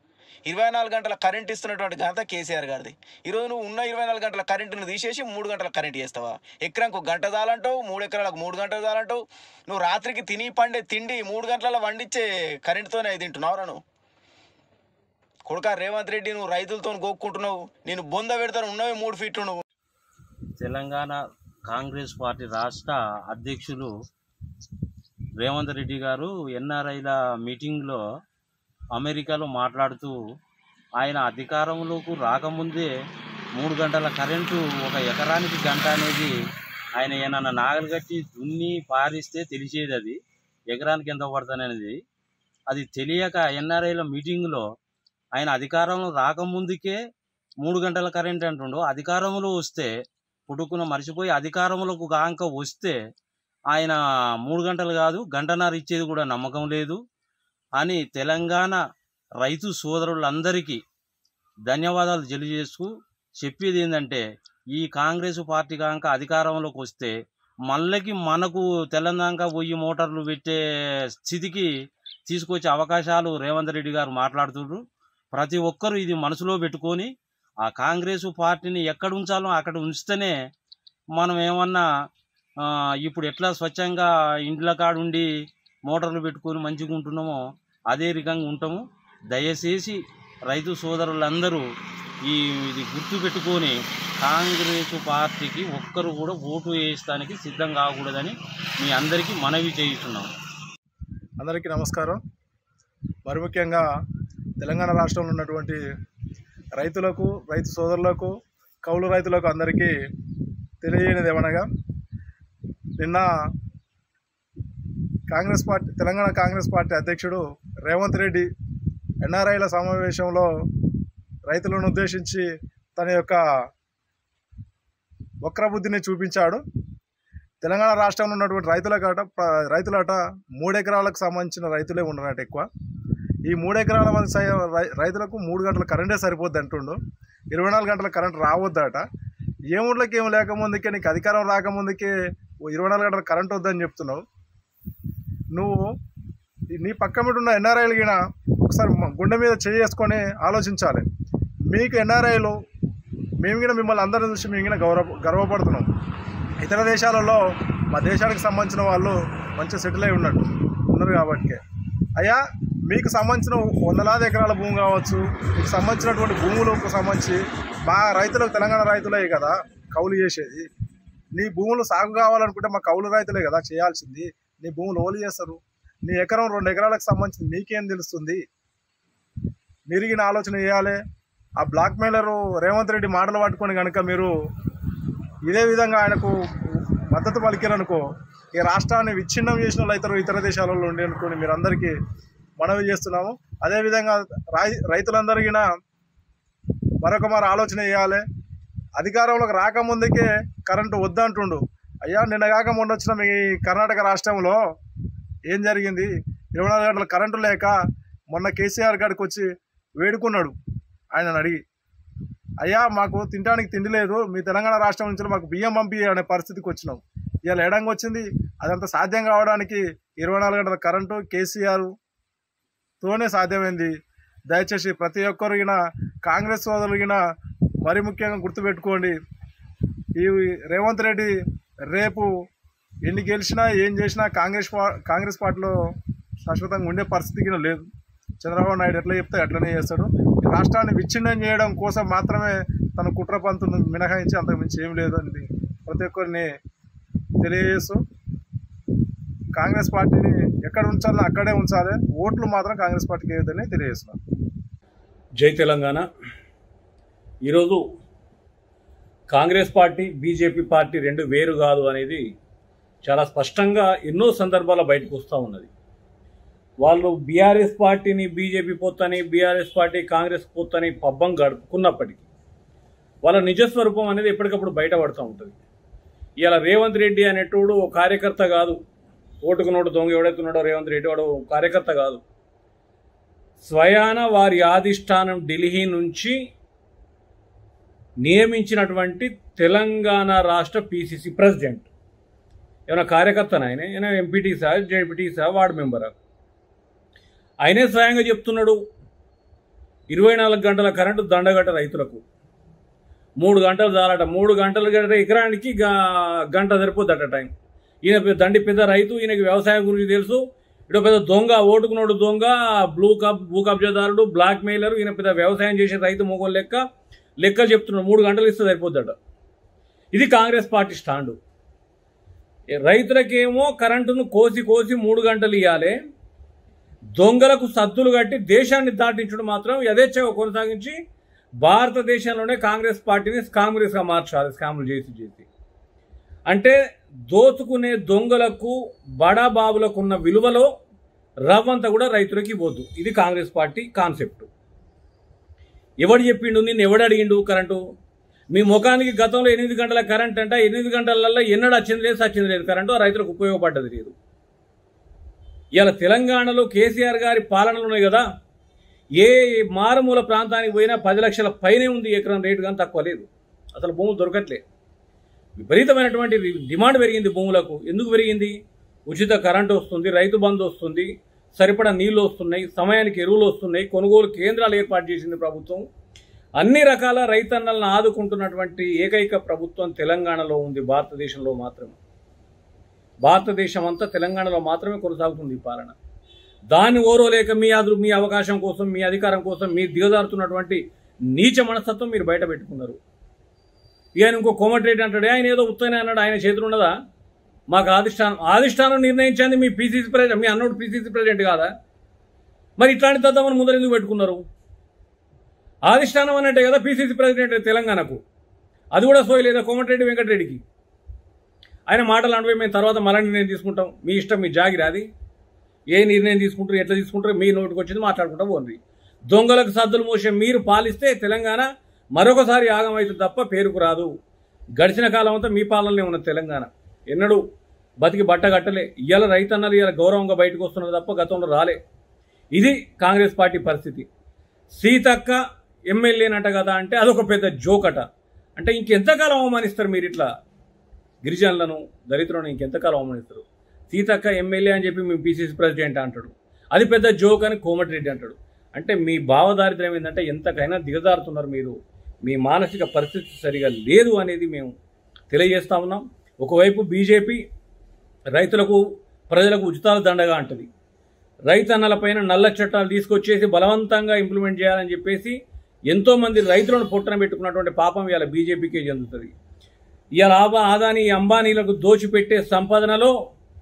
S1: 24 గంటల కరెంట్ ఇస్తున్నటువంటి ఘనత కేసీఆర్ గారిది. ఈరోజు నువ్వు ఉన్న 24 గంటల కరెంటును తీసేసి 3 గంటల కరెంట్ చేస్తావా? ఎకరానికి 1 గంట చాలంటావు, 3 ఎకరాలకు 3 గంటలు చాలంటావు. నువ్వు రాత్రికి తిని పండే తిండి 3 గంటల వండించే కరెంటుతోనే తింటున్నావురా నువ్వు? కొడుకా రేవంత్ రెడ్డి, నువ్వు రైతులతో గోక్కుంటున్నావు. నేను బొంద పెడతాను, ఉన్నవి 3 ఫీట్లు. నువ్వు
S8: తెలంగాణ కాంగ్రెస్ పార్టీ రాష్ట్ర అధ్యక్షులు రేవంత్ రెడ్డి గారు ఎన్ఆర్ఐల మీటింగ్లో అమెరికాలో మాట్లాడుతూ ఆయన అధికారంలోకి రాకముందే 3 గంటల కరెంటు, 1 ఎకరానికి గంట అనేది ఆయన ఏమన్నా నాగలు కట్టి దున్ని పారిస్తే తెలిసేది. అది ఎకరానికి ఎంత పడుతుంది అనేది అది తెలియక ఎన్ఆర్ఐల మీటింగ్లో ఆయన అధికారంలో రాకముందుకే 3 గంటల కరెంట్ అంటుండో, అధికారంలో వస్తే పుట్టుకున్న మర్చిపోయి అధికారంలోకి కాంక వస్తే ఆయన 3 గంటలు కాదు 1.5 గంట ఇచ్చేది కూడా నమ్మకం లేదు అని తెలంగాణ రైతు సోదరులందరికీ ధన్యవాదాలు తెలియజేస్తూ చెప్పేది ఏంటంటే, ఈ కాంగ్రెస్ పార్టీ కాంక అధికారంలోకి వస్తే మళ్ళీ మనకు తెలంగాణ పోయి మోటార్లు పెట్టే స్థితికి తీసుకొచ్చే అవకాశాలు రేవంత్ రెడ్డి గారు మాట్లాడుతున్నారు. ప్రతి ఒక్కరూ ఇది మనసులో పెట్టుకొని ఆ కాంగ్రెస్ పార్టీని ఎక్కడ ఉంచాలో అక్కడ ఉంచితేనే మనం ఏమన్నా ఇప్పుడు ఎట్లా స్వచ్ఛంగా ఇండ్ల కాడుండి మోటార్లు పెట్టుకొని మంచిగా ఉంటున్నామో అదే రకంగా ఉంటాము. దయచేసి రైతు సోదరులందరూ ఇది గుర్తు పెట్టుకొని కాంగ్రెస్ పార్టీకి ఒక్కరు కూడా ఓటు వేయడానికి సిద్ధం కాకూడదని మీ అందరికీ మనవి చేయిస్తున్నాం.
S9: అందరికీ నమస్కారం. మరి ముఖ్యంగా తెలంగాణ రాష్ట్రంలో ఉన్నటువంటి రైతులకు, రైతు సోదరులకు, కౌలు రైతులకు అందరికీ తెలియనిది ఏమనగా, నిన్న తెలంగాణ కాంగ్రెస్ పార్టీ అధ్యక్షుడు రేవంత్ రెడ్డి ఎన్ఆర్ఐల సమావేశంలో రైతులను ఉద్దేశించి తన యొక్క వక్రబుద్ధిని చూపించాడు. తెలంగాణ రాష్ట్రంలో ఉన్నటువంటి రైతులట 3 ఎకరాలకు సంబంధించిన రైతులే ఉండరట ఎక్కువ. ఈ 3 ఎకరాల మంది రైతులకు 3 గంటల కరెంటే సరిపోద్ది అంటుండు. 24 గంటల కరెంట్ రావద్దట. ఏ ఊళ్ళకి ఏం లేకముందుకే, నీకు అధికారం రాకముందుకే 24 గంటల కరెంట్ వద్దని చెప్తున్నావు. నువ్వు నీ పక్క మీద ఉన్న ఎన్ఆర్ఐలు గిన ఒకసారి గుండె మీద చేసుకొని ఆలోచించాలి. మీకు ఎన్ఆర్ఐలు మేము గిన మిమ్మల్ని అందరిని చూసి మేము గిన గర్వపడుతున్నాం. ఇతర దేశాలలో మా దేశానికి సంబంధించిన వాళ్ళు మంచిగా సెటిల్ అయి ఉన్నారు కాబట్టి, అయ్యా మీకు సంబంధించిన 100,000 ఎకరాల భూమి కావచ్చు, మీకు సంబంధించినటువంటి భూములకు సంబంధించి మా రైతులకు, తెలంగాణ రైతులే కదా కౌలు చేసేది. నీ భూములు సాగు కావాలనుకుంటే మా కౌలు రైతులే కదా చేయాల్సింది. నీ భూములు ఓలు చేస్తారు. నీ ఎకరం 2 ఎకరాలకు సంబంధించి మీకేం తెలుస్తుంది? మిరిగిన ఆలోచన చేయాలి. ఆ బ్లాక్ మెయిలరు రేవంత్ రెడ్డి మాటలు పట్టుకొని కనుక మీరు ఇదే విధంగా ఆయనకు మద్దతు పలికారనుకో, ఈ రాష్ట్రాన్ని విచ్ఛిన్నం చేసిన వాళ్ళు అవుతారు ఇతర దేశాలలో ఉండి అనుకోని మీరు అందరికీ మనవి చేస్తున్నాము. అదేవిధంగా రైతులందరికీ మరొక ఆలోచన చేయాలి. అధికారంలోకి రాకముందుకే కరెంటు వద్దంటుండు. అయ్యా నిన్న కాక మొన్న వచ్చిన మీ కర్ణాటక రాష్ట్రంలో ఏం జరిగింది? 24 గంటల కరెంటు లేక మొన్న కేసీఆర్ గారికి వచ్చి వేడుకున్నాడు. ఆయనను అడిగి, అయ్యా మాకు తినడానికి తిండి లేదు, మీ తెలంగాణ రాష్ట్రం నుంచి మాకు బియ్యం పంపి అనే పరిస్థితికి వచ్చినాం. ఇవాళ ఎడంగా వచ్చింది. అదంతా సాధ్యం కావడానికి 24 గంటల కరెంటు కేసీఆర్తోనే సాధ్యమైంది. దయచేసి ప్రతి ఒక్కరిగిన కాంగ్రెస్ సోదరులగిన మరి ముఖ్యంగా గుర్తుపెట్టుకోండి, ఈ రేవంత్ రెడ్డి రేపు ఎన్ని గెలిచినా ఏం చేసినా కాంగ్రెస్ పార్టీలో శాశ్వతంగా ఉండే పరిస్థితికి లేదు. చంద్రబాబు నాయుడు ఎట్లా చెప్తే అట్లనే చేస్తాడు. రాష్ట్రాన్ని విచ్ఛిన్నం చేయడం కోసం మాత్రమే తన కుట్ర పంతును మినహాయించి అంతకుమించి ఏం లేదు అని ప్రతి ఒక్కరిని తెలియజేస్తూ, కాంగ్రెస్ పార్టీని ఎక్కడ ఉంచాలో అక్కడే ఉంచాలి, ఓట్లు మాత్రం కాంగ్రెస్ పార్టీకి వేయొద్దని తెలియజేస్తున్నాను.
S10: జై తెలంగాణ. ఈరోజు కాంగ్రెస్ పార్టీ, బీజేపీ పార్టీ రెండు వేరు కాదు అనేది చాలా స్పష్టంగా ఎన్నో సందర్భాల్లో బయటకు వస్తూ ఉన్నది. వాళ్ళు బీఆర్ఎస్ పార్టీని బీజేపీ పొత్తని, బీఆర్ఎస్ పార్టీ కాంగ్రెస్ పొత్తని పబ్బం గడుపుకున్నప్పటికీ వాళ్ళ నిజస్వరూపం అనేది ఎప్పటికప్పుడు బయటపడుతూ ఉంటుంది. ఇలా రేవంత్ రెడ్డి అనేటోడు ఓ కార్యకర్త కాదు. ఓటుకు నోటు దొంగ ఎవడైతున్నాడో రేవంత్ రెడ్డి వాడు కార్యకర్త కాదు. స్వయాన వారి ఆధిష్టానం ఢిల్లీ నుంచి నియమించినటువంటి తెలంగాణ రాష్ట్ర పీసీసీ ప్రెసిడెంట్. ఏమైనా కార్యకర్తన ఆయన? ఏమైనా ఎంపీటీసా, జెడ్పీటీసా, వార్డు మెంబరా? ఆయనే స్వయంగా చెప్తున్నాడు 24 గంటల కరెంటు దండగట్ట రైతులకు. 3 గంటలు చాలట. 3 గంటలు గంట ఎకరానికి గంట సరిపోద్దట టైం. ఈయన దండి పెద్ద రైతు, ఈయనకి వ్యవసాయం గురించి తెలుసు. ఇటు పెద్ద దొంగ, ఓటుకు నోటు దొంగ, భూ కబ్జాదారుడు, బ్లాక్ మెయిలరు. ఈయన పెద్ద వ్యవసాయం చేసే రైతు మొగోలు లెక్కలు చెప్తున్నాడు. 3 గంటలు ఇస్తే సరిపోద్దట. ఇది కాంగ్రెస్ పార్టీ స్టాండు. రైతులకేమో కరెంటును కోసి 3 గంటలు ఇవ్వాలి, దొంగలకు సద్దులు కట్టి దేశాన్ని దాటించడం మాత్రం యథేచ్ఛగా కొనసాగించి భారతదేశంలోనే కాంగ్రెస్ పార్టీని కాంగ్రెస్గా మార్చాలి. స్కాములు చేసి అంటే దోచుకునే దొంగలకు, బడాబాబులకు ఉన్న విలువలో రవ్వంతా కూడా రైతులకి ఇవ్వద్దు. ఇది కాంగ్రెస్ పార్టీ కాన్సెప్ట్. ఎవడు చెప్పిండు? నిన్ను ఎవడు అడిగిండు కరెంటు? మీ ముఖానికి గతంలో 8 గంటల కరెంట్ అంట. 8 గంటలలో ఎన్నడూ వచ్చింది లేదు, సచ్చింది లేదు కరెంటు. ఆ రైతులకు ఉపయోగపడ్డది లేదు. ఇలా తెలంగాణలో కేసీఆర్ గారి పాలనలోనే కదా ఏ మారుమూల ప్రాంతానికి పోయినా 10 లక్షల పైనే ఉంది ఎకరం రేటు, కానీ తక్కువ లేదు. అసలు భూములు దొరకట్లే. విపరీతమైనటువంటి డిమాండ్ పెరిగింది భూములకు. ఎందుకు పెరిగింది? ఉచిత కరెంటు వస్తుంది, రైతు బంధు వస్తుంది, సరిపడా నీళ్లు వస్తున్నాయి, సమయానికి ఎరువులు వస్తున్నాయి, కొనుగోలు కేంద్రాలు ఏర్పాటు చేసింది ప్రభుత్వం. అన్ని రకాల రైతన్నలను ఆదుకుంటున్నటువంటి ఏకైక ప్రభుత్వం తెలంగాణలో ఉంది, భారతదేశంలో మాత్రమే. భారతదేశం అంతా తెలంగాణలో మాత్రమే కొనసాగుతుంది ఈ పాలన. దాన్ని ఓరోలేక మీ అవకాశం కోసం, మీ అధికారం కోసం మీరు దిగజారుతున్నటువంటి నీచ మనస్తత్వం మీరు బయట పెట్టుకున్నారు. ఈయన ఇంకో కోమటిరెడ్డి అంటాడు, ఆయన ఏదో ఉత్తనే అన్నాడు, ఆయన చేతులు ఉన్నదా? మాకు అధిష్టానం నిర్ణయించింది మీ పీసీసీ ప్రెసిడెంట్, మీ అన్నోడు పీసీసీ ప్రెసిడెంట్ కాదా? మరి ఇట్లాంటి తద్దమని ముందర ఎందుకు పెట్టుకున్నారు? అధిష్టానం అన్నట్టే కదా పీసీసీ ప్రెసిడెంట్ తెలంగాణకు. అది కూడా సోయలేదా కోమటిరెడ్డి వెంకటరెడ్డికి? ఆయన మాటలు అంటే మేము తర్వాత మళ్ళీ నిర్ణయం తీసుకుంటాం, మీ ఇష్టం, మీ జాగిరి, అది ఏ నిర్ణయం తీసుకుంటారు, ఎట్లా తీసుకుంటారు, మీ నోటికి వచ్చింది మాట్లాడుకుంటా పోండి. దొంగలకు సద్దులు మోసే మీరు పాలిస్తే తెలంగాణ మరొకసారి ఆగమవుతుంది తప్ప పేరుకు రాదు. గడిచిన కాలం అంతా మీ పాలనలో ఉన్న తెలంగాణ ఎన్నడూ బతికి బట్ట కట్టలే. ఇవాళ రైతన్నలు ఇవాళ గౌరవంగా బయటకు వస్తున్నారు తప్ప గతంలో రాలే. ఇది కాంగ్రెస్ పార్టీ పరిస్థితి. సీతక్క ఎమ్మెల్యేనట కదా అంటే అదొక పెద్ద జోకట. అంటే ఇంకెంతకాలం అవమానిస్తారు మీరు ఇట్లా గిరిజనులను, దళితులను ఇంకెంతకాలం అవమానిస్తారు? సీతక్క ఎమ్మెల్యే అని చెప్పి మీ పీసీసీ ప్రెసిడెంట్ అంటాడు, అది పెద్ద జోక్ అని కోమటిరెడ్డి అంటాడు. అంటే మీ భావదారిద్ర్యం ఏంటంటే ఎంతకైనా దిగజారుతున్నారు మీరు. మీ మానసిక పరిస్థితి సరిగా లేదు అనేది మేము తెలియజేస్తా ఉన్నాం. ఒకవైపు బీజేపీ రైతులకు, ప్రజలకు ఉచితాలు దండగా అంటది. రైతన్నలపైన నల్ల చట్టాలు తీసుకొచ్చేసి బలవంతంగా ఇంప్లిమెంట్ చేయాలని చెప్పేసి ఎంతోమంది రైతులను పొట్టన పెట్టుకున్నటువంటి పాపం ఇవాళ బీజేపీకే చెందుతుంది. ఇవాళ ఆదాని అంబానీలకు దోచిపెట్టే సంపాదనలో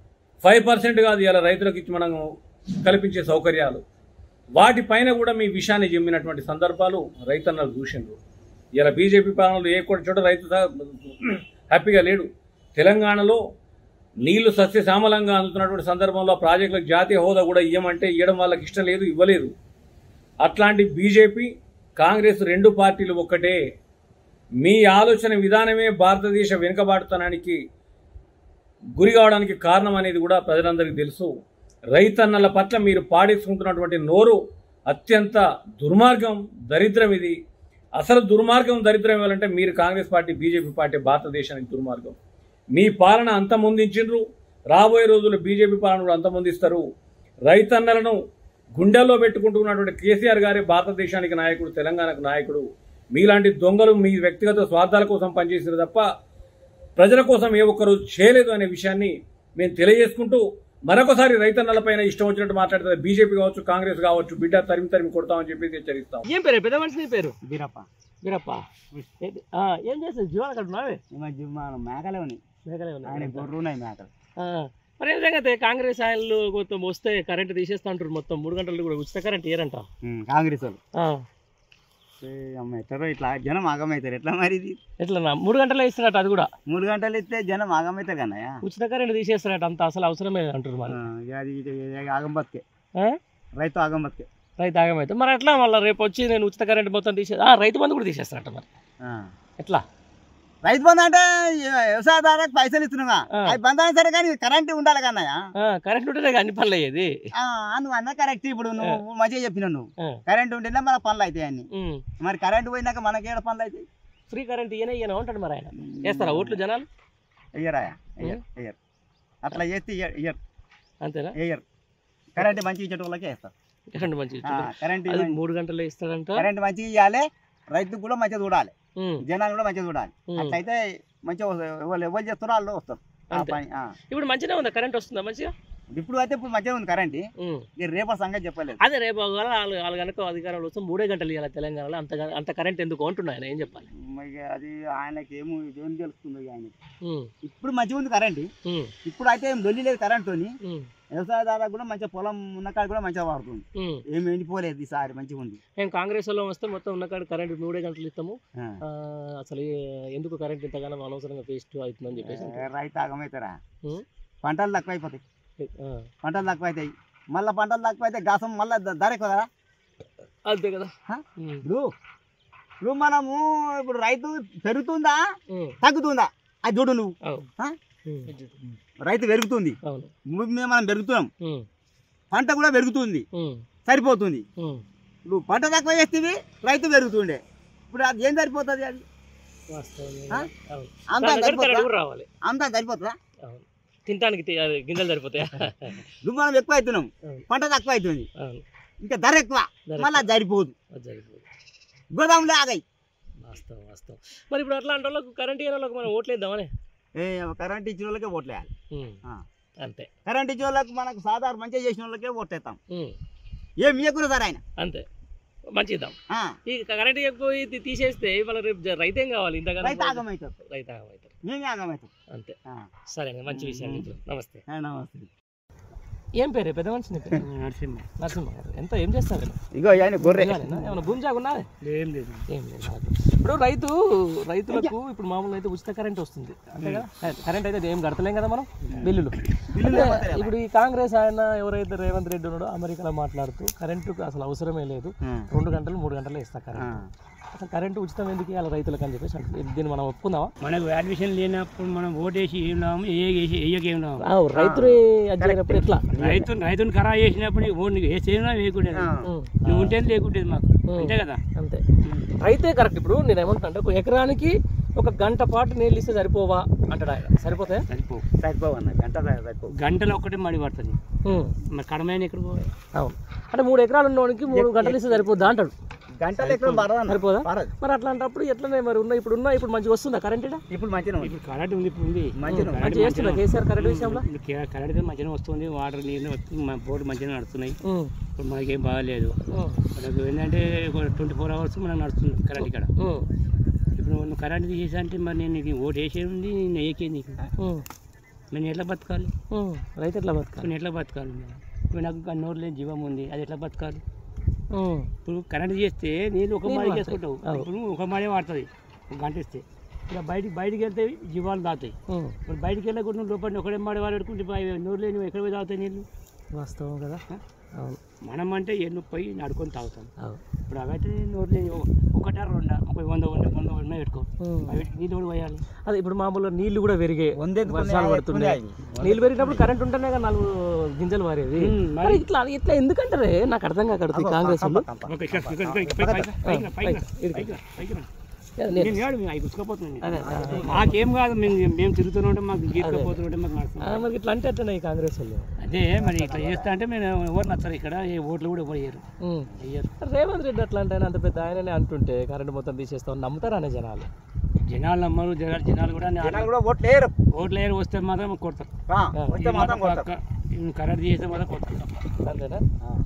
S10: 5% కాదు ఇవాళ రైతులకు ఇచ్చి మనం కల్పించే సౌకర్యాలు, వాటిపైన కూడా మీ విషయాన్ని జమ్మినటువంటి సందర్భాలు రైతన్నలు చూసిండ్రు. ఇలా బీజేపీ పాలనలో ఏ కూడా చోట రైతు హ్యాపీగా లేడు. తెలంగాణలో నీళ్లు సస్యశ్యామలంగా అందుతున్నటువంటి సందర్భంలో ప్రాజెక్టులకు జాతీయ హోదా కూడా ఇవ్వమంటే ఇవ్వడం వాళ్ళకి ఇష్టం లేదు, ఇవ్వలేదు. అట్లాంటి బీజేపీ, కాంగ్రెస్ రెండు పార్టీలు ఒక్కటే. మీ ఆలోచన విధానమే భారతదేశ వెనుకబాటుతనానికి గురి కావడానికి కారణం అనేది కూడా ప్రజలందరికీ తెలుసు. రైతన్నల పట్ల మీరు పాడేసుకుంటున్నటువంటి నోరు అత్యంత దుర్మార్గం, దరిద్రం. ఇది అసలు దుర్మార్గం, దరిద్రం ఇవ్వాలంటే మీరు కాంగ్రెస్ పార్టీ, బీజేపీ పార్టీ భారతదేశానికి దుర్మార్గం. మీ పాలన అంతమొందించిండ్రు, రాబోయే రోజుల్లో బీజేపీ పాలన కూడా అంతమొందిస్తారు. రైతన్నలను గుండెల్లో పెట్టుకుంటున్నటువంటి కేసీఆర్ గారే భారతదేశానికి నాయకుడు, తెలంగాణకు నాయకుడు. మీలాంటి దొంగలు మీ వ్యక్తిగత స్వార్థాల కోసం పనిచేసారు తప్ప ప్రజల కోసం ఏ ఒక్కరు చేయలేదు అనే విషయాన్ని మేము తెలియజేసుకుంటూ, మరొకసారి రైతన్నలపైన ఇష్టం వచ్చినట్టు మాట్లాడుతుంది బీజేపీ కావచ్చు, కాంగ్రెస్ కావచ్చు, బిడ్డ తరిమి కొడతామని చెప్పేసి హెచ్చరిస్తాం.
S11: ఏం పేరు పెద్ద మనిషి? పేరు
S12: బీరప్ప.
S11: బీరప్ప ఏం చేస్తావు? జీవాలు అక్కడ ఉన్నావే?
S12: మేకలే ఉన్నాయి, ఆయన గొర్రెలు ఉన్నాయి, మేకలు.
S11: మరి ఏం సంగతి? కాంగ్రెస్ ఆయనలు మొత్తం వస్తే కరెంట్ తీసేస్తా అంటారు, మొత్తం 3 గంటలు కూడా ఉచిత కరెంట్ ఇయ్యరంట
S12: కాంగ్రెస్ వాళ్ళు. ఎట్లా ఇట్లా జనం ఆగమవుతారు, ఎట్లా మరి ఇది
S11: ఎట్లా 3 గంటలు ఇస్తారట? అది కూడా
S12: 3 గంటలు ఇస్తే జనం ఆగమవుతారు కన్నయ్య.
S11: ఉచిత కరెంట్ తీసేస్తారట, అంత అసలు అవసరమే అంటారు. మరి
S12: అది ఆగం బతికే, రైతు ఆగం బతికే,
S11: రైతు ఆగమైతే మరి ఎట్లా? మళ్ళీ రేపు వచ్చి నేను ఉచిత కరెంట్ మొత్తం రైతు బంధు కూడా తీసేస్తారట. మరి ఎట్లా?
S12: రైతు బంధు అంటే వ్యవసాయదారులకు పైసలు ఇస్తున్నావా, అది బంధు అయినా సరే కానీ కరెంట్ ఉండాలి కన్నయ్య.
S11: కరెంట్ ఉంటేనే అన్ని పనులు అయ్యేది.
S12: నువ్వు అన్న కరెక్ట్. ఇప్పుడు నువ్వు మంచిగా చెప్పినావు, నువ్వు కరెంట్ ఉంటేనే మన పనులు అవుతాయి అన్ని. మరి కరెంట్ పోయినాక మనకేడ పనులు అవుతాయి?
S11: ఫ్రీ కరెంట్ ఇయ్యనే ఉంటాడు. మరి ఆయన వేస్తారా ఓట్లు జనాలు?
S12: ఇయ్యరాయా, ఇయ్యరు. అట్లా చేస్తే ఇయ్యరు,
S11: అంతేనా?
S12: ఇయ్యరు. కరెంట్ మంచిగా ఇచ్చే వాళ్ళకే వేస్తారు.
S11: కరెంట్ మంచిగా కరెంట్ 3 గంటలు ఇస్తాడంట.
S12: కరెంట్ మంచిగా ఇవ్వాలి, రైతుకు కూడా మంచిగా చూడాలి, జనాలు కూడా మంచిగా చూడాలి. అట్లయితే మంచిగా ఎవరు చేస్తారో వాళ్ళు వస్తారు.
S11: ఇప్పుడు మంచిగా ఉందా? కరెంట్ వస్తుందా మంచిగా?
S12: ఇప్పుడు అయితే ఇప్పుడు మంచిగా ఉంది కరెంట్. రేపటి సంగతి చెప్పలేదు.
S11: అదే రేపు వాళ్ళు కనుక అధికారంలో వస్తే 3 గంటలు ఇవ్వాలి తెలంగాణలో. అంత కరెంట్ ఎందుకు అంటున్నా ఆయన, ఏం చెప్పాలి?
S12: అది ఆయనకి ఏమో ఏం తెలుస్తుంది ఆయనకి. ఇప్పుడు మంచిగా ఉంది కరెంట్. ఇప్పుడు అయితే ఏం లొల్లి లేదు కరెంట్ తోని. వ్యవసాయదారులకు కూడా మంచిగా పొలం ఉన్నకాడ కూడా మంచిగా వాడుతుంది, ఏమి ఎండిపోలేదు ఈసారి, మంచిగా ఉంది.
S11: మేము కాంగ్రెస్ లో వస్తే మొత్తం ఉన్నకాడ కరెంట్ 3 గంటలు ఇస్తాము. అసలు ఎందుకు కరెంట్ ఇంతగానో అనవసరంగా వేస్ట్ అవుతుందని చెప్పేసి
S12: రైతు ఆగమవుతారా? పంటలు తక్కువ అయిపోతాయి, పంటలు తక్కువ అవుతాయి. మళ్ళీ పంటలు తక్కువ అయితే గాసం మళ్ళీ ధర ఎక్కువ కదా.
S11: అంతే కదా.
S12: ఇప్పుడు మనము ఇప్పుడు రైతు పెరుగుతుందా తగ్గుతుందా అది చూడు నువ్వు. రైతు పెరుగుతుంది, మనం పెరుగుతున్నాం, పంట కూడా పెరుగుతుంది, సరిపోతుంది. నువ్వు పంట తక్కువ చేస్తే రైతు పెరుగుతుండే, ఇప్పుడు అది ఏం సరిపోతుంది? అది అంతా సరిపోతుందా?
S11: తినడానికి గింజలు సరిపోతాయా?
S12: నువ్వు మనం ఎక్కువ అవుతున్నాం, పంట తక్కువ అవుతుంది, ఇంకా ధర ఎక్కువ, మళ్ళీ సరిపోదు, గోదాములే ఆగాయి.
S11: వాస్తవం. మరి ఇప్పుడు అట్లా అంటే వాళ్ళకు కరెంట్ ఇయ్యే వాళ్ళకి మనం ఓట్లు వేద్దామని
S12: కరెంట్ ఇచ్చిన వాళ్ళకే ఓట్లు వేయాలి.
S11: అంతే.
S12: కరెంట్ ఇచ్చిన వాళ్ళకి మనకు సాధారణ మంచిగా చేసిన వాళ్ళకే ఓట్లు వేస్తాం. ఏం ఇవ్వకూడదు సార్ ఆయన
S11: అంతే మంచిద్దాం. ఈ కరెంట్ ఎక్కువ తీసేస్తే వాళ్ళ రేపు రైతు ఏం కావాలి? ఇంతగా
S12: రైతు ఆగమవుతారు.
S11: రైతు ఆగమవుతారు.
S12: మేమే ఆగమవుతాం.
S11: అంతే. సరే మంచి విషయం. నమస్తే.
S12: నమస్తే.
S11: ఏం పేరు పెద్ద మనిషి? నరసింహ. నరసింహ గారు ఏం చేస్తారు?
S12: ఇగో ఆయన గొర్రె.
S11: ఏమైనా భూమి జాగున్నా?
S13: ఏం లేదు.
S11: ఏం లేదు. ఇప్పుడు రైతులకు ఇప్పుడు మామూలుగా అయితే ఉచిత కరెంట్ వస్తుంది అంతే కదా. కరెంట్ అయితే ఏం కడతలేం కదా మనం, బిల్లులు. ఇప్పుడు ఈ కాంగ్రెస్ ఆయన ఎవరైతే రేవంత్ రెడ్డి ఉన్నాడో అమెరికాలో మాట్లాడుతూ కరెంటుకు అసలు అవసరమే లేదు, 2 గంటలు 3 గంటలు ఇస్తా కరెంట్, అసలు కరెంటు ఉచితం ఎందుకు ఇవ్వాలి రైతులకు అని చెప్పేసి దీన్ని మనం ఒప్పుకుందామా?
S13: మనకు వాల్యుయేషన్ లేనప్పుడు మనం ఓటేసి ఏం లాభం, ఏం లాభం?
S11: రైతులు అడిగినప్పుడు ఎట్లా?
S13: రైతుని ఖరా చేసినప్పుడు ఓటు వేసేనా లేకుంటే నువ్వు ఉంటే లేకుంటే మాకు అంతే కదా.
S11: అంతే. రైతే కరెక్ట్. ఇప్పుడు నేను ఏమంటున్నా అంటే 1 ఎకరానికి 1 గంట పాటు నీళ్ళు ఇస్తే సరిపోవా అంటాడు ఆయన. సరిపోతాయా?
S12: సరిపోవు అన్న.
S13: గంటలో ఒక్కటే మడి పడుతుంది. మరి కడమైన ఎక్కడ పోవాలి?
S11: అవును. అంటే 3 ఎకరాలు ఉన్నవాడికి 3 గంటలు ఇస్తే సరిపోద్దా అంటాడు.
S12: గంటలు ఎక్కడ
S11: సరిపోదా? మరి అట్లాంటప్పుడు ఎట్లనే మరి ఇప్పుడు మంచిగా వస్తుందా కరెంట్?
S12: ఇప్పుడు మంచిగా
S13: ఇప్పుడు కరెంట్ ఉంది. ఇప్పుడు ఉంది
S11: మంచిగా చేస్తుందా కేసీఆర్ కరెంట్ విషయంలో?
S13: కరెంట్ మంచిగా వస్తుంది. వాటర్ నీళ్ళు వస్తుంది. మా బోర్డు మంచిగా నడుస్తున్నాయి. ఇప్పుడు మనకేం బాగాలేదు. మనకు ఏంటంటే 24 hours మనకు నడుస్తుంది కరెంట్ ఇక్కడ. ఇప్పుడు నువ్వు కరెంట్ తీసేసి అంటే మరి నేను ఓటు వేసేది ఉంది, నేను వేయకేది నీకు. నేను ఎట్లా బతకాలి?
S11: రైతు ఎట్లా బతకాలి?
S13: నేను ఎట్లా బతకాలి? ఇప్పుడు నాకు నోరు లేని జీవం ఉంది, అది ఎట్లా బతకాలి? ఇప్పుడు కరెంట్ చేస్తే నీళ్ళు ఒక మాడి చేసుకుంటావు. ఇప్పుడు ఒక మాడే వాడుతుంది 1 గంట ఇస్తే. ఇలా బయటికి వెళ్తే జీవాలు తాగుతాయి. ఇప్పుడు బయటికి వెళ్ళకుండా లోపల ఒకటే మాడి వాడు పెట్టుకుంటే నోరు లేని ఎక్కడ పోయి తాగుతాయి నీళ్ళు?
S11: వాస్తవం కదా.
S13: మనం అంటే ఎన్ను పోయి నడుకొని తాగుతాం. ఇప్పుడు అవైతే నోరు లేని 1 2 100 పెట్టుకో, నీళ్ళు కూడా పోయాలి.
S11: అదే ఇప్పుడు మామూలుగా నీళ్లు కూడా పెరిగాయి, వర్షాలు పడుతున్నాయి. నీళ్ళు పెరిగినప్పుడు కరెంట్ ఉంటేనే కదా 4 గింజలు మారేది. ఇట్లా ఎందుకంటారే నాకు అర్థం కాకూడదు కాంగ్రెస్.
S13: మాకేం కాదు, మేము తిరుగుతూనే ఉంటాం, మాకు గీర్కపోతుంటే మాకు
S11: ఇట్లా అంటే అట్లా కాంగ్రెస్ వాళ్ళు.
S13: అదే మరి ఇట్లా చేస్తా అంటే మేము ఎవరు నచ్చరు ఇక్కడ, ఏ ఓట్లు కూడా పోయారు.
S11: రేవంత్ రెడ్డి అట్లా అంటే అంత పెద్ద ఆయననే అంటుంటే కరెంట్ మొత్తం తీసేస్తామని నమ్ముతారనే జనాలు
S13: నమ్మరు. జనాలు కూడా ఓట్లేరు. వస్తే మాత్రం కొడతారు. కరెంట్ చేస్తే మాత్రం కొడతారు.
S11: అంతేనా?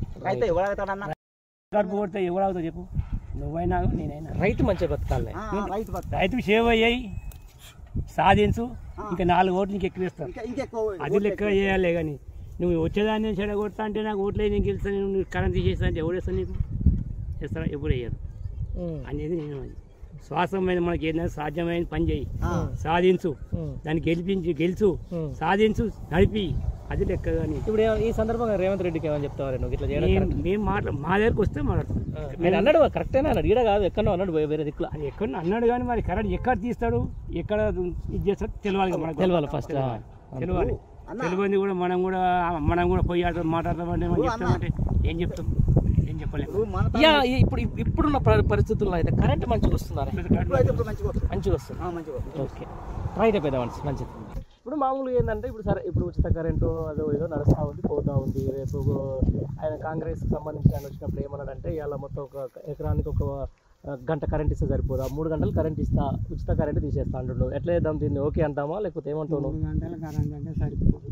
S13: కొడితే ఎవరు అవుతావు చెప్పు? నువ్వైనా నేనైనా.
S11: రైతు మంచిగా బతకాలి.
S13: రైతు సేవ్ అయ్యాయి సాధించు, ఇంకా 4 ఓట్లు నీకు ఎక్కువ ఇస్తాను. అది లెక్క చేయాలి. కానీ నువ్వు వచ్చేదాన్ని చెడగొడతా అంటే నాకు ఓట్లే నేను గెలుస్తాను, నువ్వు కరెంట్ తీసేస్తా అంటే ఎవరు వేస్తాను నీకు? చేస్తారా? ఎప్పుడు వేయరు అనేది నేను. శ్వాసమైన మనకి ఏదైనా సాధ్యమైన పని చేయి, సాధించు, దాన్ని గెలుచు, సాధించు, నడిపి, అది లెక్క. కానీ
S11: ఇప్పుడు ఈ సందర్భంగా రేవంత్ రెడ్డికి ఏమని చెప్తావారు? నువ్వు ఇట్లా చేయడం
S13: మేము మా దగ్గరకు వస్తే మాట్లాడతాం.
S11: నేను అన్నాడు కరెక్టేనా అన్నాడు, ఈడ కాదు ఎక్కడో అన్నాడు, వేరే దిక్కులో
S13: అది ఎక్కడ అన్నాడు. కానీ మరి కరెంట్ ఎక్కడ తీస్తాడు, ఎక్కడ ఇది చేస్తాడు తెలియాలి. మనకు తెలియాలి. ఫస్ట్ తెలియాలి. తెలియని కూడా మనం కూడా పోయి మాట్లాడతామంటే చెప్తామంటే ఏం చెప్తాం? ఏం చెప్పలేము.
S11: ఇప్పుడున్న పరిస్థితుల్లో అయితే కరెంట్ మంచిగా వస్తున్నారు. మంచిగా వస్తుంది. ఓకే రైట్ పెద్ద మంచిది. ఇప్పుడు మామూలుగా ఏంటంటే ఇప్పుడు ఉచిత కరెంటు అదో ఏదో నడుస్తూ ఉంది, పోతూ ఉంది. రేపు ఆయన కాంగ్రెస్కి సంబంధించి ఆయన వచ్చినప్పుడు ఏమన్నాడంటే ఇవాళ మొత్తం 1 ఎకరానికి 1 గంట కరెంట్ ఇస్తే సరిపోదా, 3 గంటలు కరెంట్ ఇస్తా, ఉచిత కరెంట్ తీసేస్తా అంటున్నావు. ఎట్లా చేద్దాం దీన్ని? ఓకే అంటామా లేకపోతే ఏమంటావు?
S14: 3 గంటల కరెంట్ అంటే సరిపోదు.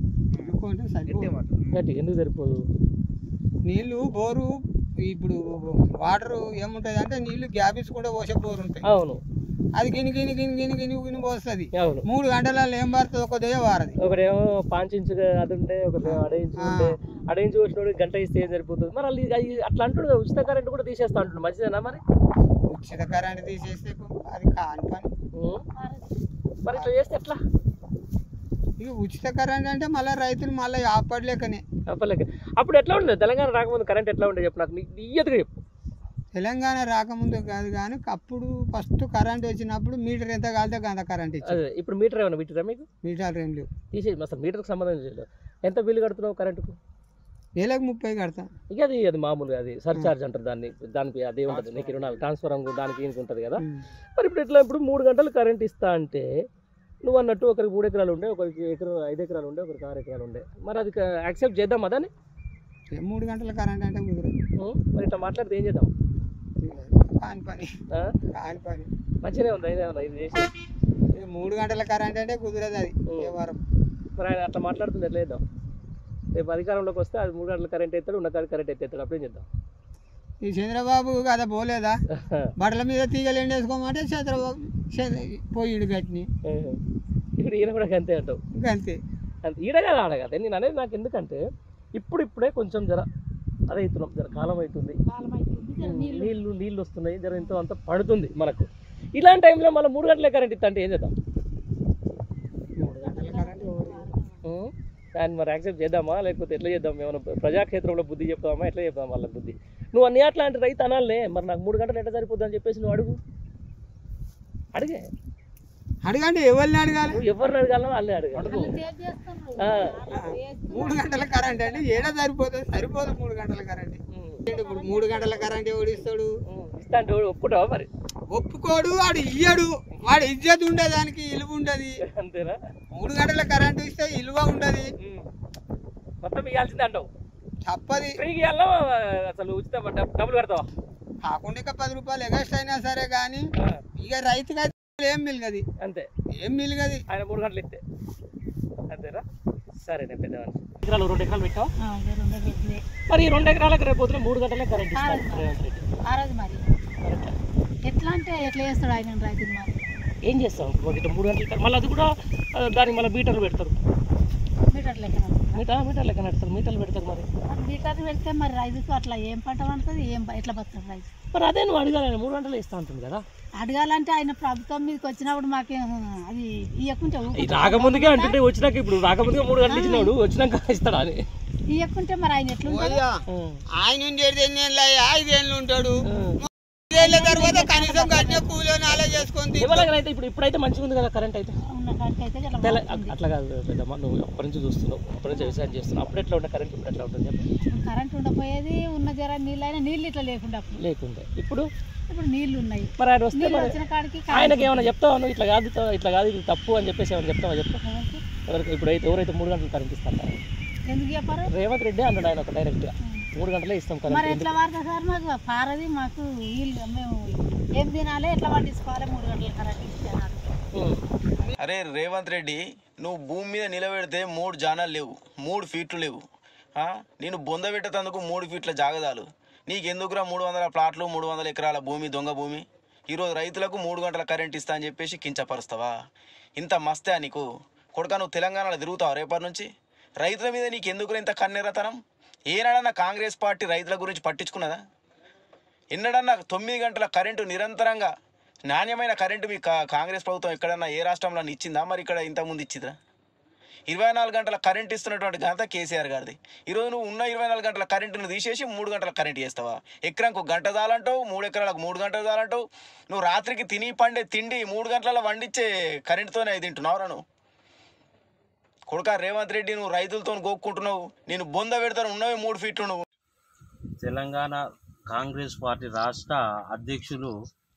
S11: ఎందుకు సరిపోదు?
S14: నీళ్ళు బోరు ఇప్పుడు వాటర్ ఏముంటుంది అంటే నీళ్ళు గ్యాపిస్ కూడా పోసే బోరు ఉంటాయి.
S11: అవును.
S14: అది గిని పోస్తుంది. 3 గంటలలో ఏం పడుతుంది? ఒక దే వారది.
S11: ఒకరేమో 5 ఇంచు అది ఉంటే, ఒకరేమో 1.5 ఇంచు ఉంటే, 1.5 ఇంచు వచ్చినోడు గంట ఇస్తే ఏం సరిపోతుంది? మరి అట్లా అంటున్నాడు. ఉచిత కరెంట్ కూడా తీసేస్తా అంటున్నాడు. మంచిదేనా మరి?
S14: ఉచిత కరెంట్ తీసేస్తే అది కాని పని.
S11: మరి ఇట్లా చేస్తే ఎట్లా?
S14: ఇక ఉచిత కరెంట్ అంటే మళ్ళీ రైతులు మళ్ళీ ఆపడలేకనే.
S11: అప్పుడు ఎట్లా ఉండేది? తెలంగాణ రాకముందు కరెంట్ ఎట్లా ఉండేది చెప్పు నాకు, ఇయ్యదుగా చెప్పు.
S14: తెలంగాణ రాకముందు కాదు కానీ అప్పుడు ఫస్ట్ కరెంట్ వచ్చినప్పుడు మీటర్ ఎంత కాలితే అంత కరెంట్ ఇచ్చింది.
S11: ఇప్పుడు మీటర్ ఏమన్నా మీటరా మీకు?
S14: మీటర్ ఏం లేవు.
S11: తీసేది అసలు మీటర్కి సంబంధం లేదు. ఎంత బిల్లు కడుతున్నావు కరెంటుకు?
S14: నెలకు 30 కడతా.
S11: ఇక అది మామూలుగా అది సర్చార్జ్ అంటారు దానికి అదే ఉంటుంది. నీకు 24 ట్రాన్స్ఫర్ దానికి ఉంటుంది కదా. మరి ఇప్పుడు 3 గంటలు కరెంట్ ఇస్తా అంటే నువ్వు అన్నట్టు ఒకరికి 3 ఎకరాలు ఉండే, ఒకరికి 5 ఎకరాలు ఉండే, ఒకరికి 6 ఎకరాలు ఉండే. మరి అది యాక్సెప్ట్ చేద్దాం అదని?
S14: 3 గంటల కరెంట్ అంటే కుదరదు.
S11: మరి ఇట్లా మాట్లాడితే ఏం చేద్దాం?
S14: కాని పని
S11: మంచిగానే ఉంది. ఇది చేసి
S14: 3 గంటల కరెంట్ అంటే కుదరదు అది వ్యవహారం.
S11: మరి ఆయన అట్లా మాట్లాడుతుంది ఎట్లా చేద్దాం? రేపు అధికారంలోకి వస్తే అది 3 గంటల కరెంట్ ఎత్తాడు, ఉన్న కరెంట్ ఎత్తేస్తాడు, అప్పుడేం చేద్దాం?
S14: ఈ చంద్రబాబు కదా పోలేదా బట్టల మీద తీగలు ఎండేసుకోమంటే చంద్రబాబు పోయిడు గట్టిని.
S11: ఇప్పుడు ఈయన కూడా అంతే అంటావు?
S14: అంతే
S11: అంతే. ఈడ కదా ఆడ కదా. నేను అనేది నాకు ఎందుకంటే ఇప్పుడే కొంచెం జర అదే అవుతున్నాం, జర కాలం అవుతుంది, నీళ్ళు వస్తున్నాయి, జర ఎంతో అంత పడుతుంది మనకు. ఇలాంటి టైంలో మళ్ళీ 3 గంటలే కరెంట్ ఇస్తా అంటే ఏం చేద్దాం?
S14: 3 గంటల కరెంట్
S11: దాన్ని మరి యాక్సెప్ట్ చేద్దామా, లేకపోతే ఎట్లా చేద్దాం? ఏమైనా ప్రజాక్షేత్రంలో బుద్ధి చెప్తామా, ఎట్లా చెప్తాం వాళ్ళ బుద్ధి? నువ్వు అన్ని అట్లాంటి రైతు అనాలే, మరి నాకు 3 గంటలు ఎట్లా సరిపోద్ది అని చెప్పేసి నువ్వు
S14: అడగండి. ఎవరిని అడగాలి?
S11: ఎవరిని అడగాలో వాళ్ళే అడగాలి.
S14: 3 గంటల కరెంట్ అంటే ఏడా సరిపోదు 3 గంటల కరెంట్. ఇప్పుడు 3 గంటల కరెంట్ ఎవడు ఇస్తాడు?
S11: ఇస్తా అంటే ఒప్పుకుంటావా? మరి
S14: ఒప్పుకోడు, వాడు ఇయ్యడు. వాడు ఇజ్జత్ ఉండేదానికి ఇలువ ఉండదు.
S11: అంతేనా?
S14: 3 గంటల కరెంట్ ఇస్తే ఇలువ ఉండదు,
S11: మొత్తం ఇవ్వాల్సిందే అంటావు?
S14: తప్పది.
S11: ఫ్రీకి ఇవ్వాలా అసలు ఉచిత డబ్బులు కడతావా?
S14: కాకుండా ఇక 10 రూపాయలు ఎగస్ట్ అయినా సరే కానీ ఇక రైతుగా ఏం మిలగది.
S11: అంతే,
S14: ఏం మిలగది
S11: ఆయన 3 గంటలు ఇస్తే. అంతేనా? సరే నేను పెద్దవాడిని. ఎకరాలు 2 ఎకరాలు పెట్టావు? మరి ఈ 2 ఎకరాలకు రేపు పొద్దున 3 గంటలే కరెంట్ ఇస్తాడు రేవంత్ రెడ్డి.
S15: మరి ఎట్లా అంటే ఎట్లా చేస్తాడు ఆయన రైతులు? మరి
S11: ఏం చేస్తాం? 3 గంటలు మళ్ళీ అది కూడా దానికి మళ్ళీ మీటర్లు పెడతారు.
S15: మీటర్ లెక్కన
S11: మీటర్ లెక్క నడుస్తారు, మీటర్లు పెడతారు. మరి
S15: మీటర్లు పెడితే మరి రైతుకు అట్లా ఏం పంట పండుతుంది, ఎట్లా బతుకుతుంది రైతు?
S11: మరి అదే నువ్వు అడగాలి, 3 గంటలు ఇస్తా ఉంటుంది కదా.
S15: అడగాలంటే ఆయన ప్రభుత్వం మీదకి వచ్చినప్పుడు మాకేం అది ఇవ్వకుంటే
S11: రాకముందుకే అంటుంటే వచ్చినాక ఇప్పుడు రాకముందుగా 3 గంటలు ఇచ్చినాడు, వచ్చినాక ఇస్తాడా అని
S15: ఇవ్వకుంటే మరి ఆయన ఎట్లా
S14: ఆయన ఉండేది 8 ఏళ్ళు 5 ఏళ్ళు ఉంటాడు. తర్వాత కనీసం కట్టిన కూలీని అలా చేసుకుంది.
S11: ఇప్పుడైతే మంచిగా ఉంది కదా కరెంట్ అయితే. అట్లా కాదు పెద్దమ్మ, నువ్వు అప్పటి నుంచి చూస్తున్నావు, అప్పటి నుంచి వ్యవసాయం చేస్తున్నావు. అప్పుడు ఎట్లా ఉండే కరెంట్, ఇప్పుడు ఎట్లా ఉంటుంది చెప్పు?
S15: కరెంట్ ఉండపోయేది, ఉన్న జర నీళ్ళు ఇట్లా
S11: లేకుండే. ఇప్పుడు
S15: నీళ్లు ఉన్నాయి.
S11: మరి ఆయన వస్తే ఆయనకి ఏమైనా చెప్తావా నువ్వు? ఇట్లా కాదు ఇది తప్పు అని చెప్పేసి ఏమైనా చెప్తావా? చెప్పు. ఎవరైతే 3 గంటలు కరెంట్ ఇస్తాను
S15: ఎందుకు చెప్పారు?
S11: రేవంత్ రెడ్డి అన్నాడు ఆయన ఒక డైరెక్ట్గా 3 గంటలే ఇస్తాం
S15: మరి
S11: కరెంట్.
S15: ఎట్లా వాడతా సార్? మాకు పారది, మాకు వీళ్ళు మేము ఏం తినాలి, ఎట్లా పండించుకోవాలి? 3 గంటల కరెంట్ ఇస్తాను.
S1: అరే రేవంత్ రెడ్డి, నువ్వు భూమి మీద నిలబెడితే 3 జానాలు లేవు, 3 ఫీట్లు లేవు. నేను బొంద పెట్టేందుకు 3 ఫీట్ల జాగదాలు. నీకెందుకురా 300 ప్లాట్లు, 300 ఎకరాల భూమి, దొంగ భూమి? ఈరోజు రైతులకు 3 గంటల కరెంట్ ఇస్తా అని చెప్పేసి కించపరుస్తావా? ఇంత మస్తే నీకు కొడుకా? నువ్వు తెలంగాణలో తిరుగుతావు రేపటి నుంచి? రైతుల మీద నీకెందుకురా ఇంత కన్నెరతనం? ఏనాడన్నా కాంగ్రెస్ పార్టీ రైతుల గురించి పట్టించుకున్నదా? ఎన్నడన్నా 9 గంటల కరెంటు నిరంతరంగా నాణ్యమైన కరెంటు మీ కాంగ్రెస్ ప్రభుత్వం ఎక్కడన్నా ఏ రాష్ట్రంలో ఇచ్చిందా? మరి ఇక్కడ ఇంతకుముందు ఇచ్చిందా? 24 గంటల కరెంట్ ఇస్తున్నటువంటి ఘనత కేసీఆర్ గారిది. ఈరోజు నువ్వు ఉన్న 24 గంటల కరెంటును తీసేసి 3 గంటల కరెంట్ చేస్తావా? ఎకరానికి 1 గంట చాలంటావు, 3 ఎకరాలకు 3 గంటలు చాలంటావు. నువ్వు రాత్రికి తిని పండే తిండి 3 గంటల వండించే కరెంటుతోనే తింటున్నావురా నువ్వు? కొడుకా రేవంత్ రెడ్డి, నువ్వు రైతులతో గోక్కుంటున్నావు. నేను బొంద పెడతాను, ఉన్నవి 3 ఫీట్లు. నువ్వు
S8: తెలంగాణ కాంగ్రెస్ పార్టీ రాష్ట్ర అధ్యక్షులు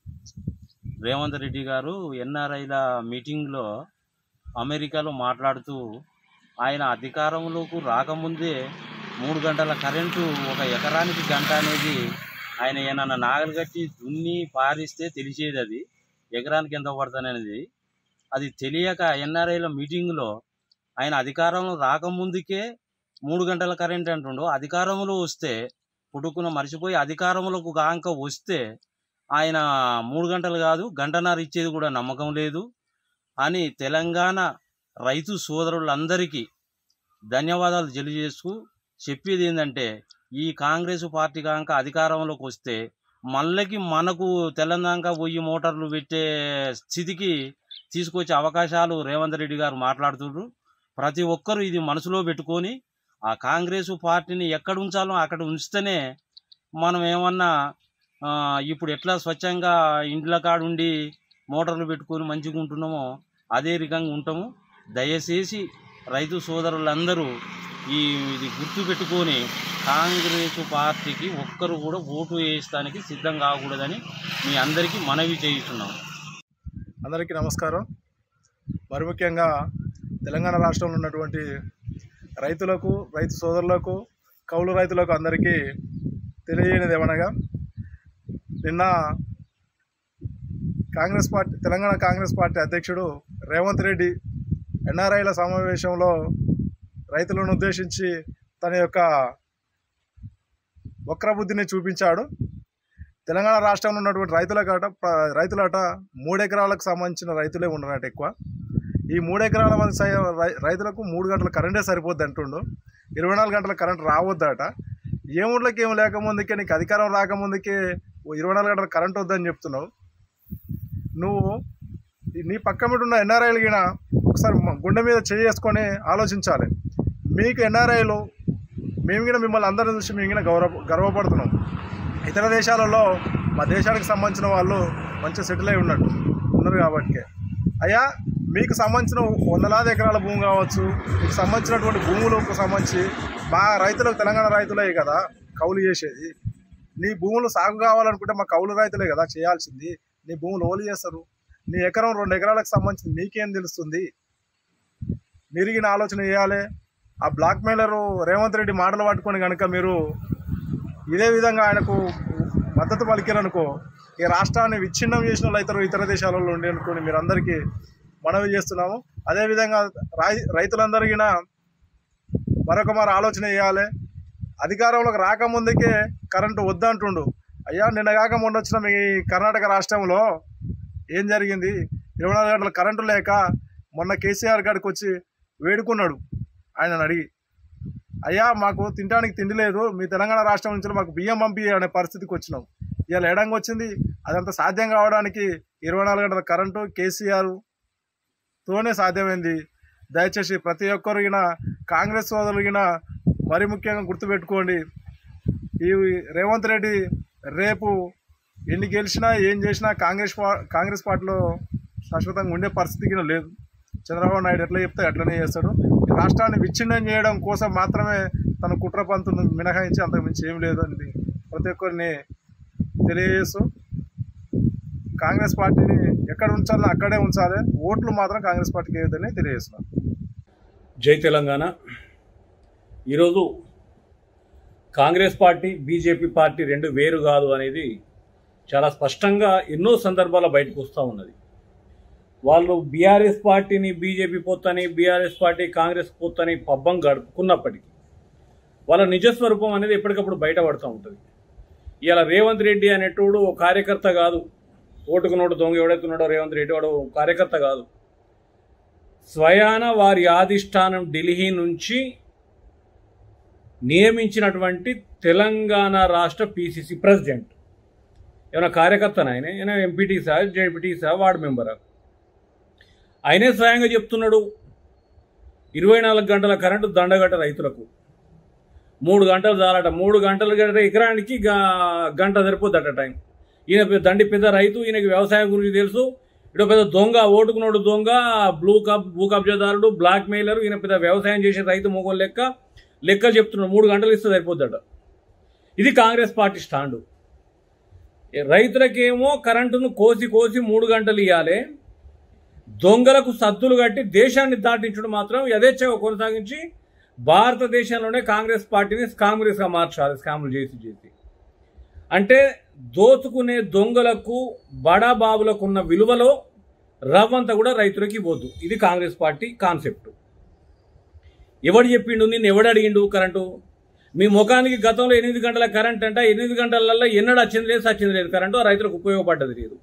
S8: రేవంత్ రెడ్డి గారు ఎన్ఆర్ఐల మీటింగ్లో అమెరికాలో మాట్లాడుతూ ఆయన అధికారంలోకి రాకముందే 3 గంటల కరెంటు, 1 ఎకరానికి గంట అనేది ఆయన ఏమన్నా నాగలు కట్టి దున్ని పారిస్తే తెలిసేది. అది ఎకరానికి ఎంత పడుతుంది అనేది అది తెలియక ఎన్ఆర్ఐల మీటింగ్లో ఆయన అధికారంలో రాకముందుకే 3 గంటల కరెంట్ అంటుండో, అధికారంలో వస్తే పుట్టుకున్న మర్చిపోయి అధికారంలోకి కాంక వస్తే ఆయన 3 గంటలు కాదు 1.5 గంట ఇచ్చేది కూడా నమ్మకం లేదు అని తెలంగాణ రైతు సోదరులందరికీ ధన్యవాదాలు తెలియజేస్తూ చెప్పేది ఏంటంటే, ఈ కాంగ్రెస్ పార్టీ కాంక అధికారంలోకి వస్తే మళ్ళీ మనకు తెలంగాణ పోయి మోటార్లు పెట్టే స్థితికి తీసుకొచ్చే అవకాశాలు రేవంత్ రెడ్డి గారు మాట్లాడుతున్నారు. ప్రతి ఒక్కరూ ఇది మనసులో పెట్టుకొని ఆ కాంగ్రెస్ పార్టీని ఎక్కడ ఉంచాలో అక్కడ ఉంచితేనే మనం ఏమన్నా ఇప్పుడు ఎట్లా స్వచ్ఛంగా ఇండ్ల కాడుండి మోటార్లు పెట్టుకొని మంచిగా ఉంటున్నామో అదే రకంగా ఉంటాము. దయచేసి రైతు సోదరులందరూ ఇది గుర్తు పెట్టుకొని కాంగ్రెస్ పార్టీకి ఒక్కరు కూడా ఓటు వేయడానికి సిద్ధం కాకూడదని మీ అందరికీ మనవి చేయిస్తున్నాం.
S9: అందరికీ నమస్కారం. మరి ముఖ్యంగా తెలంగాణ రాష్ట్రంలో ఉన్నటువంటి రైతులకు, రైతు సోదరులకు, కౌలు రైతులకు అందరికీ తెలియనిది ఏమనగా, నిన్న తెలంగాణ కాంగ్రెస్ పార్టీ అధ్యక్షుడు రేవంత్ రెడ్డి ఎన్ఆర్ఐల సమావేశంలో రైతులను ఉద్దేశించి తన యొక్క వక్రబుద్ధిని చూపించాడు. తెలంగాణ రాష్ట్రంలో ఉన్నటువంటి రైతులట 3 ఎకరాలకు సంబంధించిన రైతులే ఉన్నారట ఎక్కువ. ఈ 3 ఎకరాల మంది రైతులకు 3 గంటల కరెంటే సరిపోద్ది అంటుండు. 24 గంటల కరెంట్ రావద్దట. ఏముళ్ళకి ఏం లేకముందుకే, నీకు అధికారం రాకముందుకే 24 గంటల కరెంట్ వద్దని చెప్తున్నావు. నువ్వు నీ పక్క మీద ఉన్న ఎన్ఆర్ఐలు గిన ఒకసారి గుండె మీద చేసుకొని ఆలోచించాలి. మీకు ఎన్ఆర్ఐలు మేము గిన మిమ్మల్ని అందరిని చూసి మేము గిన గర్వపడుతున్నాం. ఇతర దేశాలలో మా దేశానికి సంబంధించిన వాళ్ళు మంచిగా సెటిల్ అయి ఉన్నారు కాబట్టి అయ్యా మీకు సంబంధించిన 100,000 ఎకరాల భూమి కావచ్చు, మీకు సంబంధించినటువంటి భూములకు సంబంధించి మా రైతులకు, తెలంగాణ రైతులే కదా కౌలు చేసేది. నీ భూములు సాగు కావాలనుకుంటే మా కౌలు రైతులే కదా చేయాల్సింది. నీ భూములు ఓలు చేస్తారు. నీ ఎకరం 2 ఎకరాలకు సంబంధించి నీకేం తెలుస్తుంది? మిరిగిన ఆలోచన చేయాలి. ఆ బ్లాక్ మెయిలరు రేవంత్ రెడ్డి మాటలు పట్టుకొని కనుక మీరు ఇదే విధంగా ఆయనకు మద్దతు పలికారనుకో, ఈ రాష్ట్రాన్ని విచ్ఛిన్నం చేసిన వాళ్ళు అవుతారు ఇతర దేశాలలో ఉండి అనుకోని మీరు అందరికీ మనవి చేస్తున్నాము. అదేవిధంగా రైతులందరికీ మరొక ఆలోచన చేయాలి. అధికారంలోకి రాకముందుకే కరెంటు వద్దంటుండు. అయ్యా నిన్న కాక మొన్న వచ్చిన మీ కర్ణాటక రాష్ట్రంలో ఏం జరిగింది? 24 గంటల కరెంటు లేక మొన్న కేసీఆర్ గారికి వచ్చి వేడుకున్నాడు. ఆయనను అడిగి, అయ్యా మాకు తినడానికి తిండి లేదు, మీ తెలంగాణ రాష్ట్రం నుంచి మాకు బియ్యం పంపి అనే పరిస్థితికి వచ్చినాం. ఇవాళ ఎడంగా వచ్చింది. అదంతా సాధ్యం కావడానికి 24 గంటల కరెంటు కేసీఆర్తోనే సాధ్యమైంది. దయచేసి ప్రతి ఒక్కరిగిన కాంగ్రెస్ సోదరులగిన మరి ముఖ్యంగా గుర్తుపెట్టుకోండి. ఈ రేవంత్ రెడ్డి రేపు ఎన్ని గెలిచినా ఏం చేసినా కాంగ్రెస్ పార్టీలో శాశ్వతంగా ఉండే పరిస్థితికి లేదు. చంద్రబాబు నాయుడు ఎట్లా చెప్తే అట్లనే చేస్తాడు. రాష్ట్రాన్ని విచ్ఛిన్నం చేయడం కోసం మాత్రమే తన కుట్ర పంతును మినహాయించి అంతకుమించి ఏం లేదు అని ప్రతి ఒక్కరిని తెలియజేస్తూ కాంగ్రెస్ పార్టీని ఎక్కడ ఉంచాలో అక్కడే ఉంచాలి. ఓట్లు మాత్రం కాంగ్రెస్ పార్టీకి వేయొద్దని తెలియజేస్తున్నాను.
S10: జై తెలంగాణ. ఈరోజు కాంగ్రెస్ పార్టీ, బీజేపీ పార్టీ రెండు వేరు కాదు అనేది చాలా స్పష్టంగా ఎన్నో సందర్భాల్లో బయటకు వస్తూ ఉన్నది. వాళ్ళు బీఆర్ఎస్ పార్టీని బీజేపీ పొత్తని, బీఆర్ఎస్ పార్టీ కాంగ్రెస్ పొత్తని పబ్బం గడుపుకున్నప్పటికీ వాళ్ళ నిజస్వరూపం అనేది ఎప్పటికప్పుడు బయటపడుతూ ఉంటుంది. ఇలా రేవంత్ రెడ్డి అనేటోడు ఓ కార్యకర్త కాదు. ఓటుకు నోటు దొంగ ఎవడైతున్నాడో రేవంత్ రెడ్డి వాడు కార్యకర్త కాదు. స్వయాన వారి అధిష్టానం ఢిల్లీ నుంచి నియమించినటువంటి తెలంగాణ రాష్ట్ర పీసీసీ ప్రెసిడెంట్. ఏమైనా కార్యకర్తన ఆయన? ఏమైనా ఎంపీటీసా, జెడ్పీటీసా, వార్డు మెంబరా? ఆయనే స్వయంగా చెప్తున్నాడు 24 గంటల కరెంటు దండగట్ట రైతులకు. 3 గంటలు చాలట. 3 గంటలు గంట ఎకరానికి గంట సరిపోద్దట టైం. ఈయన దండి పెద్ద రైతు, ఈయనకి వ్యవసాయం గురించి తెలుసు. ఇటు పెద్ద దొంగ, ఓటుకునోడు దొంగ, భూ కబ్జాదారుడు, బ్లాక్ మెయిలరు. ఈయన పెద్ద వ్యవసాయం చేసే రైతు మొగోలు లెక్క చెప్తున్నాడు. 3 గంటలు ఇస్తే సరిపోద్దట. ఇది కాంగ్రెస్ పార్టీ స్టాండు. రైతులకేమో కరెంటును కోసి 3 గంటలు ఇవ్వాలి. దొంగలకు సద్దులు కట్టి దేశాన్ని దాటించడం మాత్రం యథేచ్ఛగా కొనసాగించి భారతదేశంలోనే కాంగ్రెస్ పార్టీని కాంగ్రెస్గా మార్చాలి. స్కాములు చేసి అంటే దోచుకునే దొంగలకు, బడాబాబులకు ఉన్న విలువలో రవ్వంతా కూడా రైతులకి ఇవ్వద్దు. ఇది కాంగ్రెస్ పార్టీ కాన్సెప్ట్. ఎవడు చెప్పిండు? నిన్ను ఎవడు అడిగిండు? కరెంటు మీ ముఖానికి గతంలో 8 గంటల కరెంట్ అంట. 8 గంటలలో ఎన్నడూ వచ్చింది లేదు, సచ్చింది లేదు కరెంటు. ఆ రైతులకు ఉపయోగపడ్డది లేదు.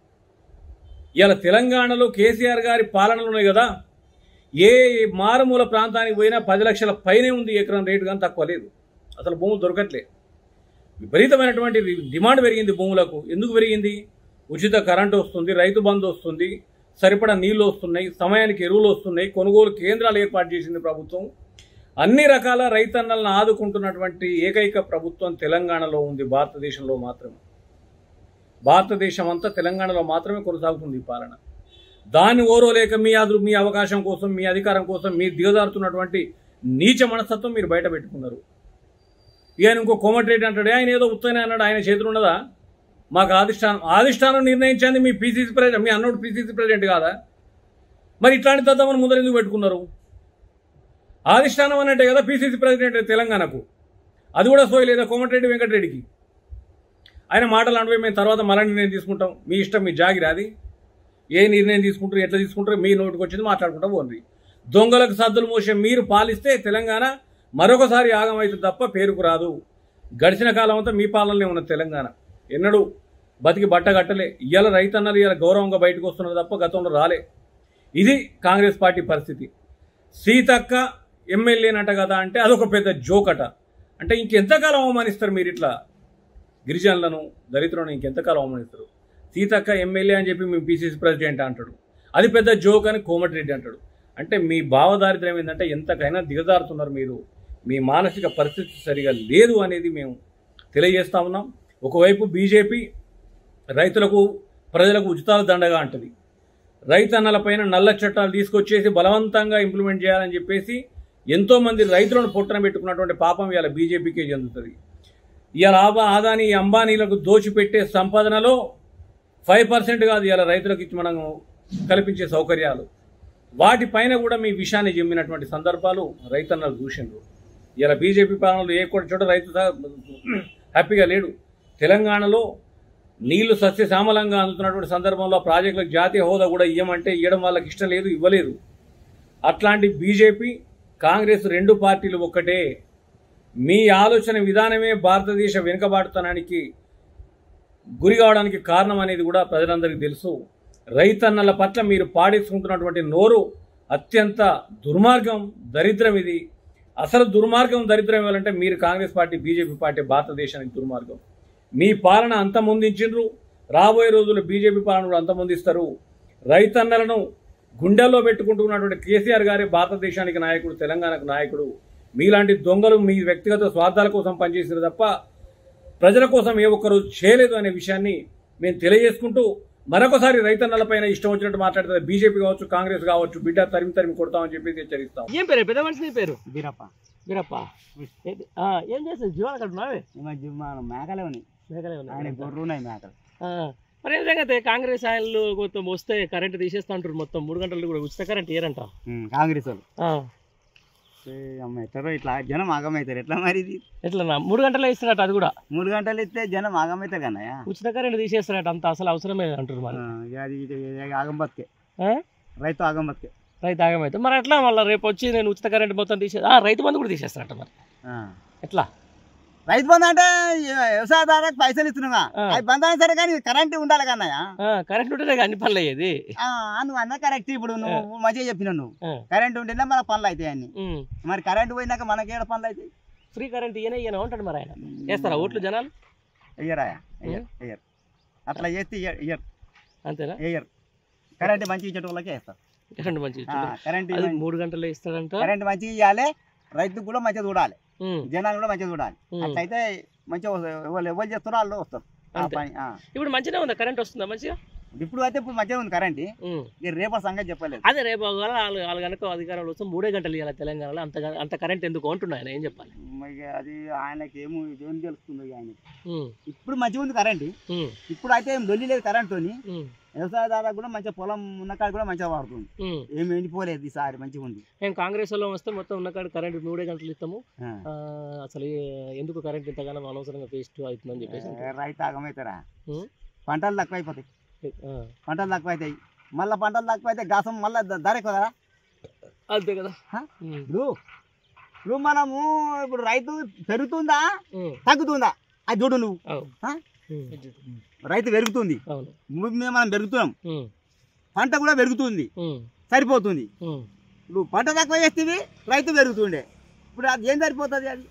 S10: ఇలా తెలంగాణలో కేసీఆర్ గారి పాలనలోనే కదా ఏ మారుమూల ప్రాంతానికి పోయినా 10 లక్షల పైనే ఉంది ఎకరం రేటు, కానీ తక్కువ లేదు. అసలు భూములు దొరకట్లే. విపరీతమైనటువంటి డిమాండ్ పెరిగింది భూములకు. ఎందుకు పెరిగింది? ఉచిత కరెంటు వస్తుంది, రైతు బంధు వస్తుంది, సరిపడా నీళ్లు వస్తున్నాయి, సమయానికి ఎరువులు వస్తున్నాయి, కొనుగోలు కేంద్రాలు ఏర్పాటు చేసింది ప్రభుత్వం. అన్ని రకాల రైతన్నలను ఆదుకుంటున్నటువంటి ఏకైక ప్రభుత్వం తెలంగాణలో ఉంది. భారతదేశంలో మాత్రమే, భారతదేశం అంతా తెలంగాణలో మాత్రమే కొనసాగుతుంది ఈ పాలన. దాన్ని ఓరోలేక మీ అవకాశం కోసం, మీ అధికారం కోసం మీరు దిగజారుతున్నటువంటి నీచ మనస్తత్వం మీరు బయట పెట్టుకున్నారు. ఇక ఇంకో కోమటిరెడ్డి అంటాడు, ఆయన ఏదో ఉత్తనే అన్నాడు, ఆయన చేతులు ఉన్నదా? మాకు ఆదిష్టానం నిర్ణయించింది మీ పీసీసీ ప్రెసిడెంట్. మీ అన్నోడు పీసీసీ ప్రెసిడెంట్ కాదా? మరి ఇట్లాంటి తద్దమని ముందర ఎందుకు పెట్టుకున్నారు? ఆదిష్టానం అన్నట్టే కదా పీసీసీ ప్రెసిడెంట్ తెలంగాణకు. అది కూడా సోయలేదా కోమటిరెడ్డి వెంకటరెడ్డికి? ఆయన మాటలు అంటే మేము తర్వాత మళ్ళీ నిర్ణయం తీసుకుంటాం, మీ ఇష్టం, మీ జాగిరి. అది ఏ నిర్ణయం తీసుకుంటారు, ఎట్లా తీసుకుంటారు, మీ నోటికి వచ్చింది మాట్లాడుకుంటూ పోండి. దొంగలకు సద్దులు మోసే మీరు పాలిస్తే తెలంగాణ మరొకసారి ఆగమవుతుంది తప్ప పేరుకు రాదు. గడిచిన కాలం అంతా మీ పాలనలో ఉన్న తెలంగాణ ఎన్నడూ బతికి బట్ట కట్టలే. ఇవాళ రైతన్నలు ఇవాళ గౌరవంగా బయటకు వస్తున్నారు తప్ప గతంలో రాలే. ఇది కాంగ్రెస్ పార్టీ పరిస్థితి. సీతక్క ఎమ్మెల్యేనట కదా అంటే అదొక పెద్ద జోకట. అంటే ఇంకెంతకాలం అవమానిస్తారు మీరు ఇట్లా గిరిజనులను, దళితులను ఇంకెంతకాలం అవమానిస్తారు? సీతక్క ఎమ్మెల్యే అని చెప్పి మీ పిసిసి ప్రెసిడెంట్ అంటాడు, అది పెద్ద జోక్ అని కోమటిరెడ్డి అంటాడు. అంటే మీ భావదారిద్ర్యం ఏంటంటే ఎంతకైనా దిగజారుతున్నారు మీరు. మీ మానసిక పరిస్థితి సరిగా లేదు అనేది మేము తెలియజేస్తా ఉన్నాం. ఒకవైపు బీజేపీ రైతులకు ప్రజలకు ఉచితాల దండగా అంటది, రైతన్నలపైన నల్ల చట్టాలు తీసుకొచ్చేసి బలవంతంగా ఇంప్లిమెంట్ చేయాలని చెప్పేసి ఎంతోమంది రైతులను పొట్టన పెట్టుకున్నటువంటి పాపం ఇవాళ బీజేపీకే చెందుతుంది. ఇవాళ ఆదాని అంబానీలకు దోచిపెట్టే సంపాదనలో 5% కాదు ఇవాళ రైతులకు ఇచ్చి మనం కల్పించే సౌకర్యాలు, వాటిపైన కూడా మీ విషయాన్ని జమ్మినటువంటి సందర్భాలు రైతన్నలు చూసిండ్రు. ఇలా బీజేపీ పాలనలో ఏ కూడా చోట రైతు హ్యాపీగా లేడు. తెలంగాణలో నీళ్లు సస్యశ్యామలంగా అందుతున్నటువంటి సందర్భంలో ప్రాజెక్టులకు జాతీయ హోదా కూడా ఇవ్వమంటే ఇవ్వడం వాళ్ళకి ఇష్టం లేదు, ఇవ్వలేదు. అట్లాంటి బీజేపీ కాంగ్రెస్ రెండు పార్టీలు ఒక్కటే. మీ ఆలోచన విధానమే భారతదేశ వెనుకబాటుతనానికి గురి కావడానికి కారణం అనేది కూడా ప్రజలందరికీ తెలుసు. రైతన్నల పట్ల మీరు పాడేసుకుంటున్నటువంటి నోరు అత్యంత దుర్మార్గం, దరిద్రం. ఇది అసలు దుర్మార్గం, దరిద్రం ఇవ్వాలంటే మీరు కాంగ్రెస్ పార్టీ, బీజేపీ పార్టీ భారతదేశానికి దుర్మార్గం. మీ పాలన అంతమొందించిండ్రు, రాబోయే రోజుల్లో బీజేపీ పాలన కూడా అంతమొందిస్తారు. రైతన్నలను గుండెల్లో పెట్టుకుంటున్నటువంటి కేసీఆర్ గారే భారతదేశానికి నాయకుడు, తెలంగాణకు నాయకుడు. మీలాంటి దొంగలు మీ వ్యక్తిగత స్వార్థాల కోసం పనిచేసారు తప్ప ప్రజల కోసం ఏ ఒక్కరు చేయలేదు అనే విషయాన్ని మేము తెలియజేసుకుంటూ, మరొకసారి రైతన్నలపైన ఇష్టం వచ్చినట్టు మాట్లాడుతుంది బీజేపీ కావచ్చు, కాంగ్రెస్ కావచ్చు, బిడ్డ తరిమి కొడతామని చెప్పేసి హెచ్చరిస్తాం.
S11: ఏం పేరు పెద్ద మనిషి? నీ పేరు
S12: బీరప్ప.
S11: బీరప్ప ఏం చేస్తావు? జీవాలు అక్కడ ఉన్నావే?
S12: మేకలే ఉన్నాయి.
S11: మేకలే ఉన్నాయి,
S12: ఆయన గొర్రెలు ఉన్నాయి, మేకలు.
S11: మరి ఏం సంగతి? కాంగ్రెస్ ఆయనలు మొత్తం వస్తే కరెంట్ తీసేస్తా అంటారు, మొత్తం 3 గంటలు కూడా ఉచిత కరెంట్ ఇయ్యారంట
S12: కాంగ్రెస్ వాళ్ళు. ఎట్లా ఇట్లా జనం ఆగమవుతారు ఎట్లా మరి? ఇది
S11: ఎట్లా 3 గంటలు ఇస్తారట, అది కూడా
S12: 3 గంటలు ఇస్తే జనం ఆగమవుతారు కన్నయ్య.
S11: ఉచిత కరెంట్ తీసేస్తారట, అంత అసలు అవసరమే అంటారు. మరి
S12: అది ఆగం బతికే, రైతు ఆగం బతికే,
S11: రైతు ఆగమవుతారు. మరి ఎట్లా మళ్ళీ రేపు వచ్చి నేను ఉచిత కరెంట్ మొత్తం రైతు బంధు కూడా తీసేస్తారట. మరి ఎట్లా?
S12: రైతు బంధు అంటే వ్యవసాయదారులకు పైసలు ఇస్తున్నావా? అది బంధు అయినా సరే కానీ కరెంట్ ఉండాలి కన్నయ్య.
S11: కరెంట్ ఉంటేనే అన్ని పనులు అయ్యేది.
S12: నువ్వు అన్న కరెక్ట్. ఇప్పుడు నువ్వు మంచిగా చెప్పినావు, నువ్వు కరెంట్ ఉంటేనే మన పనులు అవుతాయి అన్ని. మరి కరెంట్ పోయినాక మనకి ఏడ పనులు అవుతాయి?
S11: ఫ్రీ కరెంట్ ఇయ్యనే ఉంటాడు. మరి ఆయన వేస్తారా ఓట్లు జనాలు?
S12: ఇయ్యరాయా? ఇయ్యరు. అట్లా చేస్తే ఇయ్యరు.
S11: అంతేనా?
S12: ఇయ్యరు. కరెంట్ మంచిగా ఇచ్చే వాళ్ళకే వేస్తారు.
S11: కరెంట్ మంచిగా కరెంట్ 3 గంటలు ఇస్తాడంట.
S12: కరెంట్ మంచిగా ఇవ్వాలి, రైతుకు కూడా మంచిగా చూడాలి, జనాలు కూడా మంచిగా చూడాలి. అట్లయితే మంచిగా ఎవరు చేస్తారో వాళ్ళు వస్తారు.
S11: ఇప్పుడు మంచిగా ఉందా? కరెంట్ వస్తుందా మంచిగా?
S12: ఇప్పుడు అయితే ఇప్పుడు మంచిగా ఉంది కరెంట్. రేపటి సంగతి చెప్పలేదు.
S11: అదే రేపు వాళ్ళు కనుక అధికారంలో వస్తే 3 గంటలు ఇవ్వాలి తెలంగాణలో. అంత కరెంట్ ఎందుకు అంటున్నా ఆయన, ఏం చెప్పాలి?
S12: అది ఆయనకి ఏమో ఏం తెలుస్తుంది ఆయనకి. ఇప్పుడు మంచిగా ఉంది కరెంట్. ఇప్పుడు అయితే ఏం లొల్లి లేదు కరెంట్ తోని. వ్యవసాయదారులకు కూడా మంచిగా పొలం ఉన్నకాడ కూడా మంచిగా వాడుతుంది, ఏమి ఎండిపోలేదు ఈసారి, మంచిగా ఉంది.
S11: మేము కాంగ్రెస్ లో వస్తే మొత్తం ఉన్నకాడ కరెంట్ 3 గంటలు ఇస్తాము. అసలు ఎందుకు కరెంట్ ఇంతగానో అనవసరంగా వేస్ట్ అవుతుందని చెప్పేసి
S12: రైతు ఆగమవుతారా? పంటలు తక్కువ అయిపోతాయి, పంటలు తక్కువ అవుతాయి. మళ్ళీ పంటలు తక్కువ అయితే గాసం మళ్ళీ ధర ఎక్కువ కదా.
S11: అంతే కదా.
S12: ఇప్పుడు మనము ఇప్పుడు రైతు పెరుగుతుందా తగ్గుతుందా అది చూడు నువ్వు. రైతు పెరుగుతుంది, మనం పెరుగుతున్నాం, పంట కూడా పెరుగుతుంది, సరిపోతుంది. నువ్వు పంట తక్కువ చేస్తే రైతు పెరుగుతుండే, ఇప్పుడు అది ఏం సరిపోతుంది? అది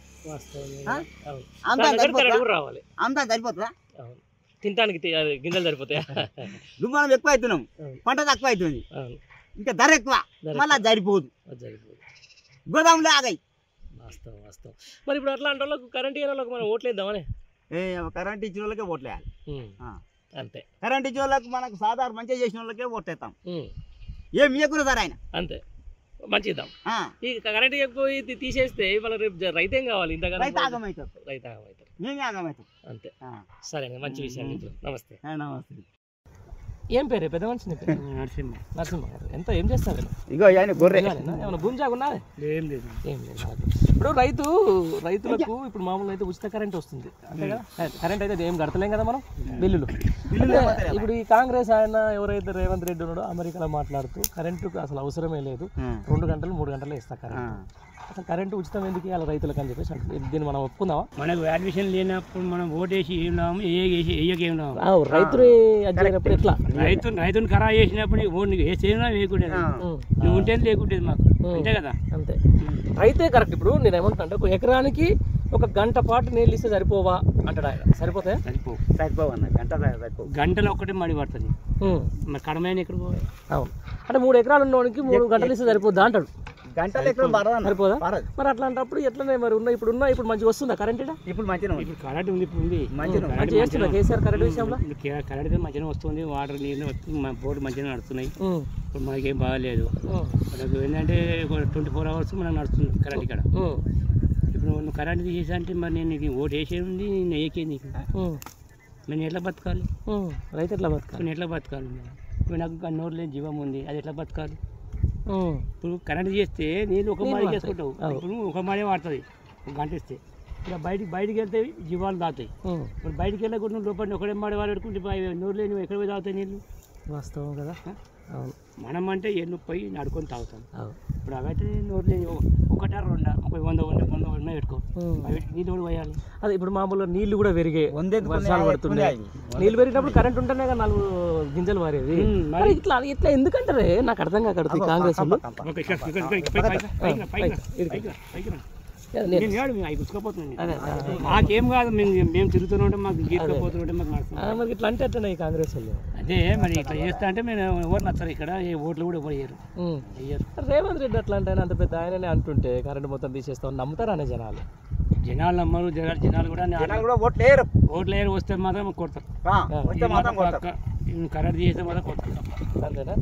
S12: అంతా సరిపోతుందా?
S11: తినడానికి గింజలు సరిపోతాయా?
S12: నువ్వు మనం ఎక్కువ అవుతున్నాం, పంట తక్కువ అవుతుంది, ఇంకా ధర ఎక్కువ, మళ్ళీ సరిపోదు, గోదాములే ఆగాయి.
S11: వాస్తవం వాస్తవం. మరి ఇప్పుడు అట్లా అంటే వాళ్ళకి కరెంట్ ఇయ్యే వాళ్ళకి మనం ఓట్లు వేద్దామని?
S12: కరెంట్ ఇచ్చిన వాళ్ళకే ఓట్లు వేయాలి
S11: అంతే.
S12: కరెంట్ ఇచ్చిన వాళ్ళకి మనకు సాధారణ మంచిగా చేసిన వాళ్ళకే ఓట్లు వేస్తాం. ఏం ఇవ్వకూడదు సార్ ఆయన
S11: అంతే, మంచిద్దాం. ఈ కరెంట్ ఎక్కువ తీసేస్తే ఇవాళ రేపు రైతు ఏం కావాలి? ఇంతగా
S12: రైతు ఆగమవుతారు,
S11: రైతు ఆగమవుతారు,
S12: మేమే ఆగమవుతాం.
S11: అంతే. సరే, మంచి విషయం. నమస్తే.
S12: నమస్తే.
S11: ఏం పేరు పెద్ద మనిషి నీ పేరు?
S13: నరసింహ.
S11: నరసింహ గారు. ఎంత ఏం చేస్తారు వీళ్ళు?
S12: ఇగో ఆయన గొర్రె.
S11: ఏమైనా భూమి జాగా ఉన్నదా?
S13: ఏం లేదు.
S11: ఏం లేదు. ఇప్పుడు రైతులకు ఇప్పుడు మామూలుగా అయితే ఉచిత కరెంట్ వస్తుంది అంతే కదా. కరెంట్ అయితే ఏం కడతలేం కదా మనం బిల్లులు. ఇప్పుడు ఈ కాంగ్రెస్ ఆయన ఎవరైతే రేవంత్ రెడ్డి ఉన్నాడో అమెరికాలో మాట్లాడుతూ కరెంటుకు అసలు అవసరమే లేదు, 2 గంటలు 3 గంటలు ఇస్తా కరెంట్, అసలు కరెంటు ఉచితం ఎందుకు ఇవ్వాలి రైతులకు అని చెప్పేసి అంటుంది. దీన్ని మనం ఒప్పుకుందామా?
S13: మనకు వాల్యుయేషన్ లేనప్పుడు మనం ఓటేసి ఏం లాభం, ఏం లాభం.
S11: రైతులు అడ్జైనప్పుడు ఎట్లా
S13: రైతుని ఖరా చేసినప్పుడు ఓటు వేసేనా లేకుంటే నువ్వు ఉంటే లేకుంటే మాకు అంతే కదా.
S11: అంతే రైతే కరెక్ట్. ఇప్పుడు నేను ఏమంటున్నా అంటే ఒక ఎకరానికి 1 గంట పాటు నీళ్ళు ఇస్తే సరిపోవా అంటాడు ఆయన. సరిపోతాయా?
S12: సరిపోవు అన్న
S13: గంటలో ఒక్కటే మడి పడుతుంది మరి కడమైన ఎక్కడ పోవాలి.
S11: అవును అంటే 3 ఎకరాలు ఉన్నవాడికి 3 గంటలు ఇస్తే సరిపోద్దా అంటాడు.
S12: గంటలు ఎక్కడ
S11: సరిపోదా? మరి అట్లాంటప్పుడు ఎట్లనే మరి ఇప్పుడు మంచిగా వస్తుందా కరెంట్?
S12: ఇప్పుడు మంచిగా
S13: ఇప్పుడు కరెంట్ ఉంది. ఇప్పుడు ఉంది
S11: మంచిగా చేస్తున్నా కేసీఆర్ కరెంట్ విషయంలో.
S13: కరెంట్ మంచిగా వస్తుంది, వాటర్ నీళ్ళు వస్తుంది, మా బోర్డు మంచిగా నడుస్తున్నాయి. ఇప్పుడు మనకేం బాగాలేదు. మనకు ఏంటంటే 24 hours మనకు నడుస్తుంది కరెంట్ ఇక్కడ. ఇప్పుడు నువ్వు కరెంట్ తీసేసి అంటే మరి నేను ఓటు వేసే ఉంది, నేను ఏకేది నీకు నేను ఎట్లా బతకాలి?
S11: రైతు ఎట్లా బతకాలి?
S13: నేను ఎట్లా బతకాలి? ఇప్పుడు నాకు నోరు లేని జీవం ఉంది, అది ఎట్లా బతకాలి? ఇప్పుడు కరెంట్ చేస్తే నీళ్ళు ఒక మాడి చేసుకుంటావు, ఇప్పుడు ఒక మాడే వాడుతుంది 1 గంట ఇస్తే. ఇలా బయటికి వెళ్తే జీవాలు తాగుతాయి. ఇప్పుడు బయటికి వెళ్ళకుండా లోపల ఒకటే మాడి వాడు పెట్టుకుంటే నోరు లేని ఎక్కడ పోయి తాగుతాయి నీళ్ళు?
S11: వాస్తవం కదా.
S13: మనం అంటే ఎన్ను పోయి నడుకొని తాగుతాం. ఇప్పుడు అవైతే నోరు లేని 1 2 100 పెట్టుకో నీళ్ళు కూడా పోయాలి.
S11: అదే ఇప్పుడు మామూలుగా నీళ్లు కూడా పెరిగాయి, వర్షాలు పడుతున్నాయి. నీళ్ళు పెరిగినప్పుడు కరెంట్ ఉంటేనే కదా 4 గింజలు మారేది. ఇట్లా ఎందుకంటారే నాకు అర్థం కాకూడదు కాంగ్రెస్.
S13: మాకేం కాదు, మేము తిరుగుతూనే ఉంటాం, మాకు గీర్కపోతుంటే మాకు
S11: ఇట్లా అంటే అట్లా ఈ కాంగ్రెస్ వాళ్ళు.
S13: అదే మరి ఇట్లా చేస్తా అంటే మేము ఎవరు నచ్చరు ఇక్కడ, ఏ ఓట్లు కూడా ఎవరు వేయరు.
S11: రేవంత్ రెడ్డి అట్లా అంటే అంత పెద్ద ఆయననే అంటుంటే కరెంట్ మొత్తం తీసేస్తామని నమ్ముతారు అనే
S13: జనాలు నమ్మరు. జనాలు కూడా ఓట్లు వేయరు. వస్తే మాత్రం కొడతారు, కరెంట్ చేస్తే మాత్రం కొడతారు.
S11: అంతేనా?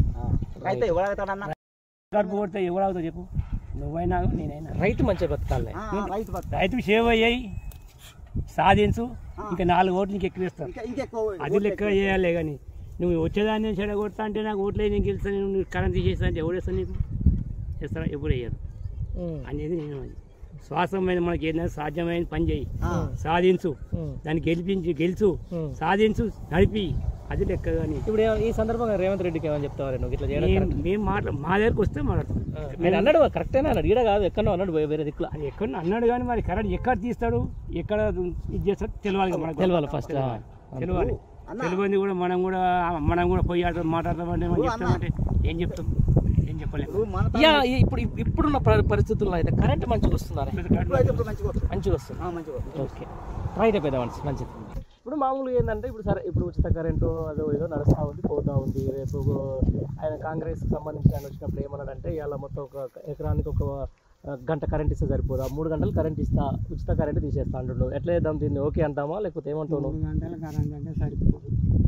S13: కొడితే ఎవరు అవుతావు చెప్పు, నువ్వైనా నేనైనా.
S11: రైతు మంచిగా బతకాలి,
S13: రైతు సేవ్ అయ్యాయి సాధించు, ఇంకా 4 ఓట్లు నీకు ఎక్కువ ఇస్తాను, అది లెక్క చేయాలి. కానీ నువ్వు వచ్చేదాన్ని చెడగొడతా అంటే నాకు ఓట్లే నేను గెలుస్తాను, నువ్వు కరెంట్ తీసేస్తా అంటే ఎవరు వేస్తాను నీకు? చేస్తారా? ఎప్పుడు వేయరు అనేది నేను. శ్వాసమైన మనకి ఏదైనా సాధ్యమైన పని చేయి, సాధించు, దాన్ని గెలుచు, సాధించు, నడిపి, అది లెక్క. కానీ
S11: ఇప్పుడు ఈ సందర్భంగా రేవంత్ రెడ్డికి ఏమని చెప్తావారు నువ్వు ఇట్లా చేయడం?
S13: మేము మా దగ్గరకు వస్తే మాట్లాడతాం.
S11: నేను అన్నాడు కరెక్టేనా అన్నాడు, ఈడ కాదు ఎక్కడో అన్నాడు, వేరే దిక్కులో
S13: అది ఎక్కడ అన్నాడు. కానీ మరి కరెంట్ ఎక్కడ తీస్తాడు, ఎక్కడ ఇది చేస్తాడు తెలియాలి, మనకు
S11: తెలియాలి. ఫస్ట్
S13: తెలియాలి. తెలియని కూడా మనం కూడా పోయి మాట్లాడతామంటే మనం చెప్తామంటే ఏం చెప్తాం, ఏం చెప్పలేము.
S11: ఇప్పుడున్న పరిస్థితుల్లో అయితే కరెంట్ మంచిగా వస్తుందా? మంచిగా వస్తుంది. ఓకే రైట్ పెద్ద మంచిది. ఇప్పుడు మామూలుగా ఏంటంటే ఇప్పుడు ఉచిత కరెంటు అదో ఏదో నడుస్తూ ఉంది, పోతూ ఉంది. రేపు ఆయన కాంగ్రెస్కి సంబంధించి ఆయన వచ్చినప్పుడు ఏమన్నాడంటే ఇవాళ మొత్తం 1 ఎకరానికి 1 గంట కరెంట్ ఇస్తే సరిపోదా, 3 గంటలు కరెంట్ ఇస్తా, ఉచిత కరెంట్ తీసేస్తా అంటున్నావు. ఎట్లా చేద్దాం దీన్ని? ఓకే అంటామా లేకపోతే ఏమంటావు?
S14: 3 గంటల కరెంట్ అంటే సరిపోదు.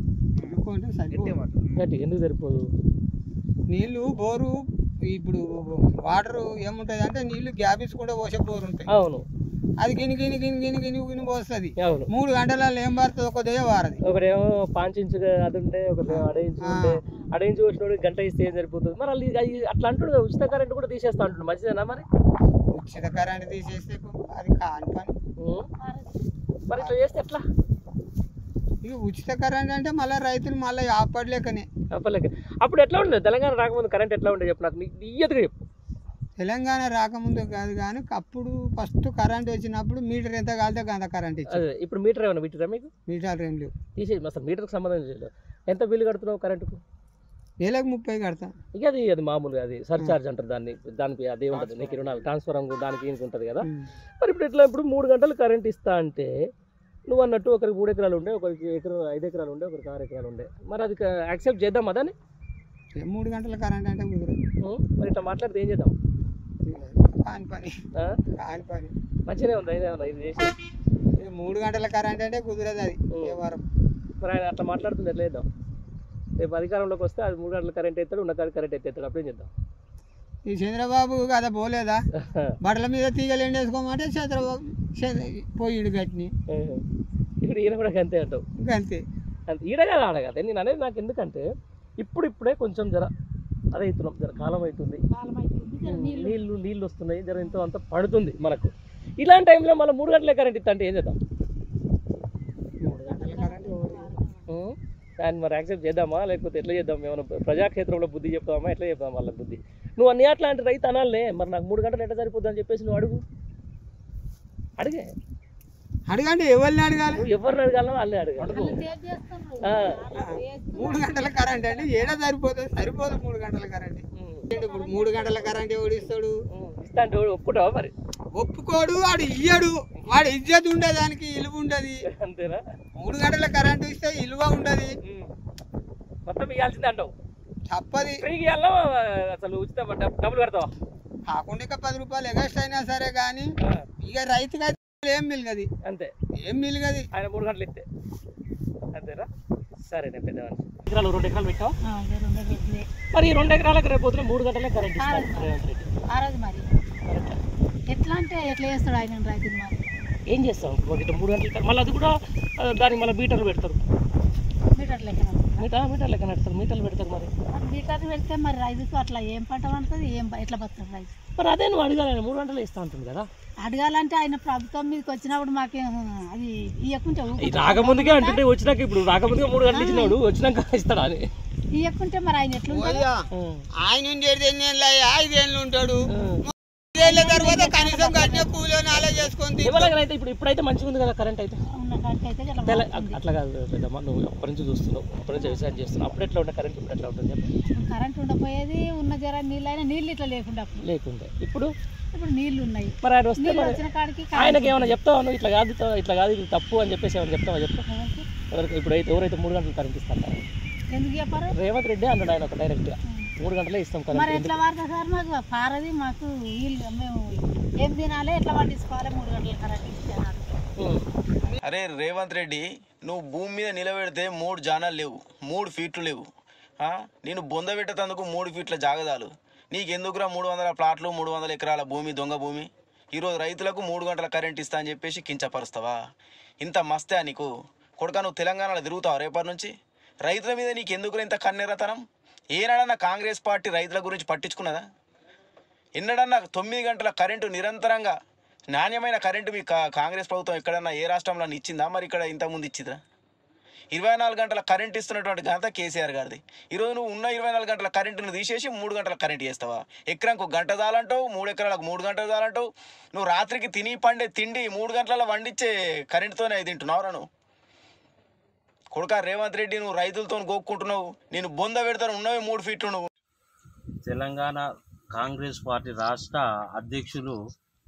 S11: ఎందుకు సరిపోదు?
S14: నీళ్ళు బోరు ఇప్పుడు వాటర్ ఏముంటుంది అంటే నీళ్ళు గ్యాపిస్ కూడా పోసే బోరు ఉంటాయి.
S11: అవును,
S14: అది గిని పోస్తుంది. 3 గంటలలో ఏం పడుతుంది? ఒక దే వారది.
S11: ఒకరేమో 5 ఇంచు అది ఉంటే, ఒకరేమో 1.5 ఇంచు ఉంటే, 1.5 ఇంచు వచ్చినోడు గంట ఇస్తే ఏం సరిపోతుంది? మరి అట్లా అంటుడు ఉచిత కరెంట్ కూడా తీసేస్తా అంటున్నాడు. మంచిదేనా మరి?
S14: ఉచిత కరెంట్ తీసేస్తే అది కాని పని.
S11: మరి ఇట్లా చేస్తే ఎట్లా?
S14: ఇక ఉచిత కరెంట్ అంటే మళ్ళీ రైతులు మళ్ళీ ఆపడలేకనే.
S11: అప్పుడు ఎట్లా ఉండేది? తెలంగాణ రాకముందు కరెంట్ ఎట్లా ఉండేది చెప్పు నాకు, ఇయ్యదుగా చెప్పు.
S14: తెలంగాణ రాకముందు కాదు కానీ అప్పుడు ఫస్ట్ కరెంట్ వచ్చినప్పుడు మీటర్ ఎంత కాలితే అంత కరెంట్ ఇచ్చింది.
S11: ఇప్పుడు మీటర్ ఏమన్నా మీటరా మీకు?
S14: మీటర్ ఏం లేవు,
S11: తీసేది. అసలు మీటర్కి సంబంధం లేదు. ఎంత బిల్లు కడుతున్నావు కరెంటుకు?
S14: నెలకు 30 కడతా.
S11: ఇక అది మామూలుగా అది సర్చార్జ్ అంటారు దానికి అదే ఉంటుంది. నీకు 24 ట్రాన్స్ఫర్ దానికి ఉంటుంది కదా. మరి ఇప్పుడు 3 గంటలు కరెంట్ ఇస్తా అంటే నువ్వు అన్నట్టు ఒకరికి 3 ఎకరాలు ఉండే, ఒకరికి 5 ఎకరాలు ఉండే, ఒకరికి 6 ఎకరాలు ఉండే. మరి అది యాక్సెప్ట్ చేద్దాం అదని?
S14: 3 గంటల కరెంట్ అంటే కుదరదు.
S11: మరి ఇట్లా మాట్లాడితే ఏం చేద్దాం?
S14: కాని పని.
S11: మంచిగానే ఉంది ఇది చేసి.
S14: 3 గంటల కరెంట్ అంటే కుదరదు అది ఏ వారం.
S11: మరి ఆయన అట్లా మాట్లాడుతుంది ఎట్లా చేద్దాం? రేపు అధికారంలోకి వస్తే అది 3 గంటల కరెంట్ ఎత్తాడు, ఉన్న కరెంట్ ఎత్తేస్తాడు, అప్పుడేం చేద్దాం?
S14: ఈ చంద్రబాబు కదా పోలేదా, బట్టల మీద తీగలు ఎండేసుకోమంటే చంద్రబాబు పోయిడు గట్టిని.
S11: ఇప్పుడు ఈయన కూడా అంతే అంటావు?
S14: అంతే.
S11: ఈడ కదా ఆడ కదా నేను అనేది. నాకు ఎందుకంటే ఇప్పుడే కొంచెం జర అదే అవుతున్నాం, జర కాలం అవుతుంది, నీళ్ళు వస్తున్నాయి, జర ఎంతో అంత పడుతుంది మనకు. ఇలాంటి టైంలో మళ్ళీ 3 గంటలే కరెంట్ ఇస్తా అంటే ఏం చేద్దాం? దాన్ని మరి యాక్సెప్ట్ చేద్దామా లేకపోతే ఎట్లా చేద్దాం? ఏమైనా ప్రజాక్షేత్రంలో బుద్ధి చెప్తామా, ఎట్లా చెప్తాం వాళ్ళ బుద్ధి? నువ్వు అన్ని అట్లాంటి రైతు అనాలే, మరి నాకు 3 గంటలు ఎట్లా సరిపోద్ది అని చెప్పేసి నువ్వు
S14: అడగండి. ఎవరిని అడగాలి?
S11: ఎవరిని అడగాలో వాళ్ళే అడగాలి.
S14: 3 గంటల కరెంట్ అండి, ఏడా సరిపోతుంది? సరిపోదు 3 గంటల కరెంట్. ఇప్పుడు 3 గంటల కరెంట్ ఎవడు ఇస్తాడు?
S11: ఇస్తా అంటే ఒప్పుకుంటావా? మరి
S14: ఒప్పుకోడు, వాడు ఇయ్యడు. వాడు ఇజ్జత్ ఉండేదానికి ఇలువ ఉండదు.
S11: అంతేనా?
S14: 3 గంటల కరెంట్ ఇస్తే ఇలువ ఉండదు,
S11: మొత్తం ఇవ్వాల్సిందే అంటావు.
S14: తప్పది.
S11: ఫ్రీకి ఇవ్వాలా అసలు ఉచిత డబ్బులు కడతావా?
S14: కాకుండా ఇక 10 రూపాయలు ఎగస్ట్ అయినా సరే కానీ ఇక రైతుకి అయితే ఏం మిలగది.
S11: అంతే,
S14: ఏం మిలగది
S11: ఆయన 3 గంటలు ఇస్తే. అంతేనా? సరే నేను పెద్దవాడిని. ఎకరాలు 2 ఎకరాలు పెట్టావు. మరి ఈ 2 ఎకరాలకు రేపు పొద్దున 3 గంటలే కరెంట్ ఇస్తాడు రేవంత్ రెడ్డి.
S15: మరి ఎట్లా అంటే ఎట్లా చేస్తాడు ఆయన రైతులు? మరి
S11: ఏం చేస్తాం? 3 గంటలు మళ్ళీ అది కూడా దానికి మళ్ళీ మీటర్లు పెడతారు.
S15: మీటర్ లెక్కన
S11: మీటర్ లెక్క నడుస్తారు, మీటర్లు పెడతారు. మరి
S15: మీటర్లు పెడితే మరి రైతుకు అట్లా ఏం పంట పండుతుంది, ఏం ఎట్లా బతుకుతుంది రైతు?
S11: మరి అదే నువ్వు అడగాలి, 3 గంటలు ఇస్తా ఉంటుంది కదా.
S15: అడగాలంటే ఆయన ప్రభుత్వం మీదకి వచ్చినప్పుడు మాకేం అది ఇవ్వకుంటే
S11: రాకముందుకే అంటే వచ్చినాక, ఇప్పుడు రాకముందుగా 3 గంటలు ఇచ్చినాడు, వచ్చినాక ఇస్తాడా అని
S15: ఇవ్వకుంటే మరి ఆయన ఎట్లా
S14: ఆయన ఉండేది 8 ఏళ్ళు 5 ఏళ్ళు ఉంటాడు. 5 ఏళ్ళ తర్వాత కనీసం కట్టిన కూలో నాలే చేసుకుంది.
S11: ఇప్పుడైతే మంచిగా ఉంది కదా కరెంట్ అయితే. అట్లా కాదు పెద్దమ్మ, నువ్వు అప్పటి నుంచి చూస్తున్నావు, అప్పటి నుంచి వ్యవసాయం చేస్తున్నావు. అప్పుడు ఎట్లా ఉండే కరెంట్, ఇప్పుడు ఎట్లా ఉంటుంది చెప్పు?
S15: కరెంట్ ఉండపోయేది, ఉన్న జర నీళ్ళు ఇట్లా లేకుండా
S11: ఇప్పుడు
S15: నీళ్లు ఉన్నాయి.
S11: మరి ఆయన వస్తే ఆయనకి ఏమైనా చెప్తావా నువ్వు? ఇట్లా కాదు ఇది తప్పు అని చెప్పేసి ఏమైనా చెప్తావా? చెప్పు. ఎవరైతే 3 గంటలు కరెంట్ ఇస్తాను
S15: ఎందుకు చెప్పారు?
S11: రేవంత్ రెడ్డి అన్నాడు ఆయన ఒక డైరెక్ట్గా 3 గంటలే ఇస్తాం
S15: మరి
S11: కరెంట్.
S15: ఎట్లా వాడతా సార్? మాకు పారది, మాకు వీళ్ళు మేము ఏం తినాలి, ఎట్లా పండించుకోవాలి? 3 గంటల కరెంట్ ఇస్తాను.
S1: అరే రేవంత్ రెడ్డి, నువ్వు భూమి మీద నిలబెడితే 3 జానాలు లేవు, 3 ఫీట్లు లేవు. నేను బొంద పెట్టేందుకు 3 ఫీట్ల జాగదాలు. నీకెందుకురా 300 ప్లాట్లు, 300 ఎకరాల భూమి, దొంగ భూమి? ఈరోజు రైతులకు 3 గంటల కరెంట్ ఇస్తా అని చెప్పేసి కించపరుస్తావా? ఇంత మస్తే నీకు కొడుకా? నువ్వు తెలంగాణలో తిరుగుతావు రేపటి నుంచి? రైతుల మీద నీకెందుకురా ఇంత కన్నెరతనం? ఏనాడన్నా కాంగ్రెస్ పార్టీ రైతుల గురించి పట్టించుకున్నదా? ఎన్నడన్నా 9 గంటల కరెంటు నిరంతరంగా నాణ్యమైన కరెంటు మీ కాంగ్రెస్ ప్రభుత్వం ఎక్కడన్నా ఏ రాష్ట్రంలో ఇచ్చిందా? మరి ఇక్కడ ఇంతకుముందు ఇచ్చిందా? 24 గంటల కరెంట్ ఇస్తున్నటువంటి ఘనత కేసీఆర్ గారిది. ఈరోజు నువ్వు ఉన్న 24 గంటల కరెంటును తీసేసి 3 గంటల కరెంట్ చేస్తావా? ఎకరానికి 1 గంట చాలంటావు, 3 ఎకరాలకు 3 గంటలు చాలంటావు. నువ్వు రాత్రికి తిని పండే తిండి 3 గంటల వండించే కరెంటుతోనే తింటున్నావురా నువ్వు? కొడుకా రేవంత్ రెడ్డి, నువ్వు రైతులతో గోక్కుంటున్నావు. నేను బొంద పెడతాను, ఉన్నవి 3 ఫీట్లు. నువ్వు
S8: తెలంగాణ కాంగ్రెస్ పార్టీ రాష్ట్ర అధ్యక్షులు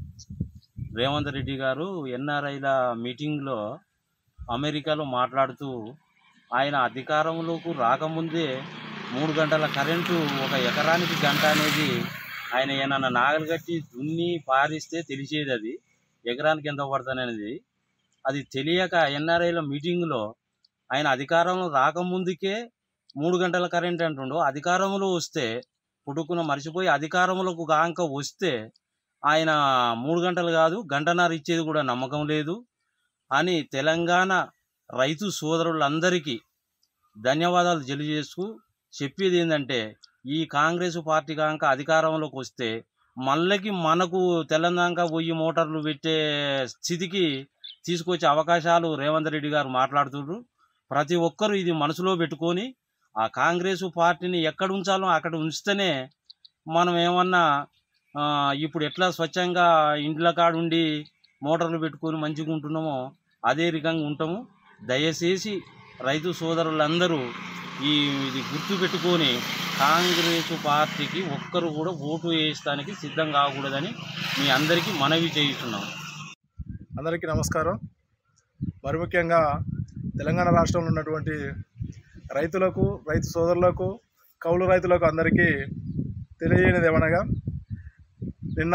S8: రేవంత్ రెడ్డి గారు ఎన్ఆర్ఐల మీటింగ్లో అమెరికాలో మాట్లాడుతూ ఆయన అధికారంలోకి రాకముందే 3 గంటల కరెంటు, 1 ఎకరానికి గంట అనేది ఆయన ఏమన్నా నాగలు కట్టి దున్ని పారిస్తే తెలిసేది. అది ఎకరానికి ఎంత పడుతుంది అనేది అది తెలియక ఎన్ఆర్ఐల మీటింగ్లో ఆయన అధికారంలో రాకముందుకే 3 గంటల కరెంట్ అంటుండో, అధికారంలో వస్తే పుట్టుకున్న మర్చిపోయి అధికారంలోకి కాంక వస్తే ఆయన 3 గంటలు కాదు 1.5 గంట ఇచ్చేది కూడా నమ్మకం లేదు అని తెలంగాణ రైతు సోదరులందరికీ ధన్యవాదాలు తెలియజేస్తూ చెప్పేది ఏంటంటే, ఈ కాంగ్రెస్ పార్టీ కాంక అధికారంలోకి వస్తే మళ్ళీ మనకు తెలంగాణ పోయి మోటార్లు పెట్టే స్థితికి తీసుకొచ్చే అవకాశాలు రేవంత్ రెడ్డి గారు మాట్లాడుతున్నారు. ప్రతి ఒక్కరూ ఇది మనసులో పెట్టుకొని ఆ కాంగ్రెస్ పార్టీని ఎక్కడ ఉంచాలో అక్కడ ఉంచితేనే మనం ఏమన్నా ఇప్పుడు ఎట్లా స్వచ్ఛంగా ఇండ్ల కాడుండి మోటార్లు పెట్టుకొని మంచిగా ఉంటున్నామో అదే రకంగా ఉంటాము. దయచేసి రైతు సోదరులందరూ ఇది గుర్తు పెట్టుకొని కాంగ్రెస్ పార్టీకి ఒక్కరు కూడా ఓటు వేయడానికి సిద్ధం కాకూడదని మీ అందరికీ మనవి చేయిస్తున్నాం.
S9: అందరికీ నమస్కారం. మరి ముఖ్యంగా తెలంగాణ రాష్ట్రంలో ఉన్నటువంటి రైతులకు, రైతు సోదరులకు, కౌలు రైతులకు అందరికీ తెలియనిది ఏమనగా, నిన్న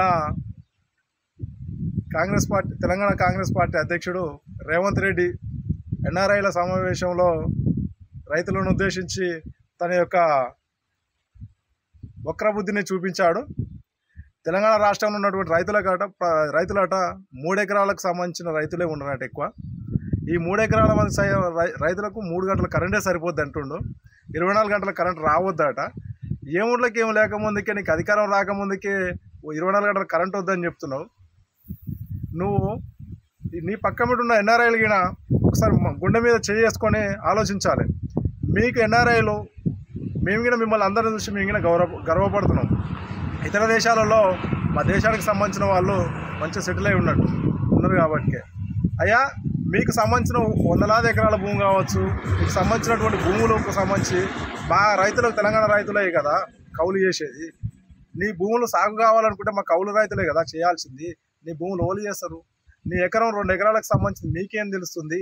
S9: తెలంగాణ కాంగ్రెస్ పార్టీ అధ్యక్షుడు రేవంత్ రెడ్డి ఎన్ఆర్ఐల సమావేశంలో రైతులను ఉద్దేశించి తన యొక్క వక్రబుద్ధిని చూపించాడు. తెలంగాణ రాష్ట్రంలో ఉన్నటువంటి రైతులట 3 ఎకరాలకు సంబంధించిన రైతులే ఉండరట ఎక్కువ. ఈ 3 ఎకరాల మంది రైతులకు 3 గంటల కరెంటే సరిపోద్ది అంటుండు. 24 గంటల కరెంట్ రావద్దట. ఏముళ్ళకి ఏం లేకముందుకే నీకు అధికారం రాకముందుకే 24 గంటల కరెంట్ వద్దని చెప్తున్నావు. నువ్వు నీ పక్క మీద ఉన్న ఎన్ఆర్ఐలు గిన ఒకసారి గుండె మీద చేసుకొని ఆలోచించాలి. మీకు ఎన్ఆర్ఐలు మేము గిన మిమ్మల్ని అందరిని చూసి మేము గిన గర్వపడుతున్నాం. ఇతర దేశాలలో మా దేశానికి సంబంధించిన వాళ్ళు మంచిగా సెటిల్ అయి ఉన్నారు కాబట్టి అయ్యా మీకు సంబంధించిన వందలాది ఎకరాల భూమి కావచ్చు, మీకు సంబంధించినటువంటి భూములకు సంబంధించి మా రైతులకు తెలంగాణ రైతులే కదా కౌలు చేసేది. నీ భూములు సాగు కావాలనుకుంటే మా కౌలు రైతులే కదా చేయాల్సింది. నీ భూములు ఓలు చేస్తారు. నీ ఎకరం 2 ఎకరాలకు సంబంధించి నీకేం తెలుస్తుంది?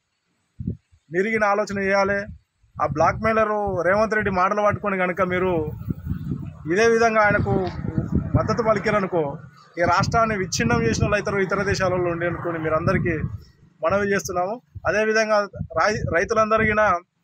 S9: మిరిగిన ఆలోచన చేయాలి. ఆ బ్లాక్ మెయిలరు రేవంత్ రెడ్డి మాటలు పట్టుకొని కనుక మీరు ఇదే విధంగా ఆయనకు మద్దతు పలికారనుకో ఈ రాష్ట్రాన్ని విచ్ఛిన్నం చేసిన వాళ్ళు అవుతారు ఇతర దేశాలలో ఉండి అనుకోని మీరు అందరికీ మనవి చేస్తున్నాము. అదేవిధంగా రైతులందరికీ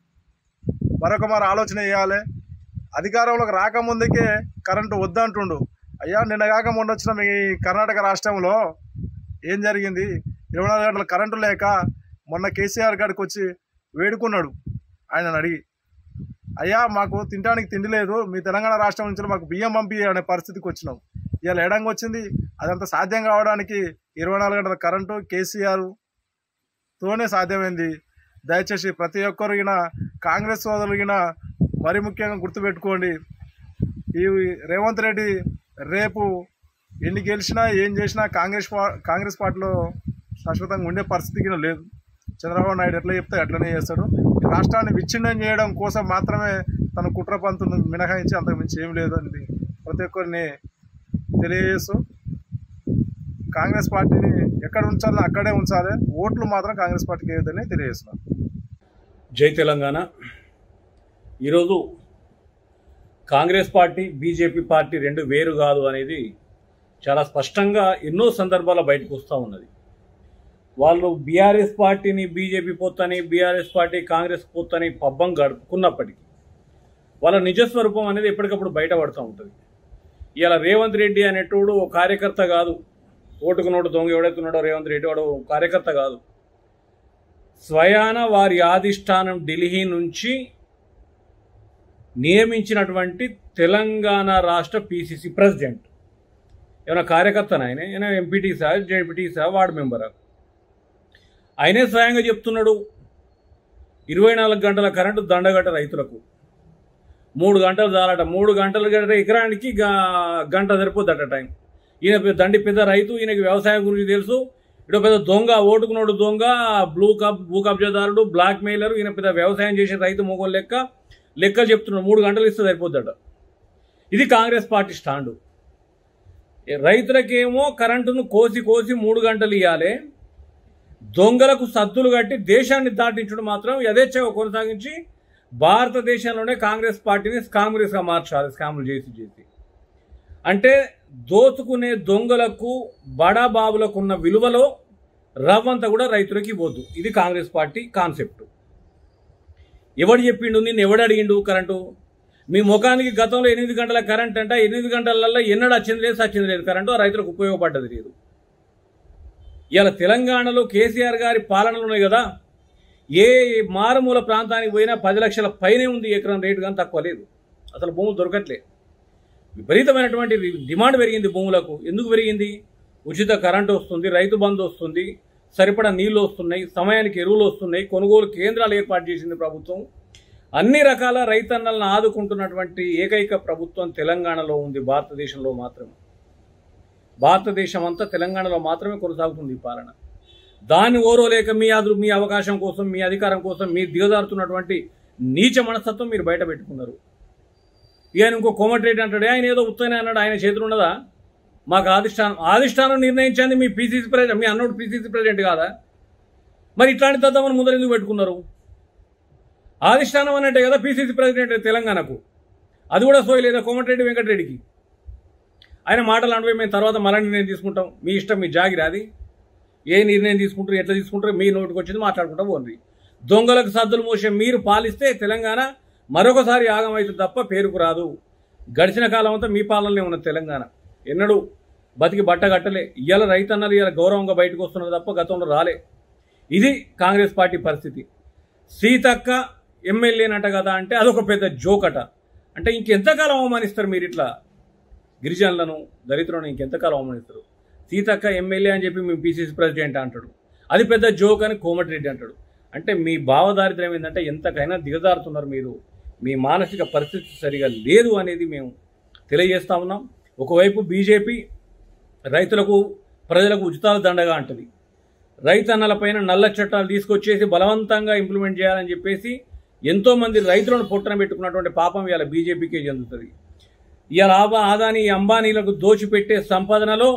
S9: మరొక ఆలోచన చేయాలి. అధికారంలోకి రాకముందుకే కరెంటు వద్దంటుండు. అయ్యా నిన్న కాక మొన్న వచ్చిన మీ కర్ణాటక రాష్ట్రంలో ఏం జరిగింది? 24 గంటల కరెంటు లేక మొన్న కేసీఆర్ గారికి వచ్చి వేడుకున్నాడు. ఆయనను అడిగి అయ్యా మాకు తినడానికి తిండి లేదు, మీ తెలంగాణ రాష్ట్రం నుంచి మాకు బియ్యం పంపి అనే పరిస్థితికి వచ్చినాం. ఇవాళ ఎడంగా వచ్చింది. అదంతా సాధ్యం కావడానికి 24 గంటల కరెంటు కేసీఆర్తోనే సాధ్యమైంది. దయచేసి ప్రతి ఒక్కరిగిన కాంగ్రెస్ సోదరులగిన మరి ముఖ్యంగా గుర్తుపెట్టుకోండి. ఈ రేవంత్ రెడ్డి రేపు ఎన్ని గెలిచినా ఏం చేసినా కాంగ్రెస్ పార్టీలో శాశ్వతంగా ఉండే పరిస్థితికి లేదు. చంద్రబాబు నాయుడు ఎట్లా చెప్తే అట్లనే చేస్తాడు. రాష్ట్రాన్ని విచ్ఛిన్నం చేయడం కోసం మాత్రమే తన కుట్ర పంతును మినహాయించి అంతకుమించి ఏం లేదు అని ప్రతి ఒక్కరిని తెలియజేస్తూ కాంగ్రెస్ పార్టీని ఎక్కడ ఉంచాలో అక్కడే ఉంచాలి. ఓట్లు మాత్రం కాంగ్రెస్ పార్టీకి వేయొద్దని తెలియజేస్తున్నాను.
S10: జై తెలంగాణ. ఈరోజు కాంగ్రెస్ పార్టీ బీజేపీ పార్టీ రెండు వేరు కాదు అనేది చాలా స్పష్టంగా ఎన్నో సందర్భాల్లో బయటకు వస్తూ ఉన్నది. వాళ్ళు బీఆర్ఎస్ పార్టీని బీజేపీ పొత్తని, బీఆర్ఎస్ పార్టీ కాంగ్రెస్ పొత్తని పబ్బం గడుపుకున్నప్పటికీ వాళ్ళ నిజస్వరూపం అనేది ఎప్పటికప్పుడు బయటపడుతూ ఉంటుంది. ఇలా రేవంత్ రెడ్డి అనేటోడు ఓ కార్యకర్త కాదు. ఓటుకు నోటు దొంగ ఎవడైతున్నాడో రేవంత్ రెడ్డి వాడు కార్యకర్త కాదు. స్వయాన వారి అధిష్టానం ఢిల్లీ నుంచి నియమించినటువంటి తెలంగాణ రాష్ట్ర పీసీసీ ప్రెసిడెంట్. ఏమైనా కార్యకర్తన ఆయన? ఏమైనా MPT sir, ZPT sir, ward మెంబరా? ఆయనే స్వయంగా చెప్తున్నాడు 24 గంటల కరెంటు దండగట్ట రైతులకు 3 గంటలు చాలట. 3 గంటలు గంట ఎకరానికి గంట సరిపోద్దట టైం. ఈయన దండి పెద్ద రైతు, ఈయనకి వ్యవసాయం గురించి తెలుసు. ఇటు పెద్ద దొంగ, ఓటుకు నోటు దొంగ, భూ కబ్జాదారుడు, బ్లాక్ మెయిలరు. ఈయన పెద్ద వ్యవసాయం చేసే రైతు మొగోలు లెక్కలు చెప్తున్నాడు. 3 గంటలు ఇస్తే సరిపోద్దట. ఇది కాంగ్రెస్ పార్టీ స్టాండు. రైతులకేమో కరెంటును కోసి 3 గంటలు ఇవ్వాలి, దొంగలకు సద్దులు కట్టి దేశాన్ని దాటించడం మాత్రం యథేచ్ఛగా కొనసాగించి భారతదేశంలోనే కాంగ్రెస్ పార్టీని కాంగ్రెస్గా మార్చాలి. స్కాములు చేసి అంటే దోచుకునే దొంగలకు, బడాబాబులకు ఉన్న విలువలో రవ్వంతా కూడా రైతులకి ఇవ్వద్దు. ఇది కాంగ్రెస్ పార్టీ కాన్సెప్ట్. ఎవడు చెప్పిండు? నిన్ను ఎవడు అడిగిండు కరెంటు? మీ ముఖానికి గతంలో 8 గంటల కరెంట్ అంట. 8 గంటలలో ఎన్నడూ వచ్చింది లేదు, సచ్చింది లేదు కరెంటు. ఆ రైతులకు ఉపయోగపడ్డది లేదు. ఇలా తెలంగాణలో కేసీఆర్ గారి పాలనలు ఉన్నాయి కదా, ఏ మారుమూల ప్రాంతానికి పోయినా 10 లక్షల పైనే ఉంది ఎకరం రేటు, కానీ తక్కువ లేదు. అసలు భూములు దొరకట్లే. విపరీతమైనటువంటి డిమాండ్ పెరిగింది భూములకు. ఎందుకు పెరిగింది? ఉచిత కరెంటు వస్తుంది, రైతు బంధు వస్తుంది, సరిపడా నీళ్లు వస్తున్నాయి, సమయానికి ఎరువులు వస్తున్నాయి, కొనుగోలు కేంద్రాలు ఏర్పాటు చేసింది ప్రభుత్వం. అన్ని రకాల రైతన్నలను ఆదుకుంటున్నటువంటి ఏకైక ప్రభుత్వం తెలంగాణలో ఉంది. భారతదేశంలో మాత్రమే, భారతదేశం అంతా తెలంగాణలో మాత్రమే కొనసాగుతుంది ఈ పాలన. దాన్ని ఓరోలేక మీ అవకాశం కోసం, మీ అధికారం కోసం మీరు దిగజారుతున్నటువంటి నీచ మనస్తత్వం మీరు బయట పెట్టుకున్నారు. ఇక ఇంకో కోమటిరెడ్డి అంటాడు, ఆయన ఏదో ఉత్తనే అన్నాడు, ఆయన చేతులు ఉన్నదా? మాకు అధిష్టానం నిర్ణయించింది. మీ పీసీసీ ప్రెసిడెంట్, మీ అన్నోడు పీసీసీ ప్రెసిడెంట్ కాదా? మరి ఇట్లాంటి తద్దమని ముందర ఎందుకు పెట్టుకున్నారు? అధిష్టానం అన్నట్టే కదా పీసీసీ ప్రెసిడెంట్ తెలంగాణకు. అది కూడా సోయలేదా కోమటిరెడ్డి వెంకటరెడ్డికి? ఆయన మాటలు అంటే మేము తర్వాత మళ్ళీ నిర్ణయం తీసుకుంటాం, మీ ఇష్టం, మీ జాగిరి. అది ఏ నిర్ణయం తీసుకుంటారు, ఎట్లా తీసుకుంటారు, మీ నోటికి వచ్చింది మాట్లాడుకుంటా పోండి. దొంగలకు సద్దులు మోసే మీరు పాలిస్తే తెలంగాణ మరొకసారి ఆగమవుతుంది తప్ప పేరుకు రాదు. గడిచిన కాలం అంతా మీ పాలనలో ఉన్న తెలంగాణ ఎన్నడూ బతికి బట్ట కట్టలే. ఇవాళ రైతన్నలు ఇవాళ గౌరవంగా బయటకు వస్తున్నారు తప్ప గతంలో రాలే. ఇది కాంగ్రెస్ పార్టీ పరిస్థితి. సీతక్క ఎమ్మెల్యేనట కదా అంటే అదొక పెద్ద జోకట. అంటే ఇంకెంతకాలం అవమానిస్తారు మీరు ఇట్లా గిరిజనులను, దళితులను ఇంకెంతకాలం అవమానిస్తారు? సీతక్క ఎమ్మెల్యే అని చెప్పి మేము పిసిసి ప్రెసిడెంట్ అంటాడు, అది పెద్ద జోక్ అని కోమటిరెడ్డి అంటాడు. అంటే మీ భావదారిద్ర్యం ఏంటంటే ఎంతకైనా దిగజారుతున్నారు మీరు. మీ మానసిక పరిస్థితి సరిగా లేదు అనేది మేము తెలియజేస్తా ఉన్నాం. ఒకవైపు బీజేపీ రైతులకు, ప్రజలకు ఉచితాలు దండగా అంటది. రైతన్నలపైన నల్ల చట్టాలు తీసుకొచ్చేసి బలవంతంగా ఇంప్లిమెంట్ చేయాలని చెప్పేసి ఎంతోమంది రైతులను పొట్టన పెట్టుకున్నటువంటి పాపం ఇవాళ బీజేపీకే చెందుతుంది. ఇవాళ ఆదాని అంబానీలకు దోచిపెట్టే సంపాదనలో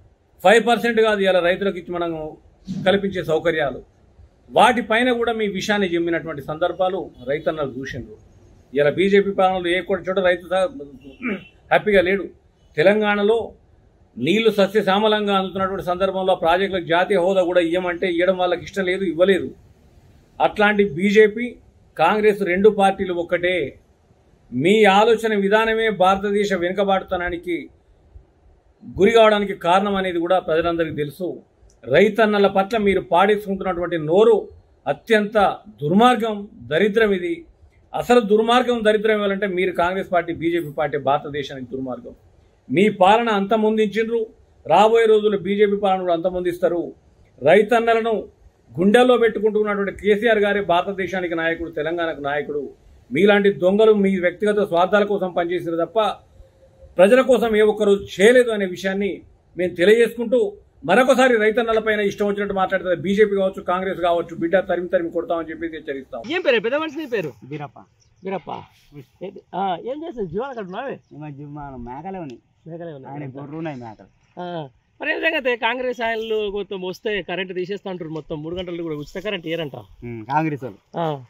S10: 5% కాదు ఇవాళ రైతులకు ఇచ్చి మనం కల్పించే సౌకర్యాలు, వాటిపైన కూడా మీ విషయాన్ని జమ్మినటువంటి సందర్భాలు రైతన్నలు చూసిండ్రు. ఇలా బీజేపీ పాలనలో ఏ కూడా చోట రైతు హ్యాపీగా లేడు. తెలంగాణలో నీళ్లు సస్యశ్యామలంగా అందుతున్నటువంటి సందర్భంలో ప్రాజెక్టులకు జాతీయ హోదా కూడా ఇవ్వమంటే ఇవ్వడం వాళ్ళకి ఇష్టం లేదు, ఇవ్వలేదు. అట్లాంటి బీజేపీ, కాంగ్రెస్ రెండు పార్టీలు ఒక్కటే. మీ ఆలోచన విధానమే భారతదేశ వెనుకబాటుతనానికి గురి కావడానికి కారణం అనేది కూడా ప్రజలందరికీ తెలుసు. రైతన్నల పట్ల మీరు పాడేసుకుంటున్నటువంటి నోరు అత్యంత దుర్మార్గం, దరిద్రం. ఇది అసలు దుర్మార్గం, దరిద్రం ఇవ్వాలంటే మీరు కాంగ్రెస్ పార్టీ, బీజేపీ పార్టీ భారతదేశానికి దుర్మార్గం. మీ పాలన అంతమొందించిండ్రు, రాబోయే రోజుల్లో బీజేపీ పాలన కూడా అంతమొందిస్తారు. రైతన్నలను గుండెల్లో పెట్టుకుంటున్నటువంటి కేసీఆర్ గారే భారతదేశానికి నాయకుడు, తెలంగాణకు నాయకుడు. మీలాంటి దొంగలు మీ వ్యక్తిగత స్వార్థాల కోసం పనిచేసారు తప్ప ప్రజల కోసం ఏ ఒక్కరోజు చేయలేదు అనే విషయాన్ని మేము తెలియజేసుకుంటూ, మరొకసారి రైతన్నలపైన ఇష్టం వచ్చినట్టు మాట్లాడుతుంది బీజేపీ కావచ్చు, కాంగ్రెస్ కావచ్చు, బిడ్డ తరిమి కొడతామని చెప్పి హెచ్చరిస్తాం.
S11: ఏం పేరు పెద్ద మనిషి? నీ పేరు
S12: బీరప్ప.
S11: బీరప్ప ఏం చేస్తావు? జీవాలు అక్కడ ఉన్నావే?
S12: మేకలే ఉన్నాయి.
S11: మేకలే ఉన్నాయి,
S12: ఆయన గొర్రెలు ఉన్నాయి, మేకలు.
S11: మరి ఏం సంగతి? కాంగ్రెస్ ఆయనలు మొత్తం వస్తే కరెంట్ తీసేస్తా అంటారు, మొత్తం 3 గంటలు కూడా ఉచిత కరెంట్ ఇయ్యారంట
S12: కాంగ్రెస్ వాళ్ళు.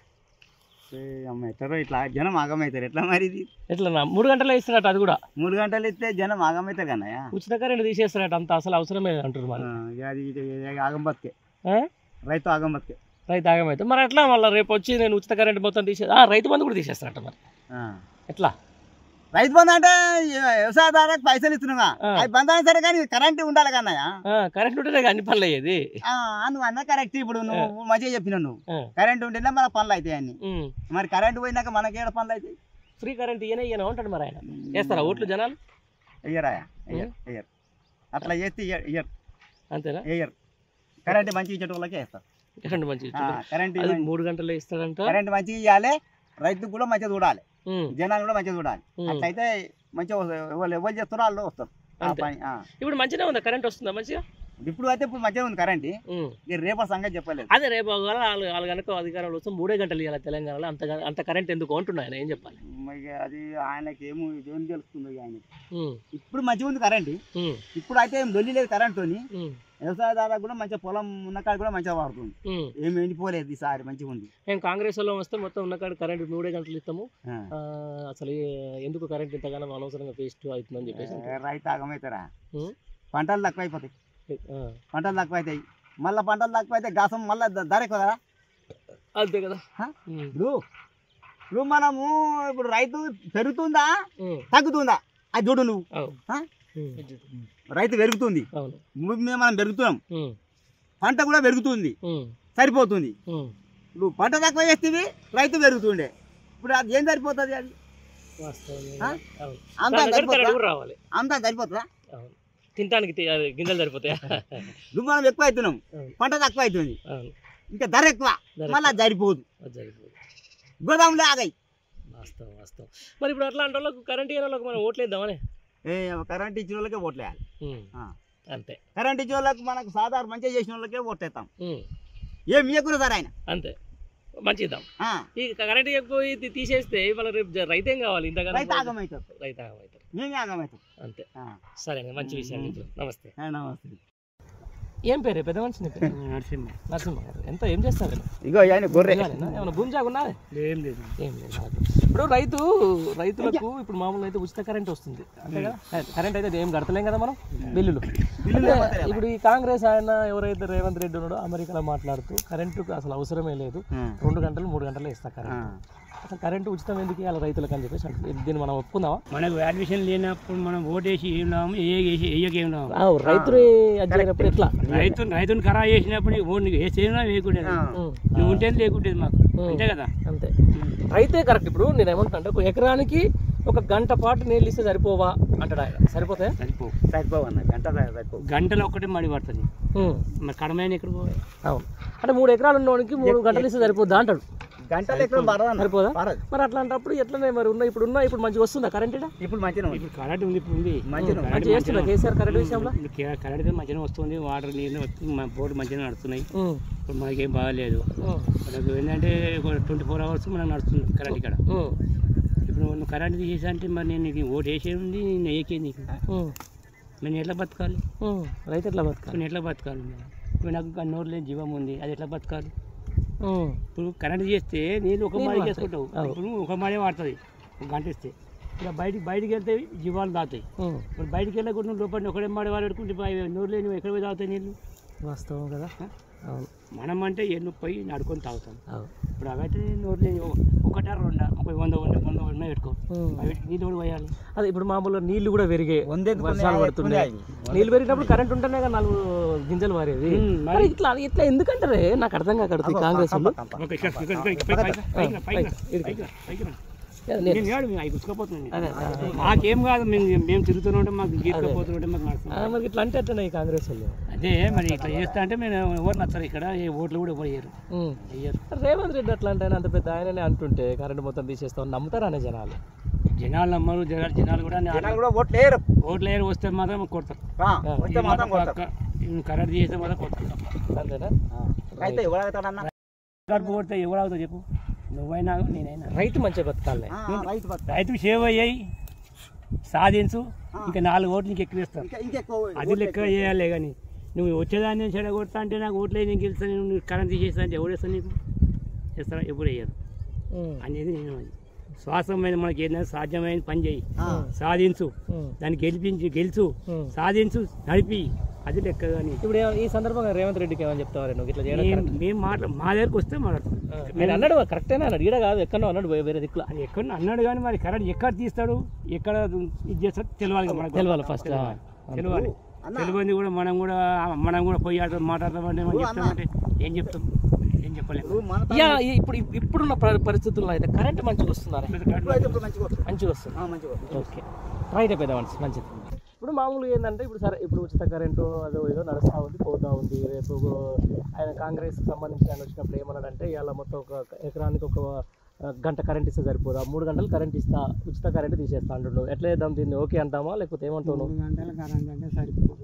S12: ఎట్లా ఇట్లా జనం ఆగమవుతారు ఎట్లా మరి? ఇది
S11: ఎట్లా 3 గంటలు ఇస్తారట? అది కూడా
S12: 3 గంటలు ఇస్తే జనం ఆగమవుతారు కన్నయ్య.
S11: ఉచిత కరెంట్ తీసేస్తారట, అంత అసలు అవసరమే అంటారు. మరి
S12: అది ఆగం బతికే, రైతు ఆగం బతికే,
S11: రైతు ఆగమవుతారు. మరి ఎట్లా మళ్ళీ రేపు వచ్చి నేను ఉచిత కరెంట్ మొత్తం రైతు బంధు కూడా తీసేస్తారట. మరి ఎట్లా?
S12: రైతు బంధు అంటే వ్యవసాయదారులకు పైసలు ఇస్తున్నావా? అది బంధు అయినా సరే కానీ కరెంట్ ఉండాలి కన్నయ్య.
S11: కరెంట్ ఉంటేనే అన్ని పనులు అయ్యేది.
S12: నువ్వు అన్న కరెక్ట్. ఇప్పుడు నువ్వు మంచిగా చెప్పినావు, నువ్వు కరెంట్ ఉంటేనే మన పనులు అవుతాయి అన్ని. మరి కరెంట్ పోయినాక మనకి ఏడ పనులు అవుతాయి?
S11: ఫ్రీ కరెంట్ ఇయ్యనే ఉంటాడు. మరి ఆయన వేస్తారా ఓట్లు జనాలు?
S12: ఇయ్యరాయా? ఇయ్యరు. అట్లా చేస్తే ఇయ్యరు.
S11: అంతేనా?
S12: ఇయ్యరు. కరెంట్ మంచిగా ఇచ్చే వాళ్ళకే వేస్తారు.
S11: కరెంట్ మంచిగా కరెంట్ 3 గంటలు ఇస్తాడంట.
S12: కరెంట్ మంచిగా ఇవ్వాలి, రైతుకు కూడా మంచిగా చూడాలి, జనాలు కూడా మంచిగా చూడాలి. అట్లయితే మంచిగా ఎవరు చేస్తారో వాళ్ళు వస్తారు.
S11: ఇప్పుడు మంచిగా ఉందా? కరెంట్ వస్తుందా మంచిగా?
S12: ఇప్పుడు అయితే ఇప్పుడు మంచిగా ఉంది కరెంట్. రేపటి సంగతి చెప్పలేదు.
S11: అదే రేపు వాళ్ళు కనుక అధికారంలో వస్తే 3 గంటలు ఇవ్వాలి తెలంగాణలో. అంత కరెంట్ ఎందుకు అంటున్నా ఆయన, ఏం చెప్పాలి?
S12: అది ఆయనకి ఏమో ఏం తెలుస్తుంది ఆయనకి. ఇప్పుడు మంచిగా ఉంది కరెంట్. ఇప్పుడు అయితే ఏం లొల్లి లేదు కరెంట్ తోని. వ్యవసాయదారులకు కూడా మంచిగా పొలం ఉన్నకాడ కూడా మంచిగా వాడుతుంది, ఏమి ఎండిపోలేదు ఈసారి, మంచిగా ఉంది.
S11: మేము కాంగ్రెస్ లో వస్తే మొత్తం ఉన్నకాడ కరెంట్ 3 గంటలు ఇస్తాము. అసలు ఎందుకు కరెంట్ ఇంతగానో అనవసరంగా వేస్ట్ అవుతుందని చెప్పేసి
S12: రైతు ఆగమవుతారా? పంటలు తక్కువ అయిపోతాయి, పంటలు తక్కువ అవుతాయి. మళ్ళీ పంటలు తక్కువ అయితే గాసం మళ్ళీ ధర ఎక్కువ కదా.
S11: అంతే కదా.
S12: ఇప్పుడు మనము ఇప్పుడు రైతు పెరుగుతుందా తగ్గుతుందా అది చూడు నువ్వు. రైతు పెరుగుతుంది, మనం పెరుగుతున్నాం, పంట కూడా పెరుగుతుంది, సరిపోతుంది. నువ్వు పంట తక్కువ చేస్తే రైతు పెరుగుతుండే, ఇప్పుడు అది ఏం సరిపోతుంది? అది అంతా సరిపోతుందా?
S11: తినడానికి గింజలు సరిపోతాయా?
S12: నువ్వు మనం ఎక్కువ అవుతున్నాం, పంట తక్కువ అవుతుంది, ఇంకా ధర ఎక్కువ, మళ్ళీ సరిపోదు, గోదాములే ఆగాయి.
S11: వాస్తవం వాస్తవం. మరి ఇప్పుడు అట్లా అంటే వాళ్ళకి కరెంట్ ఇయ్యే వాళ్ళకి మనం ఓట్లు వేద్దామని?
S12: కరెంట్ ఇచ్చిన వాళ్ళకే ఓట్లు వేయాలి
S11: అంతే.
S12: కరెంట్ ఇచ్చిన వాళ్ళకి మనకు సాధారణ మంచిగా చేసిన వాళ్ళకే ఓట్లు వేస్తాం. ఏం ఇవ్వకూడదు సార్ ఆయన
S11: అంతే, మంచిద్దాం. ఈ కరెంట్ ఎక్కువ తీసేస్తే ఇవాళ రేపు రైతు ఏం కావాలి? ఇంతగా
S12: రైతు ఆగమవుతారు,
S11: రైతు ఆగమవుతారు,
S12: మేమే ఆగమవుతాం.
S11: అంతే. సరే, మంచి విషయం. నమస్తే.
S12: నమస్తే.
S11: ఏం పేరు పెద్ద మనిషి? నరసింహ. నరసింహ గారు ఏం చేస్తారు?
S12: ఇగో ఆయన గొర్రె.
S11: ఏమైనా భూమి జాగున్నది?
S13: ఏం లేదు.
S11: ఏం లేదు. ఇప్పుడు రైతులకు ఇప్పుడు మామూలుగా అయితే ఉచిత కరెంట్ వస్తుంది అంతే కదా. కరెంట్ అయితే ఏం కడతలేం కదా మనం, బిల్లులు. ఇప్పుడు ఈ కాంగ్రెస్ ఆయన ఎవరైతే రేవంత్ రెడ్డి ఉన్నాడో అమెరికాలో మాట్లాడుతూ కరెంటుకు అసలు అవసరమే లేదు, 2 గంటలు 3 గంటలు ఇస్తా కరెంట్. అసలు కరెంటు ఉచితం ఎందుకు ఇవ్వాలి రైతులకు అని చెప్పేసి అంటుంది. దీన్ని మనం ఒప్పుకుందామా?
S13: మనకు వాల్యుయేషన్ లేనప్పుడు మనం ఓటేసి ఏం లాభం ఏం లాభం
S11: రైతులు అడ్జైనప్పుడు ఎట్లా
S13: రైతుని ఖరా చేసినప్పుడు ఓటు వేసేనా లేకుంటే నువ్వు ఉంటేది లేకుంటేది మాకు అంతే కదా.
S11: అంతే రైతే కరెక్ట్. ఇప్పుడు నేను ఏమంటున్నా అంటే ఒక ఎకరానికి 1 గంట పాటు నీళ్ళు ఇస్తే సరిపోవా అంటాడు ఆయన. సరిపోతాయా?
S12: సరిపోవు అన్న
S13: గంటలో ఒక్కటే మడి పడుతుంది మరి కడమైన ఎక్కడ పోవాలి.
S11: అవును అంటే 3 ఎకరాలు ఉన్నవాడికి 3 గంటలు ఇస్తే సరిపోద్దా అంటాడు.
S12: గంటలు ఎక్కడ
S11: సరిపోదా? మరి అట్లాంటప్పుడు ఎట్లనే మరి ఇప్పుడు మంచిగా వస్తుందా కరెంట్?
S12: ఇప్పుడు మంచిగా
S13: ఇప్పుడు కరెంట్ ఉంది. ఇప్పుడు ఉంది
S11: మంచిగా చేస్తుందా కేసీఆర్ కరెంట్ విషయంలో?
S13: కరెంట్ మంచిగా వస్తుంది. వాటర్ నీళ్ళు వస్తుంది. మా బోర్డు మంచిగా నడుస్తున్నాయి. ఇప్పుడు మనకేం బాగాలేదు. మనకు ఏంటంటే 24 hours మనకు నడుస్తుంది కరెంట్ ఇక్కడ. ఇప్పుడు నువ్వు కరెంట్ తీసేసి అంటే మరి నేను నీకు ఓటు వేసే ఉంది. నేను ఏకేది నీకు నేను ఎట్లా బతకాలి?
S11: రైతు ఎట్లా బతకాలి?
S13: నేను ఎట్లా బతకాలి? ఇప్పుడు నాకు నోరు లేని జీవం ఉంది. అది ఎట్లా బతకాలి? ఇప్పుడు కరెంట్ చేస్తే నీళ్ళు ఒక మాడి చేసుకుంటావు. ఇప్పుడు ఒక మాడే వాడుతుంది 1 గంట ఇస్తే. ఇలా బయటికి వెళ్తే జీవాలు తాగుతాయి. ఇప్పుడు బయటికి వెళ్ళకుండా లోపల ఒకటే మాడి వాడు పెట్టుకుంటే నోరు లేని ఎక్కడ పోయి తాగుతాయి నీళ్ళు?
S11: వాస్తవం కదా. అవును
S13: మనం అంటే ఎన్ను పోయి నడుకొని తాగుతాం. ఇప్పుడు అవైతే నోరు లేని 1 2 100 పెట్టుకో నీళ్ళు కూడా పోయాలి.
S11: అదే ఇప్పుడు మామూలుగా నీళ్లు కూడా పెరిగాయి, వర్షాలు పడుతున్నాయి. నీళ్ళు పెరిగినప్పుడు కరెంట్ ఉంటేనే కదా 4 గింజలు మారేది. ఇట్లా ఇట్లా ఎందుకంటారే నాకు అర్థం కాకూడదు. కాంగ్రెస్
S13: మాకేం కాదు, మేము తిరుగుతూనే ఉంటాం. మాకు గీర్కపోతుంటే
S11: మరి ఇట్లా అంటే ఎట్లా కాంగ్రెస్ వాళ్ళు?
S13: అదే మరి ఇట్లా చేస్తా అంటే మేము ఎవరు నచ్చరు. ఇక్కడ ఏ ఓట్లు కూడా పోయారు.
S11: రేవంత్ రెడ్డి అట్లా అంటే అంత పెద్ద ఆయననే అంటుంటే కరెంట్ మొత్తం తీసేస్తామని నమ్ముతారనే జనాలు
S13: నమ్మరు. జనాలు కూడా ఓట్లేరు. వస్తే మాత్రం కొడతారు. కరెంట్ చేస్తే మాత్రం కొడతారు.
S11: అంతేనా?
S13: కొడితే ఎవరు అవుతావు చెప్పు? నువ్వైనా నేనైనా.
S11: రైతు మంచిగా బతకాలి.
S13: రైతు సేవ్ అయ్యాయి సాధించు. ఇంకా 4 ఓట్లు నీకు ఎక్కువ ఇస్తాను. అది లెక్క చేయాలి. కానీ నువ్వు వచ్చేదాన్ని చెడగొడతా అంటే నాకు ఓట్లే నేను గెలుస్తాను, నువ్వు కరెంట్ తీసేస్తా అంటే ఎవరు వేస్తాను నీకు? చేస్తారా? ఎప్పుడు వేయరు అనేది నేను. శ్వాసమైన మనకి ఏదైనా సాధ్యమైన పని చేయి, సాధించు, దాన్ని గెలుచు, సాధించు, నడిపి, అది లెక్క. కానీ
S11: ఇప్పుడు ఈ సందర్భంగా రేవంత్ రెడ్డికి ఏమని చెప్తావారు? నువ్వు ఇట్లా చేయడం
S13: మేము మా దగ్గరకు వస్తే మాట్లాడతాం.
S11: నేను అన్నాడు కరెక్టేనా అన్నాడు. ఈడ కాదు ఎక్కడో అన్నాడు, వేరే దిక్కులో
S13: అది ఎక్కడ అన్నాడు. కానీ మరి కరెంట్ ఎక్కడ తీస్తాడు, ఎక్కడ ఇది చేస్తాడు తెలియాలి. మనకు
S11: తెలియాలి. ఫస్ట్
S13: తెలియాలి. తెలియని కూడా మనం కూడా పోయి మాట్లాడతామంటే మనం చెప్తామంటే ఏం చెప్తాం? ఏం చెప్పలేము.
S11: ఇప్పుడున్న పరిస్థితుల్లో అయితే కరెంట్ మంచిగా వస్తున్నారు. మంచిగా వస్తుంది. ఓకే రైట్ అయిపోయిందా మంచిది. ఇప్పుడు మామూలుగా ఏంటంటే ఇప్పుడు ఉచిత కరెంటు అదో ఏదో నడుస్తూ ఉంది, పోతూ ఉంది. రేపు ఆయన కాంగ్రెస్కి సంబంధించి ఆయన వచ్చినప్పుడు ఏమన్నాడంటే ఇవాళ మొత్తం 1 ఎకరానికి 1 గంట కరెంట్ ఇస్తే సరిపోదా, 3 గంటలు కరెంట్ ఇస్తా, ఉచిత కరెంట్ తీసేస్తా అంటున్నావు. ఎట్లా చేద్దాం దీన్ని? ఓకే అంటామా లేకపోతే ఏమంటావు?
S14: 3 గంటల కరెంట్ అంటే సరిపోదు.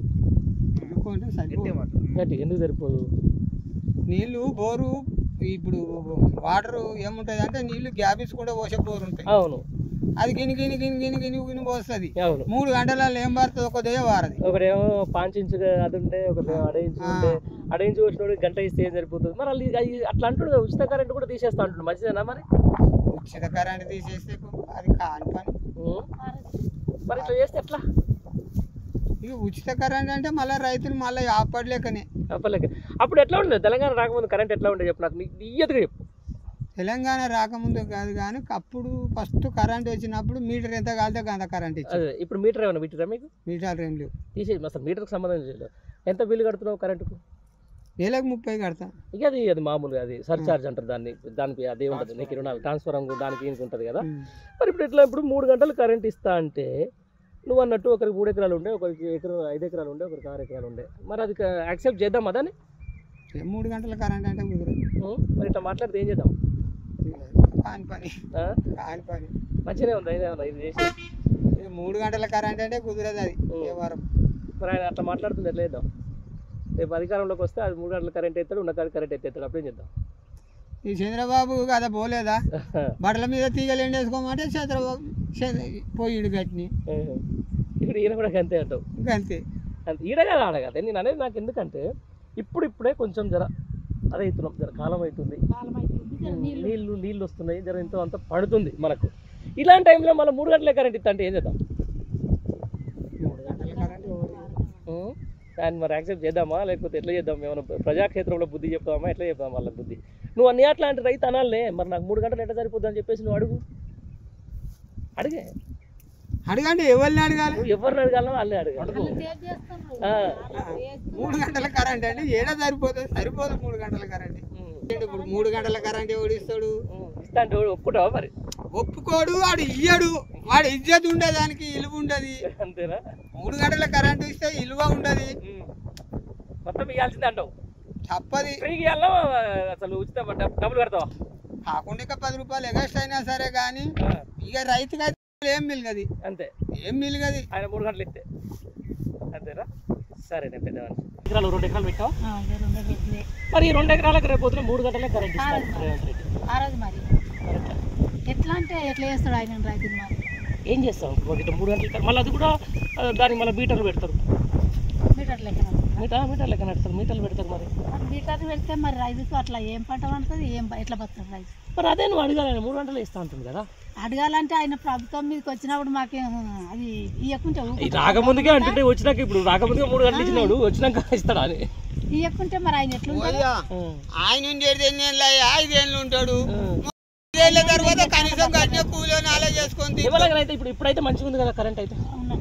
S11: ఎందుకు సరిపోదు?
S14: నీళ్ళు బోరు ఇప్పుడు వాటర్ ఏముంటుంది అంటే నీళ్ళు గ్యాపిస్ కూడా పోసే బోరు ఉంటాయి.
S11: అవును.
S14: అది గిని పోస్తుంది. 3 గంటలలో ఏం పడుతుంది? ఒక దే వారది.
S11: ఒకరేమో 5 ఇంచు అది ఉంటే, ఒకరేమో 1.5 ఇంచు ఉంటే, 1.5 ఇంచు వచ్చినోడు గంట ఇస్తే ఏం సరిపోతుంది? మరి అట్లా అంటున్నాడు. ఉచిత కరెంట్ కూడా తీసేస్తా అంటున్నాడు. మంచిదేనా మరి?
S14: ఉచిత కరెంట్ తీసేస్తే అది కాని పని.
S11: మరి ఇట్లా చేస్తే ఎట్లా?
S14: ఇక ఉచిత కరెంట్ అంటే మళ్ళీ రైతులు మళ్ళీ ఆపడలేకనే.
S11: అప్పుడు ఎట్లా ఉండేది? తెలంగాణ రాకముందు కరెంట్ ఎట్లా ఉండేది చెప్పు నాకు. ఇయ్యదుగా చెప్పు.
S14: తెలంగాణ రాకముందు కాదు కానీ అప్పుడు ఫస్ట్ కరెంట్ వచ్చినప్పుడు మీటర్ ఎంత కాలితే అంత కరెంట్ ఇచ్చింది.
S11: ఇప్పుడు మీటర్ ఏమన్నా మీటరా మీకు?
S14: మీటర్ ఏం లేవు.
S11: తీసేది అసలు మీటర్కి సంబంధం లేదు. ఎంత బిల్లు కడుతున్నావు కరెంటుకు?
S14: నెలకు 30 కడతా.
S11: ఇక అది మామూలుగా అది సర్చార్జ్ అంటారు దానికి అదే ఉంటుంది. నీకు 24 ట్రాన్స్ఫర్ దానికి ఉంటుంది కదా. మరి ఇప్పుడు 3 గంటలు కరెంట్ ఇస్తా అంటే నువ్వు అన్నట్టు ఒకరికి 3 ఎకరాలు ఉండే, ఒకరికి 5 ఎకరాలు ఉండే, ఒకరికి 6 ఎకరాలు ఉండే. మరి అది యాక్సెప్ట్ చేద్దాం అదని?
S14: 3 గంటల కరెంట్ అంటే కుదరదు.
S11: మరి ఇట్లా మాట్లాడితే ఏం చేద్దాం?
S14: కాని పని.
S11: మంచిగానే ఉంది. ఇది చేసి
S14: 3 గంటల కరెంట్ అంటే కుదరదు. అది వారం.
S11: మరి ఆయన అట్లా మాట్లాడుతుంది ఎట్లా చేద్దాం? రేపు అధికారంలోకి వస్తే అది 3 గంటల కరెంట్ ఎత్తాడు, ఉన్న కరెంట్ ఎత్తేస్తాడు. అప్పుడేం చేద్దాం?
S14: ఈ చంద్రబాబు కదా పోలేదా, బట్టల మీద తీగలు ఎండేసుకోమంటే చంద్రబాబు పోయిడు గట్టిని.
S11: ఇప్పుడు ఈయన కూడా అంతే అంటావు?
S14: అంతే.
S11: ఈడ కదా ఆడ కదా. నేను అనేది నాకు ఎందుకంటే ఇప్పుడే కొంచెం అదే అవుతున్నాం, కాలం అవుతుంది, నీళ్ళు వస్తున్నాయి, ఎంతో అంత పడుతుంది మనకు. ఇలాంటి టైంలో మళ్ళీ 3 గంటలే కరెంట్ ఇస్తా అంటే ఏం చేద్దాం?
S14: 3 గంటల కరెంట్
S11: దాన్ని మరి యాక్సెప్ట్ చేద్దామా లేకపోతే ఎట్లా చేద్దాం? ఏమైనా ప్రజాక్షేత్రంలో బుద్ధి చెప్తామా? ఎట్లా చెప్తాం వాళ్ళ బుద్ధి? నువ్వు అన్ని అట్లాంటి రైతు అనాలే, మరి నాకు 3 గంటలు ఎట్లా సరిపోద్ది అని చెప్పేసి నువ్వు అడిగే
S14: అడగండి, ఎవరిని అడగాలి?
S11: ఎవరిని అడగాలో వాళ్ళే అడగాలి.
S14: 3 గంటల కరెంట్ అండి, ఏడా సరిపోతుంది? సరిపోదు 3 గంటల కరెంట్. ఇప్పుడు 3 గంటల కరెంట్ ఎవడు ఇస్తాడు?
S11: ఇస్తా అంటే ఒప్పుకుంటావా? మరి
S14: ఒప్పుకోడు, వాడు ఇయ్యడు. వాడు ఇజ్జత్ ఉండేదానికి ఇలువ ఉండదు.
S11: అంతేనా?
S14: 3 గంటల కరెంట్ ఇస్తే ఇలువ ఉండదు.
S11: మొత్తం ఇవ్వాల్సిందే అంటావు?
S14: తప్పది.
S11: ఫ్రీకి ఇవ్వాలా అసలు ఉచిత డబ్బులు కడతావా?
S14: కాకుండా ఇక 10 రూపాయలు ఎగస్ట్ అయినా సరే కానీ ఇక రైతుకి అయితే ఏం మిలగది.
S11: అంతే,
S14: ఏం మిలగది
S11: ఆయన 3 గంటలు ఇస్తే. అంతేనా? సరే నేను పెద్దవాడిని. ఎకరాలు 2 ఎకరాలు పెట్టావు? మరి ఈ 2 ఎకరాలకు రేపు పొద్దున 3 గంటలే కరెంట్ ఇస్తాడు రేవంత్ రెడ్డి.
S15: ఆ రోజు మరి ఎట్లా అంటే ఎట్లా చేస్తాడు ఆయన రైతులు? మరి
S11: ఏం చేస్తాం? 3 గంటలు మళ్ళీ అది కూడా దానికి మళ్ళీ మీటర్లు పెడతారు.
S15: మీటర్ లెక్కన
S11: మీటర్ లెక్క నడుస్తారు, మీటర్లు పెడతారు. మరి
S15: మీటర్లు పెడితే మరి రైతుకు అట్లా ఏం పంట పండుతుంది, ఏం ఎట్లా బతుకుతుంది రైతు?
S11: మరి అదే నువ్వు అడగాలి, 3 గంటలు ఇస్తా ఉంటుంది కదా.
S15: అడగాలంటే ఆయన ప్రభుత్వం మీదకి వచ్చినప్పుడు మాకేం అది ఇవ్వకుంటే
S11: రాకముందుకే అంటుంటే వచ్చినాక ఇప్పుడు రాకముందుగా 3 గంటలు ఇచ్చినాడు, వచ్చినాక ఇస్తాడా అని
S15: ఇవ్వకుంటే మరి ఆయన ఎట్లా
S14: ఆయన ఉండేది 8 ఏళ్ళు 5 ఏళ్ళు ఉంటాడు. 5 ఏళ్ళ తర్వాత కనీసం కట్టిన కూలో నాలే చేసుకుంది.
S11: ఇవ్వలేకనైతే ఇప్పుడైతే మంచిగా ఉంది కదా కరెంట్ అయితే.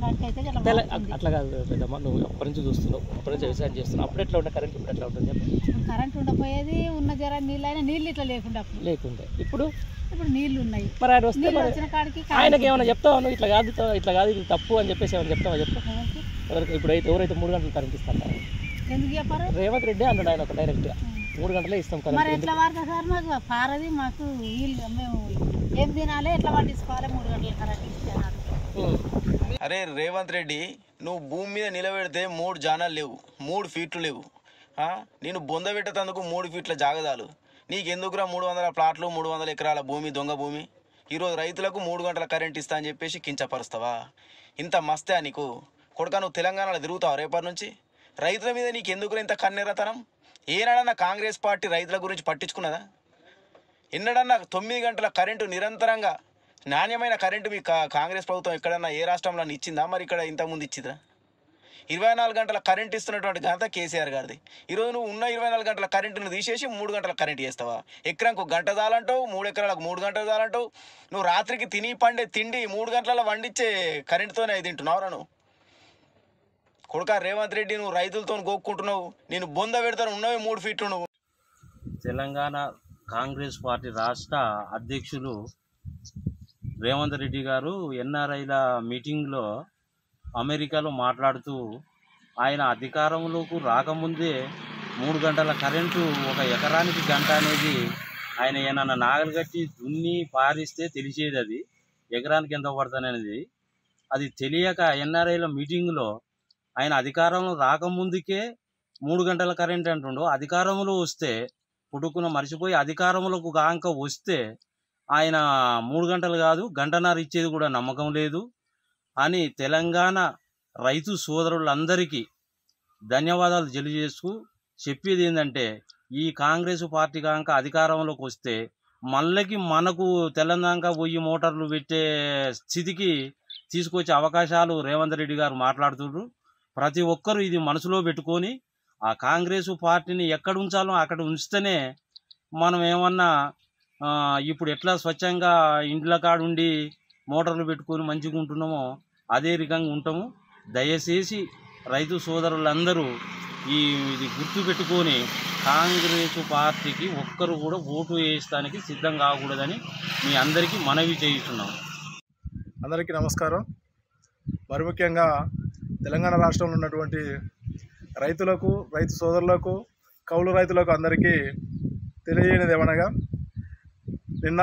S11: అట్లా కాదు పెద్దమ్మ, నువ్వు అప్పటి నుంచి చూస్తున్నావు, అప్పటి నుంచి వ్యవసాయం చేస్తున్నావు. అప్పుడు ఎట్లా ఉండే కరెంట్, ఇప్పుడు ఎట్లా ఉంటుంది చెప్పు?
S15: కరెంట్ ఉండపోయేది, ఉన్న జర నీళ్ళు ఇట్లా లేకుండా
S11: లేకుండే. ఇప్పుడు
S15: నీళ్లు ఉన్నాయి.
S11: మరి ఆయన వస్తే
S15: వచ్చిన కాడికి
S11: ఆయనకి ఏమైనా చెప్తావా నువ్వు? ఇట్లా కాదు ఇది తప్పు అని చెప్పేసి ఏమైనా చెప్తావా? చెప్పు. ఎవరైతే 3 గంటలు కరెంట్ ఇస్తాను
S15: ఎందుకు చెప్పారు?
S11: రేవంత్ రెడ్డి అన్నాడు ఆయన ఒక డైరెక్ట్గా 3 గంటలే ఇస్తాం
S15: మరి
S11: కరెంట్.
S15: ఎట్లా వాడతా సార్? మాకు పారది, మాకు వీళ్ళు మేము ఏం తినాలి, ఎట్లా పండించుకోవాలి? 3 గంటల కరెంట్ ఇస్తాను.
S1: అరే రేవంత్ రెడ్డి, నువ్వు భూమి మీద నిలబెడితే 3 జానాలు లేవు, 3 ఫీట్లు లేవు. నేను బొంద పెట్టేందుకు 3 ఫీట్ల జాగదాలు. నీకెందుకురా 300 ప్లాట్లు, 300 ఎకరాల భూమి, దొంగ భూమి? ఈరోజు రైతులకు 3 గంటల కరెంట్ ఇస్తా అని చెప్పేసి కించపరుస్తావా? ఇంత మస్తే నీకు కొడుకా? నువ్వు తెలంగాణలో తిరుగుతావు రేపటి నుంచి? రైతుల మీద నీకెందుకురా ఇంత కన్నెరతనం? ఏనాడన్నా కాంగ్రెస్ పార్టీ రైతుల గురించి పట్టించుకున్నదా? ఎన్నడన్నా 9 గంటల కరెంటు నిరంతరంగా నాణ్యమైన కరెంటు మీ కాంగ్రెస్ ప్రభుత్వం ఎక్కడన్నా ఏ రాష్ట్రంలో ఇచ్చిందా? మరి ఇక్కడ ఇంతకుముందు ఇచ్చిందా? 24 గంటల కరెంట్ ఇస్తున్నటువంటి ఘనత కేసీఆర్ గారిది. ఈరోజు నువ్వు ఉన్న 24 గంటల కరెంటును తీసేసి 3 గంటల కరెంట్ చేస్తావా? ఎకరానికి 1 గంట చాలంటావు, 3 ఎకరాలకు 3 గంటలు చాలంటావు. నువ్వు రాత్రికి తిని పండే తిండి 3 గంటల వండించే కరెంటుతోనే తింటున్నావురా నువ్వు? కొడుకా రేవంత్ రెడ్డి, నువ్వు రైతులతో గోక్కుంటున్నావు. నేను బొంద పెడతాను, ఉన్నవి 3 ఫీట్లు. నువ్వు
S8: తెలంగాణ కాంగ్రెస్ పార్టీ రాష్ట్ర అధ్యక్షులు రేవంత్ రెడ్డి గారు ఎన్ఆర్ఐల మీటింగ్లో అమెరికాలో మాట్లాడుతూ ఆయన అధికారంలోకి రాకముందే 3 గంటల కరెంటు, 1 ఎకరానికి గంట అనేది ఆయన ఏమన్నా నాగలు కట్టి దున్ని పారిస్తే తెలిసేది. అది ఎకరానికి ఎంత పడుతుంది అనేది అది తెలియక ఎన్ఆర్ఐల మీటింగ్లో ఆయన అధికారంలో రాకముందుకే 3 గంటల కరెంట్ అంటుండో, అధికారంలో వస్తే పుట్టుకున్న మర్చిపోయి అధికారంలోకి కాంక వస్తే ఆయన 3 గంటలు కాదు 1.5 గంట ఇచ్చేది కూడా నమ్మకం లేదు అని తెలంగాణ రైతు సోదరులందరికీ ధన్యవాదాలు తెలియజేస్తూ చెప్పేది ఏంటంటే, ఈ కాంగ్రెస్ పార్టీ కాంక అధికారంలోకి వస్తే మళ్ళీ మనకు తెలంగాణ పోయి మోటార్లు పెట్టే స్థితికి తీసుకొచ్చే అవకాశాలు రేవంత్ రెడ్డి గారు మాట్లాడుతున్నారు. ప్రతి ఒక్కరూ ఇది మనసులో పెట్టుకొని ఆ కాంగ్రెస్ పార్టీని ఎక్కడ ఉంచాలో అక్కడ ఉంచితేనే మనం ఏమన్నా ఇప్పుడు ఎట్లా స్వచ్ఛంగా ఇండ్ల కాడుండి మోటార్లు పెట్టుకొని మంచిగా ఉంటున్నామో అదే రకంగా ఉంటాము. దయచేసి రైతు సోదరులందరూ ఇది గుర్తు పెట్టుకొని కాంగ్రెస్ పార్టీకి ఒక్కరు కూడా ఓటు వేయడానికి సిద్ధం కాకూడదని మీ అందరికీ మనవి చేయిస్తున్నాం.
S9: అందరికీ నమస్కారం. మరి ముఖ్యంగా తెలంగాణ రాష్ట్రంలో ఉన్నటువంటి రైతులకు, రైతు సోదరులకు, కౌలు రైతులకు అందరికీ తెలియనిది ఏమనగా, నిన్న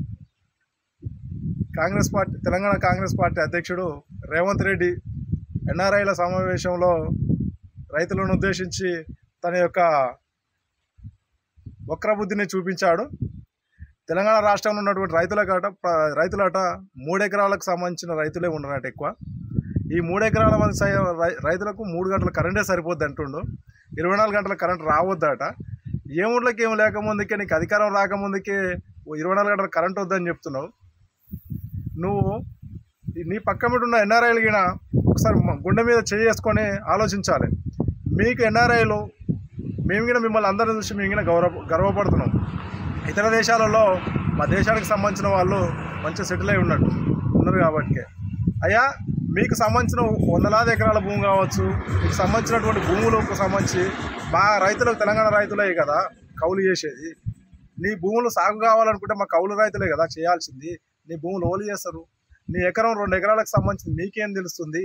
S9: తెలంగాణ కాంగ్రెస్ పార్టీ అధ్యక్షుడు రేవంత్ రెడ్డి ఎన్ఆర్ఐల సమావేశంలో రైతులను ఉద్దేశించి తన యొక్క వక్రబుద్ధిని చూపించాడు. తెలంగాణ రాష్ట్రంలో ఉన్నటువంటి రైతులట 3 ఎకరాలకు సంబంధించిన రైతులే ఉండరట ఎక్కువ. ఈ 3 ఎకరాల మంది రైతులకు 3 గంటల కరెంటే సరిపోద్ది అంటుండు. 24 గంటల కరెంట్ రావద్దట. ఏ ఊళ్ళకి ఏం లేకముందుకే, నీకు అధికారం రాకముందుకే 24 గంటల కరెంట్ వద్దని చెప్తున్నావు. నువ్వు నీ పక్క మీద ఉన్న ఎన్ఆర్ఐలు గిన ఒకసారి గుండె మీద చేసుకొని ఆలోచించాలి. మీకు ఎన్ఆర్ఐలు మేము గిన మిమ్మల్ని అందరిని చూసి మేము గిన గర్వపడుతున్నాం. ఇతర దేశాలలో మా దేశానికి సంబంధించిన వాళ్ళు మంచిగా సెటిల్ అయి ఉన్నారు కాబట్టి అయ్యా మీకు సంబంధించిన వందలాది ఎకరాల భూమి కావచ్చు, మీకు సంబంధించినటువంటి భూములకు సంబంధించి మా రైతులకు, తెలంగాణ రైతులే కదా కౌలు చేసేది. నీ భూములు సాగు కావాలనుకుంటే మా కౌలు రైతులే కదా చేయాల్సింది. నీ భూములు ఓలు చేస్తారు. నీ ఎకరం 2 ఎకరాలకు సంబంధించి నీకేం తెలుస్తుంది?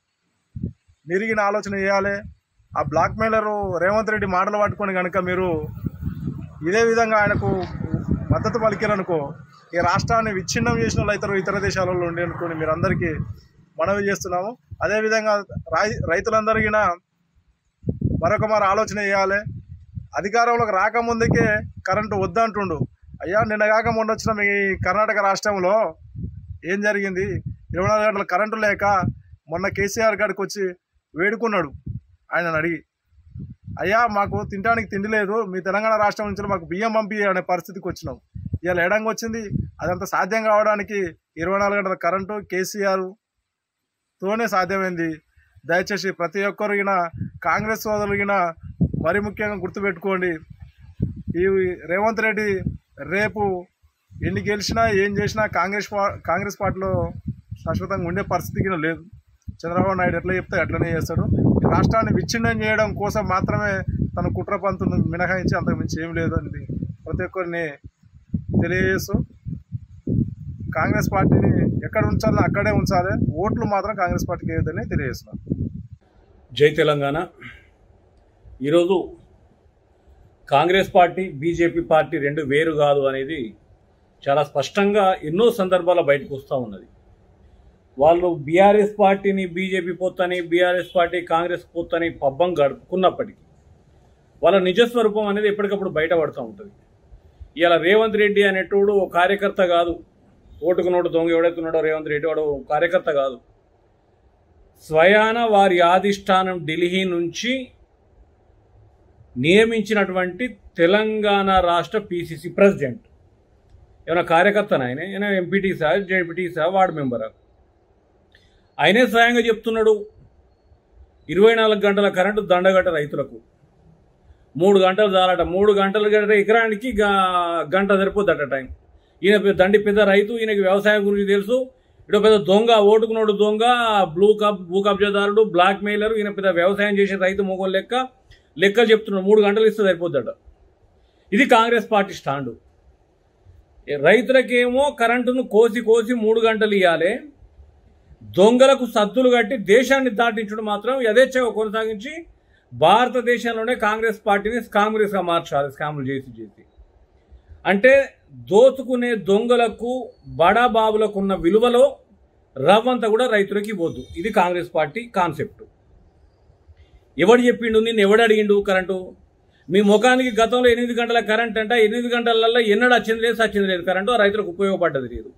S9: మిరిగిన ఆలోచన చేయాలి. ఆ బ్లాక్ మెయిలరు రేవంత్ రెడ్డి మాటలు పట్టుకొని కనుక మీరు ఇదే విధంగా ఆయనకు మద్దతు పలికారనుకో, ఈ రాష్ట్రాన్ని విచ్ఛిన్నం చేసిన వాళ్ళు అవుతారు ఇతర దేశాలలో ఉండి అనుకోని మీరు అందరికీ మనవి చేస్తున్నాము. అదేవిధంగా రైతులందరికీ మరొక ఆలోచన చేయాలి. అధికారంలోకి రాకముందుకే కరెంటు వద్దంటుండు. అయ్యా నిన్న కాక మొన్న వచ్చిన మీ కర్ణాటక రాష్ట్రంలో ఏం జరిగింది? 24 గంటల కరెంటు లేక మొన్న కేసీఆర్ గారికి వచ్చి వేడుకున్నాడు ఆయనను అడిగి, అయ్యా మాకు తినడానికి తిండి లేదు, మీ తెలంగాణ రాష్ట్రం నుంచి మాకు బియ్యం పంపి అనే పరిస్థితికి వచ్చినాం. ఇవాళ ఎడంగా వచ్చింది. అదంతా సాధ్యం కావడానికి 24 గంటల కరెంటు కేసీఆర్తోనే సాధ్యమైంది. దయచేసి ప్రతి ఒక్కరిగిన కాంగ్రెస్ సోదరులగిన మరి ముఖ్యంగా గుర్తుపెట్టుకోండి, ఈ రేవంత్ రెడ్డి రేపు ఎన్ని గెలిచినా ఏం చేసినా కాంగ్రెస్ పార్టీలో శాశ్వతంగా ఉండే పరిస్థితికి లేదు. చంద్రబాబు నాయుడు ఎట్లా చెప్తే అట్లనే చేస్తాడు. రాష్ట్రాన్ని విచ్ఛిన్నం చేయడం కోసం మాత్రమే తన కుట్ర పంతును మినహాయించి అంతకుమించి ఏం లేదు అనేది ప్రతి ఒక్కరిని తెలియజేస్తూ కాంగ్రెస్ పార్టీని ఎక్కడ ఉంచాలో అక్కడే ఉంచాలి, ఓట్లు మాత్రం కాంగ్రెస్ పార్టీకి వేయొద్దని తెలియజేస్తున్నాను.
S10: జై తెలంగాణ. ఈరోజు కాంగ్రెస్ పార్టీ, బీజేపీ పార్టీ రెండు వేరు కాదు అనేది చాలా స్పష్టంగా ఎన్నో సందర్భాల బయటకు వస్తూ ఉన్నది. వాళ్ళు బీఆర్ఎస్ పార్టీని బీజేపీ పొత్తని, బీఆర్ఎస్ పార్టీ కాంగ్రెస్ పొత్తని పబ్బం గడుపుకున్నప్పటికీ వాళ్ళ నిజస్వరూపం అనేది ఎప్పటికప్పుడు బయటపడుతూ ఉంటుంది. ఇలా రేవంత్ రెడ్డి అనేటోడు ఓ కార్యకర్త కాదు. ఓటుకు నోటు దొంగ ఎవడైతున్నాడో రేవంత్ రెడ్డి వాడు కార్యకర్త కాదు. స్వయాన వారి అధిష్టానం ఢిల్లీ నుంచి నియమించినటువంటి తెలంగాణ రాష్ట్ర పీసీసీ ప్రెసిడెంట్. ఏమైనా కార్యకర్తన ఆయన? ఏమైనా ఎంపీటీసా, జెడ్పీటీసా, వార్డు మెంబరా? ఆయనే స్వయంగా చెప్తున్నాడు 24 గంటల కరెంటు దండగట్ట రైతులకు. 3 గంటలు చాలట. 3 గంటలు గంట ఎకరానికి గంట సరిపోద్దట టైం. ఈయన దండి పెద్ద రైతు, ఈయనకి వ్యవసాయం గురించి తెలుసు. ఇటు పెద్ద దొంగ, ఓటుకు నోటు దొంగ, భూ కబ్జాదారుడు, బ్లాక్ మెయిలరు. ఈయన పెద్ద వ్యవసాయం చేసే రైతు మొగోలు లెక్కలు చెప్తున్నాడు. 3 గంటలు ఇస్తే సరిపోద్దట. ఇది కాంగ్రెస్ పార్టీ స్టాండు. రైతులకేమో కరెంటును కోసి 3 గంటలు ఇవ్వాలి, దొంగలకు సద్దులు కట్టి దేశాన్ని దాటించడం మాత్రం యథేచ్ఛగా కొనసాగించి భారతదేశంలోనే కాంగ్రెస్ పార్టీని కాంగ్రెస్గా మార్చాలి. స్కాములు చేసి అంటే దోచుకునే దొంగలకు, బడాబాబులకు ఉన్న విలువలో రవ్వంతా కూడా రైతులకి ఇవ్వద్దు. ఇది కాంగ్రెస్ పార్టీ కాన్సెప్ట్. ఎవడు చెప్పిండు? నిన్ను ఎవడు అడిగిండు కరెంటు? మీ ముఖానికి గతంలో 8 గంటల కరెంట్ అంట. 8 గంటలలో ఎన్నడూ వచ్చింది లేదు, సచ్చింది లేదు కరెంటు. ఆ రైతులకు ఉపయోగపడ్డది లేదు.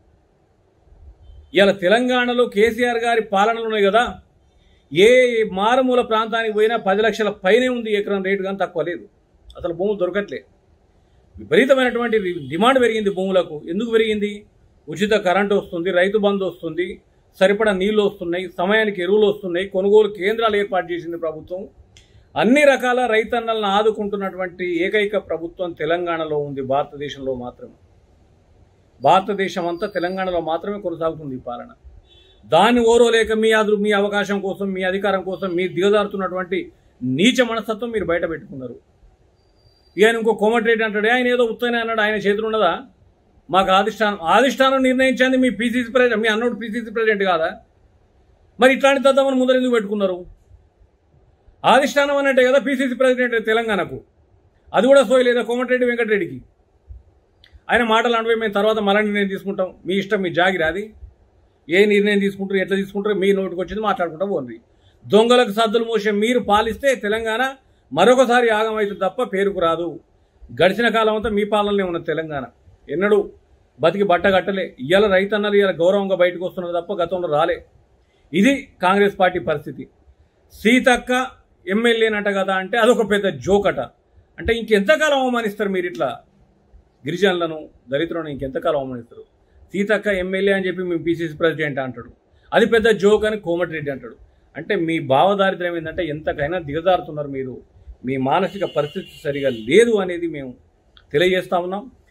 S10: ఇలా తెలంగాణలో కేసీఆర్ గారి పాలనలోనే కదా ఏ మారుమూల ప్రాంతానికి పోయినా 10 లక్షల పైనే ఉంది ఎకరం రేటు, కానీ తక్కువ లేదు. అసలు భూములు దొరకట్లే. విపరీతమైనటువంటి డిమాండ్ పెరిగింది భూములకు. ఎందుకు పెరిగింది? ఉచిత కరెంటు వస్తుంది, రైతు బంధు వస్తుంది, సరిపడా నీళ్లు వస్తున్నాయి, సమయానికి ఎరువులు వస్తున్నాయి, కొనుగోలు కేంద్రాలు ఏర్పాటు చేసింది ప్రభుత్వం. అన్ని రకాల రైతన్నలను ఆదుకుంటున్నటువంటి ఏకైక ప్రభుత్వం తెలంగాణలో ఉంది. భారతదేశంలో మాత్రమే, భారతదేశం అంతా తెలంగాణలో మాత్రమే కొనసాగుతుంది ఈ పాలన. దాన్ని ఓరోలేక మీ అవకాశం కోసం, మీ అధికారం కోసం మీరు దిగజారుతున్నటువంటి నీచ మనస్తత్వం మీరు బయట పెట్టుకున్నారు. ఇక ఇంకో కోమటిరెడ్డి అంటాడు, ఆయన ఏదో ఉత్తనే అన్నాడు, ఆయన చేతులు ఉన్నదా? మాకు అధిష్టానం నిర్ణయించింది. మీ పీసీసీ ప్రెసిడెంట్, మీ అన్నోడు పీసీసీ ప్రెసిడెంట్ కాదా? మరి ఇట్లాంటి తద్దమని ముందర ఎందుకు పెట్టుకున్నారు? అధిష్టానం అన్నట్టే కదా పీసీసీ ప్రెసిడెంట్ తెలంగాణకు. అది కూడా సోయలేదా కోమటిరెడ్డి వెంకటరెడ్డికి? ఆయన మాటలు అంటే మేము తర్వాత మళ్ళీ నిర్ణయం తీసుకుంటాం, మీ ఇష్టం, మీ జాగిరి. అది ఏ నిర్ణయం తీసుకుంటారు, ఎట్లా తీసుకుంటారు, మీ నోటికి వచ్చింది మాట్లాడుకుంటా పోండి. దొంగలకు సద్దులు మోసే మీరు పాలిస్తే తెలంగాణ మరొకసారి ఆగమవుతుంది తప్ప పేరుకు రాదు. గడిచిన కాలం అంతా మీ పాలనలో ఉన్న తెలంగాణ ఎన్నడూ బతికి బట్ట కట్టలే. ఇవాళ రైతన్నలు ఇవాళ గౌరవంగా బయటకు వస్తున్నారు తప్ప గతంలో రాలే. ఇది కాంగ్రెస్ పార్టీ పరిస్థితి. సీతక్క ఎమ్మెల్యేనట కదా అంటే అదొక పెద్ద జోకట. అంటే ఇంకెంతకాలం అవమానిస్తారు మీరు ఇట్లా గిరిజనులను, దళితులను? ఇంకెంతకాలం అవమానిస్తారు? సీతక్క ఎమ్మెల్యే అని చెప్పి మేము పీసీసీ ప్రెసిడెంట్ అంటాడు, అది పెద్ద జోక్ అని కోమటిరెడ్డి అంటాడు. అంటే మీ భావదారిద్ర్యం ఏంటంటే ఎంతకైనా దిగజారుతున్నారు మీరు. మీ మానసిక పరిస్థితి సరిగా లేదు అనేది మేము తెలియజేస్తా ఉన్నాం.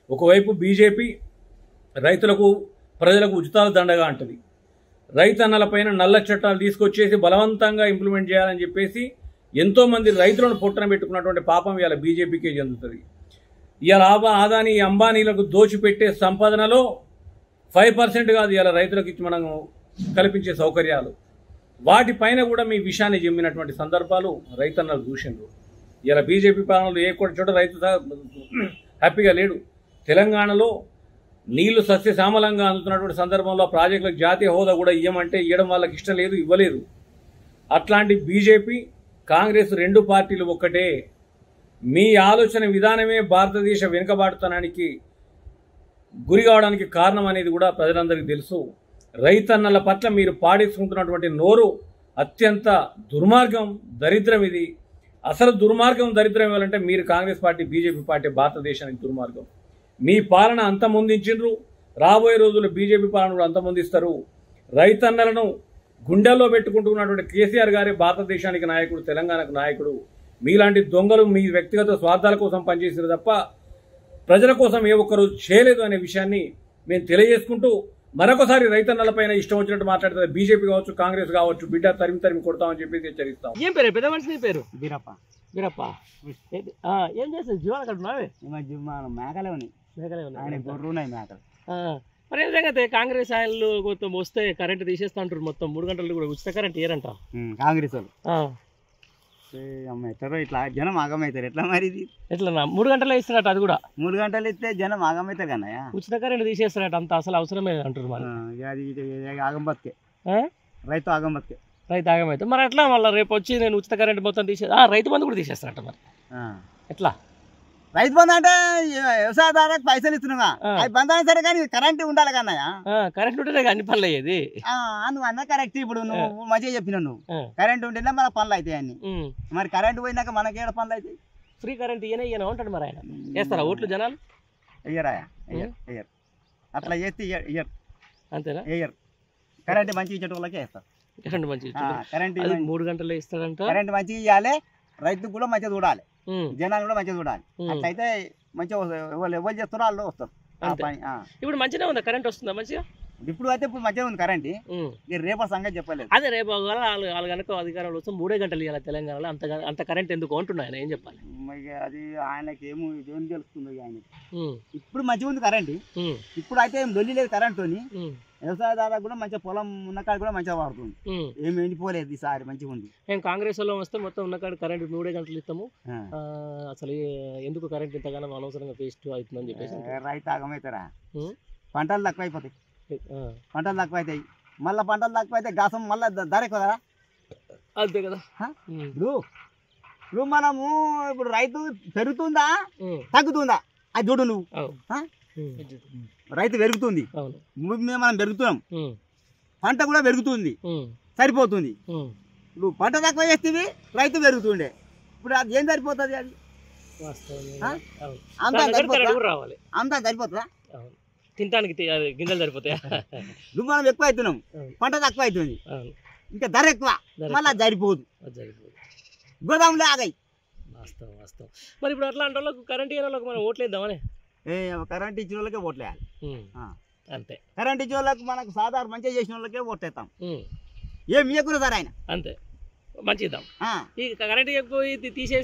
S10: ఒకవైపు బీజేపీ రైతులకు ప్రజలకు ఉచితాల దండగా అంటది, రైతన్నలపైన నల్ల చట్టాలు తీసుకొచ్చేసి బలవంతంగా ఇంప్లిమెంట్ చేయాలని చెప్పేసి ఎంతోమంది రైతులను పొట్టన పెట్టుకున్నటువంటి పాపం ఇవాళ బీజేపీకే చెందుతుంది. ఇవాళ ఆదాని అంబానీలకు దోచిపెట్టే సంపాదనలో 5% కాదు ఇవాళ రైతులకు ఇచ్చి మనం కల్పించే సౌకర్యాలు, వాటిపైన కూడా మీ విషయాన్ని జమ్మినటువంటి సందర్భాలు రైతన్నలు చూసిండ్రు. ఇలా బీజేపీ పాలనలో ఏ కూడా చోట రైతు హ్యాపీగా లేడు. తెలంగాణలో నీళ్లు సస్యశ్యామలంగా అందుతున్నటువంటి సందర్భంలో ప్రాజెక్టులకు జాతీయ హోదా కూడా ఇవ్వమంటే ఇవ్వడం వాళ్ళకి ఇష్టం లేదు, ఇవ్వలేదు. అట్లాంటి బీజేపీ కాంగ్రెస్ రెండు పార్టీలు ఒక్కటే. మీ ఆలోచన విధానమే భారతదేశ వెనుకబాటుతనానికి గురి కావడానికి కారణం అనేది కూడా ప్రజలందరికీ తెలుసు. రైతన్నల పట్ల మీరు పాడేసుకుంటున్నటువంటి నోరు అత్యంత దుర్మార్గం, దరిద్రం. ఇది అసలు దుర్మార్గం, దరిద్రం ఇవ్వాలంటే మీరు కాంగ్రెస్ పార్టీ, బీజేపీ పార్టీ భారతదేశానికి దుర్మార్గం. మీ పాలన అంతమొందించిండ్రు, రాబోయే రోజుల్లో బీజేపీ పాలన కూడా అంతమొందిస్తారు. రైతన్నలను గుండెల్లో పెట్టుకుంటున్నటువంటి కేసీఆర్ గారే భారతదేశానికి నాయకుడు, తెలంగాణకు నాయకుడు. మీలాంటి దొంగలు మీ వ్యక్తిగత స్వార్థాల కోసం పనిచేసారు తప్ప ప్రజల కోసం ఏ ఒక్కరు చేయలేదు అనే విషయాన్ని మేము తెలియజేసుకుంటూ, మరొకసారి రైతన్నలపైన ఇష్టం వచ్చినట్టు మాట్లాడుతుంది బీజేపీ కావచ్చు, కాంగ్రెస్ కావచ్చు, బిడ్డ తరిమి కొడతామని చెప్పేసి హెచ్చరిస్తాం.
S11: ఏం పేరు పెద్ద మనిషి? నీ పేరు
S12: బీరప్ప.
S11: బీరప్ప ఏం చేస్తావు? జీవాలు అక్కడ ఉన్నావే?
S12: మేకలే ఉన్నాయి.
S11: మేకలే ఉన్నాయి,
S12: ఆయన గొర్రెలు ఉన్నాయి, మేకలు.
S11: మరి ఏం సంగతి? కాంగ్రెస్ ఆయనలు మొత్తం వస్తే కరెంట్ తీసేస్తా అంటారు, మొత్తం 3 గంటలు కూడా ఉచిత కరెంట్ ఇయ్యారంట
S12: కాంగ్రెస్ వాళ్ళు. ఎట్లా ఇట్లా జనం ఆగమవుతారు, ఎట్లా మరి ఇది
S11: ఎట్లా 3 గంటలు ఇస్తారట? అది కూడా
S12: 3 గంటలు ఇస్తే జనం ఆగమవుతారు కన్నయ్య.
S11: ఉచిత కరెంట్ తీసేస్తారట, అంత అసలు అవసరమే అంటారు. మరి
S12: అది ఆగం బతికే, రైతు ఆగం బతికే,
S11: రైతు ఆగమైతే మరి ఎట్లా? మళ్ళీ రేపు వచ్చి నేను ఉచిత కరెంట్ మొత్తం రైతు బంధు కూడా తీసేస్తారట. మరి ఎట్లా?
S12: రైతు బంధు అంటే వ్యవసాయదారులకు పైసలు ఇస్తున్నావా, అది బంధు అయినా సరే కానీ కరెంట్ ఉండాలి కన్నయ్య.
S11: కరెంట్ ఉంటేనే అన్ని పనులు అయ్యేది.
S12: నువ్వు అన్న కరెక్ట్. ఇప్పుడు నువ్వు మంచిగా చెప్పినావు, నువ్వు కరెంట్ ఉంటేనే మన పనులు అవుతాయి అన్ని. మరి కరెంట్ పోయినాక మనకి ఏడ పనులు అవుతాయి?
S11: ఫ్రీ కరెంట్ ఇయ్యనే ఉంటాడు. మరి ఆయన వేస్తారా ఓట్లు జనాలు?
S12: ఇయ్యరాయా? ఇయ్యరు. అట్లా చేస్తే ఇయ్యరు.
S11: అంతేనా?
S12: ఇయ్యరు. కరెంట్ మంచిగా ఇచ్చే వాళ్ళకే వేస్తారు.
S11: కరెంట్ మంచిగా కరెంట్ 3 గంటలు ఇస్తాడంట.
S12: కరెంట్ మంచిగా ఇవ్వాలి, రైతుకు కూడా మంచిగా చూడాలి, జనాలు కూడా మంచిగా చూడాలి. అట్లయితే మంచిగా ఎవరు చేస్తారో వాళ్ళు వస్తారు.
S11: ఇప్పుడు మంచిగా ఉందా? కరెంట్ వస్తుందా మంచిగా?
S12: ఇప్పుడు అయితే ఇప్పుడు మంచిగా ఉంది కరెంట్. రేపటి సంగతి చెప్పలేదు.
S11: అదే రేపు వాళ్ళు కనుక అధికారంలో వస్తే 3 గంటలు ఇవ్వాలి తెలంగాణలో. అంత కరెంట్ ఎందుకు అంటున్నా ఆయన, ఏం చెప్పాలి?
S12: అది ఆయనకి ఏమో ఏం తెలుస్తుంది ఆయనకి. ఇప్పుడు మంచిగా ఉంది కరెంట్. ఇప్పుడు అయితే ఏం లొల్లి లేదు కరెంట్ తోని. వ్యవసాయదారులకు కూడా మంచిగా పొలం ఉన్నకాడ కూడా మంచిగా వాడుతుంది, ఏమి ఎండిపోలేదు ఈసారి, మంచిగా ఉంది.
S11: మేము కాంగ్రెస్ లో వస్తే మొత్తం ఉన్నకాడ కరెంట్ 3 గంటలు ఇస్తాము. అసలు ఎందుకు కరెంట్ ఇంతగానో అనవసరంగా వేస్ట్ అవుతుందని చెప్పేసి
S12: రైతు ఆగమవుతారా? పంటలు తక్కువ అయిపోతాయి, పంటలు తక్కువ అవుతాయి. మళ్ళీ పంటలు తక్కువ అయితే గాసం మళ్ళీ ధర ఎక్కువ కదా.
S11: అంతే కదా.
S12: ఇప్పుడు మనము ఇప్పుడు రైతు పెరుగుతుందా తగ్గుతుందా అది చూడు నువ్వు. రైతు పెరుగుతుంది, మనం పెరుగుతున్నాం, పంట కూడా పెరుగుతుంది, సరిపోతుంది. నువ్వు పంట తక్కువ చేస్తే రైతు పెరుగుతుండే, ఇప్పుడు అది ఏం సరిపోతుంది? అది అంతా సరిపోతుందా?
S11: తినడానికి గింజలు సరిపోతాయా?
S12: నువ్వు మనం ఎక్కువ అవుతున్నాం, పంట తక్కువ అవుతుంది, ఇంకా ధర ఎక్కువ, మళ్ళీ సరిపోదు, గోదాములే ఆగాయి.
S11: వాస్తవం వాస్తవం. మరి ఇప్పుడు అట్లా అంటే వాళ్ళకి కరెంట్ ఇయ్యే వాళ్ళకి మనం ఓట్లు వేద్దామని?
S12: కరెంట్ ఇచ్చిన వాళ్ళకే ఓట్లు వేయాలి
S11: అంతే.
S12: కరెంట్ ఇచ్చిన వాళ్ళకి మనకు సాధారణ మంచిగా చేసిన వాళ్ళకే ఓట్లు వేస్తాం. ఏం ఇయ్యకూడదు సార్ ఆయన,
S11: అంతే మంచిద్దాం. ఈ కరెంట్ ఎక్కువ తీసేసి